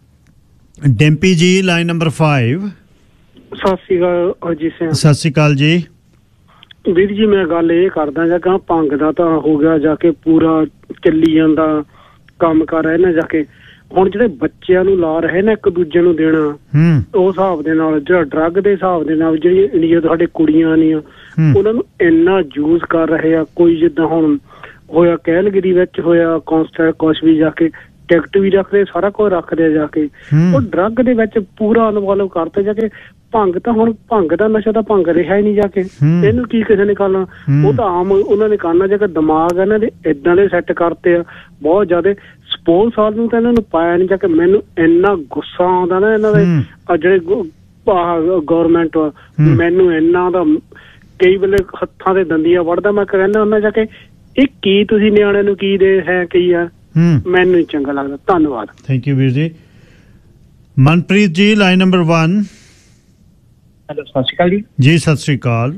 [SPEAKER 1] ਡੈਂਪੀ ਜੀ ਲਾਈਨ ਨੰਬਰ ਪੰਜ।
[SPEAKER 15] ਸਤਿ ਸ਼੍ਰੀ ਅਕਾਲ ਅਜੀਤ ਸਿੰਘ।
[SPEAKER 1] ਸਤਿ ਸ਼੍ਰੀ ਅਕਾਲ ਜੀ।
[SPEAKER 15] ਵੀਰ ਜੀ ਮੈਂ ਗੱਲ ਇਹ ਕਰਦਾ ਜਾਂ ਕਿ ਭੰਗ ਦਾ ਤਾਂ ਹੋ ਗਿਆ ਜਾ ਕੇ ਪੂਰਾ ਚੱਲੀ ਜਾਂਦਾ ਕੰਮ ਕਰ ਰਹੇ ਨੇ ਜਾ ਕੇ। ਹੁਣ ਜਿਹੜੇ ਬੱਚਿਆਂ ਨੂੰ ਲਾ ਰਹੇ ਨੇ ਇੱਕ ਦੂਜੇ ਨੂੰ ਦੇਣਾ, ਉਹ ਹਿਸਾਬ ਦੇ ਨਾਲ ਜਿਹੜਾ ਡਰੱਗ ਦੇ ਹਿਸਾਬ ਦੇ ਨਾਲ ਜਿਹੜੀ ਇੰਡੀਆ ਤੋਂ ਸਾਡੇ ਕੁੜੀਆਂ ਨੇ ਉਹਨਾਂ ਨੂੰ ਇੰਨਾ ਯੂਜ਼ ਕਰ ਰਹੇ ਆ। ਕੋਈ ਜਿੱਦਾਂ ਹੁਣ ਹੋਇਆ ਕੈਲਗਰੀ ਵਿੱਚ ਹੋਇਆ, ਕੌਂਸਟਰ ਕੁਛ ਵੀ ਜਾ ਕੇ ਟਿਕਟ ਵੀ ਰੱਖਦੇ, ਸਾਰਾ ਕੁਝ ਰੱਖਦੇ ਜਾ ਕੇ। ਉਹ ਡਰੱਗ ਦੇ ਵਿੱਚ ਪੂਰਾ ਇਨਵੋਲਵ ਕਰਤੇ ਜਾ ਕੇ। ਭੰਗ ਤਾਂ ਹੁਣ ਭੰਗ ਦਾ ਨਸ਼ਾ ਤਾਂ ਭੰਗ ਰਿਹਾ ਹੀ ਨਹੀਂ ਜਾ ਕੇ। ਇਹਨੂੰ ਕੀ ਕਿਸੇ ਨੇ ਕਰਨਾ, ਉਹ ਤਾਂ ਆਮ ਉਹਨਾਂ ਨੇ ਕਰਨਾ ਜਾ ਕੇ। ਦਿਮਾਗ ਇਹਨਾਂ ਦੇ ਏਦਾਂ ਦੇ ਸੈੱਟ ਕਰਤੇ ਆ ਬਹੁਤ ਜ਼ਿਆਦਾ। ਸਪੋਰਟਸ ਸਾਲ ਨੂੰ ਤਾਂ ਇਹਨਾਂ ਨੂੰ ਪਾਇਆ ਨਹੀਂ ਜਾ ਕੇ। ਮੈਨੂੰ ਇੰਨਾ ਗੁੱਸਾ ਆਉਂਦਾ ਨਾ ਇਹਨਾਂ ਦੇ ਜਿਹੜੇ ਗੌਰਮੈਂਟ ਆ, ਮੈਨੂੰ ਇੰਨਾ ਦਾ ਕਈ ਵੇਲੇ ਹੱਥਾਂ ਦੇ ਦੰਦੀਆਂ ਵੜਦਾ। ਮੈਂ ਕਹਿੰਦਾ ਉਹਨਾਂ ਜਾ ਕੇ ਇਹ ਕੀ ਤੁਸੀਂ ਨਿਆਣਿਆਂ ਨੂੰ ਕੀ ਦੇ ਹੈ ਕੀ ਆ, ਮੈਨੂੰ ਨਹੀਂ ਚੰਗਾ ਲੱਗਦਾ। ਧੰਨਵਾਦ।
[SPEAKER 1] ਥੈਂਕ ਯੂ ਵੀਰ ਜੀ। ਮਨਪ੍ਰੀਤ ਜੀ ਲਾਈਨ ਨੰਬਰ ਇੱਕ।
[SPEAKER 16] ਹੈਲੋ ਸਤਿ ਸ਼੍ਰੀ ਅਕਾਲ ਜੀ।
[SPEAKER 1] ਜੀ ਸਤਿ ਸ਼੍ਰੀ ਅਕਾਲ।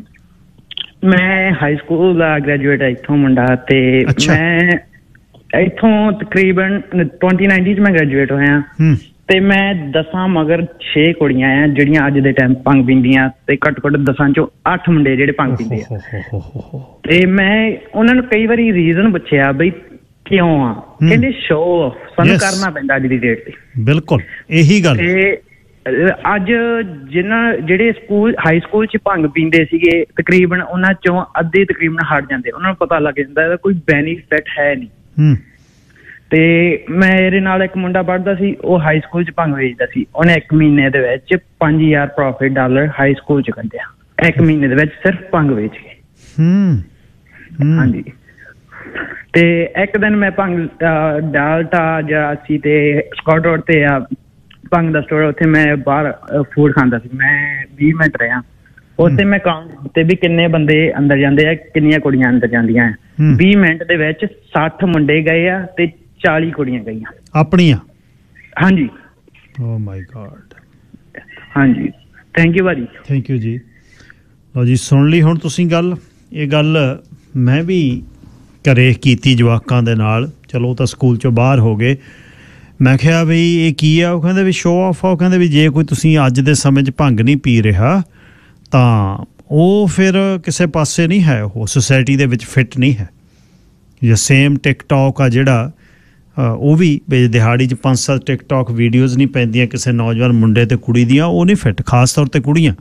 [SPEAKER 16] ਮੈਂ ਹਾਈ ਸਕੂਲ ਦਾ ਗ੍ਰੈਜੂਏਟ ਹੈ ਇੱਥੋਂ ਮੁੰਡਾ, ਤੇ ਮੈਂ ਇੱਥੋਂ ਤਕਰੀਬਨ ਟਵੰਟੀ ਨਾਈਨਟੀ ਚ ਮੈਂ ਗ੍ਰੈਜੂਏਟ ਹੋਇਆ, ਤੇ ਮੈਂ ਦਸਾਂ ਮਗਰ ਛੇ ਕੁੜੀਆਂ ਆ ਜਿਹੜੀਆਂ ਅੱਜ ਦੇ ਟਾਈਮ ਭੰਗ ਪੀਂਦੀਆਂ, ਤੇ ਘੱਟੋ ਘੱਟ ਦਸਾਂ ਚੋਂ ਅੱਠ ਮੁੰਡੇ ਜਿਹੜੇ ਭੰਗ ਪੀਂਦੇ ਆ। ਤੇ ਮੈਂ ਉਹਨਾਂ ਨੂੰ ਕਈ ਵਾਰੀ ਰੀਜ਼ਨ ਪੁੱਛਿਆ ਬਈ ਕਿਉਂ ਆ, ਕਹਿੰਦੇ ਸ਼ੋਅ ਆਫ ਸਾਨੂੰ ਕਰਨਾ ਪੈਂਦਾ ਅੱਜ ਦੀ ਡੇਟ ਤੇ।
[SPEAKER 1] ਬਿਲਕੁਲ ਇਹੀ ਗੱਲ।
[SPEAKER 16] ਅੱਜ ਜਿਨ੍ਹਾਂ ਜਿਹੜੇ ਸਕੂਲ ਹਾਈ ਸਕੂਲ ਚ ਭੰਗ ਪੀਂਦੇ ਸੀਗੇ ਤਕਰੀਬਨ ਉਹਨਾਂ ਚੋਂ ਅੱਧੇ ਤਕਰੀਬਨ ਹਟ ਜਾਂਦੇ, ਉਹਨਾਂ ਨੂੰ ਪਤਾ ਲੱਗ ਜਾਂਦਾ ਇਹਦਾ ਕੋਈ ਬੈਨੀਫਿਟ ਹੈ ਨਹੀਂ। ਤੇ ਮੇਰੇ ਨਾਲ ਇੱਕ ਮੁੰਡਾ ਪੜ੍ਹਦਾ ਸੀ, ਉਹ ਹਾਈ ਸਕੂਲ ਚ ਭੰਗ ਵੇਚਦਾ ਸੀ। ਉਹਨੇ ਇੱਕ ਮਹੀਨੇ ਦੇ ਵਿੱਚ ਪੰਜ ਹਜ਼ਾਰ ਪ੍ਰੋਫਿਟ ਡਾਲਰ ਹਾਈ ਸਕੂਲ ਚ ਕੱਢਿਆ, ਇੱਕ ਮਹੀਨੇ ਦੇ ਵਿੱਚ ਸਿਰਫ ਭੰਗ ਵੇਚ ਕੇ। ਹਾਂਜੀ। ਤੇ ਇੱਕ ਦਿਨ ਮੈਂ ਭੰਗ ਡਾਲਟਾ ਜਾਂ ਅਸੀਂ ਤੇ ਸਕਾਟ ਰੋਡ ਤੇ ਆ ਭੰਗ ਦਾ ਸਟੋਰ, ਉੱਥੇ ਮੈਂ ਬਾਹਰ ਫੂਡ ਖਾਂਦਾ ਸੀ, ਮੈਂ ਵੀਹ ਮਿੰਟ ਰਿਹਾ ਉੱਥੇ। ਮੈਂ ਕਾਊਂਟ ਕੀਤੇ ਵੀ ਕਿੰਨੇ ਬੰਦੇ ਅੰਦਰ ਜਾਂਦੇ ਆ, ਕਿੰਨੀਆਂ ਕੁੜੀਆਂ ਅੰਦਰ ਜਾਂਦੀਆਂ। ਵੀਹ ਮਿੰਟ ਦੇ ਵਿੱਚ ਸੱਠ ਮੁੰਡੇ ਗਏ ਆ ਤੇ ਚਾਲੀ ਕੁੜੀਆਂ ਗਈਆਂ
[SPEAKER 1] ਆਪਣੀਆਂ।
[SPEAKER 16] ਹਾਂਜੀ।
[SPEAKER 1] Oh my god.
[SPEAKER 16] ਹਾਂਜੀ, ਥੈਂਕ ਯੂ ਭਾਜੀ।
[SPEAKER 1] ਥੈਂਕ ਯੂ ਜੀ। ਲਓ ਜੀ, ਸੁਣ ਲਈ ਹੁਣ ਤੁਸੀਂ ਗੱਲ। ਇਹ ਗੱਲ ਮੈਂ ਵੀ ਘਰੇ ਕੀਤੀ ਜਵਾਕਾਂ ਦੇ ਨਾਲ, ਚਲੋ ਤਾਂ ਸਕੂਲ ਚੋਂ ਬਾਹਰ ਹੋ ਗਏ। ਮੈਂ ਕਿਹਾ ਬਈ ਇਹ ਕੀ ਆ? ਉਹ ਕਹਿੰਦੇ ਵੀ ਸ਼ੋਅ ਆਫ ਆ। ਉਹ ਕਹਿੰਦੇ ਵੀ ਜੇ ਕੋਈ ਤੁਸੀਂ ਅੱਜ ਦੇ ਸਮੇਂ 'ਚ ਭੰਗ ਨਹੀਂ ਪੀ ਰਿਹਾ ਤਾਂ ਉਹ ਫਿਰ ਕਿਸੇ ਪਾਸੇ ਨਹੀਂ ਹੈ, ਉਹ ਸੁਸਾਇਟੀ ਦੇ ਵਿੱਚ ਫਿੱਟ ਨਹੀਂ ਹੈ। ਜਾਂ ਸੇਮ ਟਿਕਟੋਕ ਆ ਜਿਹੜਾ, ਉਹ ਵੀ ਦਿਹਾੜੀ 'ਚ ਪੰਜ ਸੱਤ ਟਿਕਟੋਕ ਵੀਡੀਓਜ਼ ਨਹੀਂ ਪੈਂਦੀਆਂ ਕਿਸੇ ਨੌਜਵਾਨ ਮੁੰਡੇ ਤੇ ਕੁੜੀ ਦੀਆਂ, ਉਹ ਨਹੀਂ ਫਿੱਟ। ਖਾਸ ਤੌਰ 'ਤੇ ਕੁੜੀਆਂ,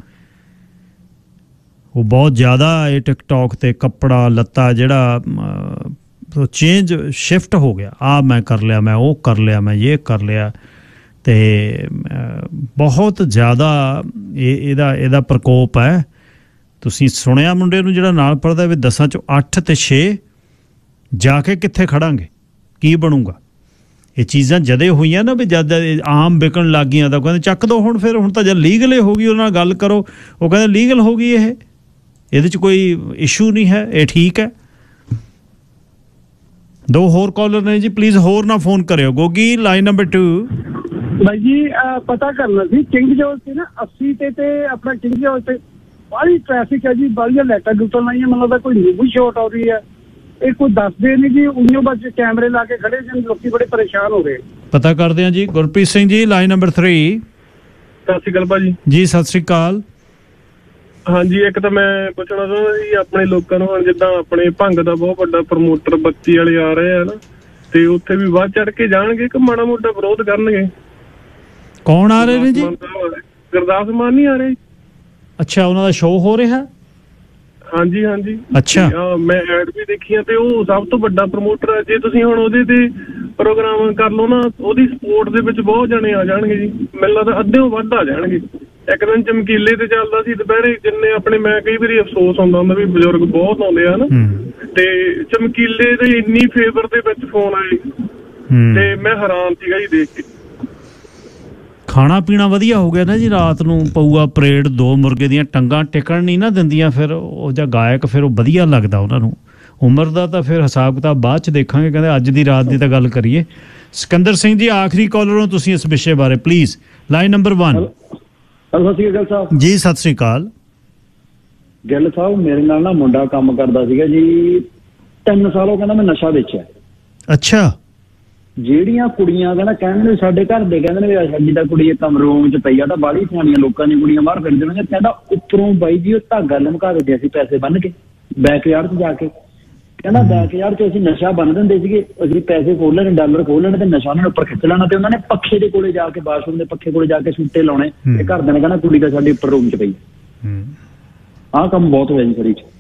[SPEAKER 1] ਉਹ ਬਹੁਤ ਜ਼ਿਆਦਾ ਇਹ ਟਿਕਟੋਕ 'ਤੇ ਕੱਪੜਾ ਲੱਤਾ ਜਿਹੜਾ ਚੇਂਜ ਸ਼ਿਫਟ ਹੋ ਗਿਆ। ਆਹ ਮੈਂ ਕਰ ਲਿਆ, ਮੈਂ ਉਹ ਕਰ ਲਿਆ, ਮੈਂ ਇਹ ਕਰ ਲਿਆ, ਅਤੇ ਬਹੁਤ ਜ਼ਿਆਦਾ ਇਹ ਇਹਦਾ ਇਹਦਾ ਪ੍ਰਕੋਪ ਹੈ। ਤੁਸੀਂ ਸੁਣਿਆ ਮੁੰਡੇ ਨੂੰ ਜਿਹੜਾ ਨਾਲ ਪੜ੍ਹਦਾ ਵੀ ਦਸਾਂ 'ਚੋਂ ਅੱਠ ਅਤੇ ਛੇ ਜਾ ਕੇ ਕਿੱਥੇ ਖੜਾਂਗੇ, ਕੀ ਬਣੂਗਾ? ਇਹ ਚੀਜ਼ਾਂ ਜਦੇ ਹੋਈਆਂ ਨਾ ਵੀ ਜਦ ਆਮ ਵਿਕਣ ਲੱਗ ਗਈਆਂ ਤਾਂ ਕਹਿੰਦੇ ਚੱਕ ਦੋ ਹੁਣ। ਫਿਰ ਹੁਣ ਤਾਂ ਜਦ ਲੀਗਲ ਹੋ ਗਈ ਉਹਨਾਂ ਨਾਲ ਗੱਲ ਕਰੋ, ਉਹ ਕਹਿੰਦੇ ਲੀਗਲ ਹੋ ਗਈ, ਇਹ ਇਹਦੇ 'ਚ ਕੋਈ ਇਸ਼ੂ ਨਹੀਂ ਹੈ, ਇਹ ਠੀਕ ਹੈ। ਦੋ ਹੋਰ ਕਾਲਰ ਨੇ ਜੀ, ਪਲੀਜ਼ ਹੋਰ ਨਾ ਫੋਨ ਕਰਿਓ। Gogi line number two.
[SPEAKER 13] ਭਾਈ ਜੀ ਪਤਾ ਕਰਨਾ ਸੀ, ਕਿੰਗ ਜੋਰਜ ਤੇ ਨਾ अस्सी ਤੇ ਤੇ ਆਪਣਾ ਕਿੰਗ ਜੋਰਜ ਤੇ ਬੜੀ ਟ੍ਰੈਫਿਕ ਹੈ ਜੀ, ਬੜੀਆਂ ਲਾਈਟਾਂ ਲੂਟਾਂ ਲਾਈਆਂ, ਮੈਨੂੰ ਲੱਗਦਾ ਕੋਈ ਨਿਊ ਸ਼ਾਟ ਹੋ ਰਹੀ ਹੈ। ਇਹ ਕੋਈ ਦੱਸਦੇ ਨਹੀਂ ਜੀ, ਉਈਓ ਬਸ ਕੈਮਰੇ ਲਾ ਕੇ ਖੜੇ ਜਨ ਲੋਕੀ ਬੜੇ ਪਰੇਸ਼ਾਨ ਹੋ ਰਹੇ। ਪਤਾ ਕਰਦੇ ਹਾਂ ਜੀ। Gurpreet Singh ji line number three.
[SPEAKER 17] ਸਤਿ ਸ਼੍ਰੀ ਅਕਾਲ ਭਾਜੀ।
[SPEAKER 1] ਜੀ ਸਤਿ ਸ਼੍ਰੀ ਅਕਾਲ।
[SPEAKER 17] ਹਾਂਜੀ, ਇੱਕ ਤਾਂ ਮੈਂ ਪੁੱਛਣਾ ਚਾਹੁੰਦਾ ਜੀ ਆਪਣੇ ਲੋਕਾਂ ਨੂੰ, ਹੁਣ ਜਿੱਦਾਂ ਆਪਣੇ ਭੰਗ ਦਾ ਬਹੁਤ ਵੱਡਾ ਪ੍ਰਮੋਟਰ ਬੱਤੀ ਵਾਲੇ ਆ ਰਹੇ ਆ ਨਾ, ਤੇ ਉੱਥੇ ਵੀ ਵੱਧ ਚੜ ਕੇ ਜਾਣਗੇ ਕਿ ਮਾੜਾ ਮੋਟਾ ਵਿਰੋਧ ਕਰਨਗੇ?
[SPEAKER 1] ਕੌਣ ਆ ਰਹੇ ਨੇ ਜੀ?
[SPEAKER 17] ਗੁਰਦਾਸ ਮਾਨ ਨਹੀਂ ਆ ਰਹੇ?
[SPEAKER 1] ਅੱਛਾ, ਉਹਨਾਂ ਦਾ ਸ਼ੋਅ ਹੋ ਰਿਹਾ?
[SPEAKER 17] ਹਾਂਜੀ ਹਾਂਜੀ।
[SPEAKER 1] ਅੱਛਾ,
[SPEAKER 17] ਮੈਂ ਐਡ ਵੀ ਦੇਖੀਆਂ ਤੇ ਉਹ ਸਭ ਤੋਂ ਵੱਡਾ ਪ੍ਰਮੋਟਰ ਹੈ। ਜੇ ਤੁਸੀਂ ਹੁਣ ਉਹਦੇ ਤੇ ਪ੍ਰੋਗਰਾਮ ਕਰ ਲਓ ਨਾ, ਉਹਦੀ ਸਪੋਰਟ ਦੇ ਵਿੱਚ ਬਹੁਤ ਜਣੇ ਆ ਜਾਣਗੇ ਜੀ, ਮੈਨੂੰ ਲੱਗਦਾ ਅੱਧਿਓਂ ਵੱਧ ਆ ਜਾਣਗੇ। ਇੱਕ ਦਿਨ ਚਮਕੀਲੇ ਤੇ ਚੱਲਦਾ ਸੀ ਦੁਪਹਿਰੇ, ਜਿੰਨੇ ਆਪਣੇ, ਮੈਂ ਕਈ ਵਾਰੀ ਅਫਸੋਸ ਹੁੰਦਾ ਹੁੰਦਾ ਵੀ ਬਜ਼ੁਰਗ ਬਹੁਤ ਆਉਂਦੇ ਆ ਨਾ, ਤੇ ਚਮਕੀਲੇ ਦੇ ਇੰਨੀ ਫੇਵਰ ਦੇ ਵਿੱਚ ਫੋਨ ਆਏ ਤੇ ਮੈਂ ਹੈਰਾਨ ਸੀਗਾ ਜੀ ਦੇਖ ਕੇ।
[SPEAKER 1] ਖਾਣਾ ਪੀਣਾ ਵਧੀਆ ਹੋ ਗਿਆ ਨਾ ਜੀ। ਰਾਤ ਨੂੰ ਪਊਆ ਪਰੇਡ, ਦੋ ਮੁਰਗੇ ਦੀਆਂ ਟੰਗਾਂ ਟਿਕਣ ਨਹੀਂ ਨਾ ਦਿੰਦੀਆਂ, ਫਿਰ ਉਹ ਜਾਂ ਗਾਇਕ ਫਿਰ ਉਹ ਵਧੀਆ ਲੱਗਦਾ ਉਹਨਾਂ ਨੂੰ। ਉਮਰ ਦਾ ਤਾਂ ਫਿਰ ਹਿਸਾਬ ਕਿਤਾਬ ਬਾਅਦ 'ਚ ਦੇਖਾਂਗੇ, ਕਹਿੰਦੇ ਅੱਜ ਦੀ ਰਾਤ ਦੀ ਤਾਂ ਗੱਲ ਕਰੀਏ। ਸਿਕੰਦਰ ਸਿੰਘ ਜੀ ਆਖਰੀ ਕਾਲਰ ਹੋ ਤੁਸੀਂ ਇਸ ਵਿਸ਼ੇ ਬਾਰੇ, ਪਲੀਜ਼ ਲਾਈਨ ਨੰਬਰ ਵਨ।
[SPEAKER 18] ਸਤਿ ਸ਼੍ਰੀ ਅਕਾਲ ਸਾਹਿਬ
[SPEAKER 1] ਜੀ। ਸਤਿ ਸ਼੍ਰੀ ਅਕਾਲ।
[SPEAKER 18] ਗਿੱਲ ਸਾਹਿਬ, ਮੇਰੇ ਨਾਲ ਨਾ ਮੁੰਡਾ ਕੰਮ ਕਰਦਾ ਸੀਗਾ ਜੀ, ਤਿੰਨ ਸਾਲ ਉਹ ਕਹਿੰਦਾ ਮੈਂ ਨਸ਼ਾ ਵੇਚਿਆ।
[SPEAKER 1] ਅੱਛਾ।
[SPEAKER 18] ਜਿਹੜੀਆਂ ਕੁੜੀਆਂ ਕਹਿੰਦਾ ਕਹਿੰਦੇ ਸਾਡੇ ਘਰ ਦੇ ਕਹਿੰਦੇ ਨੇ ਸਾਡੀ ਤਾਂ ਕੁੜੀ ਇੱਕ ਰੂਮ 'ਚ ਪਈ ਆ, ਤਾਂ ਬਾਹਲੀ ਸਿਆਣੀਆਂ ਲੋਕਾਂ ਦੀਆਂ ਕੁੜੀਆਂ ਬਾਹਰ ਫਿਰਦੇ ਨੇ, ਕਹਿੰਦਾ ਉੱਪਰੋਂ ਬਾਈ ਜੀ ਉਹ ਧਾਗਾ ਲਮਕਾ ਦਿੰਦੇ ਅਸੀਂ ਪੈਸੇ ਬੰਨ ਕੇ ਬੈਕਯਾਰਡ 'ਚ ਜਾ ਕੇ। ਕਹਿੰਦਾ ਬੈਕਯਾਰਡ 'ਚ ਅਸੀਂ ਨਸ਼ਾ ਬੰਨ ਦਿੰਦੇ ਸੀਗੇ, ਅਸੀਂ ਪੈਸੇ ਖੋਲ ਲੈਣੇ, ਡਾਲਰ ਖੋਲ ਲੈਣੇ ਤੇ ਨਸ਼ਾ ਉਹਨਾਂ ਨੇ ਉੱਪਰ ਖਿੱਚ ਲੈਣਾ, ਤੇ ਉਹਨਾਂ ਨੇ ਪੱਖੇ ਦੇ ਕੋਲੇ ਜਾ ਕੇ, ਬਾਥਰੂਮ ਦੇ ਪੱਖੇ ਕੋਲੇ ਜਾ ਕੇ ਸੁੱਟੇ ਲਾਉਣੇ, ਤੇ ਘਰਦਿਆਂ ਨੇ ਕਹਿੰਦਾ ਕੁੜੀ ਤਾਂ ਸਾਡੀ ਉੱਪਰ ਰੂਮ 'ਚ ਪਈ। ਆਹ ਕੰਮ ਬਹੁਤ ਹੋਇਆ ਜੀ ਸਰੀ 'ਚ।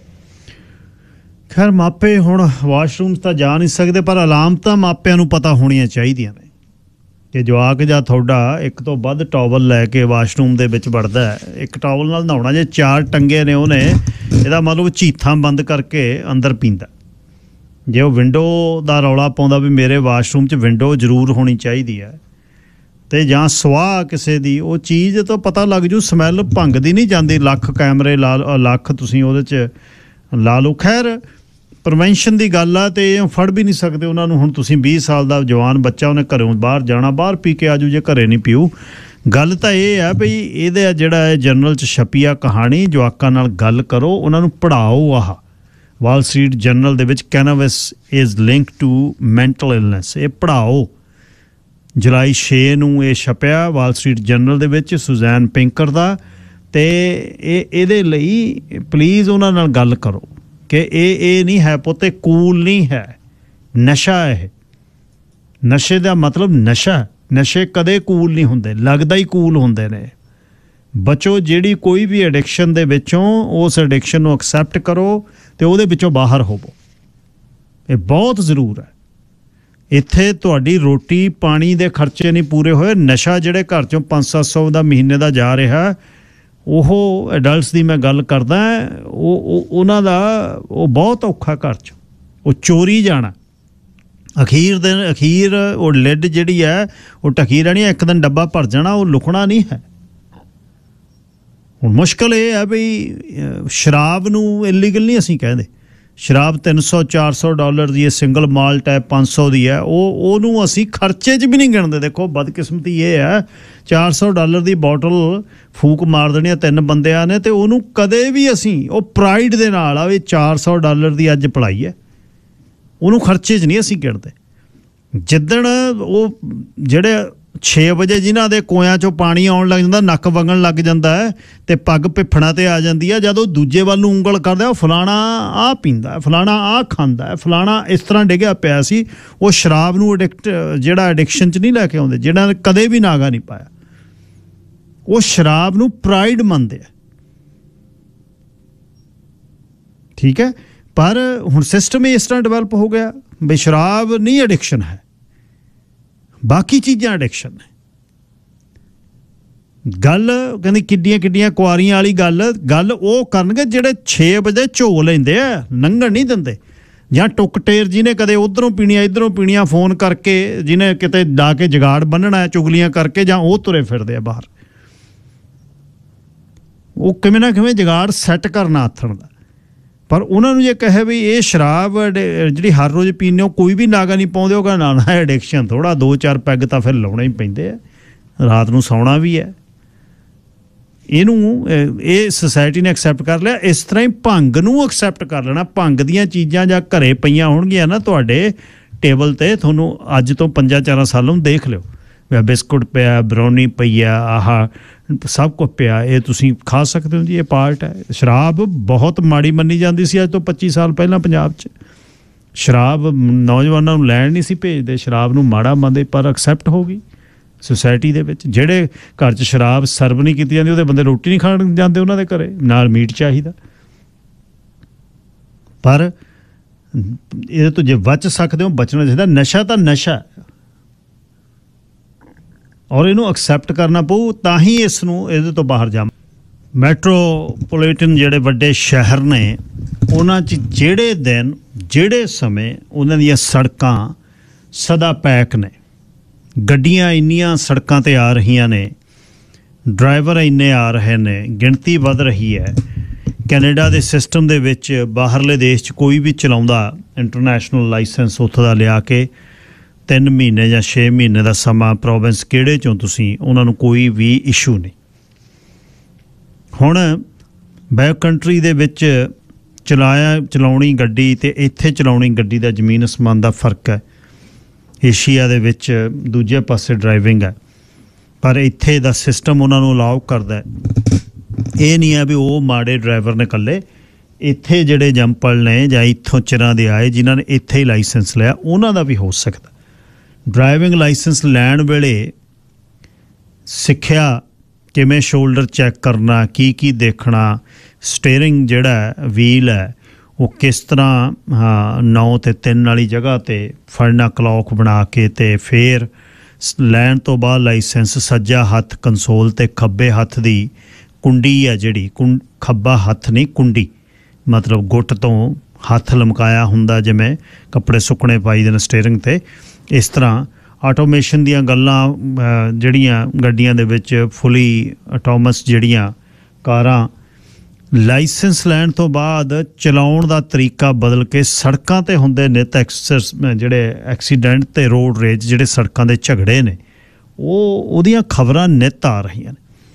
[SPEAKER 1] ਖੈਰ ਮਾਪੇ ਹੁਣ ਵਾਸ਼ਰੂਮ ਤਾਂ ਜਾ ਨਹੀਂ ਸਕਦੇ, ਪਰ ਅਲਾਮਤਾਂ ਮਾਪਿਆਂ ਨੂੰ ਪਤਾ ਹੋਣੀਆਂ ਚਾਹੀਦੀਆਂ ਨੇ ਕਿ ਜਵਾਕ ਜਾਂ ਤੁਹਾਡਾ ਇੱਕ ਤੋਂ ਵੱਧ ਟਾਵਲ ਲੈ ਕੇ ਵਾਸ਼ਰੂਮ ਦੇ ਵਿੱਚ ਵੜਦਾ ਹੈ। ਇੱਕ ਟਾਵਲ ਨਾਲ ਨਹਾਉਣਾ, ਜੇ ਚਾਰ ਟੰਗੇ ਨੇ ਉਹਨੇ, ਇਹਦਾ ਮਤਲਬ ਚੀਥਾਂ ਬੰਦ ਕਰਕੇ ਅੰਦਰ ਪੀਂਦਾ। ਜੇ ਉਹ ਵਿੰਡੋ ਦਾ ਰੌਲਾ ਪਾਉਂਦਾ ਵੀ ਮੇਰੇ ਵਾਸ਼ਰੂਮ 'ਚ ਵਿੰਡੋ ਜ਼ਰੂਰ ਹੋਣੀ ਚਾਹੀਦੀ ਹੈ, ਤੇ ਜਾਂ ਸਵਾਹ ਕਿਸੇ ਦੀ, ਉਹ ਚੀਜ਼ ਤੋਂ ਪਤਾ ਲੱਗ ਜੂ। ਸਮੈਲ ਭੰਗ ਦੀ ਨਹੀਂ ਜਾਂਦੀ, ਲੱਖ ਕੈਮਰੇ ਲਾ, ਲੱਖ ਤੁਸੀਂ ਉਹਦੇ 'ਚ ਲਾ ਲਓ। ਖੈਰ ਪ੍ਰੀਵੈਂਸ਼ਨ ਦੀ ਗੱਲ ਆ, ਤੇ ਇਹ ਫੜ ਵੀ ਨਹੀਂ ਸਕਦੇ ਉਹਨਾਂ ਨੂੰ। ਹੁਣ ਤੁਸੀਂ ਵੀਹ ਸਾਲ ਦਾ ਜਵਾਨ ਬੱਚਾ, ਉਹਨੇ ਘਰੋਂ ਬਾਹਰ ਜਾਣਾ, ਬਾਹਰ ਪੀ ਕੇ ਆਜੂ ਜੇ ਘਰੇ ਨਹੀਂ ਪੀਊ। ਗੱਲ ਤਾਂ ਇਹ ਆ ਬਈ ਇਹਦੇ ਜਿਹੜਾ ਹੈ ਜਰਨਲ 'ਚ ਛਪੀ ਆ ਕਹਾਣੀ, ਜਵਾਕਾਂ ਨਾਲ ਗੱਲ ਕਰੋ, ਉਹਨਾਂ ਨੂੰ ਪੜ੍ਹਾਓ। ਆਹ ਵਾਲ ਸਟਰੀਟ ਜਰਨਲ ਦੇ ਵਿੱਚ cannabis is link to mental illness, ਇਹ ਪੜ੍ਹਾਓ। ਜੁਲਾਈ ਛੇ ਨੂੰ ਇਹ ਛਪਿਆ ਵਾਲ ਸਟਰੀਟ ਜਰਨਲ ਦੇ ਵਿੱਚ, ਸੁਜ਼ੈਨ ਪਿੰਕਰ ਦਾ। ਅਤੇ ਇਹ ਇਹਦੇ ਲਈ ਪਲੀਜ਼ ਉਹਨਾਂ ਨਾਲ ਗੱਲ ਕਰੋ ਕਿ ਇਹ ਇਹ ਨਹੀਂ ਹੈ ਪੁੱਤੇ, ਕੂਲ ਨਹੀਂ ਹੈ, ਨਸ਼ਾ ਇਹ। ਨਸ਼ੇ ਦਾ ਮਤਲਬ ਨਸ਼ਾ, ਨਸ਼ੇ ਕਦੇ ਕੂਲ ਨਹੀਂ ਹੁੰਦੇ, ਲੱਗਦਾ ਹੀ ਕੂਲ ਹੁੰਦੇ ਨੇ। ਬਚੋ ਜਿਹੜੀ ਕੋਈ ਵੀ ਐਡਿਕਸ਼ਨ ਦੇ ਵਿੱਚੋਂ, ਉਸ ਐਡਿਕਸ਼ਨ ਨੂੰ ਐਕਸੈਪਟ ਕਰੋ ਅਤੇ ਉਹਦੇ ਵਿੱਚੋਂ ਬਾਹਰ ਹੋਵੋ। ਇਹ ਬਹੁਤ ਜ਼ਰੂਰ ਹੈ। ਇੱਥੇ ਤੁਹਾਡੀ ਰੋਟੀ ਪਾਣੀ ਦੇ ਖਰਚੇ ਨਹੀਂ ਪੂਰੇ ਹੋਏ, ਨਸ਼ਾ ਜਿਹੜੇ ਘਰ 'ਚੋਂ ਪੰਜ ਸੱਤ ਸੌ ਦਾ ਮਹੀਨੇ ਦਾ ਜਾ ਰਿਹਾ, ਉਹ ਐਡਲਟਸ ਦੀ ਮੈਂ ਗੱਲ ਕਰਦਾ, ਉਹ ਉਹਨਾਂ ਦਾ ਉਹ ਬਹੁਤ ਔਖਾ ਘਰ 'ਚ। ਉਹ ਚੋਰੀ ਜਾਣਾ, ਅਖੀਰ ਦਿਨ ਅਖੀਰ ਉਹ ਲਿਡ ਜਿਹੜੀ ਹੈ ਉਹ ਢਕੀ ਰਹਿਣੀ ਹੈ, ਇੱਕ ਦਿਨ ਡੱਬਾ ਭਰ ਜਾਣਾ, ਉਹ ਲੁਕਣਾ ਨਹੀਂ ਹੈ। ਹੁਣ ਮੁਸ਼ਕਲ ਇਹ ਹੈ ਵੀ ਸ਼ਰਾਬ ਨੂੰ ਇਲੀਗਲ ਨਹੀਂ ਅਸੀਂ ਕਹਿੰਦੇ, ਸ਼ਰਾਬ ਤਿੰਨ ਸੌ ਚਾਰ ਸੌ ਡਾਲਰ ਦੀ ਹੈ, ਸਿੰਗਲ ਮਾਲਟ ਹੈ ਪੰਜ ਸੌ ਦੀ ਹੈ, ਉਹ ਉਹਨੂੰ ਅਸੀਂ ਖਰਚੇ 'ਚ ਵੀ ਨਹੀਂ ਗਿਣਦੇ। ਦੇਖੋ ਬਦਕਿਸਮਤੀ ਇਹ ਹੈ, ਚਾਰ ਸੌ ਡਾਲਰ ਦੀ ਬੋਟਲ ਫੂਕ ਮਾਰ ਦੇਣੀ ਆ ਤਿੰਨ ਬੰਦਿਆਂ ਨੇ, ਤੇ ਉਹਨੂੰ ਕਦੇ ਵੀ ਅਸੀਂ ਉਹ ਪ੍ਰਾਈਡ ਦੇ ਨਾਲ ਆ ਵੀ ਚਾਰ ਸੌ ਡਾਲਰ ਦੀ ਅੱਜ ਪੜਾਈ ਹੈ, ਉਹਨੂੰ ਖਰਚੇ 'ਚ ਨਹੀਂ ਅਸੀਂ ਗਿਣਦੇ। ਜਿੱਦਣ ਉਹ ਜਿਹੜੇ ਛੇ ਵਜੇ ਜਿਨ੍ਹਾਂ ਦੇ ਕੋਇਆਂ 'ਚੋਂ ਪਾਣੀ ਆਉਣ ਲੱਗ ਜਾਂਦਾ, ਨੱਕ ਵਗਣ ਲੱਗ ਜਾਂਦਾ ਹੈ ਤੇ ਪੱਗ ਪਿੱਫਣਾ 'ਤੇ ਆ ਜਾਂਦੀ ਹੈ, ਜਦੋਂ ਦੂਜੇ ਵੱਲ ਨੂੰ ਉਂਗਲ ਕਰਦਾ ਉਹ ਫਲਾਣਾ ਆਹ ਪੀਂਦਾ, ਫਲਾਣਾ ਆਹ ਖਾਂਦਾ, ਫਲਾਣਾ ਇਸ ਤਰ੍ਹਾਂ ਡਿੱਗਿਆ ਪਿਆ ਸੀ, ਉਹ ਸ਼ਰਾਬ ਨੂੰ ਅਡਿਕਟ ਜਿਹੜਾ ਐਡਿਕਸ਼ਨ 'ਚ ਨਹੀਂ ਲੈ ਕੇ ਆਉਂਦੇ, ਜਿਹੜਾ ਨੇ ਕਦੇ ਵੀ ਨਾਗਾ ਨਹੀਂ ਪਾਇਆ, ਉਹ ਸ਼ਰਾਬ ਨੂੰ ਪ੍ਰਾਈਡ ਮੰਨਦੇ ਆ। ਠੀਕ ਹੈ, ਪਰ ਹੁਣ ਸਿਸਟਮ ਹੀ ਇਸ ਤਰ੍ਹਾਂ ਡਿਵੈਲਪ ਹੋ ਗਿਆ ਵੀ ਸ਼ਰਾਬ ਨਹੀਂ ਐਡਿਕਸ਼ਨ ਹੈ, ਬਾਕੀ ਚੀਜ਼ਾਂ ਐਡਿਕਸ਼ਨ ਨੇ। ਗੱਲ ਕਹਿੰਦੀ ਕਿੱਡੀਆਂ ਕਿੱਡੀਆਂ ਕੁਆਰੀਆਂ ਵਾਲੀ ਗੱਲ ਗੱਲ ਉਹ ਕਰਨਗੇ ਜਿਹੜੇ ਛੇ ਵਜੇ ਝੋ ਲੈਂਦੇ ਆ, ਲੰਘਣ ਨਹੀਂ ਦਿੰਦੇ, ਜਾਂ ਟੁੱਕ ਟੇਰ ਜਿਹਨੇ ਕਦੇ ਉਧਰੋਂ ਪੀਣੀਆਂ ਇਧਰੋਂ ਪੀਣੀਆਂ ਫੋਨ ਕਰਕੇ, ਜਿਹਨੇ ਕਿਤੇ ਲਾ ਕੇ ਜਗਾੜ ਬੰਨਣਾ ਚੁਗਲੀਆਂ ਕਰਕੇ, ਜਾਂ ਉਹ ਤੁਰੇ ਫਿਰਦੇ ਆ ਬਾਹਰ, ਉਹ ਕਿਵੇਂ ਨਾ ਕਿਵੇਂ ਜਗਾੜ ਸੈੱਟ ਕਰਨਾ ਆਥਣ ਦਾ। ਪਰ ਉਹਨਾਂ ਨੂੰ ਜੇ ਕਹੇ ਵੀ ਇਹ ਸ਼ਰਾਬ ਜਿਹੜੀ ਹਰ ਰੋਜ਼ ਪੀਂਦੇ ਹੋ ਕੋਈ ਵੀ ਨਾਗਾ ਨਹੀਂ ਪਾਉਂਦੇ, ਉਹ ਕਹਿੰਦਾ ਨਾ ਐਡਿਕਸ਼ਨ ਥੋੜ੍ਹਾ, ਦੋ ਚਾਰ ਪੈਗ ਤਾਂ ਫਿਰ ਲਾਉਣੇ ਹੀ ਪੈਂਦੇ ਆ, ਰਾਤ ਨੂੰ ਸੌਣਾ ਵੀ ਹੈ। ਇਹਨੂੰ ਇਹ ਸੁਸਾਇਟੀ ਨੇ ਐਕਸੈਪਟ ਕਰ ਲਿਆ। ਇਸ ਤਰ੍ਹਾਂ ਹੀ ਭੰਗ ਨੂੰ ਐਕਸੈਪਟ ਕਰ ਲੈਣਾ। ਭੰਗ ਦੀਆਂ ਚੀਜ਼ਾਂ ਜਾਂ ਘਰੇ ਪਈਆਂ ਹੋਣਗੀਆਂ ਨਾ ਤੁਹਾਡੇ ਟੇਬਲ 'ਤੇ, ਤੁਹਾਨੂੰ ਅੱਜ ਤੋਂ ਪੰਜਾਂ ਚਾਰਾਂ ਸਾਲਾਂ ਨੂੰ ਦੇਖ ਲਿਓ, ਬਿਸਕੁਟ ਪਿਆ, ਬਰੌਨੀ ਪਈ ਆ, ਆਹ ਸਭ ਕੁਝ ਪਿਆ, ਇਹ ਤੁਸੀਂ ਖਾ ਸਕਦੇ ਹੋ ਜੀ, ਇਹ ਪਾਰਟ ਹੈ। ਸ਼ਰਾਬ ਬਹੁਤ ਮਾੜੀ ਮੰਨੀ ਜਾਂਦੀ ਸੀ ਅੱਜ ਤੋਂ ਪੱਚੀ ਸਾਲ ਪਹਿਲਾਂ ਪੰਜਾਬ 'ਚ। ਸ਼ਰਾਬ ਨੌਜਵਾਨਾਂ ਨੂੰ ਲੈਣ ਨਹੀਂ ਸੀ ਭੇਜਦੇ, ਸ਼ਰਾਬ ਨੂੰ ਮਾੜਾ ਮੰਨਦੇ, ਪਰ ਐਕਸੈਪਟ ਹੋ ਗਈ ਸੁਸਾਇਟੀ ਦੇ ਵਿੱਚ। ਜਿਹੜੇ ਘਰ 'ਚ ਸ਼ਰਾਬ ਸਰਵ ਨਹੀਂ ਕੀਤੀ ਜਾਂਦੀ ਉਹਦੇ ਬੰਦੇ ਰੋਟੀ ਨਹੀਂ ਖਾਣ ਜਾਂਦੇ, ਉਹਨਾਂ ਦੇ ਘਰੇ ਨਾਲ ਮੀਟ ਚਾਹੀਦਾ। ਪਰ ਇਹਦੇ ਤੋਂ ਜੇ ਬਚ ਸਕਦੇ ਹੋ ਬਚਣਾ ਚਾਹੀਦਾ। ਨਸ਼ਾ ਤਾਂ ਨਸ਼ਾ, ਔਰ ਇਹਨੂੰ ਐਕਸੈਪਟ ਕਰਨਾ ਪਊ, ਤਾਂ ਹੀ ਇਸ ਨੂੰ ਇਹਦੇ ਤੋਂ ਬਾਹਰ ਜਾ। ਮੈਟਰੋਪੋਲੀਟਨ ਜਿਹੜੇ ਵੱਡੇ ਸ਼ਹਿਰ ਨੇ, ਉਹਨਾਂ 'ਚ ਜਿਹੜੇ ਦਿਨ ਜਿਹੜੇ ਸਮੇਂ ਉਹਨਾਂ ਦੀਆਂ ਸੜਕਾਂ ਸਦਾ ਪੈਕ ਨੇ, ਗੱਡੀਆਂ ਇੰਨੀਆਂ ਸੜਕਾਂ 'ਤੇ ਆ ਰਹੀਆਂ ਨੇ, ਡਰਾਈਵਰ ਇੰਨੇ ਆ ਰਹੇ ਨੇ, ਗਿਣਤੀ ਵੱਧ ਰਹੀ ਹੈ। ਕੈਨੇਡਾ ਦੇ ਸਿਸਟਮ ਦੇ ਵਿੱਚ ਬਾਹਰਲੇ ਦੇਸ਼ 'ਚ ਕੋਈ ਵੀ ਚਲਾਉਂਦਾ ਇੰਟਰਨੈਸ਼ਨਲ ਲਾਇਸੈਂਸ ਉੱਥੋਂ ਦਾ ਲਿਆ ਕੇ ਤਿੰਨ ਮਹੀਨੇ ਜਾਂ ਛੇ ਮਹੀਨੇ ਦਾ ਸਮਾਂ, ਪ੍ਰੋਵਿੰਸ ਕਿਹੜੇ 'ਚੋਂ ਤੁਸੀਂ, ਉਹਨਾਂ ਨੂੰ ਕੋਈ ਵੀ ਇਸ਼ੂ ਨਹੀਂ। ਹੁਣ ਬੈਕ ਕੰਟਰੀ ਦੇ ਵਿੱਚ ਚਲਾਇਆ ਚਲਾਉਣੀ ਗੱਡੀ ਅਤੇ ਇੱਥੇ ਚਲਾਉਣੀ ਗੱਡੀ ਦਾ ਜ਼ਮੀਨ ਅਸਮਾਨ ਦਾ ਫਰਕ ਹੈ। ਏਸ਼ੀਆ ਦੇ ਵਿੱਚ ਦੂਜੇ ਪਾਸੇ ਡਰਾਈਵਿੰਗ ਹੈ, ਪਰ ਇੱਥੇ ਦਾ ਸਿਸਟਮ ਉਹਨਾਂ ਨੂੰ ਅਲਾਉ ਕਰਦਾ। ਇਹ ਨਹੀਂ ਹੈ ਵੀ ਉਹ ਮਾੜੇ ਡਰਾਈਵਰ ਨੇ ਇਕੱਲੇ, ਇੱਥੇ ਜਿਹੜੇ ਜੰਪਲ ਨੇ ਜਾਂ ਇੱਥੋਂ ਚਿਰਾਂ ਦੇ ਆਏ ਜਿਨ੍ਹਾਂ ਨੇ ਇੱਥੇ ਹੀ ਲਾਇਸੈਂਸ ਲਿਆ, ਉਹਨਾਂ ਦਾ ਵੀ ਹੋ ਸਕਦਾ। ਡਰਾਈਵਿੰਗ ਲਾਇਸੈਂਸ ਲੈਣ ਵੇਲੇ ਸਿੱਖਿਆ ਕਿਵੇਂ ਸ਼ੋਲਡਰ ਚੈੱਕ ਕਰਨਾ, ਕੀ ਕੀ ਦੇਖਣਾ, ਸਟੀਅਰਿੰਗ ਜਿਹੜਾ ਵੀਲ ਹੈ ਉਹ ਕਿਸ ਤਰ੍ਹਾਂ ਹਾਂ ਨੌ ਅਤੇ ਤਿੰਨ ਵਾਲੀ ਜਗ੍ਹਾ 'ਤੇ ਫੜਨਾ, ਕਲੌਕ ਬਣਾ ਕੇ, ਅਤੇ ਫਿਰ ਲੈਣ ਤੋਂ ਬਾਅਦ ਲਾਇਸੈਂਸ ਸੱਜਾ ਹੱਥ ਕੰਸੋਲ 'ਤੇ, ਖੱਬੇ ਹੱਥ ਦੀ ਕੁੰਡੀ ਹੈ ਜਿਹੜੀ, ਕੁੰ ਖੱਬਾ ਹੱਥ ਨਹੀਂ ਕੁੰਡੀ, ਮਤਲਬ ਗੁੱਟ ਤੋਂ ਹੱਥ ਲਮਕਾਇਆ ਹੁੰਦਾ ਜਿਵੇਂ ਕੱਪੜੇ ਸੁੱਕਣੇ ਪਾਈ ਦੇ ਨੇ ਸਟੀਅਰਿੰਗ 'ਤੇ। ਇਸ ਤਰ੍ਹਾਂ ਆਟੋਮੇਸ਼ਨ ਦੀਆਂ ਗੱਲਾਂ ਜਿਹੜੀਆਂ ਗੱਡੀਆਂ ਦੇ ਵਿੱਚ ਫੁੱਲੀ ਆਟੋਮਸ ਜਿਹੜੀਆਂ ਕਾਰਾਂ, ਲਾਇਸੈਂਸ ਲੈਣ ਤੋਂ ਬਾਅਦ ਚਲਾਉਣ ਦਾ ਤਰੀਕਾ ਬਦਲ ਕੇ ਸੜਕਾਂ 'ਤੇ ਹੁੰਦੇ ਨਿੱਤ ਐਕਸ ਜਿਹੜੇ ਐਕਸੀਡੈਂਟ ਅਤੇ ਰੋਡ ਰੇਜ, ਜਿਹੜੇ ਸੜਕਾਂ ਦੇ ਝਗੜੇ ਨੇ, ਉਹ ਉਹਦੀਆਂ ਖਬਰਾਂ ਨਿੱਤ ਆ ਰਹੀਆਂ ਨੇ।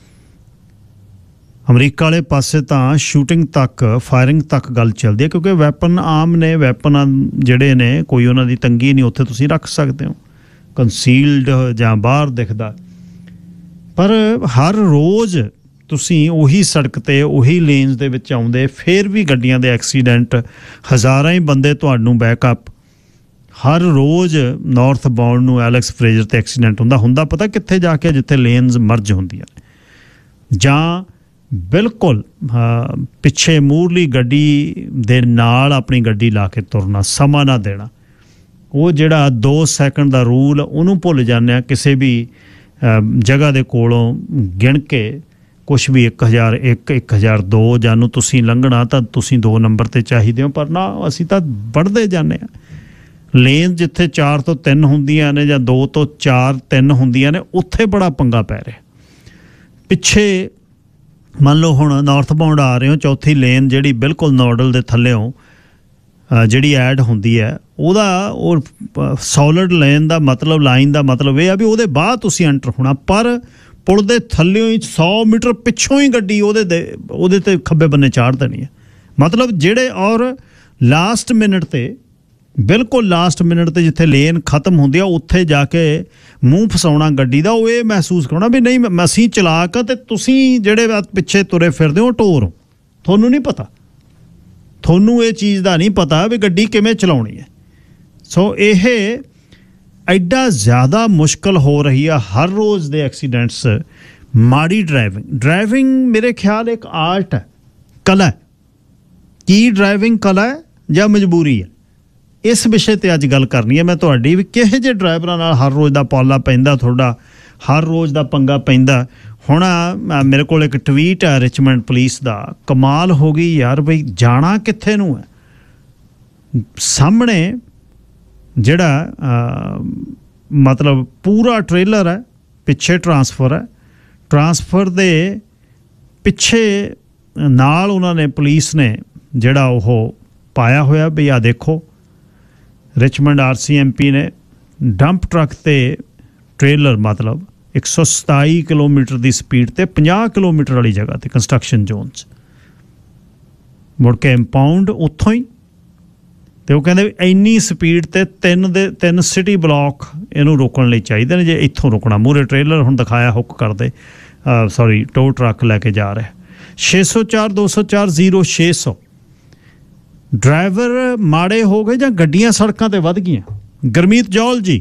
[SPEAKER 1] ਅਮਰੀਕਾ ਵਾਲੇ ਪਾਸੇ ਤਾਂ ਸ਼ੂਟਿੰਗ ਤੱਕ, ਫਾਇਰਿੰਗ ਤੱਕ ਗੱਲ ਚੱਲਦੀ ਹੈ, ਕਿਉਂਕਿ ਵੈਪਨ ਆਮ ਨੇ, ਵੈਪਨ ਜਿਹੜੇ ਨੇ ਕੋਈ ਉਹਨਾਂ ਦੀ ਤੰਗੀ ਨਹੀਂ, ਉੱਥੇ ਤੁਸੀਂ ਰੱਖ ਸਕਦੇ ਹੋ, ਕੰਸੀਲਡ ਜਾਂ ਬਾਹਰ ਦਿਖਦਾ। ਪਰ ਹਰ ਰੋਜ਼ ਤੁਸੀਂ ਉਹੀ ਸੜਕ 'ਤੇ ਉਹੀ ਲੇਨਸ ਦੇ ਵਿੱਚ ਆਉਂਦੇ, ਫਿਰ ਵੀ ਗੱਡੀਆਂ ਦੇ ਐਕਸੀਡੈਂਟ, ਹਜ਼ਾਰਾਂ ਹੀ ਬੰਦੇ ਤੁਹਾਨੂੰ ਬੈਕਅਪ। ਹਰ ਰੋਜ਼ ਨਾਰਥ ਬਾਉਂਡ ਨੂੰ ਐਲੈਕਸ ਫਰੇਜ਼ਰ 'ਤੇ ਐਕਸੀਡੈਂਟ ਹੁੰਦਾ ਹੁੰਦਾ ਪਤਾ ਕਿੱਥੇ ਜਾ ਕੇ, ਜਿੱਥੇ ਲੇਨਸ ਮਰਜ ਹੁੰਦੀਆਂ ਨੇ, ਜਾਂ ਬਿਲਕੁਲ ਪਿੱਛੇ ਮੂਹਰਲੀ ਗੱਡੀ ਦੇ ਨਾਲ ਆਪਣੀ ਗੱਡੀ ਲਾ ਕੇ ਤੁਰਨਾ, ਸਮਾਂ ਨਾ ਦੇਣਾ। ਉਹ ਜਿਹੜਾ ਦੋ ਸੈਕਿੰਡ ਦਾ ਰੂਲ, ਉਹਨੂੰ ਭੁੱਲ ਜਾਂਦੇ ਹਾਂ ਕਿਸੇ ਵੀ ਜਗ੍ਹਾ ਦੇ ਕੋਲੋਂ ਗਿਣ ਕੇ, ਕੁਛ ਵੀ ਇੱਕ ਹਜ਼ਾਰ ਇੱਕ, ਇੱਕ ਹਜ਼ਾਰ ਦੋ, ਜਾਨੂੰ ਤੁਸੀਂ ਲੰਘਣਾ ਤਾਂ ਤੁਸੀਂ ਦੋ ਨੰਬਰ 'ਤੇ ਚਾਹੀਦੇ ਹੋ, ਪਰ ਨਾ ਅਸੀਂ ਤਾਂ ਵੱਢਦੇ ਜਾਂਦੇ ਹਾਂ। ਲੇਨ ਜਿੱਥੇ ਚਾਰ ਤੋਂ ਤਿੰਨ ਹੁੰਦੀਆਂ ਨੇ ਜਾਂ ਦੋ ਤੋਂ ਚਾਰ ਤਿੰਨ ਹੁੰਦੀਆਂ ਨੇ ਉੱਥੇ ਬੜਾ ਪੰਗਾ ਪੈ ਰਿਹਾ। ਪਿੱਛੇ ਮੰਨ ਲਓ ਹੁਣ ਨਾਰਥ ਬਾਉਂਡ ਆ ਰਹੇ ਹੋ, ਚੌਥੀ ਲੇਨ ਜਿਹੜੀ ਬਿਲਕੁਲ ਨੋਡਲ ਦੇ ਥੱਲਿਓਂ ਜਿਹੜੀ ਐਡ ਹੁੰਦੀ ਹੈ ਉਹਦਾ ਉਹ ਸੋਲਿਡ ਲੇਨ ਦਾ ਮਤਲਬ ਲਾਈਨ ਦਾ ਮਤਲਬ ਇਹ ਆ ਵੀ ਉਹਦੇ ਬਾਅਦ ਤੁਸੀਂ ਐਂਟਰ ਹੋਣਾ, ਪਰ ਪੁਲ ਦੇ ਥੱਲਿਓਂ ਹੀ ਸੌ ਮੀਟਰ ਪਿੱਛੋਂ ਹੀ ਗੱਡੀ ਉਹਦੇ ਦੇ ਉਹਦੇ 'ਤੇ ਖੱਬੇ ਬੰਨੇ ਚਾੜ ਦੇਣੀ ਹੈ। ਮਤਲਬ ਜਿਹੜੇ ਔਰ ਲਾਸਟ ਮਿੰਟ 'ਤੇ ਬਿਲਕੁਲ ਲਾਸਟ ਮਿੰਟ 'ਤੇ ਜਿੱਥੇ ਲੇਨ ਖ਼ਤਮ ਹੁੰਦੀ ਆ ਉੱਥੇ ਜਾ ਕੇ ਮੂੰਹ ਫਸਾਉਣਾ ਗੱਡੀ ਦਾ, ਉਹ ਇਹ ਮਹਿਸੂਸ ਕਰਾਉਣਾ ਵੀ ਨਹੀਂ ਅਸੀਂ ਚਲਾਕ ਅਤੇ ਤੁਸੀਂ ਜਿਹੜੇ ਪਿੱਛੇ ਤੁਰੇ ਫਿਰਦੇ ਹੋ ਟੋਰ ਹੋ, ਤੁਹਾਨੂੰ ਨਹੀਂ ਪਤਾ, ਤੁਹਾਨੂੰ ਇਹ ਚੀਜ਼ ਦਾ ਨਹੀਂ ਪਤਾ ਵੀ ਗੱਡੀ ਕਿਵੇਂ ਚਲਾਉਣੀ ਹੈ। ਸੋ ਇਹ ਐਡਾ ਜ਼ਿਆਦਾ ਮੁਸ਼ਕਲ ਹੋ ਰਹੀ ਆ ਹਰ ਰੋਜ਼ ਦੇ ਐਕਸੀਡੈਂਟਸ। ਮਾੜੀ ਡਰਾਈਵਿੰਗ ਡਰਾਈਵਿੰਗ ਮੇਰੇ ਖਿਆਲ ਇੱਕ ਆਰਟ ਹੈ, ਕਲਾ ਹੈ। ਕੀ ਡਰਾਈਵਿੰਗ ਕਲਾ ਹੈ ਜਾਂ ਮਜਬੂਰੀ ਹੈ? ਇਸ ਵਿਸ਼ੇ 'ਤੇ ਅੱਜ ਗੱਲ ਕਰਨੀ ਹੈ ਮੈਂ ਤੁਹਾਡੀ ਵੀ ਕਿਹੋ ਜਿਹੇ ਡਰਾਈਵਰਾਂ ਨਾਲ ਹਰ ਰੋਜ਼ ਦਾ ਪਾਲਾ ਪੈਂਦਾ, ਤੁਹਾਡਾ ਹਰ ਰੋਜ਼ ਦਾ ਪੰਗਾ ਪੈਂਦਾ। ਹੁਣ ਮੇਰੇ ਕੋਲ ਇੱਕ ਟਵੀਟ ਹੈ ਰਿਚਮੰਡ ਪੁਲਿਸ ਦਾ, ਕਮਾਲ ਹੋ ਗਈ ਯਾਰ, ਬਈ ਜਾਣਾ ਕਿੱਥੇ ਨੂੰ ਹੈ। ਸਾਹਮਣੇ ਜਿਹੜਾ ਮਤਲਬ ਪੂਰਾ ਟ੍ਰੇਲਰ ਹੈ, ਪਿੱਛੇ ਟਰਾਂਸਫਰ ਹੈ, ਟਰਾਂਸਫਰ ਦੇ ਪਿੱਛੇ ਨਾਲ ਉਹਨਾਂ ਨੇ ਪੁਲਿਸ ਨੇ ਜਿਹੜਾ ਉਹ ਪਾਇਆ ਹੋਇਆ ਵੀ ਆ ਦੇਖੋ, Richmond R C M P ਨੇ ਡੰਪ ਟਰੱਕ ਤੇ ਟ੍ਰੇਲਰ ਮਤਲਬ ਇੱਕ ਸੌ ਸਤਾਈ ਕਿਲੋਮੀਟਰ ਦੀ ਸਪੀਡ ਤੇ ਪੰਜਾਹ ਕਿਲੋਮੀਟਰ ਵਾਲੀ ਜਗ੍ਹਾ ਤੇ ਕੰਸਟਰਕਸ਼ਨ ਜ਼ੋਨ 'ਚ ਮੁੜ ਕੇ ਇੰਪਾਊਂਡ ਉੱਥੋਂ ਹੀ। ਤੇ ਉਹ ਕਹਿੰਦੇ ਵੀ ਇੰਨੀ ਸਪੀਡ ਤੇ ਤਿੰਨ ਦੇ ਤਿੰਨ ਸਿਟੀ ਬਲਾਕ ਇਹਨੂੰ ਰੋਕਣ ਲਈ ਚਾਹੀਦੇ ਨੇ, ਜੇ ਇੱਥੋਂ ਰੁਕਣਾ। ਮੂਹਰੇ ਟ੍ਰੇਲਰ ਹੁਣ ਦਿਖਾਇਆ ਹੁੱਕ ਕਰਦੇ, ਸੌਰੀ ਟੋ ਟਰੱਕ ਲੈ ਕੇ ਜਾ ਰਿਹਾ। ਛੇ ਸੌ ਚਾਰ ਦੋ ਸੌ ਚਾਰ ਜ਼ੀਰੋ ਛੇ ਸੌ ਡਰਾਈਵਰ ਮਾੜੇ ਹੋ ਗਏ ਜਾਂ ਗੱਡੀਆਂ ਸੜਕਾਂ ਤੇ ਵੱਧ ਗਈਆਂ? ਗੁਰਮੀਤ ਜੌਲ ਜੀ।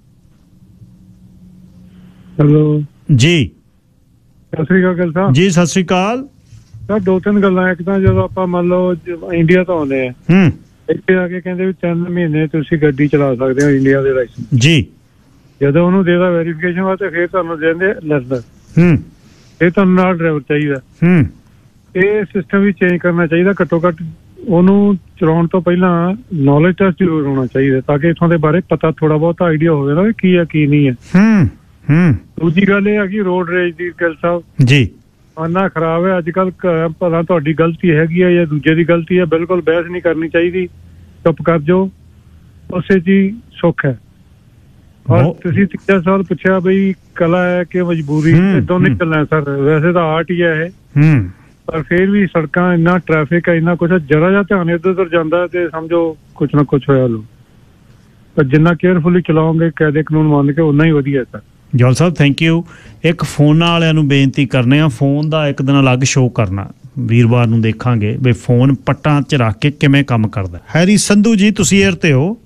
[SPEAKER 6] ਹੈਲੋ ਜੀ,
[SPEAKER 1] ਸਤਿ ਸ਼੍ਰੀ ਅਕਾਲ ਸਾਹਿਬ ਜੀ। ਸਤਿ ਸ਼੍ਰੀ ਅਕਾਲ
[SPEAKER 6] ਸਰ। ਦੋ ਤਿੰਨ ਗੱਲਾਂ, ਇੱਕ ਤਾਂ ਜਦੋਂ ਆਪਾਂ ਮੰਨ ਲਓ ਇੰਡੀਆ ਤੋਂ ਆਉਂਦੇ ਆ, ਹੂੰ, ਇੱਥੇ ਆ ਕੇ ਕਹਿੰਦੇ ਵੀ ਤਿੰਨ ਮਹੀਨੇ ਤੁਸੀਂ ਗੱਡੀ ਚਲਾ ਸਕਦੇ ਹੋ ਇੰਡੀਆ ਦੇ ਲਾਇਸੈਂਸ ਜੀ। ਜਦੋਂ ਉਹਨੂੰ ਦੇਦਾ ਵੈਰੀਫਿਕੇਸ਼ਨ ਵਾਸਤੇ ਫਿਰ ਤੁਹਾਨੂੰ ਦਿੰਦੇ ਲਰਨਰ, ਹੂੰ, ਇਹ ਤੁਹਾਨੂੰ ਨਾਲ ਡਰਾਈਵਰ ਚਾਹੀਦਾ, ਹੂੰ। ਇਹ ਸਿਸਟਮ ਵੀ ਚੇਂਜ ਕਰਨਾ ਚਾਹੀਦਾ। ਘੱਟੋ ਘੱਟ ਉਹਨੂੰ ਚਲਾਉਣ ਤੋਂ ਪਹਿਲਾਂ ਨੌਲੇਜ ਟੈਸਟ ਜ਼ਰੂਰ ਹੋਣਾ ਚਾਹੀਦਾ ਤਾਂ ਕਿ ਇੱਥੋਂ ਦੇ ਬਾਰੇ ਪਤਾ ਥੋੜਾ ਬਹੁਤ ਆਈਡੀਆ ਹੋਵੇ ਨਾ ਕੀ ਆ ਕੀ ਨਹੀਂ ਹੈ, ਹੂੰ ਹੂੰ। ਦੂਜੀ ਗੱਲ ਇਹ ਆ ਕਿ ਰੋਡ ਰੇਜ ਦੀ ਗੱਲ ਸਾਹਿਬ ਜੀ ਇੰਨਾ ਖਰਾਬ ਹੈ ਅੱਜ ਕੱਲ। ਭਲਾ ਤੁਹਾਡੀ ਗਲਤੀ ਹੈਗੀ ਆ ਜਾਂ ਦੂਜੇ ਦੀ ਗਲਤੀ ਹੈ, ਬਿਲਕੁਲ ਬਹਿਸ ਨਹੀਂ ਕਰਨੀ ਚਾਹੀਦੀ, ਚੁੱਪ ਕਰ ਜਾਓ, ਉਸੇ 'ਚ ਹੀ ਸੁੱਖ ਹੈ। ਔਰ ਤੁਸੀਂ ਤੀਜਾ ਸਵਾਲ ਪੁੱਛਿਆ ਬਈ ਕਲਾ ਹੈ ਕਿ ਮਜਬੂਰੀ, ਦੋਨੇ ਚੱਲਣਾ ਸਰ। ਵੈਸੇ ਤਾਂ ਆਰਟ ਹੀ ਹੈ ਇਹ, ਪਰ ਫਿਰ ਵੀ ਸੜਕਾਂ ਇੰਨਾ ਟ੍ਰੈਫਿਕ ਹੈ, ਇੰਨਾ ਕੁਛ, ਜਰਾ ਜਿਹਾ ਧਿਆਨ ਇੱਧਰ ਉੱਧਰ ਜਾਂਦਾ ਤੇ ਸਮਝੋ ਕੁਛ ਨਾ ਕੁਛ ਹੋਇਆ ਲੋ। ਪਰ ਜਿੰਨਾ ਕੇਅਰਫੁਲੀ ਚਲਾਓਗੇ ਕਾਇਦੇ ਕਾਨੂੰਨ ਮੰਨ ਕੇ ਉਨਾ ਹੀ ਵਧੀਆ sir.
[SPEAKER 1] Johal sahib thank you. ਇੱਕ ਫੋਨਾਂ ਵਾਲਿਆਂ ਨੂੰ ਬੇਨਤੀ ਕਰਨੇ ਆ, ਫੋਨ ਦਾ ਇੱਕ ਦਿਨ ਅਲੱਗ ਸ਼ੋਅ ਕਰਨਾ, ਵੀਰਵਾਰ ਨੂੰ ਦੇਖਾਂਗੇ ਵੀ ਫੋਨ ਪੱਟਾਂ 'ਚ ਰੱਖ ਕੇ ਕਿਵੇਂ ਕੰਮ ਕਰਦਾ। ਹੈਰੀ ਸੰਧੂ ਜੀ ਤੁਸੀਂ ਏਅਰ ਤੇ ਹੋ।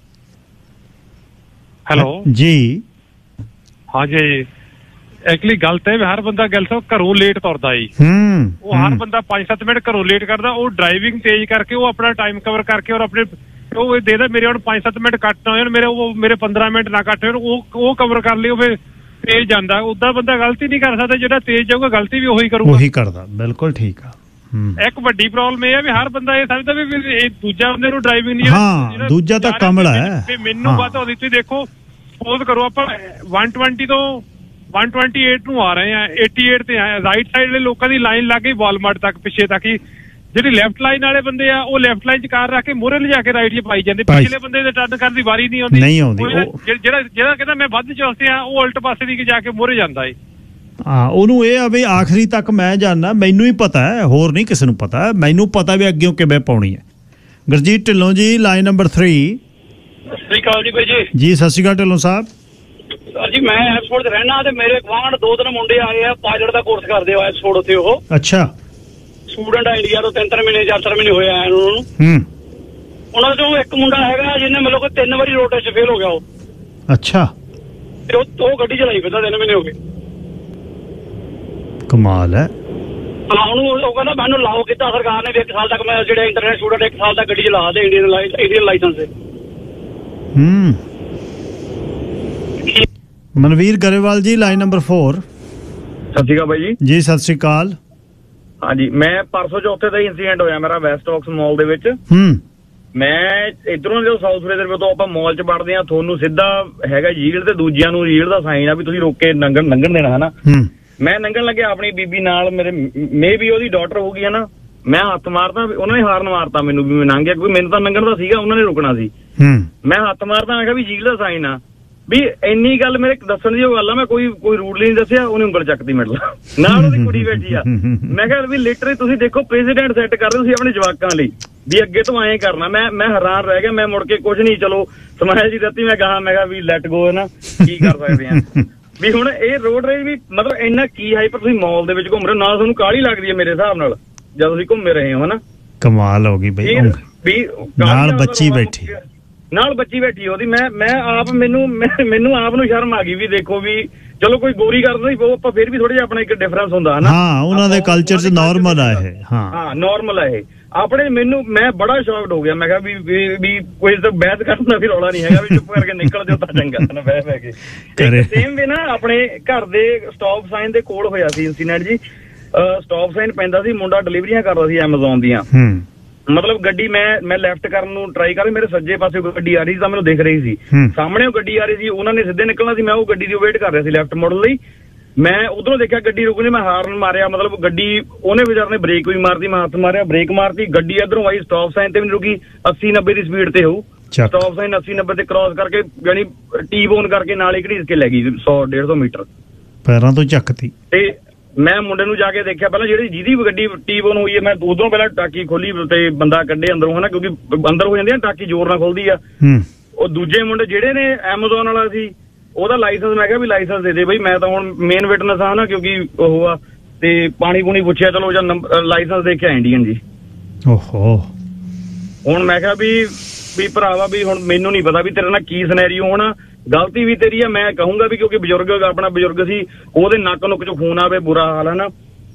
[SPEAKER 19] ਹੈਲੋ
[SPEAKER 1] ਜੀ।
[SPEAKER 19] ਹਾਂਜੀ, ਐਕਚੁਅਲੀ ਗੱਲ ਤਾਂ ਹਰ ਬੰਦਾ ਗੱਲ ਸੋ ਘਰੋਂ ਲੇਟ ਤੁਰਦਾ ਜੀ, ਉਹ ਹਰ ਬੰਦਾ ਪੰਜ ਸੱਤ ਮਿੰਟ ਘਰੋਂ ਲੇਟ ਕਰਦਾ। ਉਹ ਡਰਾਈਵਿੰਗ ਤੇਜ਼ ਕਰਕੇ ਉਹ ਆਪਣਾ ਟਾਈਮ ਕਵਰ ਕਰਕੇ ਔਰ ਆਪਣੇ ਉਹ ਦੇ ਦੇ ਮੇਰੇ ਹੁਣ ਪੰਜ ਸੱਤ ਮਿੰਟ ਕੱਟ ਹੋਏ ਮੇਰੇ, ਉਹ ਮੇਰੇ ਪੰਦਰਾਂ ਮਿੰਟ ਨਾ ਕੱਟ ਹੋਣ, ਉਹ ਉਹ ਕਵਰ ਕਰ ਲਿਓ, ਫਿਰ ਤੇਜ਼ ਜਾਂਦਾ। ਉਦਾਂ ਬੰਦਾ ਗਲਤੀ ਨਹੀਂ ਕਰ ਸਕਦਾ, ਜਿਹੜਾ ਤੇਜ਼ ਜਾਊਗਾ ਗਲਤੀ ਵੀ ਉਹੀ ਕਰੂਗਾ,
[SPEAKER 1] ਉਹੀ ਕਰਦਾ। ਬਿਲਕੁਲ ਠੀਕ ਆ।
[SPEAKER 19] ਇੱਕ ਵੱਡੀ ਪ੍ਰੋਬਲਮ ਇਹ ਆ ਵੀ ਹਰ ਬੰਦਾ ਇਹ ਸਮਝਦਾ ਵੀ ਇਹ ਦੂਜਾ ਬੰਦੇ ਨੂੰ ਡਰਾਈਵਿੰਗ ਨਹੀਂ,
[SPEAKER 1] ਹਾਂ ਦੂਜਾ ਤਾਂ ਕਮਲਾ ਹੈ।
[SPEAKER 19] ਮੈਨੂੰ ਪਤਾ ਉਹਦੀ, ਤੁਸੀਂ ਦੇਖੋ ਸਪੋਜ਼ ਕਰੋ ਆਪਾਂ ਇੱਕ ਸੌ ਵੀਹ ਤੋਂ ਇੱਕ ਸੌ ਅਠਾਈ ਨੂੰ ਆ ਰਹੇ ਆ, ਅਠਾਸੀ ਤੇ ਆਏ, ਰਾਈਟ ਸਾਈਡ ਦੇ ਲੋਕਾਂ ਦੀ ਲਾਈਨ ਲੱਗ ਗਈ ਵਾਲਮਾਰਟ ਤੱਕ ਪਿੱਛੇ ਤੱਕ ਹੀ। ਜਿਹੜੀ ਲੈਫਟ ਲਾਈਨ ਵਾਲੇ ਬੰਦੇ ਆ ਉਹ ਲੈਫਟ ਲਾਈਨ 'ਚ ਕਾਰ ਰੱਖ ਕੇ ਮੋਹਰੇ ਲਿਜਾ ਕੇ ਰਾਈਟ 'ਚ ਪਾਈ ਜਾਂਦੇ, ਪਿਛਲੇ ਬੰਦੇ ਦੇ ਟਰਨ ਕਰਨ ਦੀ ਵਾਰੀ ਨਹੀਂ ਆਉਂਦੀ ਨਹੀਂ ਆਉਂਦੀ ਜਿਹੜਾ ਜਿਹੜਾ ਕਹਿੰਦਾ ਮੈਂ ਵੱਧ ਚੌਥੇ ਆ ਉਹ ਉਲਟ ਪਾਸੇ ਦੀ ਜਾ ਕੇ ਮੋਹਰੇ ਜਾਂਦਾ ਏ।
[SPEAKER 1] ਹਾਂ, ਉਹਨੂੰ ਇਹ ਆ ਵੀ ਆਖਰੀ ਤੱਕ ਮੈਂ ਜਾਣਾ, ਮੈਨੂੰ ਹੀ ਪਤਾ ਹੈ, ਹੋਰ ਨਹੀਂ ਕਿਸੇ ਨੂੰ ਪਤਾ, ਮੈਨੂੰ ਪਤਾ ਵੀ ਅੱਗੇ ਕਿਵੇਂ ਪਾਉਣੀ ਹੈ। Gurjeet Dhillon ji line number three.
[SPEAKER 20] ਸਤਿ ਸ਼੍ਰੀ ਅਕਾਲ ਜੀ ਬਾਈ ਜੀ।
[SPEAKER 1] ਜੀ ਸਤਿ ਸ਼੍ਰੀ ਅਕਾਲ ਢਿੱਲੋਂ ਸਾਹਿਬ।
[SPEAKER 20] ਜੀ ਮੈਂ ਐਪਸਫੋਰਡ 'ਚ ਰਹਿਣਾ ਤੇ ਮੇਰੇ ਗਵਾਂਢ ਦੋ ਤਿੰਨ ਮੁੰਡੇ ਆਏ ਆ, ਪਾਇਲਟ ਦਾ ਕੋਰਸ ਕਰਦੇ ਆ ਐਪਸਫੋਰਡ ਉੱਥੇ। ਉਹ
[SPEAKER 1] ਅੱਛਾ
[SPEAKER 20] ਸਟੂਡੈਂਟ ਆ ਇੰਡੀਆ ਤੋਂ, ਤਿੰਨ ਤਿੰਨ ਮਹੀਨੇ ਚਾਰ ਚਾਰ ਮਹੀਨੇ ਹੋਏ ਆਏ ਉਹਨਾਂ ਨੂੰ। ਹੂੰ। ਉਹਨਾਂ ਚੋਂ ਇੱਕ ਮੁੰਡਾ ਹੈਗਾ ਜਿਹਨੇ ਮਤਲਬ ਕਿ ਤਿੰਨ ਵਾਰੀ ਰੋਡ ਟੈਸਟ ਫੇਲ ਹੋ ਗਿਆ ਉਹ।
[SPEAKER 1] ਅੱਛਾ।
[SPEAKER 20] ਤੇ ਉਹ ਗੱਡੀ ਚਲਾਈ ਫਿਰਦਾ, ਤਿੰਨ ਮਹੀਨੇ ਹੋ ਗਏ।
[SPEAKER 1] ਕਮਾਲ ਹੈ।
[SPEAKER 20] ਹਾਂ, ਉਹਨੂੰ ਉਹ ਕਹਿੰਦਾ ਮੈਨੂੰ ਲਾਓ ਕੀਤਾ ਸਰਕਾਰ ਨੇ ਵੀ ਇੱਕ ਸਾਲ ਤੱਕ ਮੈਂ ਜਿਹੜੇ ਇੰਟਰਨੈਟ ਸਟੂਡੈਂਟ ਇੱਕ ਸਾਲ ਤੱਕ ਗੱਡੀ ਚਲਾ ਦੇ ਇੰਡੀਅਨ ਇੰਡੀਅਨ ਲਾਇਸੈਂਸ ਤੇ।
[SPEAKER 1] ਹੂੰ। ਮਨਵੀਰ ਗਰੇਵਾਲ ਜੀ ਲਾਈਨ ਨੰਬਰ ਫੋਰ।
[SPEAKER 21] ਸਤਿ ਸ਼੍ਰੀ ਅਕਾਲ ਬਾਈ ਜੀ।
[SPEAKER 1] ਜੀ ਸਤਿ ਸ਼੍ਰੀ ਅਕਾਲ।
[SPEAKER 21] ਹਾਂਜੀ, ਮੈਂ ਪਰਸੋਂ ਚੌਥੇ ਦਾ ਹੀ ਇੰਸੀਡੈਂਟ ਹੋਇਆ ਮੇਰਾ ਵੈਸਟ ਆਕਸ ਮਾਲ ਦੇ ਵਿੱਚ।
[SPEAKER 1] ਹੂੰ।
[SPEAKER 21] ਮੈਂ ਇਧਰੋਂ ਜਦੋਂ ਸਾਊਥ ਫਰੀਦਕੋਟ ਦੇ ਤੋਂ ਆਪਾਂ ਮਾਲ 'ਚ ਵੜਦੇ ਆ, ਤੁਹਾਨੂੰ ਸਿੱਧਾ ਹੈਗਾ ਯੀਲਡ ਤੇ ਦੂਜਿਆਂ ਨੂੰ ਯੀਲਡ ਦਾ ਸਾਈਨ ਆ ਵੀ ਤੁਸੀਂ ਰੋਕ ਕੇ ਲੰਘਣ ਲੰਘਣ ਦੇਣਾ ਹਨਾ। ਮੈਂ ਲੰਘਣ ਲੱਗਿਆ ਆਪਣੀ ਬੀਬੀ ਨਾਲ, ਮੇਰੇ ਮੇ ਵੀ ਉਹਦੀ ਡਾਟਰ ਹੋ ਗਈ ਹਨਾ, ਮੈਂ ਹੱਥ ਮਾਰਦਾ, ਉਹਨਾਂ ਨੇ ਹਾਰਨ ਮਾਰਤਾ ਮੈਨੂੰ ਵੀ ਮੈਂ ਲੰਘ ਗਿਆ, ਕਿਉਂਕਿ ਮੈਨੂੰ ਤਾਂ ਲੰਘਣ ਦਾ ਸੀਗਾ, ਉਹਨਾਂ ਨੇ ਰੁਕਣਾ ਸੀ। ਮੈਂ ਹੱਥ ਮਾਰਦਾ, ਮੈਂ ਕਿਹਾ ਵੀ ਯੀਲਡ ਦਾ ਸਾਈਨ ਆ ਵੀ ਇੰਨੀ ਗੱਲ ਮੇਰੇ ਦੱਸਣ ਦੀ ਉਹ ਗੱਲ ਆ, ਮੈਂ ਕੋਈ ਕੋਈ ਰੂਡਲੀ ਨਹੀਂ ਦੱਸਿਆ, ਉਹਨੇ ਉਂਗਲ ਚੱਕਦੀ ਮਿਡਲ ਨਾਲ ਉਹਦੀ ਕੁੜੀ ਬੈਠੀ ਆ। ਮੈਂ ਕਿਹਾ ਵੀ ਲਿਟਰਲੀ ਤੁਸੀਂ ਦੇਖੋ ਪ੍ਰੈਜ਼ੀਡੈਂਟ ਸੈੱਟ ਕਰ ਰਹੇ ਤੁਸੀਂ ਆਪਣੇ ਜਵਾਕਾਂ ਲਈ ਵੀ ਅੱਗੇ ਤੋਂ ਐਂ ਕਰਨਾ। ਮੈਂ ਮੈਂ ਹੈਰਾਨ ਰਹਿ ਗਿਆ, ਮੈਂ ਮੁੜ ਕੇ ਕੁਝ ਨਹੀਂ, ਚਲੋ ਸਮਾਇਲ ਜੀ ਦਿੱਤੀ, ਮੈਂ ਕਹਾ ਮੈਂ ਕਿਹਾ ਵੀ ਲੈਟ ਗੋ ਨਾ, ਕੀ ਕਰ ਸਕਦੇ ਆ ਵੀ ਹੁਣ ਇਹ ਰੋਡ ਰੇਜ ਵੀ ਮਤਲਬ ਇੰਨਾ ਕੀ ਹਾਈਪਰ, ਤੁਸੀਂ ਮਾਲ ਦੇ ਵਿੱਚ ਘੁੰਮ ਰਹੇ ਹੋ, ਨਾਲ ਤੁਹਾਨੂੰ ਕਾਹਲੀ ਲੱਗਦੀ ਹੈ ਮੇਰੇ ਹਿਸਾਬ ਨਾਲ ਜਦ ਤੁਸੀਂ ਘੁੰਮੇ ਰਹੇ ਹੋ ਹਨਾ।
[SPEAKER 1] ਕਮਾਲ ਹੋ ਗਈ ਬਈ, ਨਾਲ ਬੱਚੀ ਬੈਠੀ
[SPEAKER 21] ਨਾਲ ਬੱਚੀ ਬੈਠੀ ਉਹਦੀ। ਮੈਂ ਮੈਂ ਆਪ ਮੈਨੂੰ ਮੈਨੂੰ ਆਪ ਨੂੰ ਸ਼ਰਮ ਆ ਗਈ ਵੀ ਦੇਖੋ ਵੀ ਚਲੋ ਕੋਈ ਗੋਰੀ ਕਰਦਾ ਨਹੀਂ, ਆਪਾਂ ਫਿਰ ਵੀ ਥੋੜਾ ਜਿਹਾ ਆਪਣਾ ਇੱਕ ਡਿਫਰੈਂਸ ਹੁੰਦਾ ਹਨਾ।
[SPEAKER 1] ਹਾਂ ਉਹਨਾਂ ਦੇ ਕਲਚਰ 'ਚ ਨਾਰਮਲ ਆ ਇਹ। ਹਾਂ
[SPEAKER 21] ਹਾਂ ਨਾਰਮਲ ਆ ਇਹ ਆਪਣੇ। ਮੈਨੂੰ ਮੈਂ ਬੜਾ ਸ਼ੌਕਡ ਹੋ ਗਿਆ, ਮੈਂ ਕਿਹਾ ਵੀ ਵੀ ਕੋਈ ਤਾਂ ਬਹਿਸ ਕਰਨ ਦਾ ਵੀ ਰੌਲਾ ਨਹੀਂ ਹੈਗਾ, ਵੀ ਚੁੱਪ ਕਰਕੇ ਨਿਕਲ ਜਾਓ ਤਾਂ ਚੰਗਾ ਨਾ ਬਹਿ ਬਹਿ ਕੇ। ਸੇਮ ਵੀ ਨਾ ਆਪਣੇ ਘਰ ਦੇ ਸਟਾਪ ਸਾਈਨ ਦੇ ਕੋਲ ਹੋਇਆ ਸੀ ਇੰਸੀਡੈਂਟ ਜੀ। ਸਟਾਪ ਸਾਈਨ ਪੈਂਦਾ ਸੀ, ਮੁੰਡਾ ਡਿਲੀਵਰੀਆਂ ਕਰਦਾ ਸੀ ਐਮਾਜ਼ੋਨ ਦੀਆਂ, ਮਤਲਬ ਗੱਡੀ ਮੈਂ ਮੈਂ ਲੈਫਟ ਕਰਨ ਨੂੰ ਟਰਾਈ ਕਰ, ਮੇਰੇ ਸੱਜੇ ਪਾਸੇ ਕੋਈ ਗੱਡੀ ਆ ਰਹੀ ਸੀ ਤਾਂ ਮੈਨੂੰ ਦਿਖ ਰਹੀ ਸੀ, ਸਾਹਮਣੇ ਉਹ ਗੱਡੀ ਆ ਰਹੀ ਸੀ, ਉਹਨਾਂ ਨੇ ਸਿੱਧੇ ਨਿਕਲਣਾ ਸੀ, ਮੈਂ ਉਹ ਗੱਡੀ ਦੀ ਵੇਟ ਕਰ ਰਿਹਾ ਸੀ ਲੈਫਟ ਮੁੜਨ ਲਈ। ਮੈਂ ਉਧਰੋਂ ਦੇਖਿਆ ਗੱਡੀ ਰੁਕਣੀ, ਮੈਂ ਹਾਰਨ ਮਾਰਿਆ, ਮਤਲਬ ਗੱਡੀ ਉਹਨੇ ਵਿਚਾਰ ਨੇ ਬ੍ਰੇਕ ਵੀ ਮਾਰਤੀ, ਮੈਂ ਹੱਥ ਮਾਰਿਆ, ਬ੍ਰੇਕ ਮਾਰਤੀ, ਗੱਡੀ ਇੱਧਰੋਂ ਆਈ, ਸਟਾਪ ਸਾਈਨ ਤੇ ਵੀ ਨਹੀਂ ਰੁਕੀ, ਅੱਸੀ ਨੱਬੇ ਦੀ ਸਪੀਡ ਤੇ ਹੋਊ, ਸਟਾਪ ਸਾਈਨ ਅੱਸੀ ਨੱਬੇ ਤੇ ਕ੍ਰਾਸ ਕਰਕੇ ਯਾਨੀ ਟੀ ਬੋਨ ਕਰਕੇ ਨਾਲ ਹੀ ਘੜੀਸ ਕੇ ਲੈ ਗਈ ਸੌ ਡੇਢ ਸੌ ਮੀਟਰ
[SPEAKER 1] ਪੈਰਾਂ ਤੋਂ ਚੱਕਤੀ।
[SPEAKER 21] ਤੇ ਮੈਂ ਮੁੰਡੇ ਨੂੰ ਜਾ ਕੇ ਦੇਖਿਆ, ਪਹਿਲਾਂ ਜਿਹੜੀ ਜਿਹਦੀ ਗੱਡੀ ਟੀ ਬੋਨ ਹੋਈ ਹੈ, ਮੈਂ ਉਧਰੋਂ ਪਹਿਲਾਂ ਟਾਕੀ ਖੋਲੀ ਤੇ ਬੰਦਾ ਕੱਢੇ ਅੰਦਰੋਂ ਹਨਾ, ਕਿਉਂਕਿ ਅੰਦਰ ਹੋ ਜਾਂਦੀ ਆ ਟਾਕੀ ਜ਼ੋਰ ਨਾਲ ਖੁੱਲਦੀ ਆ। ਉਹ ਦੂਜੇ ਮੁੰਡੇ ਜਿਹੜੇ ਨੇ ਐਮਾਜ਼ੋਨ ਵਾਲਾ ਸੀ, ਉਹਦਾ ਲਾਇਸੈਂਸ, ਮੈਂ ਕਿਹਾ ਵੀ ਲਾਇਸੈਂਸ ਦੇ ਦੇ ਬਈ, ਮੈਂ ਤਾਂ ਹੁਣ ਮੇਨ ਵਿਟਨੈਸ ਆ ਨਾ, ਕਿਉਂਕਿ ਉਹ ਆ ਤੇ ਪਾਣੀ ਪੂਣੀ ਪੁੱਛਿਆ, ਚਲੋ ਜਾਂ ਲਾਇਸੈਂਸ ਦੇਖਿਆ ਇੰਡੀਅਨ ਜੀ।
[SPEAKER 1] ਓਹੋ
[SPEAKER 21] ਹੁਣ ਮੈਂ ਕਿਹਾ ਵੀ ਵੀ ਭਰਾਵਾ ਵੀ ਹੁਣ ਮੈਨੂੰ ਨਹੀਂ ਪਤਾ ਵੀ ਤੇਰੇ ਨਾਲ ਕੀ ਸਿਨੈਰੀਓ ਹੋਣਾ, ਗਲਤੀ ਵੀ ਤੇਰੀ ਆ, ਮੈਂ ਕਹੂੰਗਾ ਵੀ ਕਿਉਂਕਿ ਬਜ਼ੁਰਗ ਆਪਣਾ ਬਜ਼ੁਰਗ ਸੀ, ਉਹਦੇ ਨੱਕ ਨੁੱਕ ਚ ਖੂਨ ਆਵੇ, ਬੁਰਾ ਹਾਲ ਹੈ ਨਾ।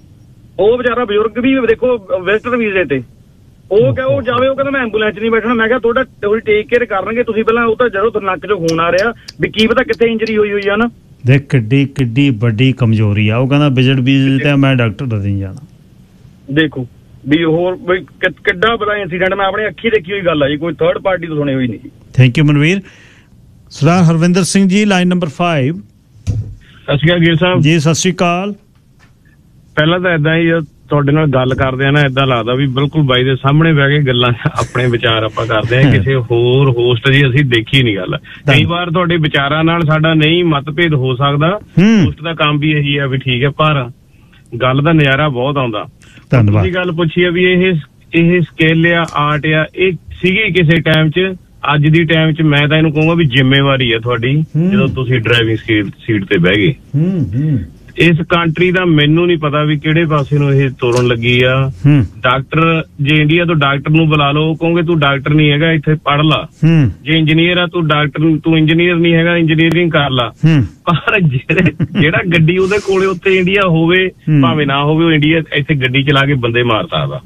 [SPEAKER 21] ਉਹ ਵਿਚਾਰਾ ਬਜ਼ੁਰਗ ਵੀ ਦੇਖੋ ਵਿਜ਼ਟਰ ਵੀਜ਼ੇ ਤੇ, ਉਹ ਕਹੇ ਉਹ ਜਾਵੇ, ਉਹ ਕਹਿੰਦਾ ਮੈਂ ਐਂਬੂਲੈਂਸ 'ਚ ਨਹੀਂ ਬੈਠਣਾ। ਮੈਂ ਕਿਹਾ ਤੁਹਾਡਾ ਥੋੜੀ ਟੇਕ ਕੇਅਰ ਕਰਨਗੇ ਤੁਸੀਂ ਪਹਿਲਾਂ, ਉਹ ਤਾਂ ਜਦੋਂ ਨੱਕ ਚੋਂ ਖੂਨ ਆ ਰਿਹਾ ਵੀ ਕੀ ਪਤਾ ਕਿੱਥੇ ਇੰਜਰੀ ਹੋਈ ਹੋਈ ਆ ਨਾ।
[SPEAKER 1] ਦੇਖ ਕਿੱਡੀ ਕਿੱਡੀ ਵੱਡੀ ਕਮਜ਼ੋਰੀ ਆ, ਉਹ ਕਹਿੰਦਾ ਵਿਜ਼ਟ ਵੀਜ਼ੇ ਤੇ ਮੈਂ ਡਾਕਟਰ ਦਾ ਨਹੀਂ ਜਾਣਾ।
[SPEAKER 21] ਦੇਖੋ ਵੀ ਹੋਰ ਵੀ ਕਿੱਡਾ ਬੜਾ ਇੰਸੀਡੈਂਟ, ਮੈਂ ਆਪਣੀ ਅੱਖੀ ਦੇਖੀ ਹੋਈ ਗੱਲ ਆ ਜੀ, ਕੋਈ ਥਰਡ ਪਾਰਟੀ ਤੋਂ ਸੁਣੀ ਹੋਈ ਨਹੀਂ।
[SPEAKER 1] Thank you Manveer. Sardar Harvinder Singh ji, line number ਪੰਜ।
[SPEAKER 2] ਸਤਿ ਸ਼੍ਰੀ ਅਕਾਲ ਗਿਰ ਸਾਹਿਬ।
[SPEAKER 1] ਜੀ ਸਤਿ ਸ਼੍ਰੀ ਅਕਾਲ।
[SPEAKER 2] ਪਹਿਲਾਂ ਤਾਂ ਏਦਾਂ ਹੀ ਤੁਹਾਡੇ ਨਾਲ ਗੱਲ ਕਰਦੇ ਆ ਨਾ, ਏਦਾਂ ਲੱਗਦਾ ਵੀ ਬਿਲਕੁਲ ਬਾਈ ਦੇ ਸਾਹਮਣੇ ਬਹਿ ਕੇ ਗੱਲਾਂ ਆਪਣੇ ਵਿਚਾਰ ਆਪਾਂ ਕਰਦੇ ਆ, ਕਿਸੇ ਹੋਰ ਹੋਸਟ ਜੀ ਅਸੀਂ ਦੇਖੀ ਨਹੀਂ ਗੱਲ। ਕਈ ਵਾਰ ਤੁਹਾਡੇ ਵਿਚਾਰਾਂ ਨਾਲ ਸਾਡਾ ਨਹੀਂ ਮਤਭੇਦ ਹੋ ਸਕਦਾ, ਹੋਸਟ ਦਾ ਕੰਮ ਵੀ ਇਹੀ ਆ ਵੀ ਠੀਕ ਹੈ, ਪਰ ਗੱਲ ਦਾ ਨਜ਼ਾਰਾ ਬਹੁਤ ਆਉਂਦਾ। ਤੁਸੀਂ ਗੱਲ ਪੁੱਛੀ ਆ ਵੀ ਇਹ ਇਹ ਸਕਿੱਲ ਆ, ਆਰਟ ਆ, ਇਹ ਸੀਗੀ ਕਿਸੇ ਟਾਈਮ 'ਚ, ਅੱਜ ਦੀ ਟਾਈਮ 'ਚ ਮੈਂ ਤਾਂ ਇਹਨੂੰ ਕਹੂੰਗਾ ਵੀ ਜ਼ਿੰਮੇਵਾਰੀ ਆ ਤੁਹਾਡੀ, ਜਦੋਂ ਤੁਸੀਂ ਡਰਾਈਵਿੰਗ ਸੀਟ ਤੇ ਬਹਿ ਗਏ। ਇਸ ਕੰਟਰੀ ਦਾ ਮੈਨੂੰ ਨਹੀਂ ਪਤਾ ਵੀ ਕਿਹੜੇ ਪਾਸੇ ਨੂੰ ਇਹ ਤੋਰਨ ਲੱਗੀ ਆ। ਡਾਕਟਰ ਜੇ ਇੰਡੀਆ ਤੋਂ ਡਾਕਟਰ ਨੂੰ ਬੁਲਾ ਲਓ, ਕਹੋਗੇ ਤੂੰ ਡਾਕਟਰ ਨਹੀਂ ਹੈਗਾ, ਇੱਥੇ ਪੜ੍ਹ ਲਾ। ਜੇ ਇੰਜੀਨੀਅਰ ਆ ਤੂੰ ਡਾਕਟਰ ਤੂੰ ਇੰਜੀਨੀਅਰ ਨਹੀਂ ਹੈਗਾ, ਇੰਜੀਨੀਅਰਿੰਗ ਕਰ ਲਾ। ਪਰ ਜਿਹੜਾ ਗੱਡੀ ਉਹਦੇ ਕੋਲੇ ਉੱਥੇ ਇੰਡੀਆ ਹੋਵੇ ਭਾਵੇਂ ਨਾ ਹੋਵੇ, ਉਹ ਇੰਡੀਆ ਇੱਥੇ ਗੱਡੀ ਚਲਾ ਕੇ ਬੰਦੇ ਮਾਰ ਸਕਦਾ।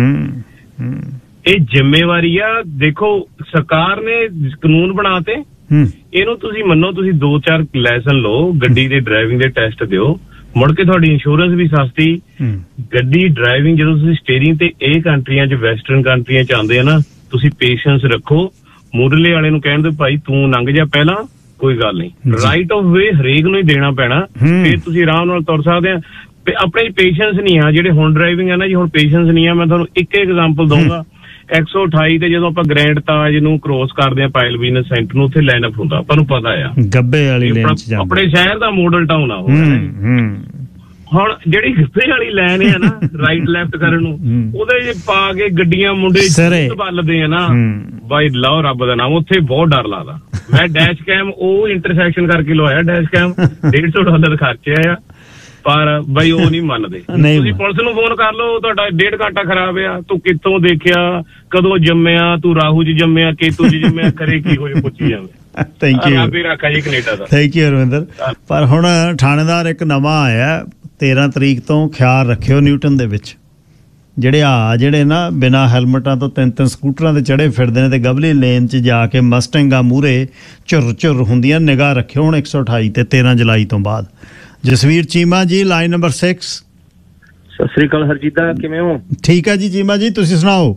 [SPEAKER 2] ਇਹ ਜ਼ਿੰਮੇਵਾਰੀ ਆ। ਦੇਖੋ ਸਰਕਾਰ ਨੇ ਕਾਨੂੰਨ ਬਣਾਤੇ, ਇਹਨੂੰ ਤੁਸੀਂ ਮੰਨੋ, ਤੁਸੀਂ ਦੋ ਚਾਰ ਲਾਇਸੈਂਸ ਲਓ, ਗੱਡੀ ਦੇ ਡਰਾਈਵਿੰਗ ਦੇ ਟੈਸਟ ਦਿਓ, ਮੁੜ ਕੇ ਤੁਹਾਡੀ ਇੰਸ਼ੋਰੈਂਸ ਵੀ ਸਸਤੀ। ਗੱਡੀ ਡਰਾਈਵਿੰਗ ਜਦੋਂ ਤੁਸੀਂ ਸਟੀਅਰਿੰਗ ਤੇ ਇਹ ਕੰਟਰੀਆਂ 'ਚ ਵੈਸਟਰਨ ਕੰਟਰੀਆਂ 'ਚ ਆਉਂਦੇ ਆ ਨਾ, ਤੁਸੀਂ ਪੇਸ਼ੈਂਸ ਰੱਖੋ, ਮੁਰਲੇ ਵਾਲੇ ਨੂੰ ਕਹਿਣ ਦੇ ਭਾਈ ਤੂੰ ਲੰਘ ਜਾ ਪਹਿਲਾਂ, ਕੋਈ ਗੱਲ ਨਹੀਂ, ਰਾਈਟ ਆਫ ਵੇ ਹਰੇਕ ਨੂੰ ਹੀ ਦੇਣਾ ਪੈਣਾ, ਫਿਰ ਤੁਸੀਂ ਆਰਾਮ ਨਾਲ ਤੁਰ ਸਕਦੇ ਆ। ਆਪਣੇ ਪੇਸ਼ੈਂਸ ਨਹੀਂ ਆ, ਜਿਹੜੇ ਹੁਣ ਡਰਾਈਵਿੰਗ ਆ ਨਾ ਜੀ, ਹੁਣ ਪੇਸ਼ੈਂਸ ਨਹੀਂ ਆ। ਮੈਂ ਤੁਹਾਨੂੰ ਇੱਕ ਐਗਜ਼ਾਮਪਲ ਦਊਂਗਾ, ਇੱਕ ਸੌ ਅਠਾਈ ਤੇ ਜਦੋਂ ਆਪਾਂ ਗ੍ਰੈਂਡ ਤਾਜ ਨੂੰ ਕ੍ਰੋਸ ਕਰਦੇ ਆ, ਪਾਇਲ ਬਿਜ਼ਨਸ ਸੈਂਟਰ ਨੂੰ, ਉੱਥੇ ਲਾਈਨ ਅਪ ਹੁੰਦਾ, ਆਪਾਂ ਨੂੰ ਪਤਾ ਆ,
[SPEAKER 1] ਗੱਬੇ ਵਾਲੀ ਲਾਈਨ 'ਚ ਜਾਂਦੇ,
[SPEAKER 2] ਆਪਣੇ ਸ਼ਹਿਰ ਦਾ ਮਾਡਲ ਟਾਊਨ ਆ ਉਹ। ਹੁਣ ਜਿਹੜੀ ਗੱਬੇ ਵਾਲੀ ਲਾਈਨ ਹੈ ਨਾ ਰਾਈਟ ਲੈਫਟ ਕਰਨ ਨੂੰ, ਉਹਦੇ ਪਾ ਕੇ ਗੱਡੀਆਂ ਮੁੰਡੇ ਬੱਲਦੇ ਆ ਨਾ, ਬਾਈ ਲਾਓ ਰੱਬ ਦਾ ਨਾਮ, ਉੱਥੇ ਬਹੁਤ ਡਰ ਲੱਗਦਾ। ਮੈਂ ਡੈਸ਼ ਕੈਮ ਉਹ ਇੰਟਰਸੈਕਸ਼ਨ ਕਰਕੇ ਲਵਾਇਆ, ਡੈਸ਼ ਕੈਮ ਡੇਢ ਸੌ ਡਾਲਰ ਖਰਚਿਆ ਆ, ਪਰ ਬਈ ਉਹ ਨਹੀਂ ਮੰਨਦੇ। ਤੁਸੀਂ ਪੁਲਿਸ ਨੂੰ ਫੋਨ ਕਰ ਲਓ, ਤੁਹਾਡਾ ਡੇਢ ਘੰਟਾ ਖਰਾਬ ਆ, ਤੂੰ ਕਿੱਥੋਂ ਦੇਖਿਆ, ਕਦੋਂ ਜੰਮਿਆ, ਤੂੰ ਰਾਹੂ 'ਚ ਜੰਮਿਆ, ਕੇਤੂ 'ਚ ਜੰਮਿਆ, ਕਰੇ ਕੀ ਹੋ ਪੁੱਛੀ ਜਾਂਦੇ।
[SPEAKER 1] ਥੈਂਕ ਯੂ
[SPEAKER 2] ਜੀ ਕੈਨੇਡਾ ਦਾ।
[SPEAKER 1] Thank you Ravinder. ਪਰ ਹੁਣ ਥਾਣੇਦਾਰ ਇੱਕ ਨਵਾਂ ਆਇਆ, ਤੇਰਾਂ ਤਰੀਕ ਤੋਂ ਖਿਆਲ ਰੱਖਿਓ ਨਿਊਟਨ ਦੇ ਵਿੱਚ ਜਿਹੜੇ ਆ ਜਿਹੜੇ ਨਾ ਬਿਨਾਂ ਹੈਲਮਟਾਂ ਤੋਂ ਤਿੰਨ ਤਿੰਨ ਸਕੂਟਰਾਂ ਤੇ ਚੜੇ ਫਿਰਦੇ ਨੇ ਤੇ ਗਵਲੀ ਲੇਨ 'ਚ ਜਾ ਕੇ ਮਸਟਿੰਗਾਂ ਮੂਹਰੇ ਝੁਰ ਝੁਰ ਹੁੰਦੀਆਂ, ਨਿਗਾਹ ਰੱਖਿਓ ਹੁਣ ਇੱਕ ਸੌ ਅਠਾਈ ਤੇ ਤੇਰਾਂ ਜੁਲਾਈ ਤੋਂ ਬਾਅਦ। ਜਸਵੀਰ ਚੀਮਾ ਜੀ, ਲਾਈਨ ਨੰਬਰ ਛੇ।
[SPEAKER 22] ਸਤਿ ਸ੍ਰੀ ਅਕਾਲ ਹਰਜੀਤ, ਕਿਵੇਂ ਹੋ?
[SPEAKER 1] ਠੀਕ ਹੈ ਜੀ ਚੀਮਾ ਜੀ, ਤੁਸੀਂ ਸੁਣਾਓ?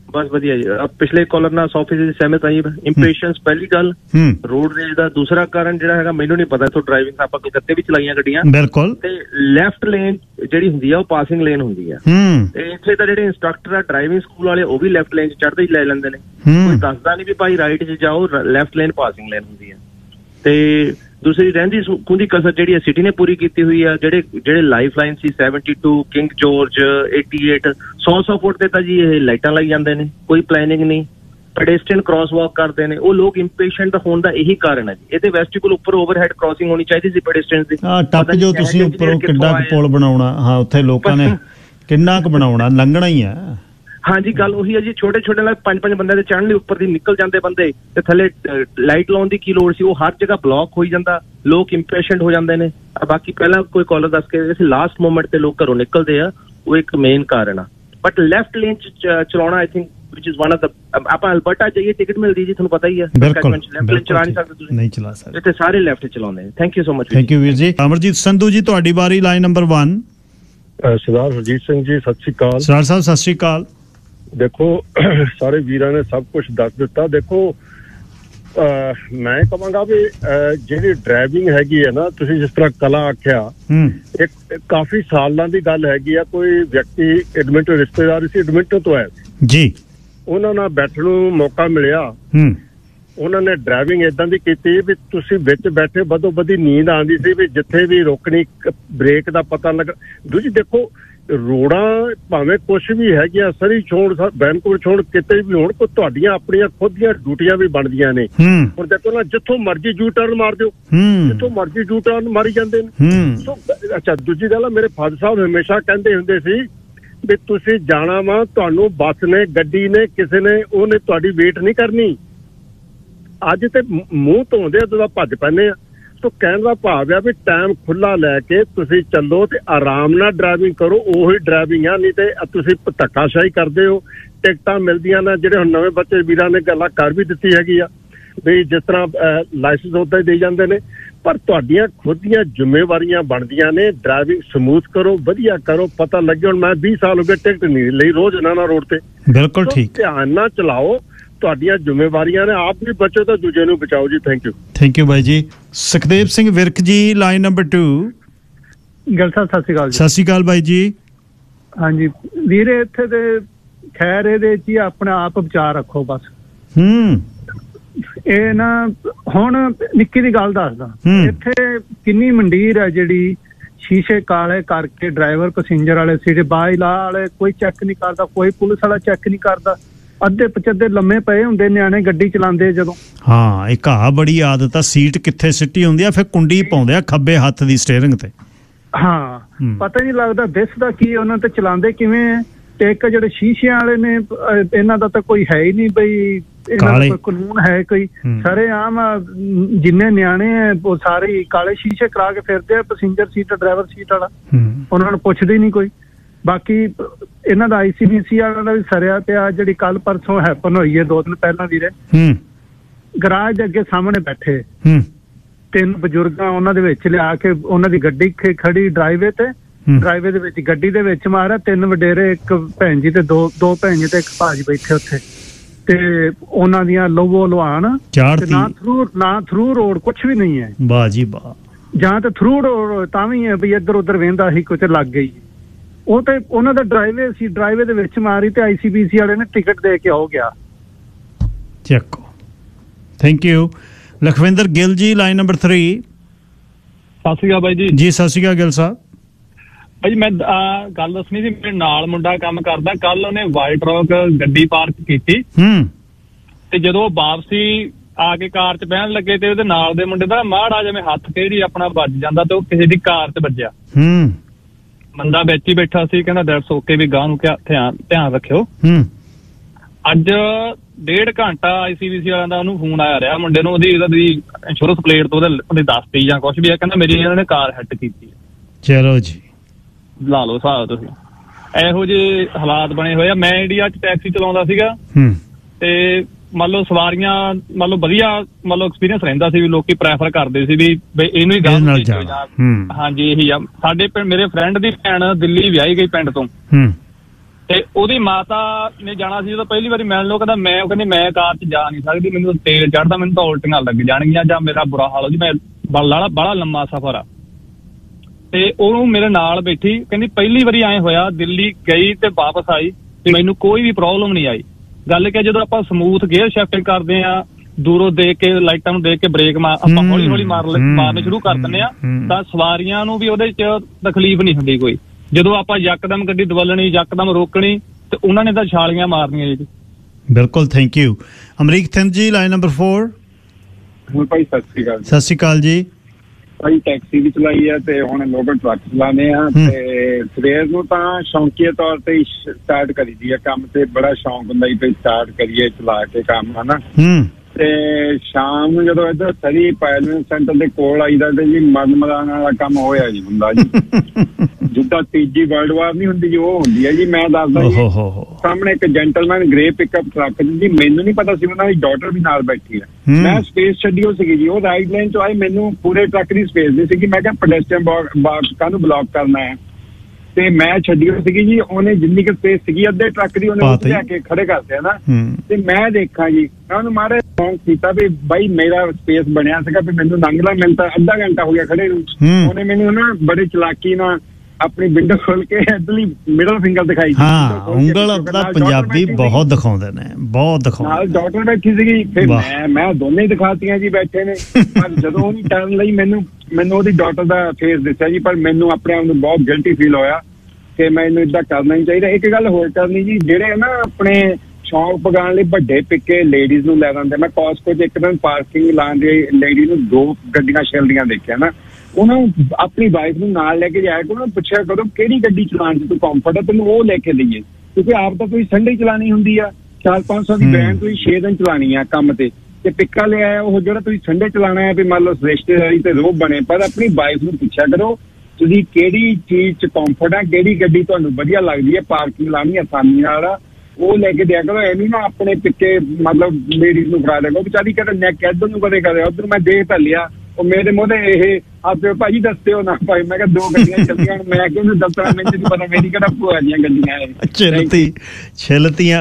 [SPEAKER 3] ਬਸ ਵਧੀਆ ਜੀ। ਪਿਛਲੇ ਕਾਲਰ ਨਾਲ ਸੌ ਫੀਸਦੀ ਸਹਿਮਤ ਹਾਂ ਜੀ। ਇੰਪੇਸ਼ੈਂਸ ਪਹਿਲੀ ਗੱਲ, ਰੋਡ ਰੇਜ ਦਾ ਦੂਸਰਾ ਕਾਰਨ ਜਿਹੜਾ ਹੈਗਾ ਮੈਨੂੰ ਨਹੀਂ ਪਤਾ, ਇੱਥੋਂ ਡਰਾਈਵਿੰਗ ਆਪਾਂ ਕਲਕੱਤੇ ਵੀ ਚਲਾਈਆਂ ਗੱਡੀਆਂ
[SPEAKER 1] ਬਿਲਕੁਲ,
[SPEAKER 3] ਤੇ ਲੈਫਟ ਲੇਨ ਜਿਹੜੀ ਹੁੰਦੀ ਆ ਉਹ ਪਾਸਿੰਗ ਲੇਨ ਹੁੰਦੀ ਆ, ਤੇ ਇੱਥੇ ਤਾਂ ਜਿਹੜੇ ਇੰਸਟ੍ਰਕਟਰ ਆ ਡਰਾਈਵਿੰਗ ਸਕੂਲ ਵਾਲੇ ਉਹ ਵੀ ਲੈਫਟ ਲੇਨ ਚ ਚੜ੍ਹਦੇ ਹੀ ਲੈ ਲੈਂਦੇ ਨੇ, ਕੋਈ ਦੱਸਦਾ ਨਹੀਂ ਵੀ ਭਾਈ ਰਾਈਟ ਚ ਜਾਓ, ਲੈਫਟ ਲੇਨ ਪਾਸਿੰਗ ਲੇਨ ਹੁੰਦੀ ਆ। ਤੇ ਦੂਸਰੀ ਰਹਿੰਦੀ ਖੁੰਦੀ ਕਸਰ ਜਿਹੜੀ ਆ ਸਿਟੀ ਨੇ ਪੂਰੀ ਕੀਤੀ ਹੋਈ ਆ, ਜਿਹੜੇ ਜਿਹੜੇ ਲਾਈਫ ਲਾਈਨ ਸੀ seventy two King George eighty eight ਸੌ ਸੌ ਫੁੱਟ ਤੇ ਤਾਂ ਜੀ ਇਹ ਲਾਈਟਾਂ ਲਾਈ ਜਾਂਦੇ ਨੇ, ਕੋਈ ਪਲੈਨਿੰਗ ਨਹੀਂ, ਪੈਡੇਸਟਰੀਅਨ ਕ੍ਰਾਸ ਵਾਕ ਕਰਦੇ ਨੇ, ਉਹ ਲੋਕ ਇੰਪੇਸ਼ੈਂਟ ਹੋਣ ਦਾ ਇਹੀ ਕਾਰਨ ਹੈ ਜੀ। ਇਹਦੇ ਵੈਸਟੀਬਲ ਉੱਪਰ ਓਵਰਹੈਡ ਕ੍ਰਾਸਿੰਗ ਹੋਣੀ ਚਾਹੀਦੀ ਸੀ ਪੈਡੇਸਟਰੀਅਨ ਦੀ।
[SPEAKER 1] ਹਾਂ ਟੱਪ ਜੋ ਤੁਸੀਂ ਉੱਪਰੋਂ ਕਿੰਨਾ ਕੁ ਪੁਲ ਬਣਾਉਣਾ, ਹਾਂ ਉੱਥੇ ਲੋਕਾਂ ਨੇ ਕਿੰਨਾ ਕੁ ਬਣਾਉਣਾ, ਲੰਘਣਾ ਹੀ ਆ।
[SPEAKER 3] ਹਾਂਜੀ ਗੱਲ ਉਹੀ ਹੈ ਜੀ, ਛੋਟੇ ਛੋਟੇ ਨਾਲ ਪੰਜ ਪੰਜ ਬੰਦਿਆਂ ਦੇ ਚੜ੍ਹਨ ਲਈ ਉੱਪਰ ਦੀ ਨਿਕਲ ਜਾਂਦੇ ਬੰਦੇ, ਤੇ ਥੱਲੇ ਲਾਈਟ ਲਾਉਣ ਦੀ ਕੀ ਲੋੜ ਸੀ, ਉਹ ਹਰ ਜਗ੍ਹਾ ਬਲੌਕ ਹੋਈ ਜਾਂਦਾ, ਲੋਕ ਇੰਪੇਸ਼ੈਂਟ ਹੋ ਜਾਂਦੇ ਨੇ। ਬਾਕੀ ਪਹਿਲਾਂ ਕੋਈ ਕਾਲਰ ਦੱਸ ਕੇ ਸੀ ਲਾਸਟ ਮੂਮੈਂਟ ਤੇ ਲੋਕ ਘਰੋਂ ਨਿਕਲਦੇ ਆ, ਉਹ ਇੱਕ ਮੇਨ ਕਾਰਨ ਆ। ਬਟ ਲੈਫਟ ਲੇਨ ਚ ਚਲਾਉਣਾ I think which is one of the, ਆਪਾਂ ਅਲਬਰਟਾ ਜਾਈਏ ਟਿਕਟ ਮਿਲਦੀ ਜੀ, ਤੁਹਾਨੂੰ ਪਤਾ ਹੀ ਹੈ, ਲੈਫਟ ਲੇਨ ਚਲਾ ਨਹੀਂ ਸਕਦੇ ਤੁਸੀਂ, ਨਹੀਂ ਚਲਾ ਸਕਦੇ, ਇੱਥੇ ਸਾਰੇ ਲੈਫਟ ਚਲਾਉਂਦੇ ਨੇ। Thank you so much.
[SPEAKER 1] Thank you ਵੀਰ ਜੀ। ਅਮਰਜੀਤ ਸੰਧੂ ਜੀ ਤੁਹਾਡੀ ਵਾਰੀ, ਲਾਈਨ ਨੰਬਰ ਇੱਕ।
[SPEAKER 22] ਸਰਦਾਰ ਹਰਜੀਤ ਸਿੰਘ ਜੀ ਸਤਿ ਸ਼੍ਰੀ ਅਕਾਲ।
[SPEAKER 1] ਸਰਦਾਰ ਸਾਹਿਬ ਸਤਿ ਸ਼੍ਰੀ ਅਕਾਲ।
[SPEAKER 22] ਦੇਖੋ ਸਾਰੇ ਵੀਰਾਂ ਨੇ ਸਭ ਕੁਝ ਦੱਸ ਦਿੱਤਾ। ਦੇਖੋ ਮੈਂ ਕਹਾਂਗਾ ਵੀ ਜਿਹੜੀ ਡਰਾਈਵਿੰਗ ਹੈਗੀ ਹੈ ਨਾ, ਤੁਸੀਂ ਜਿਸ ਤਰ੍ਹਾਂ ਕਲਾ ਆਖਿਆ, ਇੱਕ ਕਾਫੀ ਸਾਲਾਂ ਦੀ ਗੱਲ ਹੈਗੀ ਆ। ਕੋਈ ਵਿਅਕਤੀ ਐਡਮਿੰਟਨ ਰਿਸ਼ਤੇਦਾਰ ਸੀ, ਐਡਮਿੰਟਨ ਤੋਂ ਆਇਆ ਸੀ
[SPEAKER 1] ਜੀ,
[SPEAKER 22] ਉਹਨਾਂ ਨਾਲ ਬੈਠਣ ਨੂੰ ਮੌਕਾ ਮਿਲਿਆ। ਉਹਨਾਂ ਨੇ ਡਰਾਈਵਿੰਗ ਏਦਾਂ ਦੀ ਕੀਤੀ ਵੀ ਤੁਸੀਂ ਵਿੱਚ ਬੈਠੇ ਬਦੋ ਬਦੀ ਨੀਂਦ ਆਉਂਦੀ ਸੀ, ਵੀ ਜਿੱਥੇ ਵੀ ਰੋਕਣੀ ਬ੍ਰੇਕ ਦਾ ਪਤਾ ਲੱਗ। ਦੂਜੀ ਦੇਖੋ ਰੋਡਾਂ ਭਾਵੇਂ ਕੁਛ ਵੀ ਹੈਗੀਆਂ, ਸਰੀ ਛੋੜ ਬੈਨਕੁਰ ਛੋੜ ਕਿਤੇ ਵੀ ਹੋਣ, ਕੋਈ ਤੁਹਾਡੀਆਂ ਆਪਣੀਆਂ ਖੁਦ ਦੀਆਂ ਡਿਊਟੀਆਂ ਵੀ ਬਣਦੀਆਂ ਨੇ। ਹੁਣ ਦੇਖੋ ਨਾ, ਜਿੱਥੋਂ ਮਰਜ਼ੀ ਯੂ ਟਰਨ ਮਾਰ ਦਿਓ, ਜਿੱਥੋਂ ਮਰਜ਼ੀ ਯੂ ਟਰਨ ਮਾਰੀ ਜਾਂਦੇ ਨੇ। ਅੱਛਾ ਦੂਜੀ ਗੱਲ, ਮੇਰੇ ਫਾਦਰ ਸਾਹਿਬ ਹਮੇਸ਼ਾ ਕਹਿੰਦੇ ਹੁੰਦੇ ਸੀ ਵੀ ਤੁਸੀਂ ਜਾਣਾ ਵਾ, ਤੁਹਾਨੂੰ ਬੱਸ ਨੇ ਗੱਡੀ ਨੇ ਕਿਸੇ ਨੇ ਉਹਨੇ ਤੁਹਾਡੀ ਵੇਟ ਨਹੀਂ ਕਰਨੀ। ਅੱਜ ਤੇ ਮੂੰਹ ਧੋਂਦੇ ਜਦੋਂ ਭੱਜ ਪੈਂਦੇ ਆ। ਤੋ ਕਹਿਣ ਦਾ ਭਾਵ ਆ ਵੀ ਟਾਈਮ ਖੁੱਲਾ ਲੈ ਕੇ ਤੁਸੀਂ ਚੱਲੋ ਤੇ ਆਰਾਮ ਨਾਲ ਡਰਾਈਵਿੰਗ ਕਰੋ, ਉਹੀ ਡਰਾਈਵਿੰਗ ਆ। ਨਹੀਂ ਤੇ ਤੁਸੀਂ ਧੱਕਾਸ਼ਾਹੀ ਕਰਦੇ ਹੋ, ਟਿਕਟਾਂ ਮਿਲਦੀਆਂ ਨੇ, ਜਿਹੜੇ ਹੁਣ ਨਵੇਂ ਬੱਚੇ ਵੀਰਾਂ ਨੇ ਗੱਲਾਂ ਕਰ ਵੀ ਦਿੱਤੀ ਹੈਗੀ ਆ ਵੀ ਜਿਸ ਤਰ੍ਹਾਂ ਲਾਇਸੈਂਸ ਉੱਦਾਂ ਹੀ ਦੇ ਜਾਂਦੇ ਨੇ, ਪਰ ਤੁਹਾਡੀਆਂ ਖੁਦ ਦੀਆਂ ਜ਼ਿੰਮੇਵਾਰੀਆਂ ਬਣਦੀਆਂ ਨੇ। ਡਰਾਈਵਿੰਗ ਸਮੂਥ ਕਰੋ, ਵਧੀਆ ਕਰੋ, ਪਤਾ ਲੱਗੇ। ਹੁਣ ਮੈਂ ਵੀਹ ਸਾਲ ਹੋ ਗਏ ਟਿਕਟ ਨਹੀਂ ਲਈ ਰੋਜ਼ ਨਾਨਾ ਰੋਡ ਤੇ।
[SPEAKER 1] ਬਿਲਕੁਲ ਠੀਕ,
[SPEAKER 22] ਧਿਆਨ ਨਾਲ ਚਲਾਓ, ਤੁਹਾਡੀਆਂ ਜ਼ਿੰਮੇਵਾਰੀਆਂ ਨੇ, ਆਪ ਵੀ ਬਚੋ ਤਾਂ ਦੂਜੇ ਨੂੰ ਬਚਾਓ ਜੀ। Thank you.
[SPEAKER 1] ਥੈਂਕ ਯੂ ਬਾਈ ਜੀ। ਸੁਖਦੇਵ ਸਿੰਘ ਵਿਰਕ ਜੀ, ਲਾਈਨ ਨੰਬਰ ਦੋ।
[SPEAKER 23] ਗੱਲ ਸਾਹਿਬ ਸਤਿ ਸ਼੍ਰੀ ਅਕਾਲ ਜੀ।
[SPEAKER 1] ਸਤਿ ਸ਼੍ਰੀ ਅਕਾਲ ਬਾਈ ਜੀ।
[SPEAKER 23] ਹਾਂਜੀ ਵੀਰੇ, ਇੱਥੇ ਤੇ ਖੈਰ ਇਹਦੇ ਚ ਹੀ ਆਪਣਾ ਆਪ ਵਿਚਾਰ ਰੱਖੋ ਬਸ।
[SPEAKER 1] ਹੂੰ
[SPEAKER 23] ਇਹ ਨਾ ਹੁਣ ਨਿੱਕੀ ਦੀ ਗੱਲ ਦੱਸਦਾ, ਇੱਥੇ ਕਿੰਨੀ ਮੰਡੀਰ ਹੈ ਜਿਹੜੀ ਸ਼ੀਸ਼ੇ ਕਾਲੇ ਕਰਕੇ ਡਰਾਈਵਰ ਪੈਸੇਂਜਰ ਵਾਲੇ ਸੀਟ ਬਾਈ ਲਾ ਵਾਲੇ ਕੋਈ ਚੈੱਕ ਨਹੀਂ ਕਰਦਾ, ਕੋਈ ਪੁਲਿਸ ਵਾਲਾ ਚੈੱਕ ਨਹੀਂ ਕਰਦਾ। ਅੱਧੇ ਪਚੱਧੇ ਲੰਮੇ ਪਏ ਹੁੰਦੇ ਨਿਆਣੇ ਗੱਡੀ ਚਲਾਉਂਦੇ ਜਦੋਂ।
[SPEAKER 1] ਹਾਂ ਇੱਕ ਆ ਬੜੀ ਆਦਤ ਆ, ਸੀਟ ਕਿੱਥੇ ਸਿੱਟੀ ਹੁੰਦੀ ਆ, ਫਿਰ ਕੁੰਡੀ ਪਾਉਂਦੇ ਆ ਖੱਬੇ ਹੱਥ ਦੀ ਸਟੀਅਰਿੰਗ ਤੇ।
[SPEAKER 23] ਹਾਂ ਪਤਾ ਨਹੀਂ ਲੱਗਦਾ ਦਿਸਦਾ ਕੀ ਉਹਨਾਂ ਤੇ, ਚਲਾਉਂਦੇ ਕਿਵੇਂ ਹੈ। ਤੇ ਇੱਕ ਜਿਹੜੇ ਸ਼ੀਸ਼ਿਆਂ ਵਾਲੇ ਨੇ, ਇਹਨਾਂ ਦਾ ਤਾਂ ਕੋਈ ਹੈ ਹੀ ਨਹੀਂ ਬਈ, ਇਹਨਾਂ ਦਾ ਕੋਈ ਕਾਨੂੰਨ ਹੈ ਕੋਈ। ਸਾਰੇ ਆਮ ਜਿੰਨੇ ਨਿਆਣੇ ਹੈ ਉਹ ਸਾਰੇ ਕਾਲੇ ਸ਼ੀਸ਼ੇ ਕਰਾ ਕੇ ਫਿਰਦੇ ਆ, ਪੈਸੇਂਜਰ ਸੀਟ ਡਰਾਈਵਰ ਸੀਟ ਵਾਲਾ, ਉਹਨਾਂ ਨੂੰ ਪੁੱਛਦੇ ਹੀ ਨਹੀਂ ਕੋਈ। ਬਾਕੀ ਇਹਨਾਂ ਦਾ ਆਈਸੀਬੀਸੀ ਵਾਲਾ ਦਾ ਵੀ ਸਰਿਆ ਪਿਆ। ਜਿਹੜੀ ਕੱਲ ਪਰਸੋਂ ਹੈਪਨ ਹੋਈ ਹੈ ਦੋ ਦਿਨ ਪਹਿਲਾਂ ਵੀਰੇ, ਗਰਾਜ ਦੇ ਅੱਗੇ ਸਾਹਮਣੇ ਬੈਠੇ ਤਿੰਨ ਬਜ਼ੁਰਗਾਂ, ਉਹਨਾਂ ਦੇ ਵਿੱਚ ਲਿਆ ਕੇ ਉਹਨਾਂ ਦੀ ਗੱਡੀ ਖੜੀ ਡਰਾਈਵੇ ਤੇ, ਡਰਾਈਵੇ ਦੇ ਵਿੱਚ ਗੱਡੀ ਦੇ ਵਿੱਚ ਮਾਰਿਆ। ਤਿੰਨ ਵਡੇਰੇ, ਇੱਕ ਭੈਣ ਜੀ ਤੇ ਦੋ ਦੋ ਭੈਣ ਜੀ ਤੇ ਇੱਕ ਭਾਜੀ ਬੈਠੇ ਉੱਥੇ, ਤੇ ਉਹਨਾਂ ਦੀਆਂ ਲੋਵੋ ਲਵਾਨ ਨਾ ਥਰੂ ਨਾ ਥਰੂ ਰੋਡ ਕੁਛ ਵੀ ਨਹੀਂ ਹੈ।
[SPEAKER 1] ਵਾਹ ਜੀ ਵਾਹ।
[SPEAKER 23] ਜਾਂ ਤੇ ਥਰੂ ਰੋਡ ਤਾਂ ਵੀ ਹੈ ਵੀ ਇੱਧਰ ਉੱਧਰ ਵੇਂਦਾ ਸੀ ਕੁਛ ਲੱਗ ਗਈ। ਉਹ ਤੇ ਉਹਨਾਂ ਦਾ ਡਰਾਈਵੇ ਸੀ, ਡਰਾਈਵੇ ਦੇ ਵਿੱਚ ਮਾਰੀ ਤੇ ਆਈਸੀਬੀਸੀ ਵਾਲੇ ਨੇ ਟਿਕਟ ਦੇ ਕੇ ਹੋ ਗਿਆ।
[SPEAKER 1] ਚੱਕੋ। Thank you. Lakhwinder Gill ji, line number ਤਿੰਨ।
[SPEAKER 24] ਸਤਿ ਸ਼੍ਰੀ ਅਕਾਲ ਬਾਈ ਜੀ।
[SPEAKER 1] ਜੀ ਸਤਿ ਸ਼੍ਰੀ ਅਕਾਲ ਗਿੱਲ ਸਾਹਿਬ।
[SPEAKER 24] ਭਾਈ ਮੈਂ ਗੱਲ ਦੱਸਣੀ ਸੀ, ਮੇਰੇ ਨਾਲ ਮੁੰਡਾ ਕੰਮ ਕਰਦਾ, ਕੱਲ ਉਹਨੇ ਵਾਈਟ ਰੌਕ ਗੱਡੀ ਪਾਰਕ ਕੀਤੀ ਤੇ ਜਦੋਂ ਵਾਪਸੀ ਆ ਕੇ ਕਾਰ 'ਚ ਬਹਿਣ ਲੱਗੇ ਤੇ ਉਹਦੇ ਨਾਲ ਦੇ ਮੁੰਡੇ ਦਾ ਮਾੜਾ ਜਿਵੇਂ ਹੱਥ ਕਿਹੜੀ ਆਪਣਾ ਵੱਜ ਜਾਂਦਾ ਤੇ ਉਹ ਕਿਸੇ ਦੀ ਕਾਰ 'ਚ ਵੱਜਿਆ। ਬੰਦਾ ਵਿੱਚ ਹੀ ਬੈਠਾ ਸੀ, ਕਹਿੰਦਾ ਦੈਟਸ ਓਕੇ ਵੀ ਗਾਂ ਨੂੰ ਧਿਆਨ ਧਿਆਨ ਰੱਖਿਓ। ਅੱਜ ਡੇਢ ਘੰਟਾ ਆਈਸੀਬੀਸੀ ਵਾਲਿਆਂ ਦਾ ਉਹਨੂੰ ਫੋਨ ਆਇਆ ਰਿਹਾ ਮੁੰਡੇ ਨੂੰ, ਉਹਦੀ ਉਹਦੀ ਇੰਸ਼ੋਰੈਂਸ ਪਲੇਟ ਤੋਂ ਉਹਦੇ ਦੱਸਤੀ ਜਾਂ ਕੁਛ ਵੀ ਆ, ਕਹਿੰਦਾ ਮੇਰੀ ਇਹਨਾਂ ਨੇ ਕਾਰ ਹਿੱਟ ਕੀਤੀ।
[SPEAKER 1] ਚਲੋ ਜੀ
[SPEAKER 24] ਲਾ ਲਓ ਹਿਸਾਬ ਤੁਸੀਂ। ਇਹੋ ਜਿਹੇ ਹਾਲਾਤ ਬਣੇ ਹੋਏ ਆ। ਮੈਂ ਇੰਡੀਆ 'ਚ ਟੈਕਸੀ ਚਲਾਉਂਦਾ ਸੀਗਾ ਤੇ ਮੰਨ ਲਓ ਸਵਾਰੀਆਂ ਮੰਨ ਲਓ ਵਧੀਆ ਮੰਨ ਲਓ ਐਕਸਪੀਰੀਅੰਸ ਰਹਿੰਦਾ ਸੀ, ਵੀ ਲੋਕੀ ਪ੍ਰੈਫਰ ਕਰਦੇ ਸੀ ਵੀ ਇਹਨੂੰ ਹੀ ਗੱਲ। ਹਾਂਜੀ ਇਹੀ ਆ। ਸਾਡੇ ਪਿੰਡ ਮੇਰੇ ਫਰੈਂਡ ਦੀ ਭੈਣ ਦਿੱਲੀ ਵਿਆਹੀ ਗਈ ਪਿੰਡ ਤੋਂ, ਤੇ ਉਹਦੀ ਮਾਤਾ ਨੇ ਜਾਣਾ ਸੀ ਜਦੋਂ ਪਹਿਲੀ ਵਾਰੀ ਮਿਲਣ ਲੋ, ਕਹਿੰਦਾ ਮੈਂ ਉਹ ਕਹਿੰਦੀ ਮੈਂ ਕਾਰ 'ਚ ਜਾ ਨਹੀਂ ਸਕਦੀ, ਮੈਨੂੰ ਤੇਲ ਚੜਦਾ, ਮੈਨੂੰ ਤਾਂ ਉਲਟੀਆਂ ਲੱਗ ਜਾਣਗੀਆਂ ਜਾਂ ਮੇਰਾ ਬੁਰਾ ਹਾਲ ਹੋ ਜੀ, ਮੈਂ ਬੜਾ ਬੜਾ ਲੰਮਾ ਸਫ਼ਰ ਆ। ਤੇ ਉਹਨੂੰ ਮੇਰੇ ਨਾਲ ਬੈਠੀ ਕਹਿੰਦੀ ਪਹਿਲੀ ਵਾਰੀ ਐਂ ਹੋਇਆ, ਦਿੱਲੀ ਗਈ ਤੇ ਵਾਪਸ ਆਈ ਤੇ ਮੈਨੂੰ ਕੋਈ ਵੀ ਪ੍ਰੋਬਲਮ ਨਹੀਂ ਆਈ। ਗੱਲ ਕਿ ਜਦੋਂ ਆਪਾਂ ਸਮੂਥ ਗੇਅਰ ਸ਼ਿਫਟਿੰਗ ਕਰਦੇ ਆ, ਦੂਰੋਂ ਦੇਖ ਕੇ ਲਾਈਟਾਂ ਨੂੰ ਦੇਖ ਕੇ ਬ੍ਰੇਕ ਮਾਰ ਆਪਾਂ ਹੌਲੀ ਹੌਲੀ ਮਾਰ ਮਾਰਨੇ ਸ਼ੁਰੂ ਕਰ ਦਿੰਦੇ ਆ, ਤਾਂ ਸਵਾਰੀਆਂ ਨੂੰ ਵੀ ਉਹਦੇ 'ਚ ਤਕਲੀਫ ਨਹੀਂ ਹੁੰਦੀ ਕੋਈ। ਜਦੋਂ ਆਪਾਂ ਯਕਦਮ ਗੱਡੀ ਦਵਲਣੀ, ਯਕਦਮ ਰੋਕਣੀ, ਤੇ ਉਹਨਾਂ ਨੇ ਤਾਂ ਛਾਲੀਆਂ ਮਾਰਨੀਆਂ ਜੀ।
[SPEAKER 1] ਬਿਲਕੁਲ, thank you. Amrik Singh ji, line number four.
[SPEAKER 4] ਭਾਈ ਸਤਿ ਸ਼੍ਰੀ ਅਕਾਲ।
[SPEAKER 1] ਸਤਿ ਸ਼੍ਰੀ ਅਕਾਲ ਜੀ।
[SPEAKER 4] ਭਾਈ ਟੈਕਸੀ ਵੀ ਚਲਾਈ ਹੈ ਤੇ ਹੁਣ ਲੋਕਲ ਟਰੱਕ ਚਲਾਉਂਦੇ ਆ, ਤੇ ਸਵੇਰ ਨੂੰ ਤਾਂ ਸ਼ੌਂਕੀਏ ਤੌਰ ਤੇ ਸਟਾਰਟ ਕਰੀਦੀ ਹੈ ਕੰਮ, ਤੇ ਬੜਾ ਸ਼ੌਂਕ ਹੁੰਦਾ ਜੀ ਸਟਾਰਟ ਕਰੀਏ ਚਲਾ ਕੇ ਕੰਮ, ਹਨਾ। ਤੇ ਸ਼ਾਮ ਨੂੰ ਜਦੋਂ ਇੱਧਰ ਸਰੀ ਪਾਇਲਮੈਂਟ ਸੈਂਟਰ ਦੇ ਕੋਲ ਆਈਦਾ ਤੇ ਜੀ ਮਰਨ ਮਰਾਨ ਵਾਲਾ ਕੰਮ ਹੋਇਆ ਜੀ ਹੁੰਦਾ ਜੀ। ਜਿੱਦਾਂ ਤੀਜੀ ਵਰਲਡ ਵਾਰ ਨਹੀਂ ਹੁੰਦੀ ਜੀ, ਉਹ ਹੁੰਦੀ ਹੈ ਜੀ। ਮੈਂ ਦੱਸਦਾ ਜੀ, ਸਾਹਮਣੇ ਇੱਕ ਜੈਂਟਲਮੈਨ ਗ੍ਰੇ ਪਿਕਅਪ ਟਰੱਕ ਜੀ, ਮੈਨੂੰ ਨਹੀਂ ਪਤਾ ਸੀ ਉਹਨਾਂ ਦੀ ਡਾਟਰ ਵੀ ਨਾਲ ਬੈਠੀ ਹੈ। ਮੈਂ ਸਪੇਸ ਛੱਡੀ ਹੋ ਸੀਗੀ ਜੀ, ਉਹ ਰਾਈਟ ਲਾਈਨ ਚੋਂ ਆਏ, ਮੈਨੂੰ ਪੂਰੇ ਟਰੱਕ ਦੀ ਸਪੇਸ ਨਹੀਂ ਸੀਗੀ। ਮੈਂ ਕਿਹਾ ਪੈਡੈਸਟਰੀਅਨ ਬਾਕਸ ਕਾਹਨੂੰ ਬਲੌਕ ਕਰਨਾ ਹੈ, ਤੇ ਮੈਂ ਛੱਡੀ ਹੋਈ ਸੀਗੀ ਜੀ। ਉਹਨੇ ਜਿੰਨੀ ਕੁ ਸਪੇਸ ਸੀਗੀ ਅੱਧੇ ਟਰੱਕ ਦੀ, ਉਹਨੇ ਉੱਥੇ ਜਾ ਕੇ ਖੜੇ ਕਰਤੇ ਨਾ। ਤੇ ਮੈਂ ਦੇਖਾਂ ਜੀ, ਮੈਂ ਉਹਨੂੰ ਮਾਰੇ ਫੋਨ ਕੀਤਾ ਵੀ ਬਾਈ ਮੇਰਾ ਸਪੇਸ ਬਣਿਆ ਸੀਗਾ ਵੀ ਮੈਨੂੰ ਲੰਘ ਲਾ, ਮੈਨੂੰ ਤਾਂ ਅੱਧਾ ਘੰਟਾ ਹੋ ਗਿਆ ਖੜੇ ਨੂੰ। ਉਹਨੇ ਮੈਨੂੰ ਨਾ ਬੜੇ ਚਲਾਕੀ ਨਾਲ ਆਪਣੀ ਵਿੰਡੋ ਖੋਲ ਕੇ ਇੱਧਰਲੀ ਮਿਡਲ ਫਿੰਗਰ ਦਿਖਾਈ।
[SPEAKER 1] ਹਾਂ, ਉਂਗਲ ਆਪਣਾ ਪੰਜਾਬੀ ਬਹੁਤ ਦਿਖਾਉਂਦੇ ਨੇ, ਬਹੁਤ ਦਿਖਾਉਂਦੇ।
[SPEAKER 4] ਨਾਲ ਡਾਕਟਰ ਬੈਠੀ ਸੀਗੀ, ਫਿਰ ਮੈਂ ਮੈਂ ਦੋਨੇ ਹੀ ਦਿਖਾਤੀਆਂ ਜੀ ਬੈਠੇ ਨੇ। ਪਰ ਜਦੋਂ ਉਹਨੇ ਟਰਨ ਲਈ ਮੈਨੂੰ ਮੈਨੂੰ ਉਹਦੀ ਡਾਕਟਰ ਦਾ ਫੇਸ ਦਿੱਤਾ ਜੀ, ਪਰ ਮੈਨੂੰ ਆਪਣੇ ਆਪ ਨੂੰ ਬਹੁਤ ਗਿਲਟੀ ਫੀਲ ਹੋਇਆ ਕਿ ਮੈਨੂੰ ਏਦਾਂ ਕਰਨਾ ਨਹੀਂ ਚਾਹੀਦਾ। ਇੱਕ ਗੱਲ ਹੋਰ ਕਰਨੀ ਜੀ, ਜਿਹੜੇ ਨਾ ਆਪਣੇ ਸ਼ੌਂਕ ਪਗਾਉਣ ਲਈ ਵੱਡੇ ਪਿੱਕੇ ਲੇਡੀਜ਼ ਨੂੰ ਲੈ ਜਾਂਦੇ। ਮੈਂ ਕਾਸਕੋ 'ਚ ਇੱਕ ਦਿਨ ਪਾਰਕਿੰਗ ਲਾਉਣ ਦੀ ਲੇਡੀ ਨੂੰ ਦੋ ਗੱਡੀਆਂ ਛਿਲਦੀਆਂ ਦੇਖਿਆ ਨਾ, ਉਹਨਾਂ ਨੂੰ ਆਪਣੀ ਵਾਈਫ ਨੂੰ ਨਾਲ ਲੈ ਕੇ ਜਾਇਆ ਕਰੋ, ਉਹਨੂੰ ਪੁੱਛਿਆ ਕਰੋ ਕਿਹੜੀ ਗੱਡੀ ਚਲਾਉਣ 'ਚ ਤੂੰ ਕੰਫਰਟ ਹੈ, ਤੈਨੂੰ ਉਹ ਲੈ ਕੇ ਦਈਏ। ਕਿਉਂਕਿ ਆਪ ਤਾਂ ਤੁਸੀਂ ਸੰਡੇ ਚਲਾਉਣੀ ਹੁੰਦੀ ਆ, ਚਾਰ ਪੰਜ ਸੌ ਦੀ ਵੈਨ ਤੁਸੀਂ ਛੇ ਦਿਨ ਚਲਾਉਣੀ ਆ ਕੰਮ ਤੇ, ਤੇ ਪਿੱਕਾ ਲਿਆ ਉਹ ਜਿਹੜਾ ਤੁਸੀਂ ਸੰਡੇ ਚਲਾਉਣਾ ਹੈ ਵੀ ਮੰਨ ਲਓ ਰਿਸ਼ਤੇਦਾਰੀ ਤੇ ਰੋਹ ਬਣੇ। ਪਰ ਆਪਣੀ ਵਾਈਫ ਨੂੰ ਪੁੱਛਿਆ ਕਰੋ ਤੁਸੀਂ ਕਿਹੜੀ ਚੀਜ਼ 'ਚ ਕੰਫਰਟ ਆ, ਕਿਹੜੀ ਗੱਡੀ ਤੁਹਾਨੂੰ ਵਧੀਆ ਲੱਗਦੀ ਹੈ, ਪਾਰਕਿੰਗ ਲਾਉਣੀ ਆਸਾਨੀ ਨਾਲ ਆ, ਉਹ ਲੈ ਕੇ ਦਿਆ ਕਰੋ। ਐਵੇਂ ਨਾ ਆਪਣੇ ਪਿੱਕੇ ਮਤਲਬ ਲੇਡੀਜ਼ ਨੂੰ ਫੜਾ ਦੇਗਾ, ਵਿਚਾਰੀ ਕਦੇ ਨੈਕ ਇੱਧਰ ਨੂੰ ਕਦੇ ਕਦੇ ਉੱਧਰ। ਮੈਂ ਦੇਖ ਤਾਂ ਲਿਆ, ਉਹ ਮੇਰੇ ਮੂੰਹ ਤੇ ਇਹ ਆਪੇ ਭਾਜੀ ਦੱਸਿਓ ਨਾ ਭਾਈ। ਮੈਂ ਕਿਹਾ ਦੋ ਗੱਡੀਆਂ ਚੱਲੀਆਂ, ਮੈਂ ਕਿਹਾ ਉਹਨੂੰ ਦੱਸਣਾ, ਮੈਨੂੰ ਨਹੀਂ ਪਤਾ ਮੇਰੀ ਕਿਹੜਾ ਭੂਆ ਦੀਆਂ ਗੱਡੀਆਂ ਹੈ।
[SPEAKER 1] ਛਿਲਤੀ ਛਿਲਤੀਆਂ।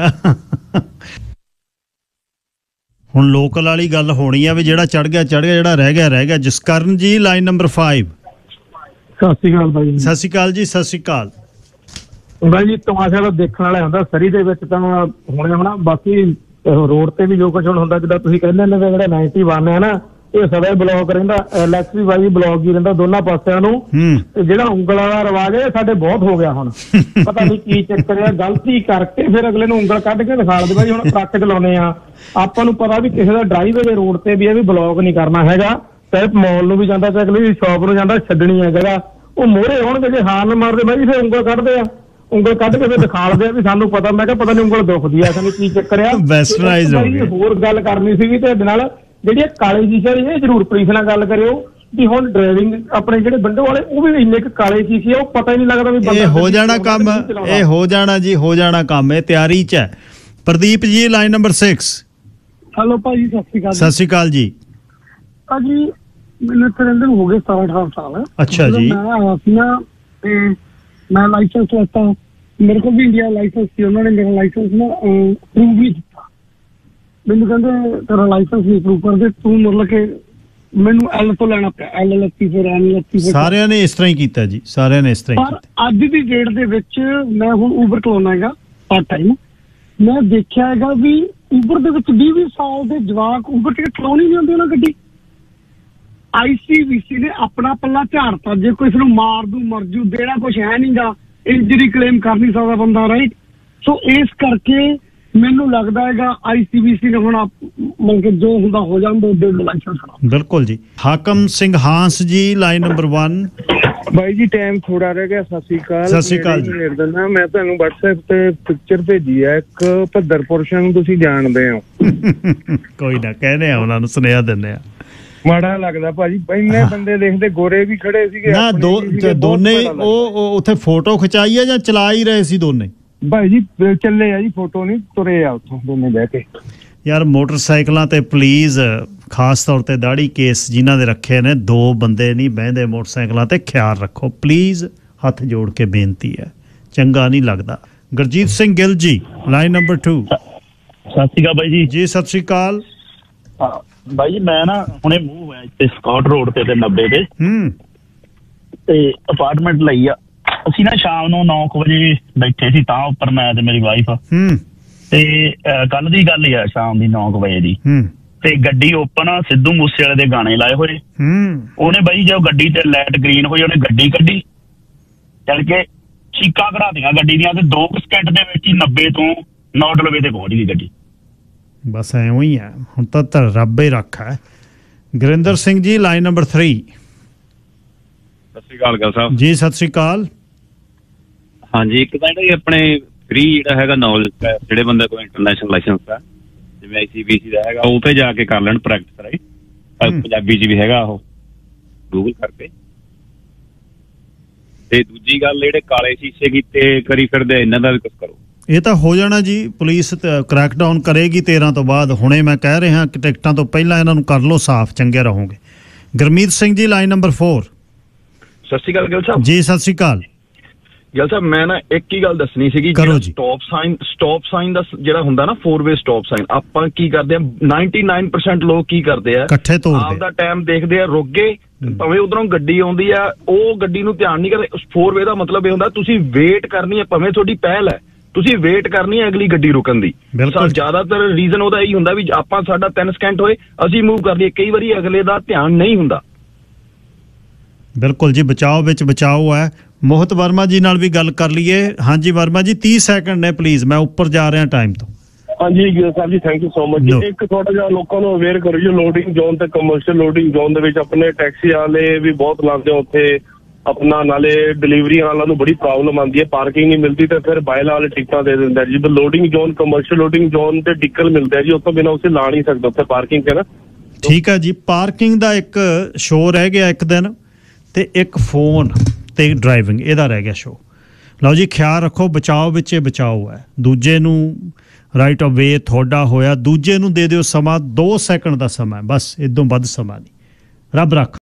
[SPEAKER 1] ਹੁਣ ਲੋਕਲ ਵਾਲੀ ਗੱਲ ਹੋਣੀ ਆ ਵੀ ਜਿਹੜਾ ਚੜ ਗਿਆ ਚੜ ਗਿਆ, ਜਿਹੜਾ ਰਹਿ ਗਿਆ ਰਹਿ ਗਿਆ। ਜਸਕਰਨ ਜੀ, ਲਾਈਨ ਨੰਬਰ ਫਾਈਵ।
[SPEAKER 7] ਸਤਿ ਸ਼੍ਰੀ ਅਕਾਲ ਬਾਈ।
[SPEAKER 1] ਸਤਿ ਸ਼੍ਰੀ ਅਕਾਲ ਜੀ। ਸਤਿ ਸ਼੍ਰੀ ਅਕਾਲ
[SPEAKER 7] ਬਾਈ ਜੀ। ਤਮਾਸ਼ਾ ਤਾਂ ਦੇਖਣ ਵਾਲਾ ਹੁੰਦਾ ਸਰੀ ਦੇ ਵਿੱਚ ਤਾਂ ਹੁਣੇ ਹੋਣਾ, ਬਾਕੀ ਰੋਡ ਤੇ ਵੀ ਜੋ ਕੁਝ ਹੁਣ ਹੁੰਦਾ, ਜਿੱਦਾਂ ਤੁਸੀਂ ਕਹਿੰਦੇ ਨੇ ਜਿਹੜਾ ਨਾਈਨਟੀ ਵਨ ਹੈ ਨਾ, ਇਹ ਸਦਾ ਬਲੌਕ ਰਹਿੰਦਾ, ਐਲਐਕਸ ਵੀ ਬਾਈ ਬਲੌਕ ਹੀ ਰਹਿੰਦਾ ਦੋਨਾਂ ਪਾਸਿਆਂ ਨੂੰ। ਤੇ ਜਿਹੜਾ ਉਂਗਲਾਂ ਦਾ ਰਿਵਾਜ ਹੈ ਸਾਡੇ ਬਹੁਤ ਹੋ ਗਿਆ ਹੁਣ, ਪਤਾ ਨਹੀਂ ਕੀ ਚੱਕਰ ਆ, ਗਲਤੀ ਕਰਕੇ ਫਿਰ ਅਗਲੇ ਨੂੰ ਉਂਗਲ ਕੱਢ ਕੇ ਦਿਖਾ ਦਿੰਦੇ। ਬਾਈ ਹੁਣ ਟਰੱਕ ਚਲਾਉਂਦੇ ਆ, ਆਪਾਂ ਨੂੰ ਪਤਾ ਵੀ ਕਿਸੇ ਦਾ ਡਰਾਈਵ ਦੇ ਰੋਡ ਤੇ ਵੀ ਇਹ ਵੀ ਬਲੌਕ ਨਹੀਂ ਕਰਨਾ ਹੈਗਾ, ਚਾਹੇ ਮਾਲ ਨੂੰ ਵੀ ਜਾਂਦਾ, ਚਾਹੇ ਅਗਲੀ ਸ਼ਾਪ ਨੂੰ ਜਾਂਦਾ, ਛੱਡਣੀ ਹੈ ਜਗ੍ਹਾ। ਉਹ ਮੋਹਰੇ ਹੋਣਗੇ ਜੇ ਹਾਰਨ ਮਾਰਦੇ ਬਾਈ ਫਿਰ ਉਂਗਲ ਕੱਢਦੇ ਆ, ਉਂਗਲ ਕੱਢ ਕੇ ਫਿਰ ਦਿਖਾ ਦਿੰਦੇ ਆ ਵੀ ਸਾਨੂੰ ਪਤਾ। ਮੈਂ ਕਿਹਾ ਪਤਾ ਨਹੀਂ ਉਂਗਲ ਦੁਖਦੀ ਆ, ਸਾਨੂੰ ਕੀ ਚੱਕਰ ਆ।
[SPEAKER 1] ਵੈਸਟਰਨਾਈਜ਼ ਹੋ ਗਿਆ।
[SPEAKER 7] ਹੋਰ ਗੱਲ ਕਰਨੀ ਸੀਗੀ ਤੁਹਾਡੇ ਨਾਲ, ਜਿਹੜੀ ਕਾਲੇ ਸ਼ੀਸ਼ੇ ਦੀ ਇਹ ਜ਼ਰੂਰ ਪੁਲਿਸ ਨਾਲ ਗੱਲ ਕਰਿਓ ਵੀ ਹੁਣ ਡਰਾਈਵਿੰਗ ਆਪਣੇ ਜਿਹੜੇ ਵਿੰਡੋ ਵਾਲੇ ਉਹ ਵੀ ਇੰਨੇ ਕੁ ਕਾਲੇ ਸ਼ੀਸ਼ੇ ਉਹ ਪਤਾ ਹੀ ਨਹੀਂ ਲੱਗਦਾ ਵੀ
[SPEAKER 1] ਇਹ ਹੋ ਜਾਣਾ ਕੰਮ, ਇਹ ਹੋ ਜਾਣਾ ਜੀ, ਹੋ ਜਾਣਾ ਕੰਮ, ਇਹ ਤਿਆਰੀ 'ਚ ਹੈ। Pradeep ji, line number six.
[SPEAKER 8] Hello ਭਾਜੀ, ਸਤਿ ਸ਼੍ਰੀ ਅਕਾਲ।
[SPEAKER 1] ਸਤਿ ਸ਼੍ਰੀ ਅਕਾਲ ਜੀ।
[SPEAKER 8] ਭਾਜੀ ਮੈਨੂੰ ਇੱਥੇ ਰਹਿੰਦੇ ਨੂੰ ਹੋ ਗਏ ਸਤਾਰਾਂ ਅਠਾਰਾਂ ਸਾਲ।
[SPEAKER 1] ਅੱਛਾ ਜੀ।
[SPEAKER 8] ਮੈਂ ਆਇਆ ਸੀ ਨਾ ਤੇ ਮੈਂ ਲਾਇਸੈਂਸ ਲੈਤਾ, ਮੇਰੇ ਕੋਲ ਵੀ ਇੰਡੀਆ ਲਾਇਸੈਂਸ ਸੀ, ਉਹਨਾਂ ਨੇ ਮੇਰਾ ਲਾਇਸੈਂਸ ਨਾ ਅਪਰੂਵ ਵੀ ਕੀਤਾ। ਮੈਨੂੰ ਕਹਿੰਦੇ ਤੇਰਾ ਲਾਇਸੈਂਸ ਨਹੀਂ ਅਪਰੂਵ ਕਰਦੇ, ਤੂੰ ਮਤਲਬ ਕਿ ਮੈਨੂੰ ਐਲ ਤੋਂ ਲੈਣਾ ਪਿਆ, ਐਲ ਲੱਤੀ ਫਿਰ ਐਨ ਲੱਤੀ।
[SPEAKER 1] ਸਾਰਿਆਂ ਨੇ ਇਸ ਤਰ੍ਹਾਂ ਹੀ ਕੀਤਾ ਜੀ, ਸਾਰਿਆਂ ਨੇ ਇਸ ਤਰ੍ਹਾਂ ਹੀ ਕੀਤਾ।
[SPEAKER 8] ਪਰ ਅੱਜ ਦੀ ਡੇਟ ਦੇ ਵਿੱਚ ਮੈਂ ਹੁਣ ਊਬਰ ਚਲਾਉਣਾ ਹੈਗਾ ਪਾਰਟ ਟਾਈਮ, ਮੈਂ ਦੇਖਿਆ ਹੈਗਾ ਵੀ ਊਬਰ ਦੇ ਵਿੱਚ ਵੀਹ ਵੀਹ ਸਾਲ ਦੇ ਜਵਾਕ ਊਬਰ ਟਿਕਟ ਚਲਾਉਣੀ ਨਹੀਂ ਹੁੰਦੀ ਉਹਨਾਂ ਗੱਡੀ। ਆਈਸੀਬੀਸੀ ਨੇ ਆਪਣਾ ਪੱਲਾ ਝਾੜਤਾ, ਜੇ ਕੋਈ ਇਸਨੂੰ ਮਾਰ ਦੂ ਮਰ ਜੂ, ਦੇਣਾ ਕੁਛ ਹੈ ਨਹੀਂਗਾ, ਇੰਜਰੀ ਕਲੇਮ ਕਰ ਨਹੀਂ ਸਕਦਾ ਬੰਦਾ, ਰਾਈਟ। ਸੋ ਇਸ ਕਰਕੇ ਮੈਨੂੰ ਲੱਗਦਾ ਹੈਗਾ ਆਈਸੀਬੀਸੀ ਨੇ ਹੁਣ ਮਤਲਬ ਕਿ ਜੋ ਹੁੰਦਾ ਹੋ ਜਾਂਦਾ ਉਹਦੇ ਲਾਇਸੈਂਸ।
[SPEAKER 1] ਬਿਲਕੁਲ ਜੀ। Hakam Singh Hans ji, line number one.
[SPEAKER 9] ਬਾਈ ਜੀ ਟਾਈਮ ਥੋੜਾ ਰਹਿ ਗਿਆ। ਸਤਿ ਸ਼੍ਰੀ ਅਕਾਲ।
[SPEAKER 1] ਸਤਿ ਸ਼੍ਰੀ ਅਕਾਲ ਜੀ।
[SPEAKER 9] ਮੈਂ ਤੁਹਾਨੂੰ WhatsApp ਤੇ ਪਿਕਚਰ ਭੇਜੀ ਹੈ ਇੱਕ ਭੱਦਰਪੁਰ ਨੂੰ, ਤੁਸੀਂ ਜਾਣਦੇ ਹੋ।
[SPEAKER 1] ਕੋਈ ਨਾ, ਕਹਿੰਦੇ ਆ ਉਹਨਾਂ ਨੂੰ, ਸੁਨੇਹਾ ਦਿੰਦੇ ਆ।
[SPEAKER 9] ਮਾੜਾ ਲੱਗਦਾ ਭਾਜੀ, ਇੰਨੇ ਬੰਦੇ ਦੇਖਦੇ, ਗੋਰੇ ਵੀ ਖੜੇ ਸੀਗੇ
[SPEAKER 1] ਨਾ, ਦੋ ਦੋਨੇ ਉਹ ਉੱਥੇ ਫੋਟੋ ਖਿਚਾਈ ਆ ਜਾਂ ਚਲਾ ਹੀ ਰਹੇ ਸੀ ਦੋਨੇ?
[SPEAKER 9] ਭਾਈ ਜੀ ਚੱਲੇ ਆ ਜੀ, ਫੋਟੋ ਨਹੀਂ ਤੁਰੇ ਆ ਉੱਥੋਂ ਦੋਨੇ ਬਹਿ ਕੇ।
[SPEAKER 1] ਯਾਰ ਮੋਟਰਸਾਈਕਲਾਂ ਤੇ ਪਲੀਜ਼, ਖਾਸ ਤੌਰ ਤੇ ਦਾੜੀ ਕੇਸ ਜਿਨ੍ਹਾਂ ਦੇ ਰੱਖੇ ਨੇ, ਦੋ ਬੰਦੇ ਨਹੀਂ ਬਹਿੰਦੇ ਮੋਟਰਸਾਈਕਲਾਂ ਤੇ, ਖਿਆਲ ਰੱਖੋ ਪਲੀਜ਼, ਹੱਥ ਜੋੜ ਕੇ ਬੇਨਤੀ ਹੈ, ਚੰਗਾ ਨਹੀਂ ਲੱਗਦਾ। Gurjeet Singh Gill ji line number to.
[SPEAKER 10] ਸਤਿ ਸ਼੍ਰੀ ਅਕਾਲ ਬਾਈ ਜੀ।
[SPEAKER 1] ਜੀ ਸਤਿ ਸ਼੍ਰੀ ਅਕਾਲ।
[SPEAKER 10] ਬਾਈ ਜੀ ਮੈਂ ਨਾ ਹੁਣੇ ਮੂਵ ਹੋਇਆ ਇੱਥੇ ਸਕਾਟ ਰੋਡ ਤੇ ਨੱਬੇ ਤੇ
[SPEAKER 1] ਹੂੰ
[SPEAKER 10] ਤੇ ਅਪਾਰਟਮੈਂਟ ਲਈ ਆ। ਅਸੀਂ ਨਾ ਸ਼ਾਮ ਨੂੰ ਨੌ ਕੁ ਵਜੇ ਬੈਠੇ ਸੀ ਤਾਂ ਉੱਪਰ, ਮੈਂ ਤੇ ਮੇਰੀ ਵਾਈਫ।
[SPEAKER 1] ਹੂੰ
[SPEAKER 10] ਤੇ ਕੱਲ ਦੀ ਗੱਲ ਆ ਸ਼ਾਮ ਦੀ ਨੌ ਕੁ ਵਜੇ ਦੀ।
[SPEAKER 1] ਹੂੰ
[SPEAKER 10] ਤੇ ਗੱਡੀ ਓਪਨ, ਸਿੱਧੂ ਮੂਸੇ ਵਾਲੇ ਦੇ ਗਾਣੇ ਲਾਏ ਹੋਏ।
[SPEAKER 1] ਹੂੰ
[SPEAKER 10] ਉਹਨੇ ਬਾਈ ਜਦੋਂ ਗੱਡੀ ਤੇ ਲਾਈਟ ਗ੍ਰੀਨ ਹੋਈ ਉਹਨੇ ਗੱਡੀ ਕੱਢੀ, ਚੱਲ ਕੇ ਚੀਕਾਂ ਕਢਾ ਦੀਆਂ ਗੱਡੀ ਦੀਆਂ, ਤੇ ਦੋ ਕੁ ਸਕਿੰਟ ਦੇ ਵਿੱਚ ਹੀ ਨੱਬੇ ਤੋਂ ਨੌ ਤੇ ਪਹੁੰਚ ਗਈ ਗੱਡੀ।
[SPEAKER 1] ਬਸ ਐਵੇਂ ਹੀ ਹੈ ਹੁਣ ਤਾਂ ਤਾਂ ਰੱਬ ਹੀ ਰੱਖਾ ਹੈ। Gurinder Singh ji line number three.
[SPEAKER 11] ਸਤਿ ਸ਼੍ਰੀ ਅਕਾਲ ਗੱਲ ਸਾਹਿਬ
[SPEAKER 1] ਜੀ। ਸਤਿ ਸ਼੍ਰੀ ਅਕਾਲ।
[SPEAKER 11] ਹਾਂਜੀ, ਇੱਕ ਤਾਂ ਜਿਹੜਾ ਆਪਣੇ ਫ੍ਰੀ ਜਿਹੜਾ ਹੈਗਾ ਨੌਲੇਜ ਜਿਹੜੇ ਬੰਦੇ ਕੋਲ ਇੰਟਰਨੈਸ਼ਨਲ ਲਾਇਸੈਂਸ ਹੈ, ਜਿਵੇਂ ਆਈ ਸੀ ਬੀ ਸੀ ਦਾ ਹੈਗਾ, ਉਹ ਤੇ ਜਾ ਕੇ ਕਰ ਲੈਣ ਪ੍ਰੈਕਟਿਸ ਰਾਈਟ। ਪੰਜਾਬੀ ਚ ਵੀ ਹੈਗਾ ਉਹ, ਗੂਗਲ ਕਰਕੇ। ਤੇ ਦੂਜੀ ਗੱਲ ਜਿਹੜੇ ਕਾਲੇ ਸ਼ੀਸ਼ੇ ਕੀਤੇ ਕਰੀ ਫਿਰਦੇ, ਇਹਨਾਂ ਦਾ ਵੀ ਕੁਝ ਕਰੋ।
[SPEAKER 1] ਇਹ ਤਾਂ ਹੋ ਜਾਣਾ ਜੀ, ਪੁਲਿਸ ਕ੍ਰੈਕਡਾਊਨ ਕਰੇਗੀ ਤੇਰਾਂ ਤੋਂ ਬਾਅਦ। ਹੁਣੇ ਮੈਂ ਕਹਿ ਰਿਹਾ ਕਿ ਟਿਕਟਾਂ ਤੋਂ ਪਹਿਲਾਂ ਇਹਨਾਂ ਨੂੰ ਕਰ ਲਓ ਸਾਫ਼, ਚੰਗੇ ਰਹੋਗੇ। Gurmeet Singh ji line number four.
[SPEAKER 12] ਸਤਿ ਸ਼੍ਰੀ ਅਕਾਲ ਗਿੱਲ ਸਾਹਿਬ।
[SPEAKER 1] ਜੀ ਸਤਿ ਸ਼੍ਰੀ ਅਕਾਲ।
[SPEAKER 12] ਗਿੱਲ ਸਾਹਿਬ ਮੈਂ ਨਾ ਇੱਕ ਹੀ ਗੱਲ ਦੱਸਣੀ ਸੀਗੀ, ਸਟਾਪ ਸਾਈਨ ਸਟਾਪ ਸਾਈਨ ਦਾ ਜਿਹੜਾ ਹੁੰਦਾ ਨਾ ਫੋਰ ਵੇ ਸਟਾਪ ਸਾਈਨ, ਆਪਾਂ ਕੀ ਕਰਦੇ ਆ ਨਿਨਆਨਵੇ ਪਰਸੈਂਟ ਲੋਕ ਕੀ ਕਰਦੇ ਆ,
[SPEAKER 1] ਇਕੱਠੇ ਤੋੜਦੇ
[SPEAKER 12] ਆਪਦਾ ਟਾਈਮ ਦੇਖਦੇ ਆ, ਰੁਕ ਗਏ, ਭਾਵੇਂ ਉਧਰੋਂ ਗੱਡੀ ਆਉਂਦੀ ਆ ਉਹ ਗੱਡੀ ਨੂੰ ਧਿਆਨ ਨਹੀਂ ਕਰਦੇ। ਫੋਰ ਵੇ ਦਾ ਮਤਲਬ ਇਹ ਹੁੰਦਾ ਤੁਸੀਂ ਵੇਟ ਕਰਨੀ ਹੈ, ਭਾਵੇਂ ਤੁਹਾਡੀ ਪਹਿਲ ਹੈ, ਤੁਸੀਂ ਵੇਟ ਕਰਨੀ ਹੈ ਅਗਲੀ ਗੱਡੀ ਰੁਕਣ ਦੀ। ਜ਼ਿਆਦਾਤਰ ਰੀਜ਼ਨ ਉਹਦਾ ਇਹੀ ਹੁੰਦਾ ਵੀ ਆਪਾਂ ਸਾਡਾ ਤਿੰਨ ਸਕਿੰਟ ਹੋਏ ਅਸੀਂ ਮੂਵ ਕਰ ਲਈਏ, ਕਈ ਵਾਰੀ ਅਗਲੇ ਦਾ ਧਿਆਨ ਨਹੀਂ ਹੁੰਦਾ।
[SPEAKER 1] ਬਿਲਕੁਲ ਜੀ, ਬਚਾਓ ਵਿੱਚ ਬਚਾਓ ਹੈ। ਮੋਹਿਤ ਵਰਮਾ ਜੀ ਨਾਲ ਵੀ ਗੱਲ ਕਰ ਲਈਏ। ਹਾਂਜੀ ਵਰਮਾ ਜੀ, ਤੀਹ ਸੈਕਿੰਡ ਨੇ ਪਲੀਜ਼, ਮੈਂ ਉੱਪਰ ਜਾ ਰਿਹਾ ਟਾਈਮ ਤੋਂ।
[SPEAKER 22] ਹਾਂਜੀ Gill Sahib ji, thank you so much. ਇੱਕ ਥੋੜਾ ਜਿਹਾ ਲੋਕਾਂ ਨੂੰ ਅਵੇਅਰ ਕਰੋ ਜੀ, ਲੋਡਿੰਗ ਜ਼ੋਨ ਤੇ ਕਮਰਸ਼ੀਅਲ ਲੋਡਿੰਗ ਜ਼ੋਨ ਦੇ ਵਿੱਚ ਆਪਣੇ ਟੈਕਸੀ ਵਾਲੇ ਵੀ ਬਹੁਤ ਲਾਉਂਦੇ ਆ ਉੱਥੇ ਆਪਣਾ, ਨਾਲੇ ਡਿਲੀਵਰੀ ਵਾਲਿਆਂ ਨੂੰ ਬੜੀ ਪ੍ਰੋਬਲਮ ਆਉਂਦੀ ਹੈ, ਪਾਰਕਿੰਗ ਨਹੀਂ ਮਿਲਦੀ ਤੇ ਫਿਰ ਬਾਇਲਾ ਵਾਲੇ ਟਿਕਟਾਂ ਦੇ ਦਿੰਦਾ ਜੀ। Loading zone commercial loading zone ਤੇ ਟਿਕਲ ਮਿਲਦਾ ਜੀ, ਉਸ ਤੋਂ ਬਿਨਾਂ ਉਸੇ ਲਾ ਨਹੀਂ ਸਕਦਾ ਉੱਥੇ ਪਾਰਕਿੰਗ ਤੇ ਨਾ।
[SPEAKER 1] ਠੀਕ ਹੈ ਜੀ, ਪਾਰਕਿੰਗ ਦਾ ਇੱਕ ਸ਼ੋਅ ਰਹਿ ਗਿਆ ਇੱਕ ਦਿਨ, ਤੇ ਇੱਕ ਫੋਨ ਤੇ ਡਰਾਈਵਿੰਗ, ਇਹਦਾ ਰਹਿ ਗਿਆ ਸ਼ੋਅ। ਲਓ ਜੀ, ਖਿਆਲ ਰੱਖੋ, ਬਚਾਓ ਵਿੱਚ ਬਚਾਓ ਹੈ। ਦੂਜੇ ਨੂੰ ਰਾਈਟ ਆਫ ਵੇ ਤੁਹਾਡਾ ਹੋਇਆ, ਦੂਜੇ ਨੂੰ ਦੇ ਦਿਓ ਸਮਾਂ, ਦੋ ਸੈਕਿੰਡ ਦਾ ਸਮਾਂ ਬਸ, ਇਦੋਂ ਵੱਧ ਸਮਾਂ ਨਹੀਂ। ਰੱਬ ਰੱਖ।